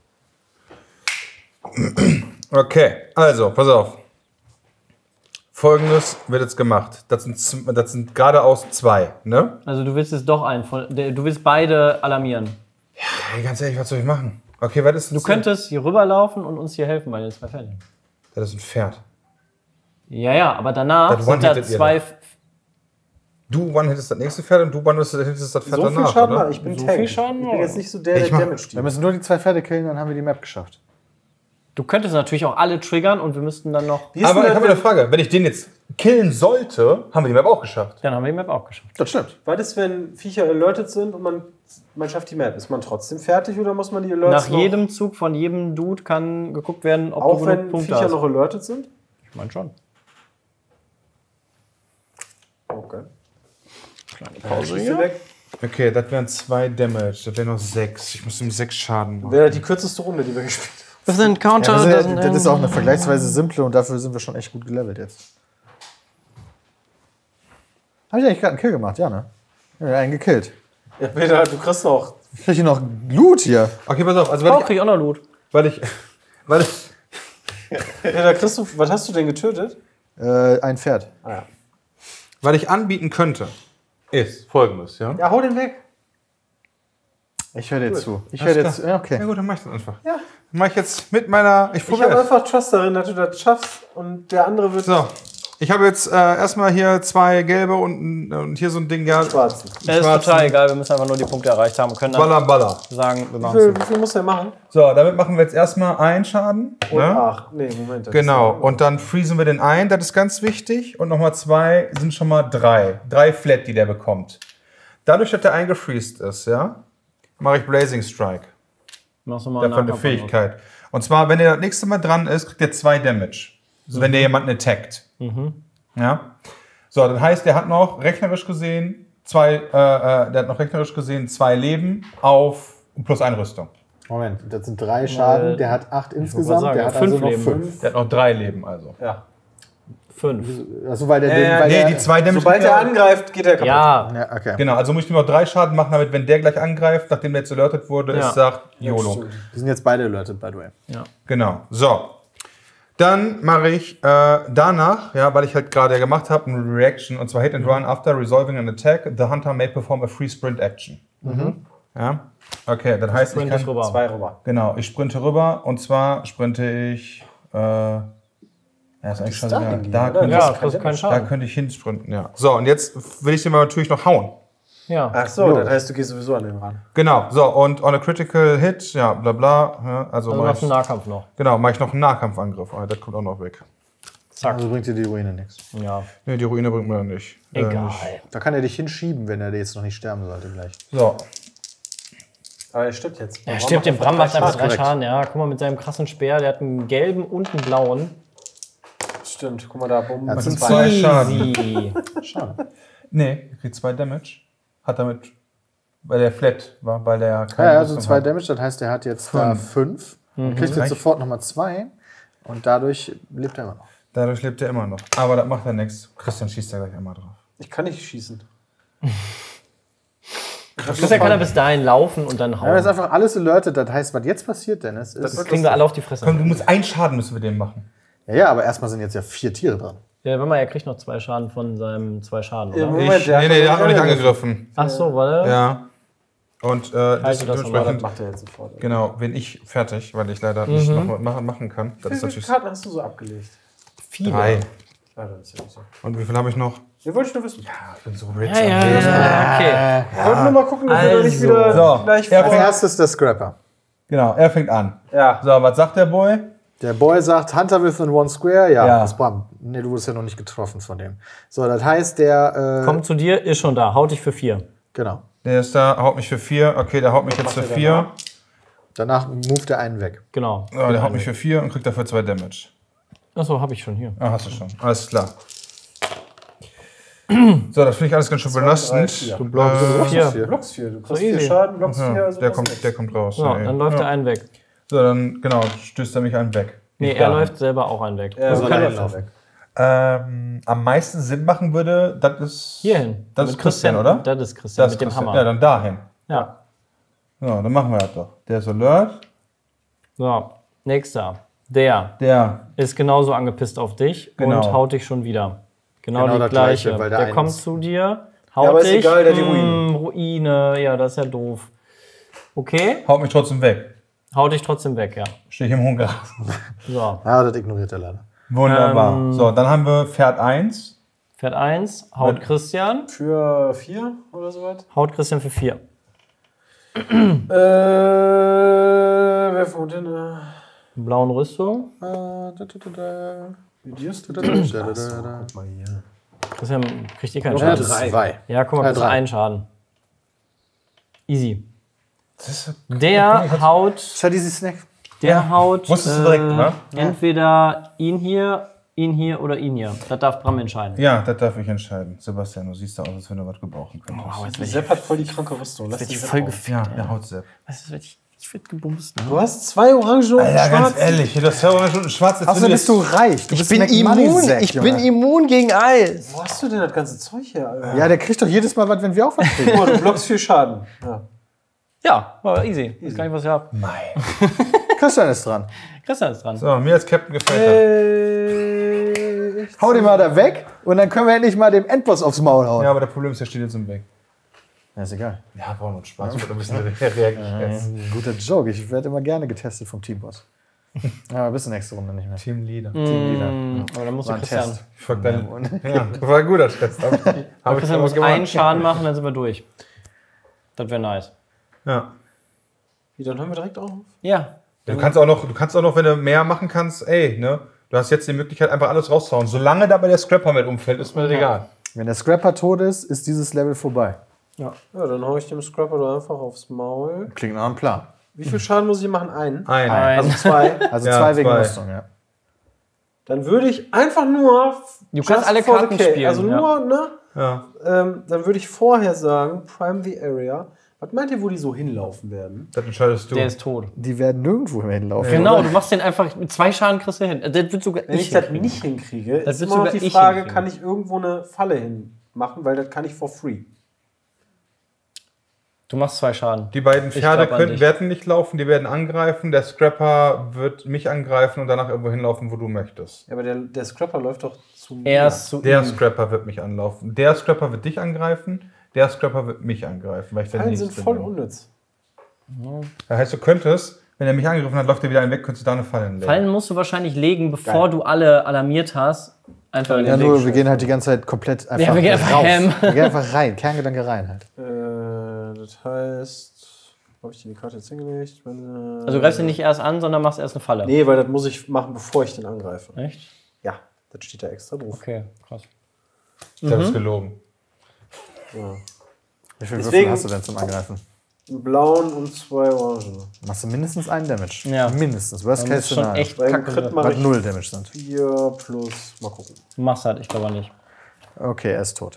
Okay, also, pass auf. Folgendes wird jetzt gemacht. Das sind, z- das sind geradeaus zwei, ne? Also du willst jetzt doch einen von, der- du willst beide alarmieren. Hey, ganz ehrlich, was soll ich machen? Okay, was ist Du könntest hier rüberlaufen und uns hier helfen bei den zwei Fällen. Das ist ein Pferd. Ja, ja, aber danach Das sind da one-hitted ihr zwei. doch. Du one-hittest das nächste Pferd und du one-hittest das Pferd So viel danach, Schaden oder? war ich. bin So Tank. viel Schaden? Ich bin jetzt nicht so der, der Ich mach- Damage Wir steht. müssen nur die zwei Pferde killen, dann haben wir die Map geschafft. Du könntest natürlich auch alle triggern und wir müssten dann noch. Wie ist Aber denn ich habe das, eine Frage. Wenn ich den jetzt killen sollte, haben wir die Map auch geschafft. Dann haben wir die Map auch geschafft. Das stimmt. was ist, wenn Viecher alerted sind und man, man schafft die Map? Ist man trotzdem fertig oder muss man die Alerts Nach noch, jedem Zug von jedem Dude kann geguckt werden, ob auch du wenn genug Punkte Viecher hast. noch alerted sind? Ich meine schon. Okay. Pause Schieße weg. Okay, das wären zwei Damage. Das wären noch sechs. Ich muss ihm sechs Schaden machen. Wäre die kürzeste Runde, die wir gespielt haben. Das sind Counter. Ja, wir das sind, sind, das ist auch eine vergleichsweise simple und dafür sind wir schon echt gut gelevelt jetzt. Habe ich eigentlich gerade einen Kill gemacht? Ja, ne? Ja, einen gekillt. Ja, Peter, du kriegst noch. Ich krieg hier noch Loot hier. Okay, pass auf. Also, Oh, weil krieg ich, ich auch noch Loot. weil ich, weil ich, Peter, kriegst du. Was hast du denn getötet? Äh, ein Pferd. Ah, ja. weil ich anbieten könnte, ist folgendes, ja? Ja, hau den weg. Ich höre dir zu. Ich höre Alles dir klar. zu. Ja, Ja okay. gut, dann mach ich das einfach. Ja. Dann mach ich jetzt mit meiner. Ich Ich habe probiere. einfach Trust darin, dass du das schaffst und der andere wird So, ich habe jetzt äh, erstmal hier zwei gelbe und, ein- und hier so ein Ding, ja. schwarzen. Das ist Schwarzen. total egal, wir müssen einfach nur die Punkte erreicht haben und können dann Baller, baller. sagen, wir Wie machen viel, wie viel muss der machen? So, damit machen wir jetzt erstmal einen Schaden. Und Ne? ach, nee, Moment. das Genau, ist- und dann freezen wir den ein, das ist ganz wichtig. Und nochmal zwei sind schon mal drei. Drei Flat, die der bekommt. Dadurch, dass der eingefreezed ist, ja, mache ich Blazing Strike. Machst du mal Davon eine Nahkampf Fähigkeit. Und zwar, wenn der das nächste Mal dran ist, kriegt er zwei Damage. Also wenn der jemanden attackt. Ja. So, das heißt, der hat noch rechnerisch gesehen zwei, äh, äh, der hat noch rechnerisch gesehen zwei Leben auf plus eine Rüstung. Moment, das sind drei Schaden. Der hat acht insgesamt. sagen, Der hat fünf also noch Leben. fünf. Der hat noch drei Leben also. Ja. Fünf. Also, weil der, Ja, den, ja, weil Nee, der die zwei Damage. Sobald er angreift, geht er kaputt. Ja, Ja, okay. Genau, also muss ich nur noch drei Schaden machen, damit, wenn der gleich angreift, nachdem der jetzt alertet wurde, Ja. es sagt YOLO. stimmt. Die sind jetzt beide alerted, by the way. ja. Genau, so. Dann mache ich äh, danach, ja, weil ich halt gerade gemacht habe, eine Reaction, und zwar Hit and Run after resolving an attack, the hunter may perform a free sprint action. Ja, okay, das heißt, ich Sprintest kann, rüber. Zwei rüber. genau, ich sprinte rüber, und zwar sprinte ich, äh, ja, ist eigentlich schon da da, hingehen, da, oder? könnte Ja, ich, das ist kein da Schaden. könnte ich hinsprinten, ja. So, und jetzt will ich den mal natürlich noch hauen. Ja. Ach so, das heißt, du gehst sowieso an den ran. Genau, so, und on a critical hit, ja, bla bla, ja, also, Also mach machst ich, du einen Nahkampf noch. genau, mache ich noch einen Nahkampfangriff, oh, das kommt auch noch weg. Zack. Also bringt dir die Ruine nichts. Ja. Nee, die Ruine bringt mir nicht. Äh, Egal. nicht. Da kann er dich hinschieben, wenn er jetzt noch nicht sterben sollte gleich. So, Aber er stirbt jetzt. Er stirbt, den Bram macht einfach drei korrekt. Schaden. Ja, guck mal, mit seinem krassen Speer, der hat einen gelben und einen blauen. Stimmt, guck mal da, bumm. Ja, das zum ist zwei zwei. Schaden. Easy. Schade. nee, er kriegt zwei Damage. Hat damit, weil der flat war, weil der keine Ja, also Rüstung zwei hat. Damage, das heißt, er hat jetzt da fünf. Und kriegt jetzt Reicht. sofort nochmal zwei. Und dadurch lebt er immer noch. Dadurch lebt er immer noch. Aber das macht ja nichts. Christian schießt da gleich einmal drauf. Ich kann nicht schießen. Christian kann er bis dahin laufen und dann Ja, das ist hauen. einfach alles alerted. Das heißt, was jetzt passiert, Dennis, ist. Das kriegen wir alle auf die Fresse. Komm, du musst einen Schaden müssen wir dem machen. Ja, ja, aber erstmal sind jetzt ja vier Tiere dran. Ja, warte mal, er kriegt noch zwei Schaden von seinem zwei Schaden, Ja, oder? Moment, Ich, der hat nee, nee, der hat noch nicht angegriffen. angegriffen. Ach so, warte. Ja. Und äh, das, das nochmal, dementsprechend, Macht er jetzt sofort. genau, bin ich fertig, weil ich leider nicht noch was machen, machen kann. Das ist Wie viele natürlich Karten hast du so abgelegt? Viele. drei. Ah, das ist ja nicht so. Und wie viel habe ich noch? Ja, wollte ich nur wissen. Ich bin so rich. Ja, ja, ja. Okay. Ich wollte nur mal gucken, dass wir da nicht Also. wieder So, gleich ja, Als vor- erstes der Scrapper. Genau, er fängt an. Ja. So, was sagt der Boy? Der Boy sagt Hunter within one square. Ja, Ja. das ist Bram. Nee, du wurdest ja noch nicht getroffen von dem. So, das heißt, der. Äh, Kommt zu dir, ist schon da. Haut dich für vier. Genau. Der ist da, haut mich für vier. Okay, der haut mich jetzt für vier. Danach moved er einen weg. Genau. So, der haut mich für vier und kriegt dafür zwei Damage. Achso, hab ich schon hier. Ah, hast du schon. Alles klar. So, das finde ich alles ganz schön belastend. vier. Du blockst Äh, Vier. vier. Blockst vier. Du kriegst So vier easy. Schaden, blockst vier. Ja, Also der, das ist kommt, nichts. der kommt raus. Ja, Nee. dann läuft ja. der einen weg. So, dann, genau, stößt er mich einen weg. Nee, Nicht er da. läuft selber auch einen weg. Ja, Also so kann allein er laufen. Ähm, am meisten Sinn machen würde, das ist. hierhin. Das Mit ist Christian, oder? Das ist Christian Das mit dem Christian. Hammer. Ja, dann dahin. Ja. Ja, dann machen wir das doch. Der ist Alert. So, nächster. Der Der. ist genauso angepisst auf dich Genau. und haut dich schon wieder. Genau, Genau die das gleiche. Gleiche, weil der der eins- kommt zu dir, haut aber ist dich. egal, der hat die mm, Ruine. Ja, das ist ja doof. Okay, Haut mich trotzdem weg. haut dich trotzdem weg, ja. Stehe ich im Hunger. So, Ja, das ignoriert er leider. Wunderbar. Ähm, so, dann haben wir Pferd eins. Pferd eins, haut Was? Christian. Für vier oder so was? Haut Christian für vier. Äh, wer von denn? Äh, Blauen Rüstung. Äh, da, da, da, da. wie dirst du Da, da, da, da, da, da. Guck mal hier. Christian kriegt eh keinen Ja, Schaden. zwei. Ja, guck mal, Ja, kriegst du drei. einen Schaden. Easy. Das ist, Der haut, Ist ja dieses Snack. der haut Wusstest du direkt, ne? entweder ihn hier, ihn hier oder ihn hier. Das darf Bram entscheiden. Ja, das darf ich entscheiden. Sebastian, du siehst da aus, als wenn du was gebrauchen könntest. Sepp hat voll die kranke Rüstung. Lass werd den ich Sepp voll raus. gefickt. ja, ey. der haut Sepp. Weißt du, werd ich, ich werd gebumst. Ne? Du hast zwei Orange und Ja, ganz schwarz. ehrlich, das ist ja auch schon schwarz. Außerdem bist du reich. Du bist McMoney-Sack, ich bin Junge. immun gegen Eis. Wo hast du denn das ganze Zeug her, Alter? Ja, der kriegt doch jedes Mal was, wenn wir auch was kriegen. Guck mal, du blockst viel Schaden. Ja. Ja, war easy. Ich weiß gar nicht, was ich hab. Nein. Christian ist dran. Christian ist dran. So, mir als Captain gefällt das. Hau den mal da weg und dann können wir endlich mal dem Endboss aufs Maul hauen. Ja, aber der Problem ist, der steht jetzt im Weg. Ja, ist egal. Ja, brauchen wir uns Spaß. Ich ein bisschen reagieren. Guter Joke. Ich werde immer gerne getestet vom Teamboss. Ja, aber bis zur nächsten Runde nicht mehr. Teamleader. Teamleader. Mm, aber dann muss War ein Christian. Test. Ich folge deinem. Ja, das war ein guter Test. Hab ich, hab ich Christian aber muss gemacht. einen Schaden machen, dann sind wir durch. Das wäre nice. Ja. Wie, dann hören wir direkt auf? Ja. Du kannst auch noch, du kannst auch noch, wenn du mehr machen kannst, ey, ne? Du hast jetzt die Möglichkeit, einfach alles rauszuhauen. Solange dabei der Scrapper mit umfällt, ist mir das egal. Wenn der Scrapper tot ist, ist dieses Level vorbei. Ja, dann hau ich dem Scrapper da einfach aufs Maul. Klingt nach einem Plan. Wie viel Schaden muss ich machen? Einen. Ein. Ein. Also zwei. Also Ja, zwei wegen zwei. Rüstung, ja. Dann würde ich einfach nur. Du kannst just alle for the Karten K- spielen, Also ja. nur, ne? Ja. Ähm, dann würde ich vorher sagen, Prime the Area. Was meint ihr, wo die so hinlaufen werden? Das entscheidest du. Der ist tot. Die werden nirgendwo mehr hinlaufen. Genau, du machst den einfach mit zwei Schaden kriegst du hin. Das wird sogar Wenn ich ich das hinkriegen. nicht hinkriege, Das ist wird immer noch sogar die ich Frage, hinkriegen. kann ich irgendwo eine Falle hinmachen, weil das kann ich for free. Du machst zwei Schaden. Die beiden Ich Pferde glaub an können, dich. werden nicht laufen, die werden angreifen. Der Scrapper wird mich angreifen und danach irgendwo hinlaufen, wo du möchtest. Ja, aber der, der Scrapper läuft doch zu mir. Erst zu Der ihm. Scrapper wird mich anlaufen. Der Scrapper wird dich angreifen. Der Scrapper wird mich angreifen, weil ich der Fallen Nächste sind voll bin. unnütz. Das heißt, du könntest, wenn er mich angegriffen hat, läuft er wieder einen weg, könntest du da eine Falle legen. Fallen musst du wahrscheinlich legen, bevor Geil. du alle alarmiert hast. Einfach in Ja, den nur, Weg. wir gehen halt die ganze Zeit komplett einfach Ja, wir gehen einfach rauf. ham. Wir gehen einfach rein. Kerngedanke rein halt. Äh, das heißt, wo habe ich die Karte jetzt hingelegt? Meine, Also du greifst ihn nicht erst an, sondern machst erst eine Falle. Nee, weil das muss ich machen, bevor ich den angreife. Echt? Ja, das steht da extra drauf. Okay, krass. Das ist gelogen. Ja. Wie viele Deswegen- Würfel hast du denn zum Angreifen? Einen blauen und zwei orangen. Machst du mindestens einen Damage. Ja. Mindestens. Worst Das Case ist schon Szenario. echt Beim kacke. Crit mache Was ich null Damage sind. vier plus, mal gucken. Du machst halt, ich glaube nicht. Okay, er ist tot.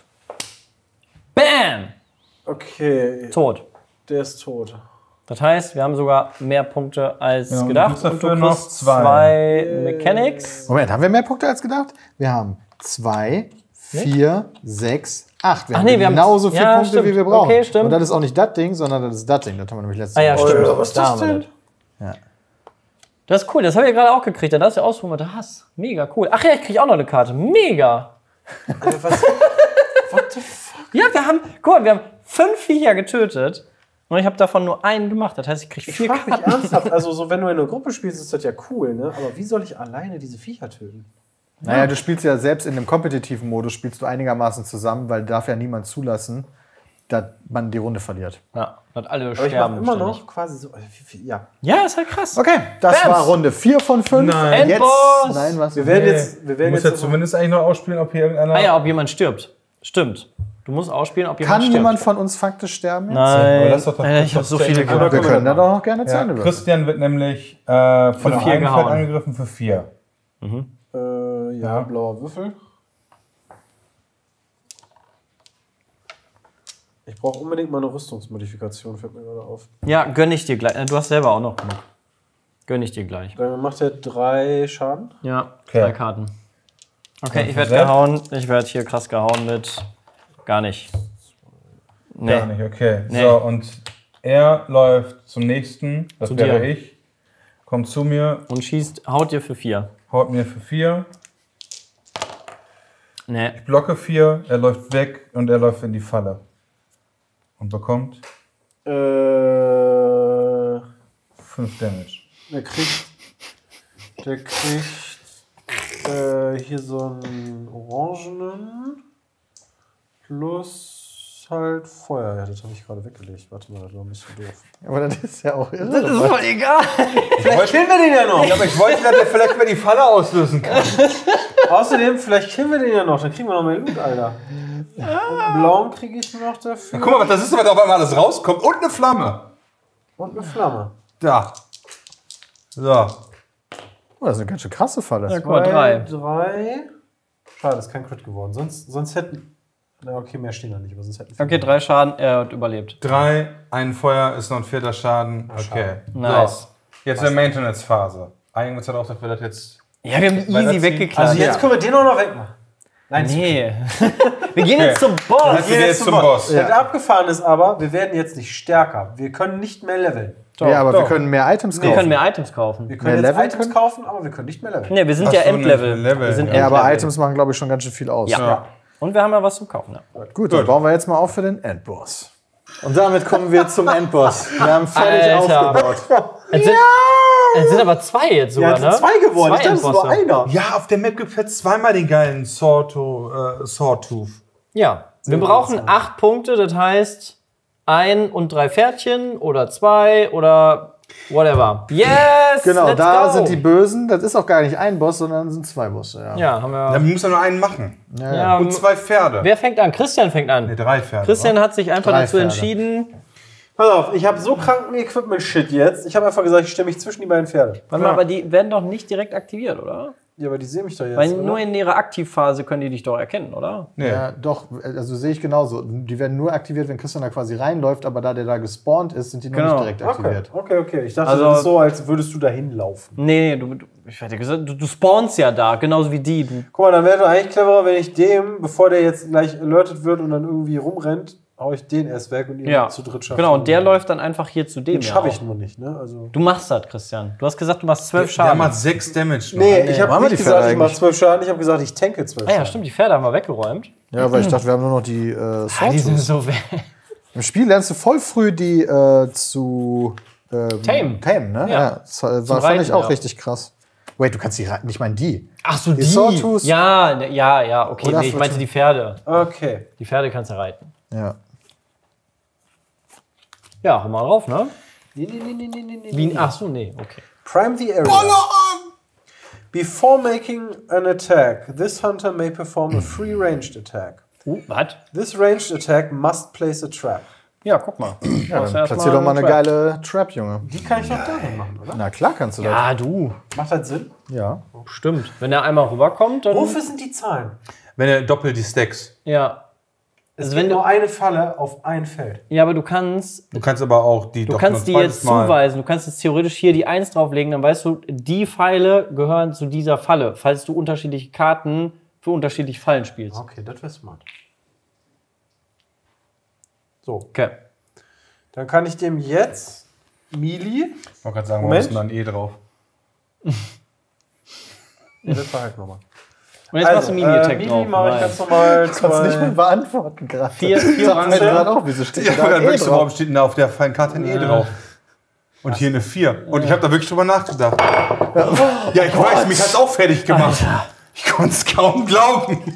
Bam! Okay, Tot. der ist tot. Das heißt, wir haben sogar mehr Punkte als Ja, und du gedacht. kriegst dafür noch kriegst zwei. zwei Mechanics. Moment, haben wir mehr Punkte als gedacht? Wir haben zwei, vier, sechs, acht. Wir Ach haben nee, wir haben- genauso viele ja, Punkte, stimmt. wie wir brauchen. Okay, stimmt. Und das ist auch nicht das Ding, sondern das ist das Ding. Das haben wir nämlich letztes Ah ja, Mal. stimmt. was ist Da das haben wir denn? das. Ja. Das ist cool, das habe ich gerade auch gekriegt. Da darfst du ausruhen, was du hast. Mega cool. Ach ja, ich kriege auch noch eine Karte. Mega. Alter, was? What the fuck? Ja, wir haben, guck mal, wir haben fünf Viecher getötet. Und ich habe davon nur einen gemacht. Das heißt, ich kriege Ich vier frage mich Karten. ernsthaft, also so wenn du in einer Gruppe spielst, ist das ja cool, ne? Aber wie soll ich alleine diese Viecher töten? Naja, du spielst ja selbst in dem kompetitiven Modus, spielst du einigermaßen zusammen, weil darf ja niemand zulassen, dass man die Runde verliert. Ja, dass alle Aber ich mache sterben. immer ständig. noch quasi so, also wie viel, ja. Ja, ist halt krass. Okay, das Bams. war Runde vier von fünf. Nein. Jetzt, Endboss. nein, was? Wir werden Nee. jetzt, wir Du werden musst jetzt ja zumindest eigentlich noch ausspielen, ob hier irgendeiner... Ah ja, ob jemand stirbt. Stimmt. Du musst ausspielen, ob jemand Kann stirbt. jemand von uns faktisch sterben? jetzt? Nein. Aber lass doch doch- Alter, ich habe doch so zu viele Ende gemacht. Wir können können wir da doch noch gerne zu Ja, Ende würfeln. Christian wird nämlich äh, von Für einem vier Feld gehauen. angegriffen für vier. Äh, ja, blauer Würfel. Ich brauche unbedingt mal eine Rüstungsmodifikation, fällt mir gerade auf. Ja, gönn ich dir gleich. Du hast selber auch noch genug. Gönn ich dir gleich. Dann macht er drei Schaden. Ja, Okay. drei Karten. Okay, ich werde Sehr. gehauen. Ich werde hier krass gehauen mit gar nicht. Nee. Gar nicht, okay. Nee. So, und er läuft zum nächsten, das Zu wäre dir. ich, kommt zu mir, Und schießt, haut dir für vier. haut mir für vier, Nee. blocke vier, er läuft weg und er läuft in die Falle. Und bekommt Äh, fünf Damage. der kriegt. Der kriegt. Äh, hier so einen orangenen. Plus halt Feuer. Ja, das habe ich gerade weggelegt. Warte mal, das war ein bisschen doof. Aber das ist ja auch irre. Das ist voll egal. Vielleicht killen wir den ja noch! Aber ich wollte, dass er vielleicht mal die Falle auslösen kann. Außerdem, vielleicht killen wir den ja noch. Dann kriegen wir noch mehr Loot, Alter. Und einen blauen kriege ich noch dafür. Guck mal, was das ist, was auf einmal alles rauskommt. Und eine Flamme. Und eine Flamme. Da. So. Oh, das ist eine ganz schön krasse Falle. Ja, guck mal, drei. Drei. Schade, ist kein Crit geworden. Sonst, sonst hätten. Na, okay, mehr stehen da nicht, aber sonst hätten. Okay, drei Schaden, er hat überlebt. Drei, ein Feuer ist noch ein vierter Schaden. Okay. Nice. So. Jetzt in der Maintenance-Phase. Einigen wir uns darauf, dass wir das jetzt. Ja, wir haben die easy Weiterziehen. weggeklatscht. Also jetzt können wir den auch noch wegmachen. Nein, Nee. Wir gehen jetzt zum Boss. Dann gehen wir jetzt zum Boss. Das abgefahren ist aber, wir werden jetzt nicht stärker. Wir können nicht mehr leveln. Ja, aber wir doch. können mehr Items Wir kaufen. können mehr Items kaufen. Wir können Mehr jetzt leveln Items können? kaufen, aber wir können nicht mehr leveln. Ne, wir sind Ach ja so, Endlevel. Level. Wir sind Ja, Ja, aber Endlevel. Items machen, glaube ich, schon ganz schön viel aus. Ja. Ja. Und wir haben ja was zum Kaufen. Ja. Gut, dann bauen wir jetzt mal auf für den Endboss. Und damit kommen wir zum Endboss. Wir haben fertig Alter. aufgebaut. Es sind, es sind aber zwei jetzt sogar, Ja, es sind ne? zwei geworden. Ich dachte, es ist nur Endbosse. einer. Ja, auf der Map gibt es jetzt zweimal den geilen Sawto- äh, Sawtooth. Ja. Wir brauchen acht Punkte, das heißt ein und drei Pferdchen oder zwei oder whatever. Yes! Genau, let's da go. sind die Bösen. Das ist auch gar nicht ein Boss, sondern sind zwei Bosse. Ja. Ja, haben wir. Dann muss er nur einen machen. Ja, Ja, Und zwei Pferde. wer fängt an? Christian fängt Nee, an. drei Pferde. Christian hat sich einfach Drei dazu Pferde. entschieden. Pass auf, ich habe so kranken Equipment-Shit jetzt. Ich habe einfach gesagt, ich stelle mich zwischen die beiden Pferde. Warte mal, aber die werden doch nicht direkt aktiviert, oder? Ja, aber die sehen mich doch jetzt. Weil oder? nur in ihrer Aktivphase können die dich doch erkennen, oder? Nee. Ja, doch, also sehe ich genauso. Die werden nur aktiviert, wenn Christian da quasi reinläuft, aber da der da gespawnt ist, sind die noch Genau. nicht direkt Okay, aktiviert. okay, okay. Ich dachte, Also- das ist so, als würdest du da hinlaufen. Nee, nee, du, du, ich hätte gesagt, du, du spawnst ja da, genauso wie die. Du, Guck mal, dann wäre doch eigentlich cleverer, wenn ich dem, bevor der jetzt gleich alertet wird und dann irgendwie rumrennt, hau ich den erst weg und ihn ja, zu dritt schaffe. genau, und der läuft dann einfach hier zu dem. Den ja schaffe auch. ich nur nicht, ne? Also. Du machst das, Christian. Du hast gesagt, du machst zwölf Der Schaden. macht sechs Damage. noch. Nee, ich Machen habe wir nicht die gesagt, Pferde ich mache eigentlich? zwölf Schaden, ich habe gesagt, ich tanke zwölf Ah ja, Schaden. stimmt, die Pferde haben wir weggeräumt. Ja, weil ich dachte, wir haben nur noch die äh, Ah, die Swords. sind so weg. Im Spiel lernst du voll früh die äh, zu ähm, Tame. Tame, ne? Ja. das war, Zum fand ich Reiten, auch ja. richtig krass. Wait, du kannst die reiten, ich meine die. Ach so, Die die. Sawtooths. Ja, ne, ja, ja, okay. Oder Nee, ich meinte die Pferde. Okay. Die Pferde kannst du reiten. Ja. Ja, hau mal drauf, ne? Nee, nee, nee, nee, nee, nee, nee. Wie, ach so, nee, okay. Prime the area. Before making an attack, this hunter may perform a free ranged attack. Uh, was? This ranged attack must place a trap. Ja, guck mal. Ja, dann platzier doch mal eine geile Trap, Junge. Die kann ich doch dahin machen, oder? Na klar kannst du Ja, du. Macht das Sinn? das. Ja. Stimmt. Wenn er einmal rüberkommt, dann. Wofür sind die Zahlen? Wenn er doppelt die Stacks. Ja. Es Also gibt wenn du- nur eine Falle auf ein Feld. Ja, aber du kannst. Du kannst aber auch die Du doch kannst die noch ein jetzt zweites Mal- zuweisen. Du kannst jetzt theoretisch hier die eins drauflegen, dann weißt du, die Pfeile gehören zu dieser Falle, falls du unterschiedliche Karten für unterschiedliche Fallen spielst. Okay, das wäre smart. So, Okay. dann kann ich dem jetzt Melee. Ich wollte gerade sagen, Moment. warum ist denn dann eh drauf? Nee, das war halt nochmal. Und jetzt machst du Mini-Attack äh, drauf. Melee mache ich Nice. ganz normal Kannst nicht mehr zwei. beantworten gerade. Vier, vier Sagt mir Orange. gerade auch, wieso steht Ja, da dann eh wirklich so, warum drauf? steht denn da auf der freien Karte ein E drauf? Und hier eine vier. Und ich habe da wirklich drüber nachgedacht. Ja, ich weiß, mich hat's auch fertig gemacht. Ich konnte es kaum glauben.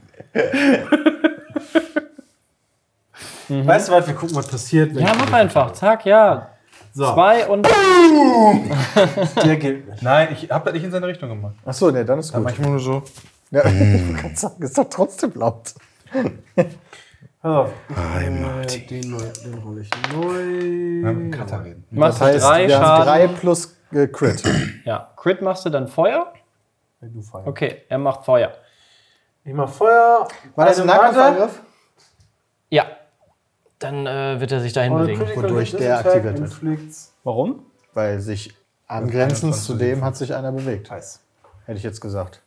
Weißt du was, wir gucken, was passiert. wenn Ja, ich- mach einfach. Zack, ja. So, Zwei und. der gilt nicht. Nein, ich habe das nicht in seine Richtung gemacht. Achso, ne, dann ist gut. Manchmal nur so. Ja, ich kann sagen, ist doch trotzdem laut. Pass auf. Äh, den, neu- den hole ich neu. Katharin. Machst Das heißt, du drei wir haben Schaden. drei plus äh, Crit. Ja. Crit machst du dann Feuer? Wenn du Feuer. Okay, er macht Feuer. Ich mach Feuer. War das ein eine Karte Nahkampfangriff? Ja. Dann äh, wird er sich dahin und eine bewegen. Critical Wodurch Hit der Attack aktiviert wird. inflicts Warum? Weil sich angrenzend zu dem hat sich einer bewegt. Heiß. Hätte ich jetzt gesagt.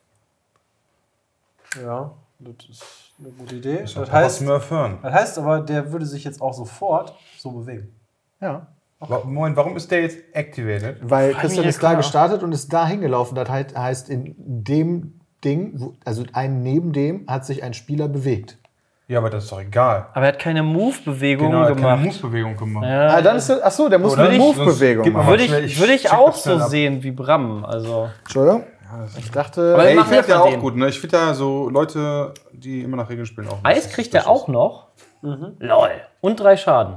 Ja, das ist eine gute Idee. Das, Das heißt, Smurf hören. das heißt aber, der würde sich jetzt auch sofort so bewegen. Ja. Moment, warum ist der jetzt activated? Weil Christian ja ist da klar. gestartet und ist da hingelaufen. Das heißt- heißt, in dem Ding, wo- also ein neben dem, hat sich ein Spieler bewegt. Ja, aber das ist doch egal. Aber er hat keine Move-Bewegung Genau, er hat keine gemacht. Move-Bewegung gemacht. Ja, Ah, dann ist er, achso, der muss Oder eine nicht? Move-Bewegung Sonst gib mal machen. würde ich, schnell, ich würde ich check auch das schnell so ab. sehen wie Bram. Also. Entschuldigung? Ich dachte, Aber Ey, ich machen wir finde ja von auch denen. gut, ne? Ich finde da so Leute, die immer nach Regeln spielen, auch. Eis kriegt er auch noch. Lol. Und drei Schaden.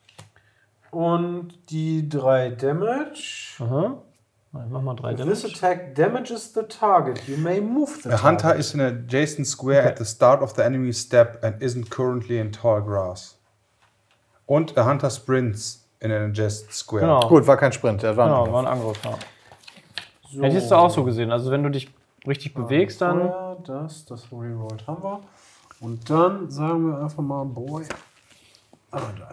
Und die drei Damage. Aha. Mach mal drei If this Damage. attack damages the target, you may move the A hunter target. is in a adjacent square at the start of the enemy step and isn't currently in tall grass. Und a hunter sprints in an adjacent square. Genau. gut, war kein Sprint, der war ein Genau, Angriff. war ein Angriff. Ja. So. Hättest du auch so gesehen. Also wenn du dich richtig bewegst, dann. Feuer, das, das Rerollt haben wir. Und dann sagen wir einfach mal, boy. Ah, da.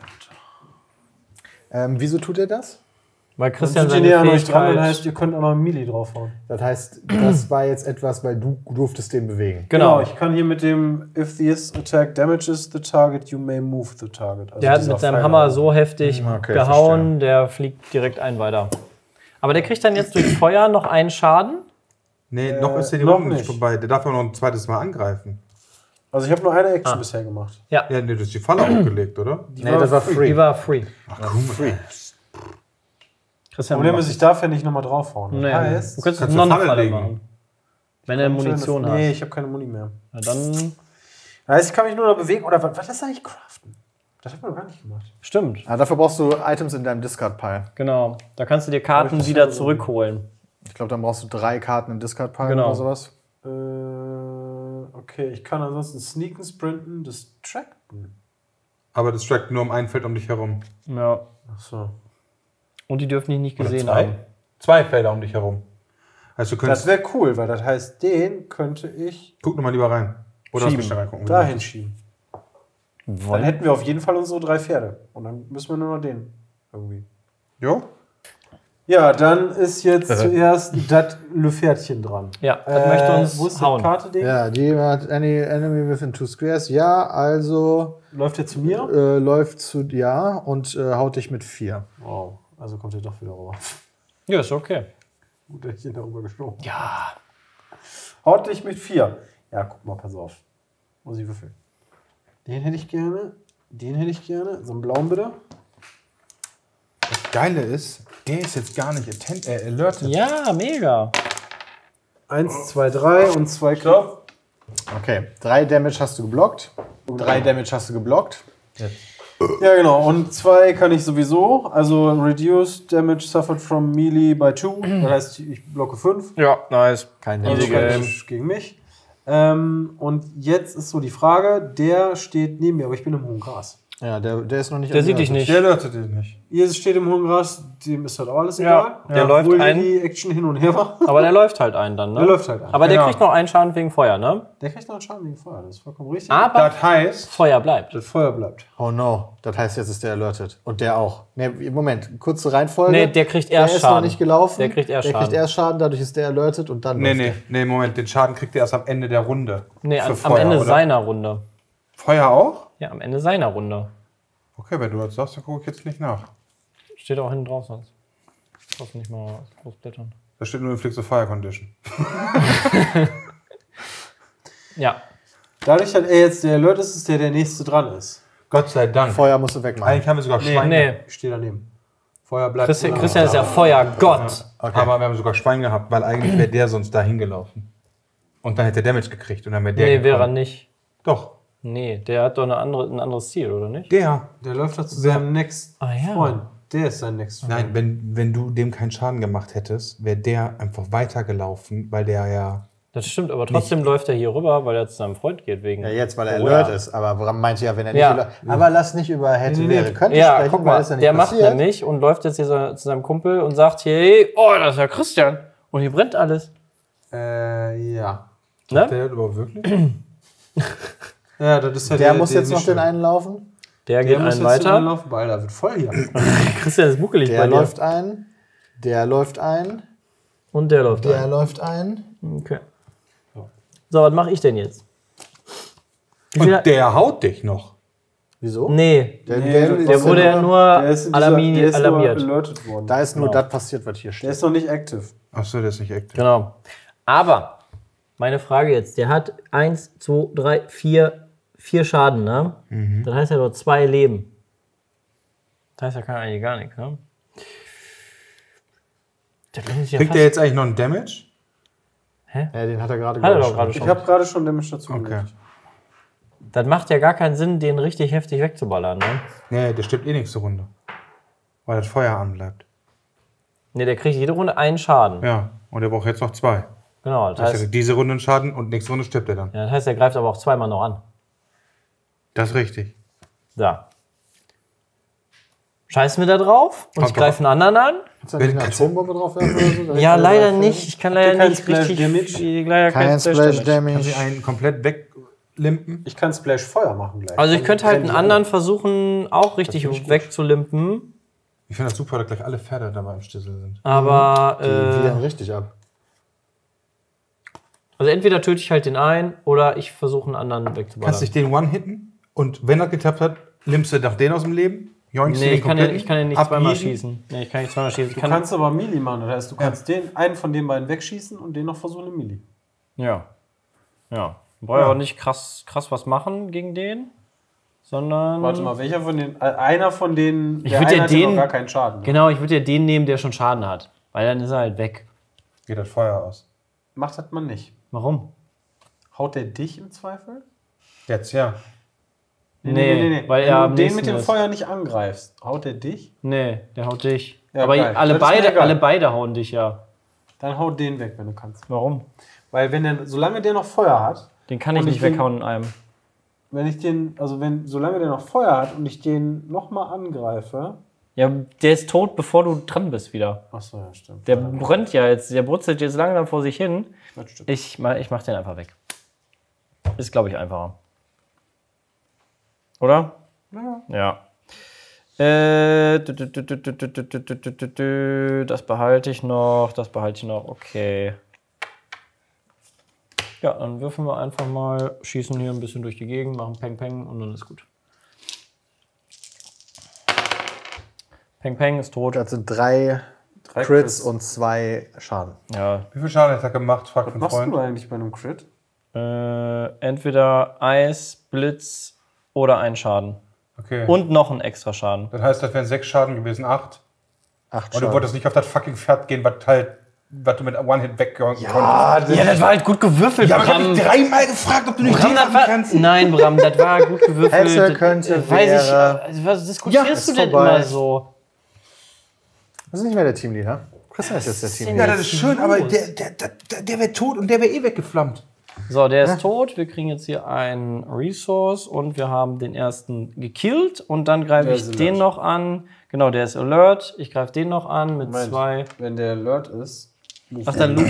Ähm, wieso tut er das? Weil Dann Christian sind ihr seine ja noch nicht dran, Fähigkeit. das heißt, ihr könnt auch noch ein Melee draufhauen. Das heißt, das war jetzt etwas, weil du durftest den bewegen. Genau. Ich kann hier mit dem If this attack damages the target, you may move the target. Also Der hat dieser mit seinem Pfeil. Hammer so heftig Okay, gehauen, der fliegt direkt ein weiter. Aber der kriegt dann jetzt durch Feuer noch einen Schaden. Nee, noch ist der die noch Runde nicht nicht. vorbei. Der darf ja noch ein zweites Mal angreifen. Also ich habe nur eine Action Ah. bisher gemacht. Ja, nee, du hast die Falle aufgelegt, oder? Nee, das war free. Die war free. Ach, cool. Christian, Problem mach- ist, ich darf ja nicht nochmal draufhauen. Das nee, heißt, du könntest kannst noch du eine Falle Falle legen. machen. Wenn du Munition Nee, hast. ich habe keine Muni mehr. Na dann. Das heißt, ich kann mich nur noch bewegen. Oder was, was ist eigentlich craften? Das haben wir noch gar nicht gemacht. Stimmt. Ah, dafür brauchst du Items in deinem Discard-Pile. Genau. Da kannst du dir Karten Aber ich wieder bisher- zurückholen. Ich glaube, dann brauchst du drei Karten im Discard-Pile Genau. oder sowas. Äh, okay, ich kann ansonsten sneaken, sprinten, distracten. Aber das trackt nur um ein Feld um dich herum. Ja. Achso. Und die dürfen dich nicht Oder gesehen zwei? haben. Zwei Felder um dich herum. Also du Das könntest. wäre cool, weil das heißt, den könnte ich Guck nochmal lieber rein. Oder schieben. lass mich da reingucken. dahin schieben. Dann Wollen. hätten wir auf jeden Fall unsere drei Pferde. Und dann müssen wir nur noch den irgendwie. Jo? Ja, dann ist jetzt zuerst das Löpferdchen dran. Ja, das möchte uns wo ist hauen. die Karte, Ding? Ja, die hat any enemy within two squares. Ja, also Läuft der zu mir? äh, läuft zu ja und äh, haut dich mit vier. Wow, also kommt er doch wieder rüber. Ja, ist okay. Gut, dass ich ihn darüber geschoben. Ja. Haut dich mit vier. Ja, guck mal, pass auf. Muss ich würfeln. Den hätte ich gerne. Den hätte ich gerne. So einen blauen bitte. Das Geile ist, der ist jetzt gar nicht atten- äh, alerted. Ja, mega. Eins, zwei, drei und zwei Knopf. Okay, drei Damage hast du geblockt. Drei Damage hast du geblockt. Ja, genau. Und zwei kann ich sowieso. Also Reduce Damage suffered from melee by two. Das heißt, ich blocke fünf. Ja, nice. Kein Also Damage. Easy kein game. Damage gegen mich. Ähm, und jetzt ist so die Frage, der steht neben mir, aber ich bin im hohen Gras. Ja, der, der ist noch nicht Der sieht alerted. dich nicht. Der alertet den nicht. Ihr steht im hohen Gras, dem ist halt auch alles Ja, egal. der läuft Obwohl ein- die Action hin und her war. Aber der läuft halt ein dann, ne? Der läuft halt ein. Aber der Genau. kriegt noch einen Schaden wegen Feuer, ne? Der kriegt noch einen Schaden wegen Feuer, das ist vollkommen richtig. Aber Das heißt, Feuer bleibt. Das Feuer bleibt. Oh no, das heißt, jetzt ist der alerted. Und der auch. Nee, Moment, kurze Reihenfolge. Nee, der kriegt Der erst ist noch Schaden. nicht gelaufen. Der kriegt erst Der kriegt Schaden. erst Schaden, dadurch ist der alerted und dann nee, läuft nee, nee, Moment, den Schaden kriegt er erst am Ende der Runde. Nee, Für am, am Feuer, Ende oder? seiner Runde. Feuer auch? Ja, am Ende seiner Runde. Okay, wenn du das sagst, dann gucke ich jetzt nicht nach. Steht auch hinten drauf sonst. Brauchst du nicht mal großblättern. Da steht nur Inflict of Fire Condition. Ja. Dadurch, dass er jetzt der Alert ist, ist der der nächste dran ist. Gott sei Dank. der. Feuer musst du wegmachen. Eigentlich haben wir sogar Nee, Schwein Nee. gehabt. Ich stehe daneben. Feuer bleibt. Christian, immer. Christian ist ja Feuergott. Okay. Aber wir haben sogar Schwein gehabt, weil eigentlich wäre der sonst da hingelaufen. Und dann hätte er Damage gekriegt und dann wäre der Nee, wäre er gekommen. nicht. Doch, Nee, der hat doch eine andere, ein anderes Ziel, oder nicht? der. Der läuft da zu seinem Next Ah, ja. Freund. Der ist sein Next Nein, wenn, wenn du dem keinen Schaden gemacht hättest, wäre der einfach weitergelaufen, weil der ja... Das stimmt, aber trotzdem läuft er hier rüber, weil er zu seinem Freund geht wegen. Ja, jetzt, weil er Oh, alert ja. ist. Aber Bram meinte ja, wenn er Ja. nicht alert Aber lass nicht über hätte, Nee, nee, wäre, könnte Ja, sprechen, guck weil mal, ist ja nicht der macht passiert. nämlich und läuft jetzt hier so, zu seinem Kumpel und sagt hier, hey, oh, das ist ja Christian. Und hier brennt alles. Äh, ja. Ne? Der überhaupt wirklich? Ja, das ist ja Der der, muss der jetzt noch Mischer. den einen laufen. Der Der geht muss einen jetzt weiter. laufen. Alter, wird voll hier. Christian ist muckelig Der bei dir. läuft ein. Der läuft ein. Und der läuft Der ein. läuft ein. Okay. So, was mache ich denn jetzt? Wie viel Und hat- der haut dich noch. Wieso? Nee, Der, Nee, der, der der wurde ja nur Der ist, in dieser, alarmi der ist alarmiert. nur alerted worden. da ist nur Genau. das passiert, was hier Der steht. ist noch nicht active. Achso, der ist nicht active. Genau. Aber, meine Frage jetzt, der hat eins, zwei, drei, vier, vier Schaden, ne? Das heißt, er hat nur zwei Leben. Das heißt, er kann eigentlich gar nichts, ne? Der blendet sich ja Kriegt fast- der jetzt eigentlich noch einen Damage? Ja, den hat er gerade Hat er glaub doch ich, gerade schon. Ich habe gerade schon Damage dazu Okay. gelegt. Das macht ja gar keinen Sinn, den richtig heftig wegzuballern, ne? Nee, der stirbt eh nächste Runde. Weil das Feuer anbleibt. Ne, der kriegt jede Runde einen Schaden. Ja, und der braucht jetzt noch zwei. Genau, das Das heißt, heißt, diese Runde einen Schaden und nächste Runde stirbt er dann. ja, das heißt, er greift aber auch zweimal noch an. Das ist richtig. Da. Scheißen wir da drauf und ich Kommt greife einen anderen an? Kannst du da nicht eine Atombombe drauf werfen oder so? Ja, Alle leider drei nicht. Ich kann leider keinen nicht Splash richtig. Damage? Leider Kein Splash Kann Damage. sie einen komplett weglimpen? Ich kann Splash Feuer machen gleich. Also ich Dann könnte halt brennen einen die anderen versuchen, auch richtig wegzulimpen. Ich finde das super, dass gleich alle Pferde dabei im Stissel sind. Aber, Die wiehern äh, richtig ab. also entweder töte ich halt den einen oder ich versuche einen anderen Kannst wegzuballern. dich den One-hitten und wenn das geklappt hat, limpst du doch den aus dem Leben? Joinkst du Nee, den ich kann, ja, kompletten? ich kann ja nicht Ab zweimal jeden? schießen. Nee, ich kann nicht zweimal schießen. Ich Du kann, kannst aber Melee machen. Das heißt, du kannst den, einen von den beiden wegschießen und den noch versuchen im Melee. ja. Ja. Brauche aber nicht krass, krass was machen gegen den, sondern. Warte mal, welcher von den. Äh, einer von denen. Ich der würd eine ja hat den- noch gar keinen Schaden. Ne? Genau, ich würde ja den nehmen, der schon Schaden hat. Weil dann ist er halt weg. Geht das Feuer aus. Macht das man nicht. Warum? Haut der dich im Zweifel? Jetzt, ja. Nee, weil Wenn er du am den nächsten mit dem ist. Feuer nicht angreifst, haut der dich? Nee, der haut dich. Ja, aber geil. alle Das ist mir beide, egal. alle beide hauen dich ja. Dann haut den weg, wenn du kannst. Warum? Weil wenn der, solange der noch Feuer hat, Den kann ich Und nicht ich will- weghauen in einem. wenn ich den, also wenn, solange der noch Feuer hat und ich den nochmal angreife, Ja, der ist tot, bevor du dran bist wieder. Achso, ja, stimmt. Der brennt ja jetzt, der brutzelt jetzt langsam vor sich hin. Das stimmt. Ich, ma- ich mach den einfach weg. Ist, glaube ich, einfacher. Oder? Ja. Äh, dü- dü- dü- dü- dü- dü- dü- dü- dü- dü- dü- dü. Das behalte ich noch, das behalte ich noch, okay. Ja, dann würfeln wir einfach mal, schießen hier ein bisschen durch die Gegend, machen Peng Peng und dann ist gut. Peng Peng ist tot. Das sind drei, Drei Crits, Crits. und zwei Schaden. Ja, Wie viel Schaden hat er gemacht? Fragt Was ein machst Freund. du eigentlich bei einem Crit? äh, entweder Eis, Blitz oder ein Schaden. Okay. Und noch ein extra Schaden. Das heißt, das wären sechs Schaden gewesen, acht. Acht Und du wolltest nicht auf das fucking Pferd gehen, was halt, was du mit One-Hit weggehauen konntest. Ja, das war halt gut gewürfelt, Ja, aber ich hab Bram. dich dreimal gefragt, ob du nicht Bram, den das machen war, kannst. nein, Bram, das war gut gewürfelt. Hätte, Das- könnte, das weiß wäre. ich. Was diskutierst Ja, du ist denn vorbei. immer so? Das ist nicht mehr der Teamleader. Christian ist jetzt der Teamleader. Ja, das ist schön, aber der, der, der, der wäre tot und der wäre eh weggeflammt. So, der ist tot. Wir kriegen jetzt hier einen Resource und wir haben den ersten gekillt. Und dann greife Der ich ist den alert. noch an. Genau, der ist Alert. Ich greife den noch an mit Moment. zwei. Wenn der Alert ist. Ach, dann Luft.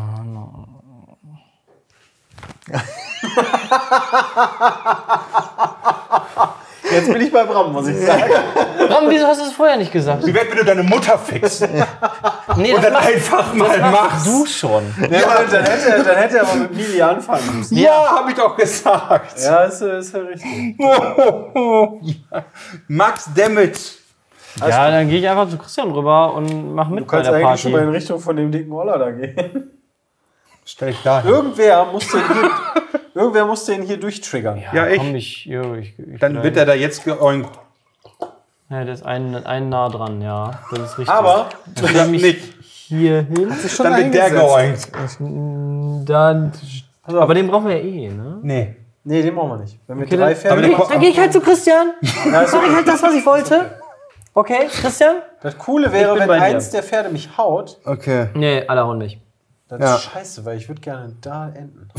Jetzt bin ich bei Bram, muss ich sagen. Bram, wieso hast du das vorher nicht gesagt? Wie wär's, wenn du deine Mutter fixst und Nee, das dann machst, einfach mal das machst machst? du schon. Ja, dann, hätte er, dann hätte er aber mit Mili anfangen müssen. Ja, hab ich doch gesagt. Ja, ist, ist ja richtig. Ja. Max Damage. Ja, dann gehe ich einfach zu Christian rüber und mach mit Du kannst bei der eigentlich schon mal in Party. Richtung von dem dicken Oller da gehen. Stell dich da hin. Irgendwer muss den hier, irgendwer muss den hier durchtriggern. Ja, ich. Komm, ich, jo, ich, ich Dann wird er da jetzt geoinkt. Ja, der ist ein, ein nah dran, ja. Das ist richtig. Aber ich nehme mich nicht. hier hin. Dann wird der geoinkt. Dann. Aber den brauchen wir ja eh, ne? Nee. nee, den brauchen wir nicht. Wenn wir Okay, drei dann- Pferde Aber der- machen, Dann gehe ich halt zu Christian. Mach ich halt das, was ich wollte. Okay, Christian? das Coole wäre, Ich bin wenn bei dir. eins der Pferde mich haut. Okay. Nee, alle hauen mich. Das Ja. ist scheiße, weil ich würde gerne da enden.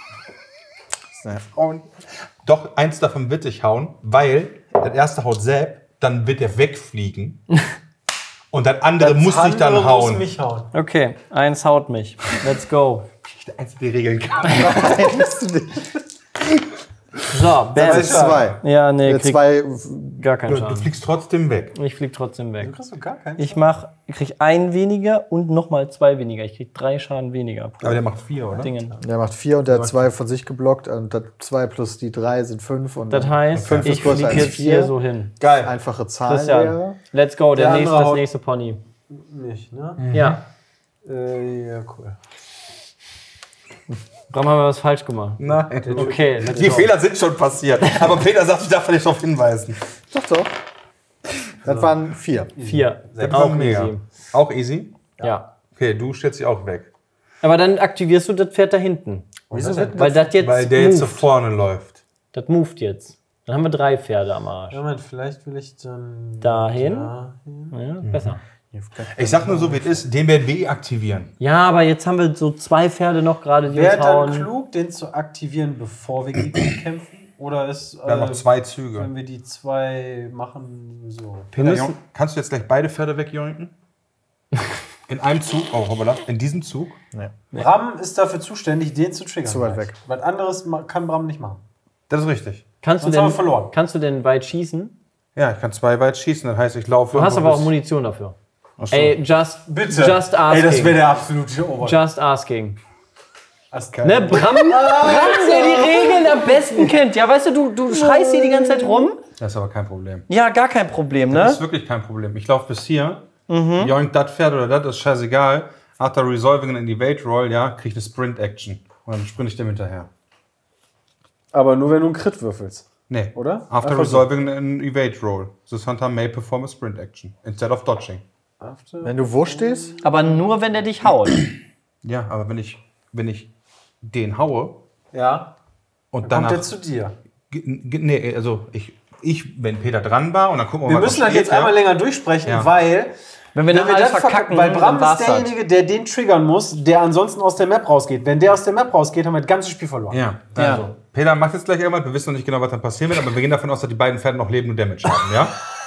Doch, eins davon wird dich hauen, weil das erste haut Sepp, dann wird er wegfliegen. Und das andere muss dich dann Andere hauen. muss mich hauen. Okay, eins haut mich. Let's go. Der Einzige, der regeln kann. So, bam. Das ist zwei. Ja, nee, Äh, krieg Zwei. gar keinen Du, du Schaden. fliegst trotzdem weg. Ich flieg trotzdem weg. Kriegst du gar keinen? Ich mach, ich krieg ein weniger und nochmal zwei weniger. Ich krieg drei Schaden weniger pro Aber der macht vier, oder? Dingen. Der macht vier und der hat zwei von sich geblockt. Und das zwei plus die drei sind fünf. Und Das heißt, fünf ist ich größer flieg als jetzt vier. hier so hin. Geil. Einfache Zahl Christian, wäre. let's go, der, Der nächste, andere das haut- nächste Pony. Nicht, ne? Ja. Äh, ja, cool. Bram, haben wir was falsch gemacht? Nein. Okay, let's Die go. Fehler sind schon passiert. Aber Peter sagt, ich darf nicht darauf hinweisen. Doch, doch. Das waren vier. Vier. Auch Auch mega. easy. Auch easy? Ja. Okay, du stellst dich auch weg. Aber dann aktivierst du das Pferd da hinten. Wieso wird Weil das jetzt Weil der jetzt so moved. vorne läuft. Das moved jetzt. Dann haben wir drei Pferde am Arsch. Moment, vielleicht will ich dann. Dahin. dahin. Ja, besser. Ich sag nur so, wie es ist, den werden wir eh aktivieren. Ja, aber jetzt haben wir so zwei Pferde noch gerade, die Wäre uns dann hauen. klug, den zu aktivieren, bevor wir gegen ihn kämpfen? Oder ist. Wir haben äh, noch zwei Züge. Wenn wir die zwei machen, so. Peter, müssen- Jon- kannst du jetzt gleich beide Pferde wegjoinken? In einem Zug, oh, hoppala, in diesem Zug. Bram ist dafür zuständig, den zu triggern. Zu weit gleich. weg. Was anderes ma- kann Bram nicht machen. Das ist richtig. Kannst du, Sonst haben denn, wir verloren. kannst du denn weit schießen? Ja, ich kann zwei weit schießen, das heißt, ich laufe. Du hast irgendwo aber auch bis- Munition dafür. Ach so. Ey, just, Bitte. just asking. Ey, das wäre der absolute Ober. just asking. Das Ne, Bram, Bram, der die Regeln am besten kennt. Ja, weißt du, du, du schreist hier die ganze Zeit rum. Das ist aber kein Problem. Ja, gar kein Problem, Das ne? ist wirklich kein Problem. Ich laufe bis hier, joink das Pferd oder das, ist scheißegal. After resolving an Evade Roll, ja, kriege ich eine Sprint-Action. Und dann sprinte ich dem hinterher. Aber nur wenn du einen Crit würfelst. Nee. Oder? After Einfach so. resolving an Evade Roll, this hunter may perform a Sprint Action instead of dodging. After- Wenn du wo stehst, Aber nur, wenn der dich haut. Ja, aber wenn ich, wenn ich den haue Ja. und Kommt danach. der zu dir. Ge- ge- Nee, also ich, ich, wenn Peter dran war und dann gucken wir, Wir mal. müssen was das jetzt steht, ja. einmal länger durchsprechen, Ja. weil. Wenn wir Wenn dann wir alles das verkacken, verkacken, weil Bram dann war's ist das. derjenige, der den triggern muss, der ansonsten aus der Map rausgeht. Wenn der aus der Map rausgeht, haben wir das ganze Spiel verloren. Ja, Ja. also. Peter macht jetzt gleich irgendwas. Wir wissen noch nicht genau, was dann passieren wird, aber wir gehen davon aus, dass die beiden Pferde noch Leben und Damage haben, ja?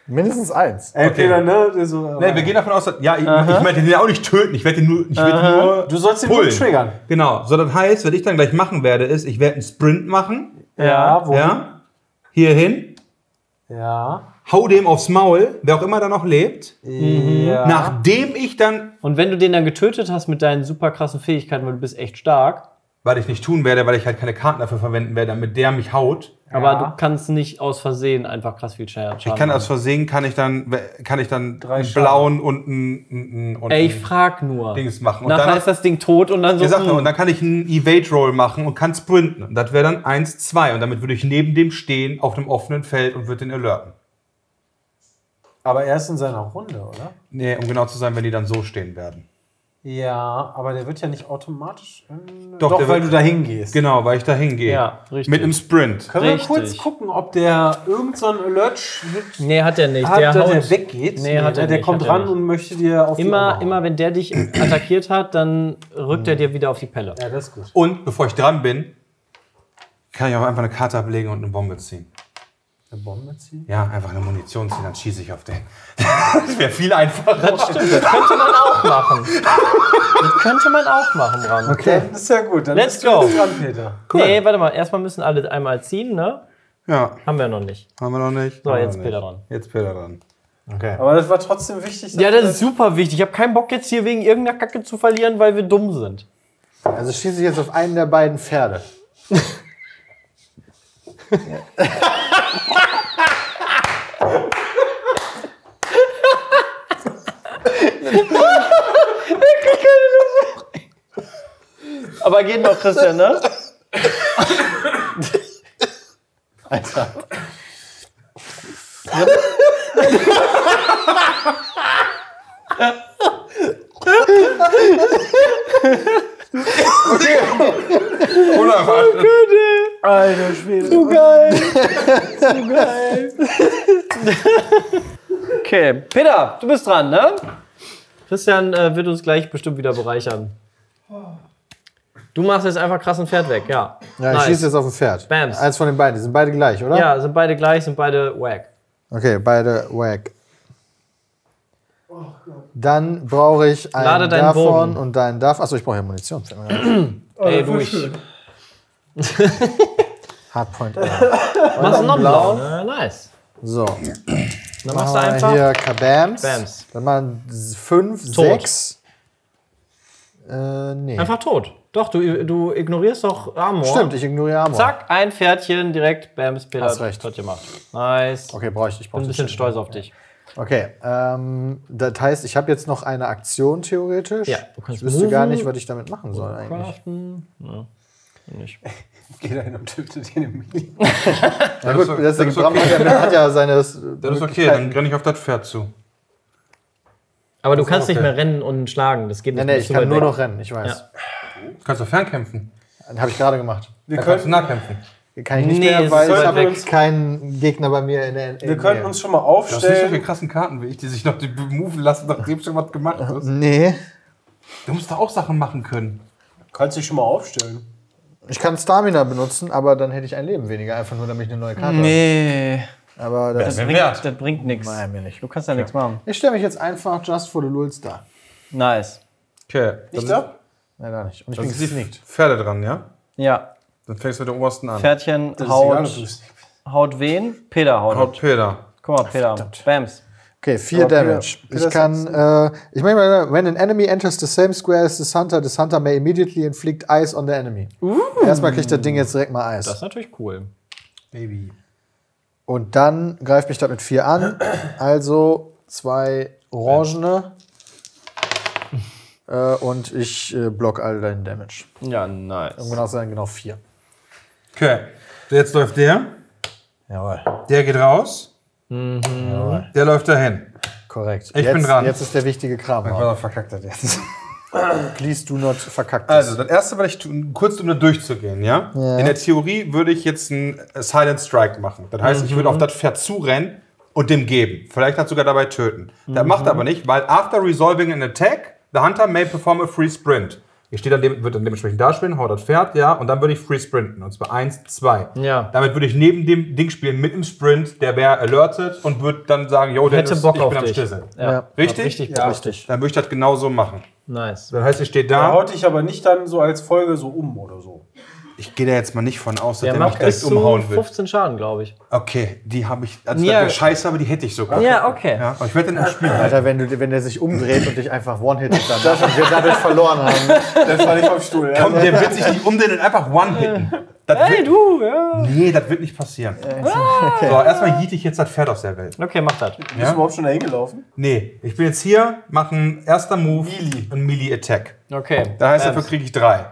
Mindestens eins. Ey, Okay. Peter, ne? Der so, Nee, wir gehen davon aus, dass, ja, ich, ich werde den ja auch nicht töten, ich werde den nur, ich werde den nur Du sollst ihn nur pullen. triggern. Genau, so das heißt, was ich dann gleich machen werde, ist, ich werde einen Sprint machen, Ja, wo? ja, hier hin, Ja. hau dem aufs Maul, wer auch immer da noch lebt, Ja. nachdem ich dann, Und wenn du den dann getötet hast mit deinen super krassen Fähigkeiten, weil du bist echt stark, weil ich nicht tun werde, weil ich halt keine Karten dafür verwenden werde, damit der mich haut. aber Ja. du kannst nicht aus Versehen einfach krass viel Schaden Ich kann machen. aus Versehen, kann ich dann, kann ich dann Drei einen Schaden. blauen und einen, einen, und Ey, ich einen frag nur. Dings machen. Und Nachher dann, ist das Ding tot und dann so. ich sag nur, mh. und dann kann ich einen Evade-Roll machen und kann sprinten. Und das wäre dann eins, zwei. Und damit würde ich neben dem stehen, auf einem offenen Feld und würde den alerten. Aber erst in seiner Runde, oder? Nee, um genau zu sein, wenn die dann so stehen werden. Ja, aber der wird ja nicht automatisch. Äh, Doch, Doch, der weil wird- du da hingehst. Genau, weil ich da hingehe. Ja, richtig. Mit einem Sprint. Können wir Richtig. kurz gucken, ob der irgend so ein Alert Nee, hat er nicht. hat, der der, haut. der weggeht? Nee, hat er der nicht, kommt hat er ran nicht. und möchte dir auf die Immer, Ohren hauen. immer wenn der dich attackiert hat, dann rückt er dir wieder auf die Pelle. Ja, das ist gut. Und bevor ich dran bin, kann ich auch einfach eine Karte ablegen und eine Bombe ziehen. Eine Bombe ziehen? Ja, einfach eine Munition ziehen, dann schieße ich auf den. Das wäre viel einfacher. Das stimmt, das könnte man auch machen. Das könnte man auch machen, Bram. Okay. Das ist ja gut. Dann Let's bist du go. jetzt dran, Peter. Nee, warte mal. Erstmal müssen alle einmal ziehen, ne? Ja, Haben wir noch nicht. haben wir noch nicht. So, Haben wir jetzt noch Peter nicht. dran. Jetzt Peter dran. Okay. Aber das war trotzdem wichtig. Ja, das ist super wichtig. Ich habe keinen Bock jetzt hier wegen irgendeiner Kacke zu verlieren, weil wir dumm sind. Also schieße ich jetzt auf einen der beiden Pferde. Aber geht noch, Christian, ne? Alter. Unerwartet. Alter Schwede. Zu geil. Zu geil. Okay, Peter, du bist dran, ne? Christian äh, wird uns gleich bestimmt wieder bereichern. Du machst jetzt einfach krass ein Pferd weg, ja. Ja, ich Nice. schieße jetzt auf ein Pferd. Bams. Eins von den beiden. Die sind beide gleich, oder? Ja, sind beide gleich, sind beide wack. Okay, beide wack. Dann brauche ich einen Lade deinen davon Bogen. und deinen davon. Achso, ich brauche ja Munition. Fällt mir gerade ein. Ey, du, ich. Hardpoint. Machst du noch einen blauen? Äh, nice. So, Dann machst du machen wir einfach. hier Kabams. Bams. Dann machen fünf, Tot. sechs. Äh, nee. Einfach tot. Doch, du, du ignorierst doch Armor. Stimmt, ich ignoriere Armor. Zack, ein Pferdchen direkt. Bams, Peter. Hast recht. Tot gemacht. Nice. Okay, brauche ich. Ich brauche Bin ein bisschen stolz auf dich. Okay, ähm, das heißt, ich habe jetzt noch eine Aktion theoretisch. Ja, du kannst ich wüsste gar moven. nicht, was ich damit machen soll eigentlich. Craften. Ja, nicht. Geh da hin und tötet den im Mini. Na gut, ist- das das ist Bram okay. hat, ja, hat ja seine. Das ist okay, dann renne ich auf das Pferd zu. Aber du kannst okay. nicht mehr rennen und schlagen. Das geht Nee, nicht. nee, du ich bist zu kann weit nur weg. noch rennen, ich weiß. Ja. Du kannst doch fernkämpfen. Habe ich gerade gemacht. Wir Dann kannst du könnten, nahkämpfen. Kann ich nicht Nee, mehr, es weil ist ich weit habe weg. keinen Gegner bei mir in der in wir könnten der- uns schon mal Du hast nicht solche aufstellen. krassen Karten wie ich, die sich noch moven lassen, nachdem schon was gemacht hast. Nee. Du musst da auch Sachen machen können. Kannst dich schon mal aufstellen. Ich kann Stamina benutzen, aber dann hätte ich ein Leben weniger, einfach nur damit ich eine neue Karte Nee. habe. Aber das Wer wert? Das bringt nichts. Nein, mir nicht. Du kannst ja nichts machen. Ich stelle mich jetzt einfach just for the lulz da. Nice. Okay. Ich Dann, da? Nein, da nicht. Und ich dann bin sind die gesneakt. Pferde dran, ja? Ja. Dann fängst du mit der obersten an. Pferdchen Das ist egal, ob haut, du es- haut wen? Peter haut. Haut Peter. Guck mal, Peter. Bams. Okay, vier Aber Damage. Peter- Peter ich kann, äh, ich meine mal, when an enemy enters the same square as the hunter, the hunter may immediately inflict ice on the enemy. Erstmal kriegt das Ding jetzt direkt mal Eis. Das ist natürlich cool. Baby. Und dann greift mich das mit vier an. Also zwei Orangene. äh, und ich äh, block all deinen Damage. Ja, nice. Um genau zu sein, genau vier. Okay. Jetzt läuft der. Jawohl. Der geht raus. Jawohl. Der läuft dahin. Korrekt. Ich jetzt, bin dran. Jetzt ist der wichtige Kram. er verkackt das jetzt. Please do not verkackt Also, das erste, was ich tun, kurz um da durchzugehen, ja? Ja. In der Theorie würde ich jetzt einen Silent Strike machen. Das heißt, ich würde auf das Pferd zurennen und dem geben. Vielleicht hat sogar dabei töten. Das macht er aber nicht, weil after resolving an attack, the hunter may perform a free sprint. Ich stehe dann, dem, würde dann dementsprechend da spielen, hau das Pferd, ja, und dann würde ich Free sprinten. Und zwar eins, zwei. Ja. Damit würde ich neben dem Ding spielen, mit dem Sprint, der wäre alerted und würde dann sagen, yo, Hätte Dennis, Bock ich auf bin am dich. Stissel. Ja. Richtig? Richtig, Ja. richtig. Dann würde ich das genauso machen. Nice. Das heißt, ich stehe Da da. haut dich aber nicht dann so als Folge so um oder so. Ich gehe da jetzt mal nicht von aus, dass Der der, mich macht direkt bis zu umhauen will. fünfzehn Schaden, glaube ich. Okay, die habe ich. Also Ja. das Scheiße, aber die hätte ich sogar. Ja, okay. Ja, aber ich werde den im Spiel halten. Alter, wenn, du, wenn der sich umdreht und dich einfach one-hittet danach und wir dadurch verloren haben. Das war nicht vom Stuhl. Ja. Komm, der wird sich nicht umdrehen und einfach one-hitten. Das Hey, wird- du, ja. Nee, das wird nicht passieren. So, erstmal jiete ich jetzt das Pferd aus der Welt. Okay, mach das. Bist du überhaupt schon dahin gelaufen? Nee, ich bin jetzt hier, mache ein erster Move, Melee. ein Melee-Attack. Okay. Das heißt, Ähm, dafür kriege ich drei.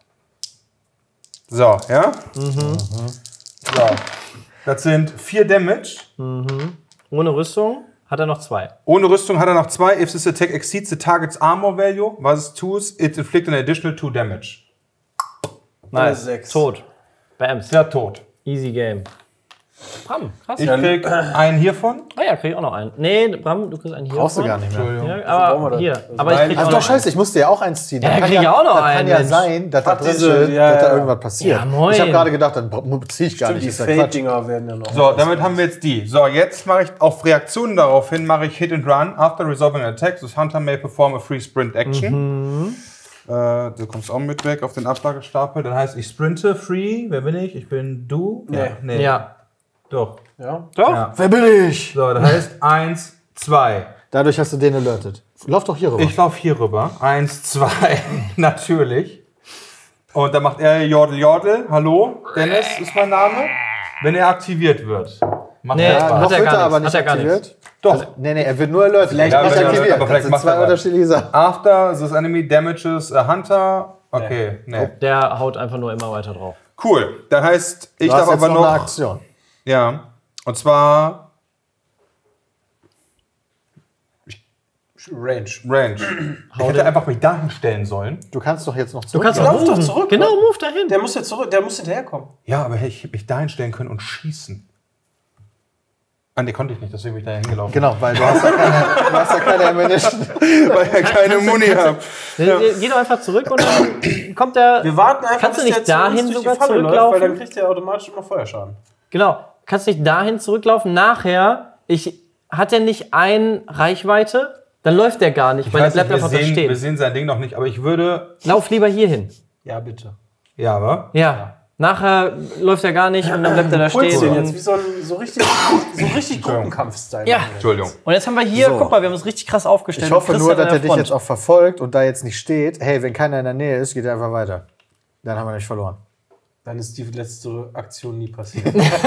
So, ja? Mhm. So. Das sind vier Damage. Ohne Rüstung hat er noch zwei. Ohne Rüstung hat er noch zwei. If this attack exceeds the target's armor value, was es tut, it inflict an additional two damage. Nice. sechs. Tot. Bams. Ja, tot. Easy Game. Bram, krass. Ich krieg einen hiervon. Ah ja, krieg ich auch noch einen. Nee, Bram, du kriegst einen hier. Brauchst du von. gar nicht mehr. Entschuldigung. Ja, brauchen wir aber das? hier. Also Aber ich nein, krieg Also auch doch noch scheiße, ich musste ja auch eins ziehen. Ja, Da kann krieg ich auch noch das einen, kann ja Mensch. sein, dass da, Ach, drin diese- steht, ja, dass da ja. irgendwas passiert. Ja, moin. Ich habe gerade gedacht, dann ziehe ich gar Stimmt, nicht. die Das ist ja Quatsch. Fade-Dinger werden ja noch. So, damit haben wir jetzt die. So, jetzt mache ich auf Reaktionen daraufhin mache ich Hit and Run. After resolving an attack, this hunter may perform a free sprint action. Äh, du kommst auch mit weg auf den Ablagestapel. Dann heißt, ich sprinte free. Wer bin ich? Ich bin du? Nee. nee. Ja. Doch. Ja. Doch. Ja. Wer bin ich? So, das heißt eins, zwei. Dadurch hast du den alertet. Lauf doch hier rüber. Ich laufe hier rüber. Eins, zwei, natürlich. Und dann macht er Jordel Jordel. Hallo, Dennis ist mein Name. Wenn er aktiviert wird. Macht Nee, er ja, Spaß. noch er wird gar er aber nichts, nicht hat er gar aktiviert. Doch. Nee, nee, er wird nur alertet. Vielleicht Ja, nicht wenn er- aktiviert. aber Das vielleicht sind macht zwei er was. unterschiedliche Sachen. After this enemy damages a hunter. Okay, nee. Der haut einfach nur immer weiter drauf. Cool. Das heißt, ich Du hast darf jetzt aber noch noch. eine Aktion. Ja. Und zwar Range. Range. Ich hätte einfach mich dahin stellen sollen. Du kannst doch jetzt noch Du zurück. kannst Lauf auch doch moven. zurück, Genau, ne? move dahin. Der muss jetzt zurück, der muss hinterherkommen. Ja, aber ich hätte mich dahin stellen können und schießen. Ah, nee, konnte ich nicht, deswegen bin ich da hingelaufen. Genau, weil du hast ja keine, du hast ja keine Ammunition. Weil ich ja keine Muni habe. Geh doch einfach zurück und dann kommt der. Wir warten einfach, Kannst du bis nicht der zu dahin uns durch sogar die Falle läuft, zurücklaufen? weil dann kriegt er automatisch immer Feuerschaden. Genau. Kannst nicht dahin zurücklaufen. Nachher, ich, hat er nicht ein Reichweite? Dann läuft der gar nicht, Ich weil weiß der bleibt nicht, wir, einfach da sehen, wir stehen. sehen sein Ding noch nicht, aber ich würde. Lauf lieber hier hin. Ja, bitte. Ja, aber. Ja. Nachher läuft er gar nicht und dann bleibt er da Pulst stehen. den jetzt wie Und, so ein so richtig, so richtig Gruppenkampf-Style. Ja. Entschuldigung. und jetzt haben wir hier, So. guck mal, wir haben uns richtig krass aufgestellt. Ich hoffe Und nur, Christian dass er an der dich jetzt Front. auch verfolgt und da jetzt nicht steht. Hey, wenn keiner in der Nähe ist, geht er einfach weiter. Dann haben wir nicht verloren. Dann ist die letzte Aktion nie passiert.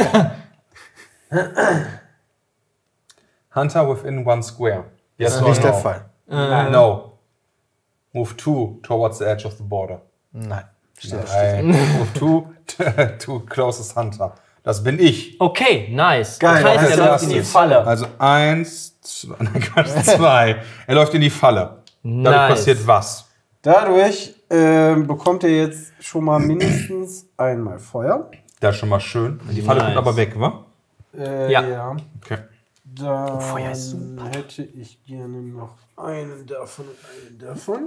Hunter within one square. Yes Das ist or nicht no? der Fall. No. Move two towards the edge of the border. Nein. Nein. Move two to closest Hunter. Das bin ich. Okay, nice. Geil, Das heißt, das er ist läuft in die erstes. Falle. Also eins, zwei, nein, Quatsch, zwei. Er läuft in die Falle. Dadurch Nice. passiert was? Dadurch ähm, bekommt er jetzt schon mal mindestens einmal Feuer. Das ist schon mal schön. Die Falle Nice. kommt aber weg, wa? Äh, Ja. ja. Okay. Dann Feuer ist super. hätte ich gerne noch einen davon und einen davon.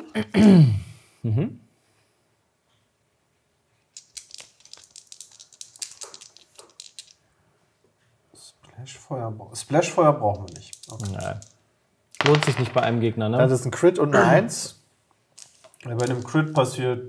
Splashfeuer, bra- Splashfeuer brauchen wir nicht. Okay. Nein. Lohnt sich nicht bei einem Gegner, Das ne? ist ein Crit und eine Eins. Ja, bei einem Crit passiert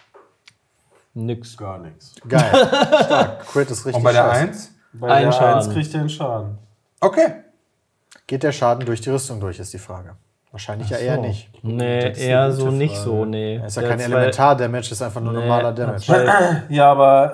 Nix. gar nichts. Geil. Stark. Crit ist richtig Und bei der scheiße. eins? Bei Ein der Schaden. eins kriegt er einen Schaden. Okay. Geht der Schaden durch die Rüstung durch, ist die Frage. Wahrscheinlich ja eher nicht. Nee, Das ist eher eine so gute nicht Frage. so, nee. Das ist ja Der kein zwei- Elementar-Damage, das ist einfach nur Nee, normaler hat Damage. zwei- Ja, aber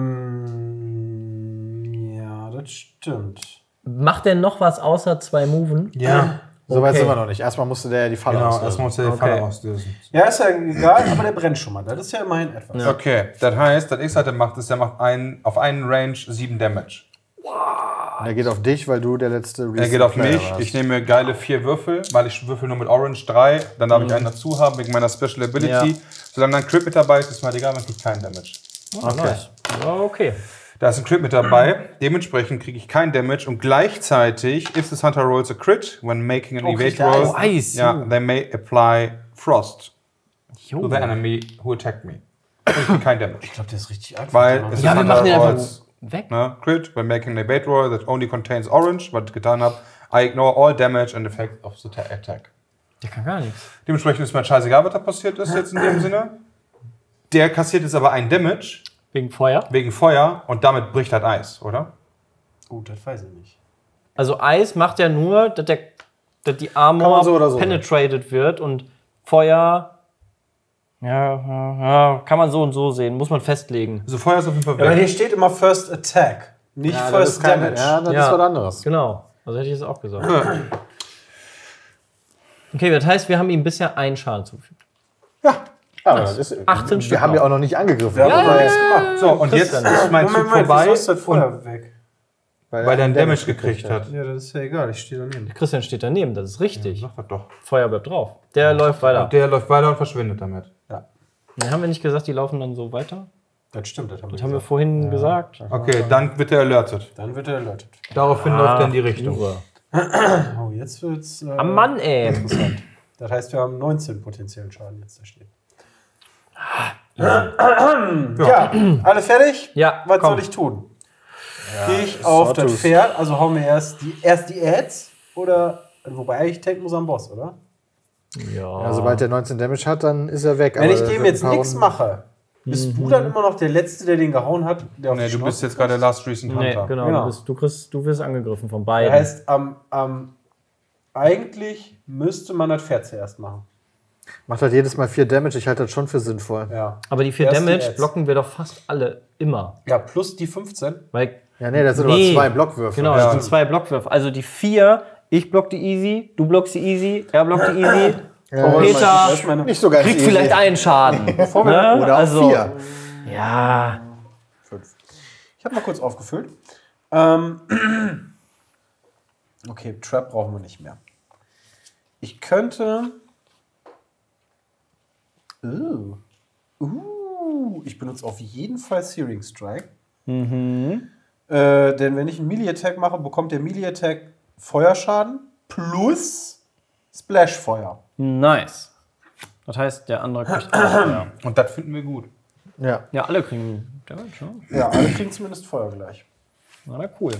ähm, ja, das stimmt. Macht der noch was außer zwei Moven? Ja. So weit Okay. sind wir noch nicht. Erstmal musste der ja die Falle Genau, auslösen. erstmal muss er die Okay. Falle auslösen. Ja, ist ja egal, aber der brennt schon mal. Das ist ja immerhin etwas. Okay, das heißt, das X halt macht, ist, der macht ein, auf einen Range sieben Damage. Und er geht auf dich, weil du der letzte Er geht auf Player mich, warst. ich nehme vier Würfel, weil ich würfel nur mit Orange drei, dann darf ich einen dazu haben wegen meiner Special Ability. Ja. Solange dann ein Crit mit dabei ist, ist mir egal, man kriegt keinen Damage. Oh, nice. Ja, okay. Da ist ein Crit mit dabei, dementsprechend kriege ich keinen Damage und gleichzeitig, if this hunter rolls a crit, when making an Oh, evade kriegt er roll, Eis. Oh, Eis. ja, they may apply Frost. to the enemy who attacked me. Und ich krieg kein Damage. Ich glaube, der ist richtig einfach. Weil gemacht. es Ja, ist wir Hunter machen den einfach Rolls, weg. ne, Crit, when making an evade roll that only contains orange, was ich getan habe. I ignore all damage and effects of the attack. Der kann gar nichts. Dementsprechend ist mir scheißegal, was da passiert ist jetzt in dem Sinne. Der kassiert jetzt aber ein Damage Wegen Feuer. wegen Feuer und damit bricht das Eis, oder? Gut, das weiß ich nicht. Also Eis macht ja nur, dass, der, dass die Kann Armor man so oder so. penetrated wird und Feuer. Ja, ja, ja, kann man so und so sehen, muss man festlegen. Also Feuer ist auf jeden Fall Ja, aber hier weg. steht immer First Attack, nicht Ja, das First ist keine, Damage. ja, das Ja. ist was anderes. Genau, also hätte ich es auch gesagt. Okay, das heißt, wir haben ihm bisher einen Schaden zugefügt. Ja, aber das ist, achtzehn Stück wir haben ja noch. auch noch nicht angegriffen. Ja, Das ja, war ja, jetzt gemacht. So, und jetzt Christian. ist mein Zug Moment, Moment, vorbei, wieso ist das Feuer weg? weil er einen Damage gekriegt hat. Ja, das ist ja egal, ich stehe daneben. Christian steht daneben, das ist richtig. Sag das doch. Feuer bleibt drauf. Der läuft weiter. Und der läuft weiter und verschwindet damit. Nee, haben wir nicht gesagt, die laufen dann so weiter? Das stimmt, das haben wir Das haben wir gesagt. vorhin gesagt. Okay, dann wird er alertet. Dann wird er erläutert. Daraufhin Ah, läuft er in die Richtung. Uwe. Oh, jetzt wird's äh, Ah, Mann, ey. interessant. Das heißt, wir haben neunzehn potenziellen Schaden jetzt da stehen. Ja. Ja, alle fertig? Ja, Was komm. soll ich tun? Gehe ich auf das Sortus. Pferd, also hauen wir erst die, erst die Ads oder, wobei eigentlich Tank muss am Boss, oder? Ja. Ja, sobald der neunzehn Damage hat, dann ist er weg. Wenn aber ich das dem wird jetzt ein paar nichts Runden- mache, bist du dann immer noch der Letzte, der den gehauen hat? Der auf Nee, die du Schnauze bist jetzt gerade der Last Recent Nee, Hunter. genau. Genau. Du, bist, du, kriegst, du wirst angegriffen von Das beiden. heißt, am, am, eigentlich müsste man das Pferd zuerst machen. Macht halt jedes Mal vier Damage, ich halte das schon für sinnvoll. Ja, Aber die vier Erst die Damage Ads. blocken wir doch fast alle immer. ja plus die fünfzehn. Weil, Ja, nee, das sind Nee. aber zwei Blockwürfe. genau, Ja. das sind zwei Blockwürfe. Also die vier, ich block die easy, du blockst die easy, er blockt die easy. Ja, Peter Das ist meine, nicht so ganz kriegt easy. vielleicht einen Schaden. ne? Oder auch also, vier. Ja. Ich habe mal kurz aufgefüllt. Ähm, okay, Trap brauchen wir nicht mehr. Ich könnte. Uh, uh, ich benutze auf jeden Fall Searing Strike. Mhm. Äh, denn wenn ich einen Melee-Attack mache, bekommt der Melee-Attack Feuerschaden plus Splash-Feuer. Nice. Das heißt, der andere kriegt auch Feuer. Und das finden wir gut. Ja. Ja, alle kriegen Damage, ne? Ja, alle kriegen zumindest Feuer gleich. Na, na cool.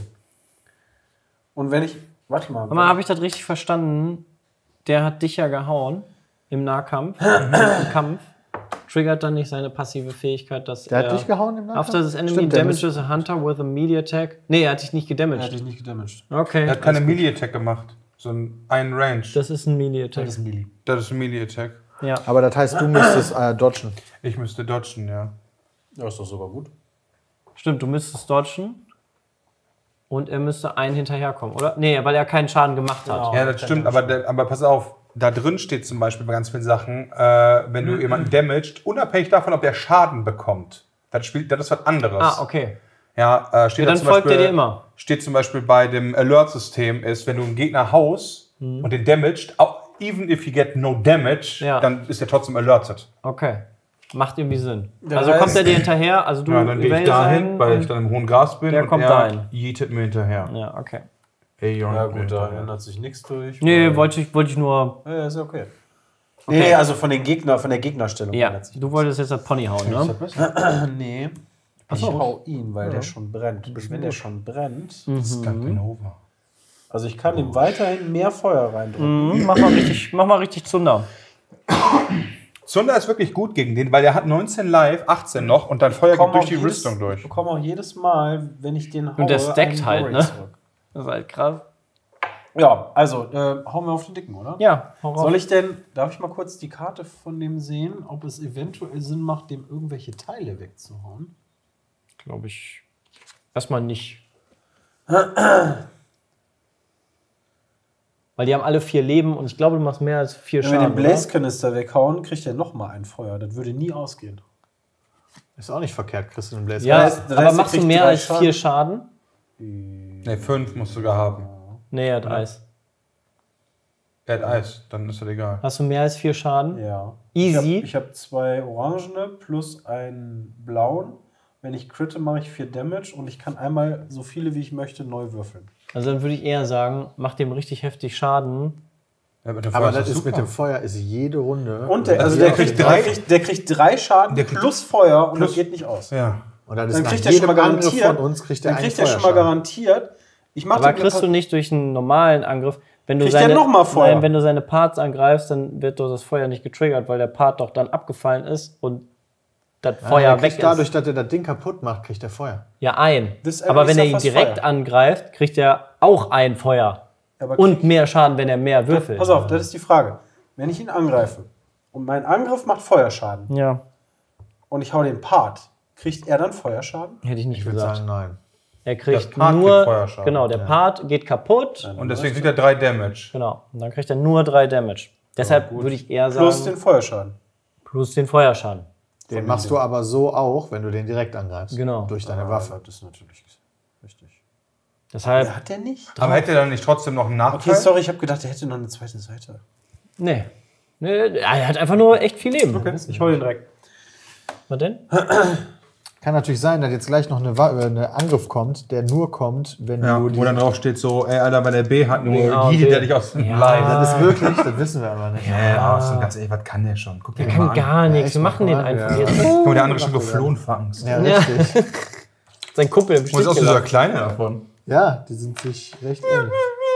Und wenn ich. Warte mal. Aber habe ich das richtig verstanden? Der hat dich ja gehauen im Nahkampf, im Kampf. Triggert dann nicht seine passive Fähigkeit, dass Der er... hat dich gehauen im Nahkampf? After this enemy Stimmt, der damages a hunter with a melee attack. Nee, er hat dich nicht Er hat gedamaged. dich nicht gedamaged. Okay. Er hat keine Melee-Attack gemacht. So ein einen Range. Das ist ein melee attack. Das ist Melee. Das ist ein Melee-Attack. Ja. Aber das heißt, du müsstest äh, dodgen. Ich müsste dodgen, ja. Ja, ist doch sogar gut. Stimmt, du müsstest dodgen. Und er müsste einen hinterherkommen, oder? Nee, weil er keinen Schaden gemacht hat. Ja, das stimmt, aber, der, aber pass auf, da drin steht zum Beispiel bei ganz vielen Sachen, äh, wenn du jemanden damaged, unabhängig davon, ob der Schaden bekommt. Das, spielt, das ist was anderes. Ah, okay. Ja, äh, steht Ja, da dann zum folgt Beispiel, er dir immer. Steht zum Beispiel bei dem Alert-System ist, wenn du einen Gegner haust und den damaged, auch, even if you get no damage, Ja. dann ist er trotzdem alerted. Okay. Macht irgendwie Sinn. Ja, also das kommt heißt- er dir hinterher, also du Ja, dann gehe ich evadest dahin, einen weil und- ich dann im hohen Gras bin der und kommt er dahin. yeetet mir hinterher. Ja, okay. Ey, Junge, Ja mir gut, da hinterher. ändert sich nichts durch. Nee, weil- wollte ich, wollte ich nur... Ja, ist ja okay. Nee, also von den Gegner, von der Gegnerstellung. Ja, ändert sich du wolltest jetzt das Pony hauen, ne? nichts. Nee. Ich hau ihn, weil der schon brennt. Wenn der schon brennt. Scarpinova. Also ich kann ihm weiterhin mehr Feuer reindrücken. Mhm, mach mal richtig, mach mal richtig Zunder. Zunder ist wirklich gut gegen den, weil der hat neunzehn live, achtzehn noch und dann Feuer geht durch die Rüstung durch. Ich bekomme auch jedes Mal, wenn ich den haue, Und der stackt einen halt, Glory ne? zurück. Das ist halt krass. Ja, also äh, hauen wir auf den Dicken, oder? Ja, hau raus. Soll ich denn, darf ich mal kurz die Karte von dem sehen, ob es eventuell Sinn macht, dem irgendwelche Teile wegzuhauen? Glaube ich erstmal nicht. Weil die haben alle vier Leben und ich glaube, du machst mehr als vier Wenn wir Schaden. den Blaze-Kanister weghauen, kriegt er nochmal ein Feuer. Das würde nie ausgehen. Ist auch nicht verkehrt, Christian Blaze. Ja, Das heißt- das aber heißt, machst ihr du kriegt mehr drei als Schaden. vier Schaden? Ne, fünf musst du sogar haben. Nee, er hat Eis. Er hat Eis, dann ist das egal. Hast du mehr als vier Schaden? Ja. Easy. Ich habe hab zwei orangene plus einen blauen. Wenn ich critte, mache ich vier Damage und ich kann einmal so viele, wie ich möchte, neu würfeln. Also dann würde ich eher sagen, mach dem richtig heftig Schaden. Ja, mit dem Aber Feuer das ist super. mit dem Feuer ist jede Runde. Und der, also der der, kriegt kriegt drei, drei- der, kriegt, der kriegt drei Schaden Der kriegt- plus Feuer und plus- das geht nicht aus. Ja. Und dann ist Dann nach kriegt er schon jedem mal Angriff garantiert. von uns kriegt er Dann einen kriegt er schon mal Feuerschaden. garantiert. Ich mach Aber dem kriegst du nicht durch einen normalen Angriff, wenn du Kriegt der seine, noch mal Feuer? Nein, wenn du seine Parts angreifst, dann wird doch das Feuer nicht getriggert, weil der Part doch dann abgefallen ist und das Ja, Feuer er weg kriegt dadurch, ist. dass er das Ding kaputt macht, kriegt er Feuer. Ja, ein. Das Aber wenn er ihn Enemies direkt Feuer. angreift, kriegt er auch ein Feuer. Aber Und mehr Schaden, wenn er mehr würfelt. Pass auf, das ist die Frage. Wenn ich ihn angreife und mein Angriff macht Feuerschaden Ja, und ich hau den Part, kriegt er dann Feuerschaden? hätte ich nicht Ich würde gesagt. sagen, nein. Er Das kriegt Part nur. kriegt Feuerschaden. Genau, der Part geht kaputt. Und deswegen kriegt er drei Damage. Genau. Und dann kriegt er nur drei Damage. Deshalb würde ich eher sagen. Plus den Feuerschaden. plus den Feuerschaden. Den machst du aber so auch, wenn du den direkt angreifst. Genau. Durch deine Waffe. Das ist natürlich richtig. Deshalb. Hat der nicht? Aber hätte er dann nicht trotzdem noch einen Nachteil? Okay, sorry, ich habe gedacht, der hätte noch eine zweite Seite. Nee. Nee, er hat einfach nur echt viel Leben. Okay, ich hol den direkt. Was denn? Kann natürlich sein, dass jetzt gleich noch eine, Wa- äh, eine Angriff kommt, der nur kommt, wenn Ja, du die... wo dann drauf steht so, ey, Alter, wenn der B hat, nur Ja, jiedet B. der dich aus dem Ja. Blei. Das ist wirklich, das wissen wir aber nicht. Ja, aber so ganz ehrlich, was kann der schon? Guck dir Der den mal kann an. gar nichts. echt, Wir machen den mach mal, einfach ja. jetzt. Guck mal, der andere ist schon geflohen vor Angst. Ja, Ja. richtig. Sein Kumpel im Wo ist Stich auch so dieser gelassen. Kleine davon? Ja, die sind sich recht ähnlich.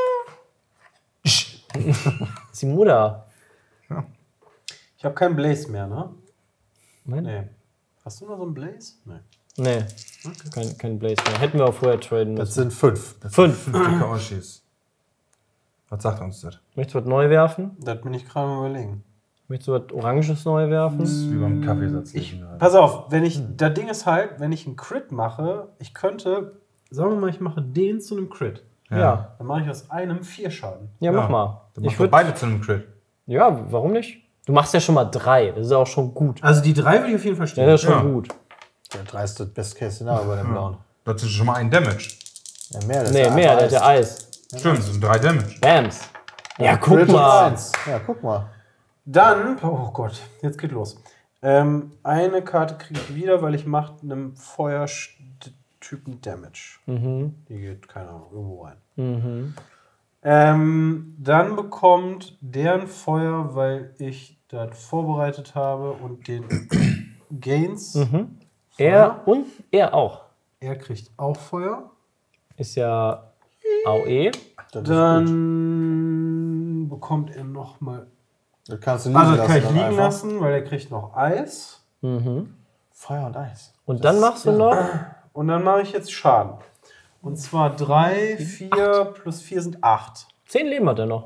Das ist die Mutter. Ich habe keinen Blaze mehr, ne? Nein? Nee. Hast du noch so einen Blaze? Nee. Nee. Kein, kein Blaze mehr. Hätten wir auch vorher traden Das müssen. sind fünf. Das Fünf. Fünf dicke Oschis. Was sagt uns das? Möchtest du was neu werfen? Das bin ich gerade am überlegen. Möchtest du was Oranges neu werfen? Das ist wie beim Kaffeesatz. Pass auf, wenn ich, das Ding ist halt, wenn ich einen Crit mache, ich könnte, sagen wir mal, ich mache den zu einem Crit. Ja. Dann mache ich aus einem vier Schaden. Ja, mach mal. Dann Ich mach doch würd, beide zu einem Crit. ja, warum nicht? Du machst ja schon mal drei. Das ist auch schon gut. Also die drei würde ich auf jeden Fall Ja, stehen. das ist schon Ja. gut. der dreiste Best-Case-Szenario bei dem Blauen. Das ist schon mal ein Damage. Ja, mehr. Das Nee, ist mehr, einfach der hat ja Eis. Stimmt, das sind drei Damage. Bams. Ja, guck Crit und mal. eins. Ja, guck mal. Dann, oh Gott, jetzt geht los. Ähm, eine Karte kriege ich wieder, weil ich mache einem Feuertypen Damage. Mhm. Die geht, keine Ahnung, irgendwo rein. Mhm. Ähm, dann bekommt der ein Feuer, weil ich das vorbereitet habe und den Gains. Mhm. Er und er auch. Er kriegt auch Feuer. Ist ja A O E. Das ist gut. Dann bekommt er nochmal. Das kannst du liegen Also, das lassen. kann ich dann liegen einfach. lassen, weil er kriegt noch Eis. Mhm. Feuer und Eis. Und dann machst du noch. Und dann mache ich jetzt Schaden. Und zwar drei, vier plus vier sind acht. Zehn Leben hat er noch.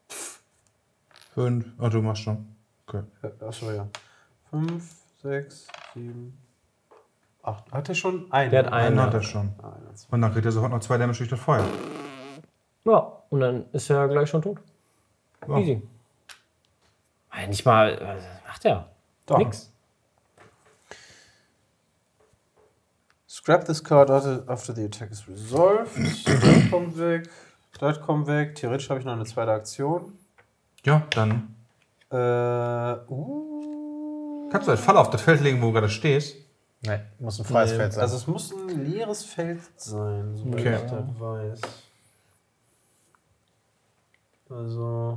Fünf. Oh, du machst schon. Okay. Achso, ja. fünf, sechs, sieben, acht. Hat er schon einen? Der hat Einen einen. hat er schon. Einer, zwei. Und dann kriegt er sofort noch zwei Damage durch das Feuer. Ja, und dann ist er gleich schon tot. Ja. Easy. Ja, nicht mal. Was macht er? Doch. Nix. Scrap this card after after the attack is resolved. Das kommt weg. Das kommt weg. Theoretisch habe ich noch eine zweite Aktion. Ja, dann Äh, uh. kannst du als Fall auf das Feld legen, wo du gerade stehst. Nee, muss ein freies Feld sein. Also es muss ein leeres Feld sein, soweit Okay. ich das weiß. Also.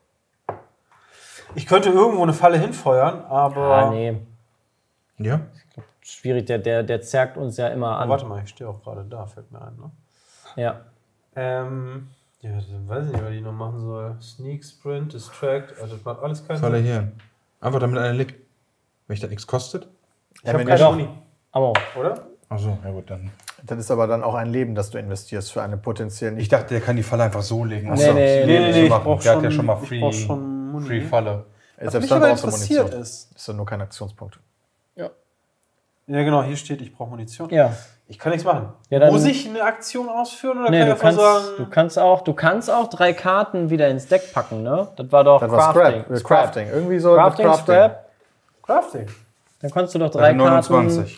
Ich könnte irgendwo eine Falle hinfeuern, aber. Ah, nee. Ja. Schwierig, der, der, der zerrt uns ja immer Oh, an. warte mal, ich stehe auch gerade da, fällt mir ein, ne? Ja. Ähm. Ja, dann weiß ich nicht, was ich noch machen soll. Sneak, Sprint, Distract, also das macht alles keinen Falle Sinn. hier hin. Einfach damit einer liegt. Wenn ich das nichts kostet. Ich habe wenn keine ihr- Muni, Aber oder? Achso, ja gut, dann. Das ist aber dann auch ein Leben, das du investierst für eine potenziell Ich nicht. dachte, der kann die Falle einfach so legen. Nee, nee, Nee, nee, nee, ich machen. brauch Der hat schon, ja schon mal ich Free, brauch schon Muni. Free Falle. Selbst mich dann aber brauchst du interessiert Munition. ist. Ist dann nur kein Aktionspunkt. Ja, genau, hier steht, ich brauche Munition. ja. Ich kann nichts machen. Ja, dann- Muss ich eine Aktion ausführen oder Nee, kann du ich einfach kannst, sagen. du kannst auch, du kannst auch drei Karten wieder ins Deck packen, ne? Das war doch Das war Crafting. Scrap. äh, Crafting. Irgendwie so Crafting, mit Scrap. Crafting. Dann kannst du doch drei Also Karten. neunundzwanzig.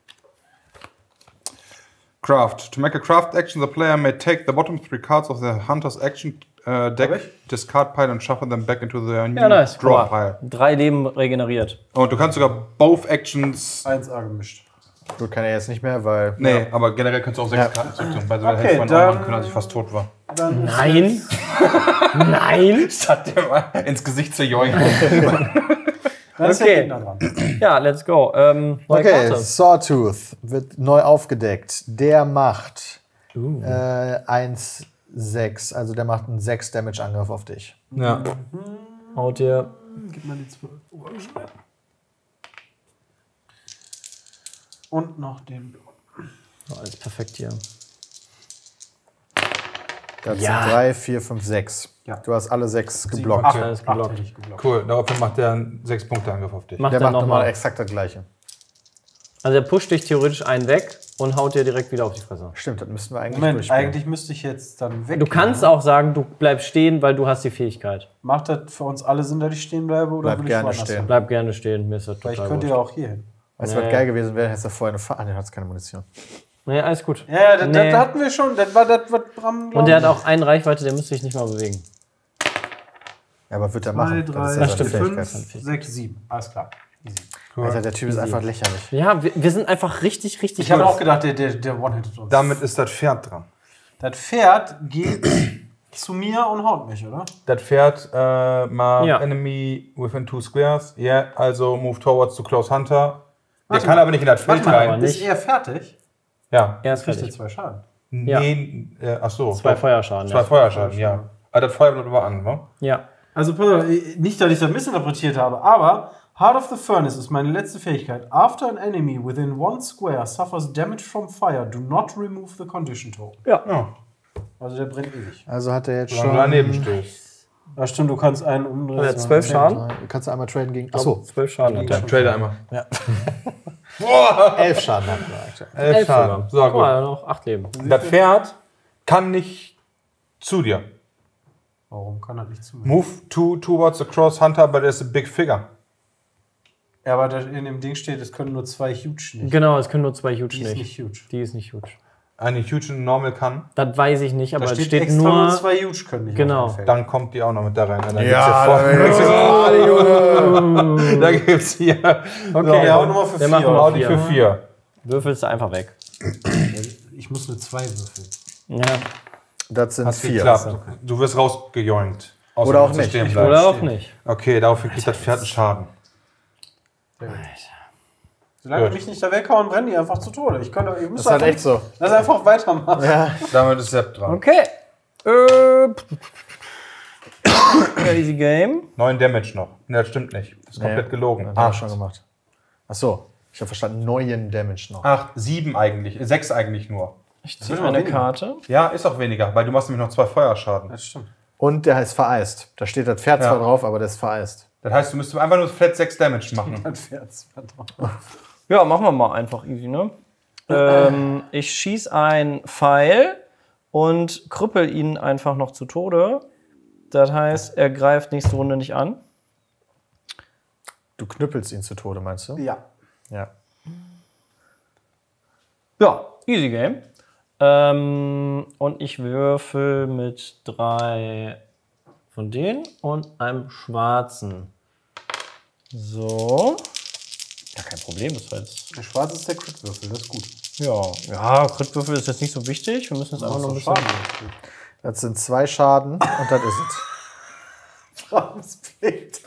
Craft. To make a craft action, the player may take the bottom three cards of the hunter's action uh, deck, Hab ich? discard pile and shuffle them back into the new Ja, nice. draw Guck mal. pile. Drei Leben regeneriert. Und du kannst sogar both actions. eins A gemischt. Gut, kann er jetzt nicht mehr, weil. Nee, aber generell kannst du auch sechs Ja. Karten zurückziehen. Bei so Okay, hätte man dann- auch machen können, als ich fast tot war. Dann ist Nein. Nein. Statt dir mal ins Gesicht zu joinken. Dann ist Okay. der Gegner dran. Ja, let's go. Ähm, neue Okay, Karte. Sawtooth wird neu aufgedeckt. Der macht äh, eins sechs, also der macht einen sechs Damage Angriff auf dich. Ja. Haut dir. Gib mal die zwölf. Und noch den Blau. Oh, alles perfekt hier. Das Ja. sind drei, vier, fünf, sechs. Ja. Du hast alle sechs geblockt. Acht, Alles acht geblockt. hätte ich geblockt. Cool, daraufhin macht der einen sechs Punkte Angriff auf dich. Macht Der er macht nochmal nochmal. exakt das gleiche. Also er pusht dich theoretisch einen weg und haut dir direkt wieder auf die Fresse. Stimmt, das müssten wir eigentlich Moment, durchspielen. eigentlich müsste ich jetzt dann weg. Du kannst auch sagen, du bleibst stehen, weil du hast die Fähigkeit. Macht das für uns alle Sinn, dass ich stehen bleibe? Oder Bleib will gerne ich woanders stehen. hin? Bleib gerne stehen, mir ist das Weil total ich könnte wurscht. ja auch hier hin. Weißt du, was Nee. geil gewesen wäre, hättest du vorher eine Fahrt. Ah, ne, du hast keine Munition. Nee, alles gut. Ja, das, Nee. das hatten wir schon. Das war das, was Bram Und der hat auch eine Reichweite, der müsste sich nicht mal bewegen. Ja, aber wird er zwei, machen. drei, das ist ja Das seine stimmt. Fähigkeit. fünf, sechs, sieben. Alles klar. Easy. Alter, der Typ ist einfach lächerlich. Ja, wir, wir sind einfach richtig, richtig Ich habe gut. auch gedacht, der, der, der One-Hitted uns. Damit ist das Pferd dran. Das Pferd geht zu mir und haut mich, oder? Das Pferd äh, macht Ja. Enemy within two squares. Ja, yeah, also move towards to close hunter. Der Warte kann mal. aber nicht in das Feld Warte mal, rein. nicht. ist er fertig? Ja. Er ist Kriegt er fertig. zwei Schaden. Ja. Nee, äh, ach so. Zwei doch. Feuerschaden. Zwei Ja. Feuerschaden, ja. Aber das Feuer bleibt aber an, ne? ja. Also, pass auf, nicht, dass ich das missinterpretiert habe, aber Heart of the Furnace ist meine letzte Fähigkeit. After an enemy within one square suffers damage from fire, do not remove the condition token. Ja. Also der brennt ewig. Also hat er jetzt Solange schon. du daneben stehst. Ja, stimmt, du kannst einen umdrehen. Er hat zwölf Schaden. Kannst du einmal traden gegen. Achso, Zwölf Schaden hat er. Trade einmal. elf Schaden hat er aktuell. Elf Elf Schaden. sogar. So, Guck gut. mal, er hat noch acht Leben. Das Pferd kann nicht zu dir. Warum kann das nicht zu mir? Move to, towards the cross hunter, but there's a big figure. Ja, aber da in dem Ding steht, es können nur zwei Huge nicht. Genau, es können nur zwei Huge Die ist nicht. nicht huge. Die ist nicht huge. Eine huge und normal kann, Das weiß ich nicht, aber Da es steht, steht extra nur. nur zwei Huge können nicht. Genau. auf dem Feld. dann kommt die auch noch mit da rein. Dann Ja, gibt's hier. Da gibt's hier. Okay, Ja, auch nochmal für Der vier. macht nur Audi für vier. Würfelst du einfach weg. Ich muss eine zwei würfeln. Ja. das sind Hast vier. geklappt. Du wirst rausgejoinkt. Außer Oder du auch musst nicht. stehen Ich bleiben. Oder auch nicht. Okay, daraufhin kriegt das Pferd einen Schaden. Solange Gut. die mich nicht da weghauen, brennen die einfach zu Tode. Ich könnte, ich muss Das ist halt echt so. Lass einfach weitermachen. Ja. Damit ist Sepp dran. Okay. Äh. Crazy Game. Neun Damage noch. Ne, das stimmt nicht. Das ist komplett Nee, gelogen. Das haben wir Acht. schon gemacht. Achso, ich habe verstanden, neuen Damage noch. Acht, sieben eigentlich. Sechs eigentlich nur. Ich ziehe eine Karte. Ja, ist auch weniger, weil du machst nämlich noch zwei Feuerschaden. Das stimmt. Und der ist vereist. Da steht das Pferd Ja. zwar drauf, aber der ist vereist. Das heißt, du müsstest einfach nur flat sechs Damage machen. Ein Pferd. verdammt. Ja, machen wir mal einfach easy, ne? ähm, ich schieße einen Pfeil und krüppel ihn einfach noch zu Tode. Das heißt, er greift nächste Runde nicht an. Du knüppelst ihn zu Tode, meinst du? Ja. Ja. Ja, easy game. Ähm, und ich würfel mit drei von denen und einem schwarzen. So. Ja, kein Problem, das war jetzt. Der schwarze ist der Crit-Würfel, das ist gut. Ja, ja, Crit-Würfel ist jetzt nicht so wichtig. Wir müssen jetzt einfach noch ein bisschen. Das sind zwei Schaden und das ist es. Brahms Blick.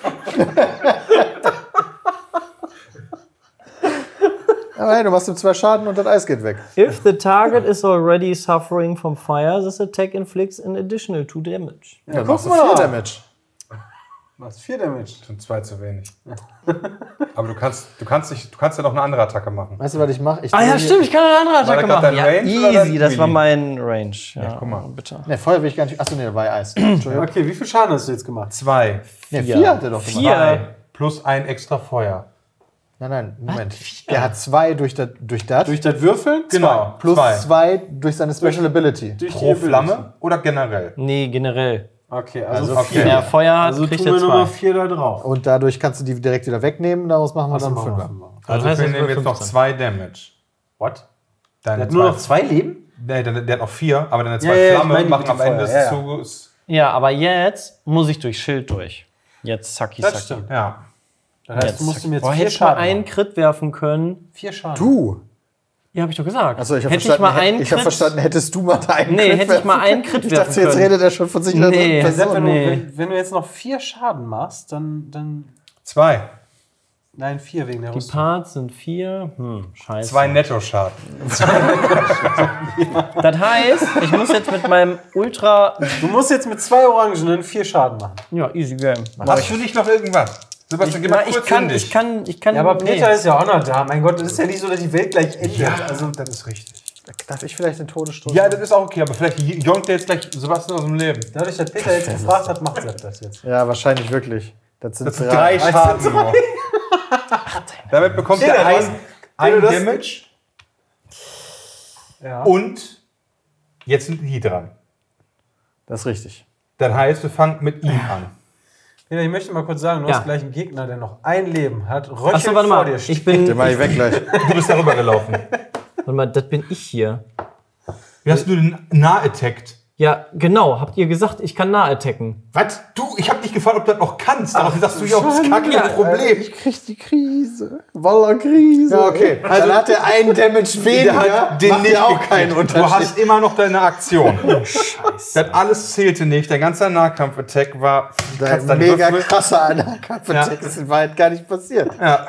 Aber hey, du machst ihm zwei Schaden und das Eis geht weg. If the target is already suffering from fire, this attack inflicts an additional two damage. Ja, Dann guck machst du mal. vier Damage. Machst vier Damage. Schon zwei zu wenig. Aber du kannst, du kannst nicht, du kannst ja noch eine andere Attacke machen. Weißt du, was ich mache? Ich Ah ja, drehe- stimmt, ich kann eine andere Attacke das gerade machen. dein Ja, Range oder easy, dein das war Melee? mein Range. Ja, guck mal. bitte. Ne, Feuer will ich gar nicht. Achso, nee, da war ja Eis. Entschuldigung. Okay, wie viel Schaden hast du jetzt gemacht? Zwei. Ne, Vier. vier hat er doch gemacht. Vier. Drei. Plus ein extra Feuer. Nein, nein, Moment. Der hat zwei durch das. Durch das Durch das Würfeln? Genau. plus zwei. zwei durch seine Special Ability. Durch Pro die Flamme oder generell? Nee, generell. Okay, also, Also vier. Wenn er Feuer hat, Also kriegt tun er wir nochmal zwei. vier da drauf. Und dadurch kannst du die direkt wieder wegnehmen. Daraus machen wir dann machen wir Fünfer. fünfer. Also heißt, wir es nehmen wird jetzt noch fünfzehn. zwei Damage. What? Deine Der hat nur noch zwei Leben? Nee, der, der hat noch vier, aber deine zwei Ja, ja, ich Flammen meine die machen mit am dem Ende Feuer, ja, des Zuges. Ja, aber jetzt muss ich durch Schild durch. Jetzt zacki, Das zacki. stimmt. Ja. Das heißt, Jetzt du musst ihm jetzt Boah, vier hätte ich mal Schaden einen machen. Crit werfen können. Vier Schaden. Du! Ja, hab ich doch gesagt. Achso, ich habe Hätte ich verstanden, mal einen ich hab Crit- verstanden, hättest du mal da einen Nee, Crit hätte ich mal werfen einen können. Crit Ich dachte, werfen jetzt können. redet er schon von sich. Nee. als Sepp, wenn, Nee. du, wenn, wenn du jetzt noch vier Schaden machst, dann. dann Zwei. nein, vier wegen der Die Rüstung. Parts sind vier. Hm, scheiße. Zwei Netto-Schaden. Das heißt, ich muss jetzt mit meinem Ultra. Du musst jetzt mit zwei Orangenen vier Schaden machen. Ja, easy game. Hast du nicht noch irgendwas? Sebastian, geh mal Na, ich kurz kann, in dich. ich kann, ich kann. Ja, aber Peter nee. ist ja auch noch da. Mein Gott, es ist ja nicht so, dass die Welt gleich endet. Also, das ist richtig. Darf ich vielleicht den Todesstoß? Ja, das ist auch okay, aber vielleicht jonkt der jetzt gleich Sebastian aus dem Leben. Dadurch, dass Peter jetzt gefragt hat, macht Sepp das jetzt. Ja, wahrscheinlich wirklich. Das sind Das sind drei. drei Schaden nur. Damit bekommt Peter, er du ein, hast- ein du das- Damage Ja. und jetzt sind die dran. Das ist richtig. Das heißt, wir fangen mit ihm an. Peter, ich möchte mal kurz sagen, du Ja. hast gleich einen Gegner, der noch ein Leben hat. Röchelnd Achso, warte vor mal. dir steht. Ich bin. Den mach ich weg gleich. Du bist darüber gelaufen. Warte mal, das bin ich hier. Wie hast du den nah-attackt? Ja, genau. Habt ihr gesagt, ich kann nah attacken? Was? Du, ich hab dich gefragt, ob du das noch kannst. Darauf sagst du ja auch das kacke Ja, Problem. Ich krieg die Krise. Walla Krise. Ja, okay. Also dann hat er einen Damage weniger. hat den macht nicht ja auch gekriegt. keinen Unterschied. Du hast immer noch deine Aktion. Scheiße. Das alles zählte nicht. Der ganze Nahkampf-Attack war Ein deine mega Würfel- krasser Nahkampf-Attack. Das ist in Wahrheit gar nicht passiert. Ja.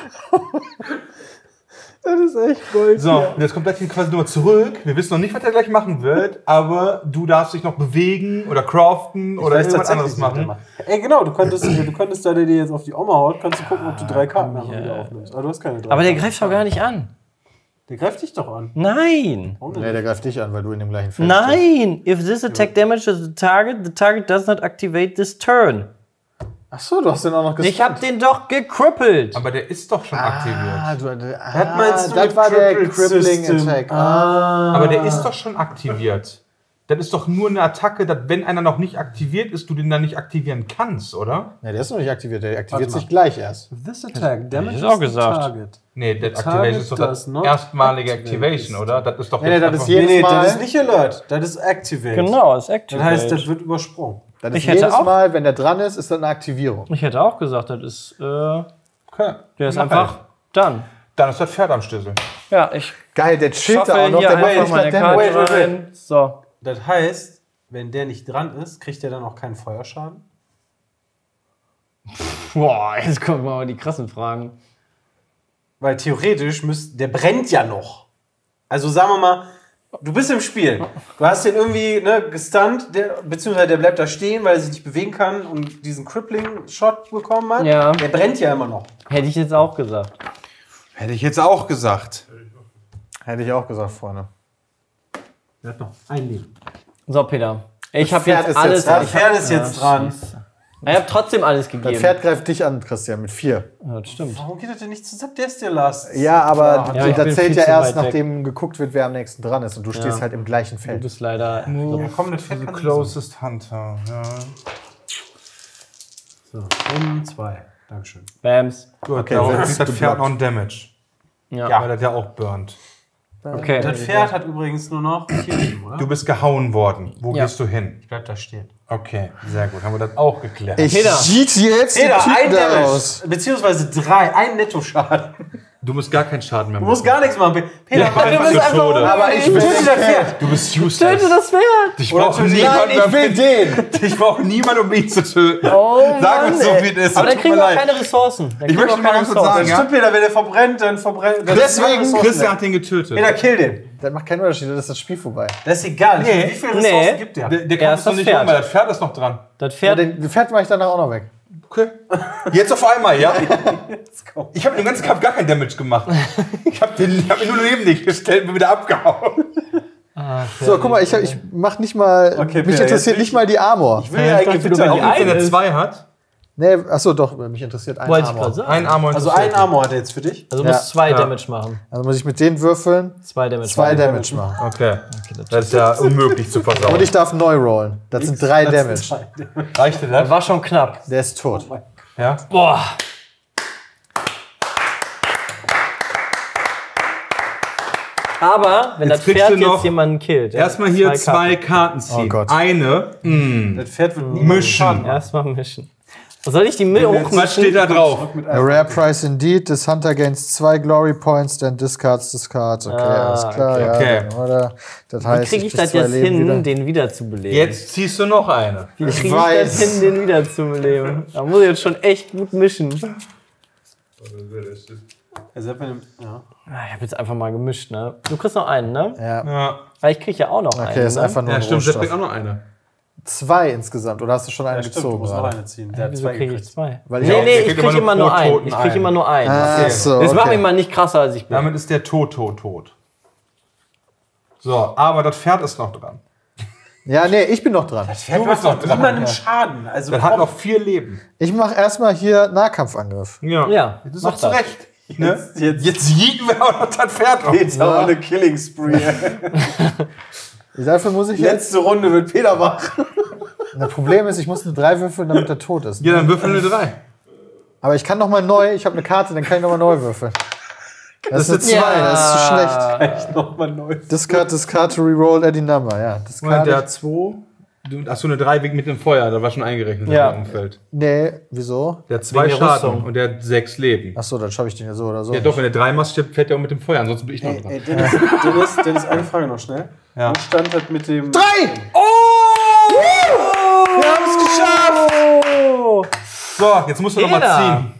Das ist echt Gold. So, und jetzt kommt gleich quasi nur zurück. Wir wissen noch nicht, was er gleich machen wird, aber du darfst dich noch bewegen oder craften oder weiß irgendwas tatsächlich anderes nicht, was der machen. macht. Ey, genau, du könntest, du könntest da, der dir jetzt auf die Oma haut, kannst du gucken, ob du drei Karten nachher wieder aufnimmst. Aber du hast keine drei. Aber der Karten. greift doch gar nicht an. Der greift dich doch an. Nein. Warum Nee, denn? der greift dich an, weil du in dem gleichen Feld stehst. Nein. If this attack damages the target, the target does not activate this turn. Achso, du hast den auch noch Ich hab den doch gecrippelt. Aber der ist doch schon Ah, aktiviert. du, ah, Was meinst du das mit war der Crippled Crippling System? Attack. Ah. Aber der ist doch schon aktiviert. Das ist doch nur eine Attacke, dass wenn einer noch nicht aktiviert ist, du den dann nicht aktivieren kannst, oder? Ja, der ist noch nicht aktiviert. Der aktiviert Warte mal. sich gleich erst. This attack damages ich auch the gesagt. target. Nee, der target Activation ist doch does das not erstmalige activate Activation, this. oder? Das ist doch Nee, nee, jetzt das einfach- ist jedes Nee, nee, Mal. das ist nicht Alert, das ist Activate. Genau, ist Das activate. heißt, das wird übersprungen. Das ist Ich hätte jedes auch- Mal, wenn der dran ist, ist das eine Aktivierung. Ich hätte auch gesagt, das ist, äh, Okay. der ist Mach einfach halt. dann. Dann ist das Pferd am Schlüssel. Ja, ich Geil, der chillt schaffe da auch noch. hier Der macht einfach nicht meine mal Karte Damage. Wait, wait, wait. rein. So. Das heißt, wenn der nicht dran ist, kriegt der dann auch keinen Feuerschaden? Boah, jetzt kommen mal die krassen Fragen. Weil theoretisch müsst, der brennt ja noch. Also sagen wir mal, du bist im Spiel. Du hast den irgendwie ne, gestunt, der, beziehungsweise der bleibt da stehen, weil er sich nicht bewegen kann und diesen Crippling-Shot bekommen hat. Ja. Der brennt ja immer noch. Hätte ich jetzt auch gesagt. Hätte ich jetzt auch gesagt. Hätte ich auch gesagt, Freunde. Der hat noch ein Leben. So, Peter. Ich habe Pferd jetzt ist alles. jetzt dran. ich Das Pferd ist jetzt dran. Ich habe trotzdem alles Das gegeben. Pferd greift dich an, Christian, mit vier. Ja, das stimmt. Warum geht das denn nicht zusammen? Der ist der Last. Ja, aber Ja, ich das bin zählt viel ja zu erst, weit weg. nachdem geguckt wird, wer am nächsten dran ist. Und du stehst halt im gleichen Du Feld. bist leider. Ja, komm, das Pferd The kann nicht closest hunter. Ja. so. Um zwei. Dankeschön. Bams. Gut, Okay, darauf wird kriegt das geblockt. Pferd noch ein Damage. Ja. Weil das ja auch burnt. Okay. Das Pferd hat übrigens nur noch vier Leben, oder? Du bist gehauen worden. Wo Ja. gehst du hin? Ich bleib da stehen. Okay, sehr gut. Haben wir das auch geklärt. Ich Peter. sieht jetzt Peter, die ein Typen da Damage. aus. Beziehungsweise drei. Ein Nettoschaden. Du musst gar keinen Schaden mehr Du machen. musst gar nichts machen. Peter, Ja, mach einfach das zu einfach Tode. Aber ich Töte will das Pferd. Du bist useless. Töte das Pferd! Ich Oder brauche töte- niemanden, Nein, ich will den. ich brauche niemanden, um ihn zu töten. Oh, Sag Mann, uns so, ey. wie es ist. Aber dann Tut kriegen mir wir auch leid. keine Ressourcen. Dann kriegen wir möchte auch mal keine ganz kurz Ressourcen. sagen, ja? Stimmt, Peter, wenn der verbrennt, dann verbrennt. dann Deswegen, ist keine Ressourcen Christian mehr. hat den getötet. Peter, kill den. Das macht keinen Unterschied, das ist das Spiel vorbei. Das ist egal. Nee. Wie viele Ressourcen Nee. gibt der? Der, der Er kann ist es noch das nicht Pferd. um, weil das Pferd ist noch dran. Das Ja, Pferd. den Pferd mache ich danach auch noch weg. Okay. Jetzt auf einmal, ja? Ich habe den ganzen Kampf gar kein Damage gemacht. Ich habe hab mir nur Leben nicht gestellt und bin wieder abgehauen. So, guck mal, ich, hab- ich mach nicht mal. Okay, mich Peter, interessiert jetzt nicht mal die Armor. Ich will ja eigentlich dachte, du bitte willst auch die Wenn er ist- zwei hat, Nee, achso, doch, mich interessiert ein Wollte ich Armor. gerade sagen. ein Armor. Also interessiert ein Armor hat er jetzt für dich. Also du Ja. musst zwei Ja. Damage machen. Also muss ich mit denen würfeln, Zwei Damage zwei machen. Damage machen. mich. Okay. Das ist ja unmöglich zu versauen. Und ich darf neu rollen. Das sind drei Das Damage. sind zwei. Reichte das? War schon knapp. Der ist tot. Ja. Boah. Aber wenn Jetzt das kriegst Pferd du noch jetzt jemanden killt. ja, Erstmal hier zwei Karten. Karten ziehen. Oh Gott. Eine, mh, Das Pferd wird nie Mischen. Schaden machen. Erstmal mischen. Soll ich die Müll hochmischen? Was steht da drauf? A rare price indeed. This hunter gains zwei Glory Points, then discards this card. Okay, Ah, alles klar. okay. Ja, Okay. dann, oder? Das Wie heißt, kriege ich krieg das zwei jetzt Leben hin, wieder. den wiederzubeleben? Jetzt ziehst du noch eine. Wie kriege ich weiß. das hin, den wiederzubeleben? Da muss ich jetzt schon echt gut mischen. Also, ja. Ah, Ich habe jetzt einfach mal gemischt, ne? Du kriegst noch einen, ne? Ja. Ja, Weil ich kriege ja auch noch einen. Okay, ist ne? einfach nur ja ein stimmt, das kriegt Rohstoff. auch noch eine. Zwei insgesamt. Oder hast du schon eine Ja, stimmt, du gezogen musst noch gerade? eine ziehen. Der hat Wieso zwei kriege ich gekriegt. zwei? Weil ich Nee, auch- nee, der ich kriegt kriege immer immer nur nur pro einen. Toten Ich kriege einen. immer nur einen. Ah, so, Jetzt mach okay. mich mal nicht krasser, als ich bin. Damit ist der tot, tot, tot. So, aber das Pferd ist noch dran. Ja, nee, ich bin noch dran. Pferd Du bist macht noch dran. niemandem Schaden. Also, Das hat komm, noch vier Leben. Ich mache erstmal hier Nahkampfangriff. Ja. Ja, Das ist mach doch zu das. Recht. Ne? jetzt, jetzt, Jetzt jieten wir auch noch das Pferd auf. geht's aber eine Killing Spree. Dafür muss ich jetzt. Letzte Runde wird Peter wach. Das Problem ist, ich muss eine drei würfeln, damit er tot ist. Ja, dann würfeln eine drei. Aber ich kann noch mal neu. Ich habe eine Karte, dann kann ich noch mal neu würfeln. Das, ist eine zwei, das ist zu schlecht. Echt nochmal neu. Discard, discard to reroll any number. Ja, das Moment, kann der ich. hat zwei. Du, achso, eine drei wegen mit dem Feuer, da war schon eingerechnet Ja. im Umfeld. Nee, wieso? Der hat zwei Wegen der Schaden Rüstung. und der hat sechs Leben. Achso, dann schaffe ich den ja so oder so. Ja, doch, wenn der drei machst, fällt der auch mit dem Feuer, ansonsten bin ich noch Ey, dran. ey Dennis, Dennis, Dennis, eine Frage noch schnell. Ja. Wo stand das mit dem... Drei! Oh! Wir haben es geschafft! Oh! So, jetzt musst du nochmal Jeder. ziehen.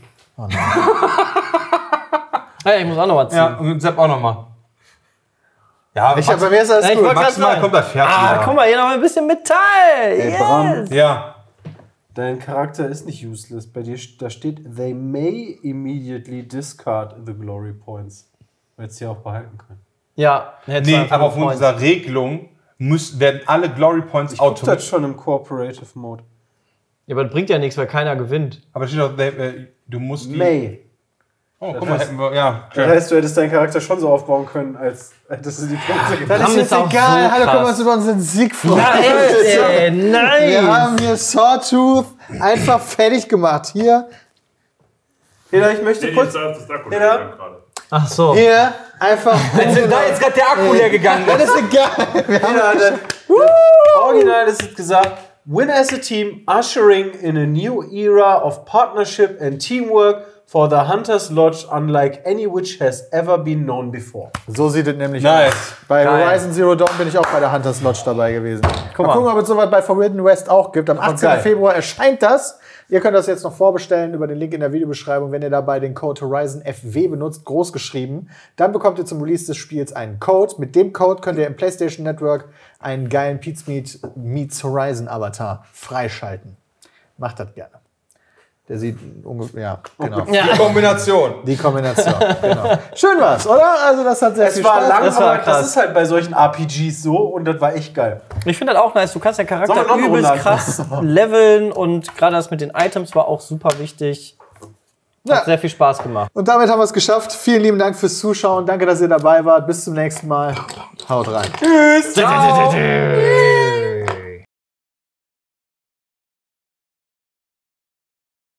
Ja, ich muss auch noch mal ziehen. Ja, und Sepp auch nochmal. Ja, Ich hab, bei mir ist alles Ja, ich gut. wollte grad maximal sagen. kommt das Pferd Ah, wieder. guck mal, hier noch ein bisschen Metall. Yes. Bram. Ja, Dein Charakter ist nicht useless. Bei dir da steht, they may immediately discard the glory points. Weil sie auch behalten können. Ja, hätte nee, einfach aber nur aufgrund Points. dieser Regelung müssen, werden alle Glory Points Ich guck das automatisch. schon im Cooperative Mode. Ja, aber das bringt ja nichts, weil keiner gewinnt. Aber steht auch, they, äh, du musst die. May. Oh, guck mal, hätten wir, ja. Das heißt, du hättest deinen Charakter schon so aufbauen können, als hättest du die Punkte Das Bram ist ist jetzt auch egal. so Hallo, krass. können wir uns über unseren Sieg freuen. Ja, echt, ey, nein. Wir haben hier Sawtooth einfach fertig gemacht. Hier, Peter, ich möchte Nee, kurz... jetzt ist das Akku Peter? leer gerade. Ach so. hier, einfach. Da ist gerade der Akku leer gegangen. Das ist egal. Peter hat das, original ist es gesagt, win as a team, ushering in a new era of partnership and teamwork for the Hunter's Lodge unlike any which has ever been known before. So sieht es nämlich Nice. aus. Bei Geil. Horizon Zero Dawn bin ich auch bei der Hunters Lodge dabei gewesen. Mal mal. gucken, ob es sowas bei Forbidden West auch gibt. Am achtzehnten geil. Februar erscheint das. Ihr könnt das jetzt noch vorbestellen über den Link in der Videobeschreibung. Wenn ihr dabei den Code Horizon F W benutzt, groß geschrieben, dann bekommt ihr zum Release des Spiels einen Code. Mit dem Code könnt ihr im PlayStation Network einen geilen Pete's Meat Meets Horizon Avatar freischalten. Macht das gerne. Der sieht ungefähr, ja, genau. Die Kombination. Die Kombination, genau. Schön war's, oder? Also das hat sehr Es viel war Spaß lang, das war aber krass. das ist halt bei solchen R P Gs so und das war echt geil. Ich finde das auch nice. Du kannst den Charakter Sollen wir noch eine übelst Runde krass leveln und gerade das mit den Items war auch super wichtig. Hat Ja. sehr viel Spaß gemacht. Und damit haben wir es geschafft. Vielen lieben Dank fürs Zuschauen. Danke, dass ihr dabei wart. Bis zum nächsten Mal. Haut rein. Tschüss. Ciao.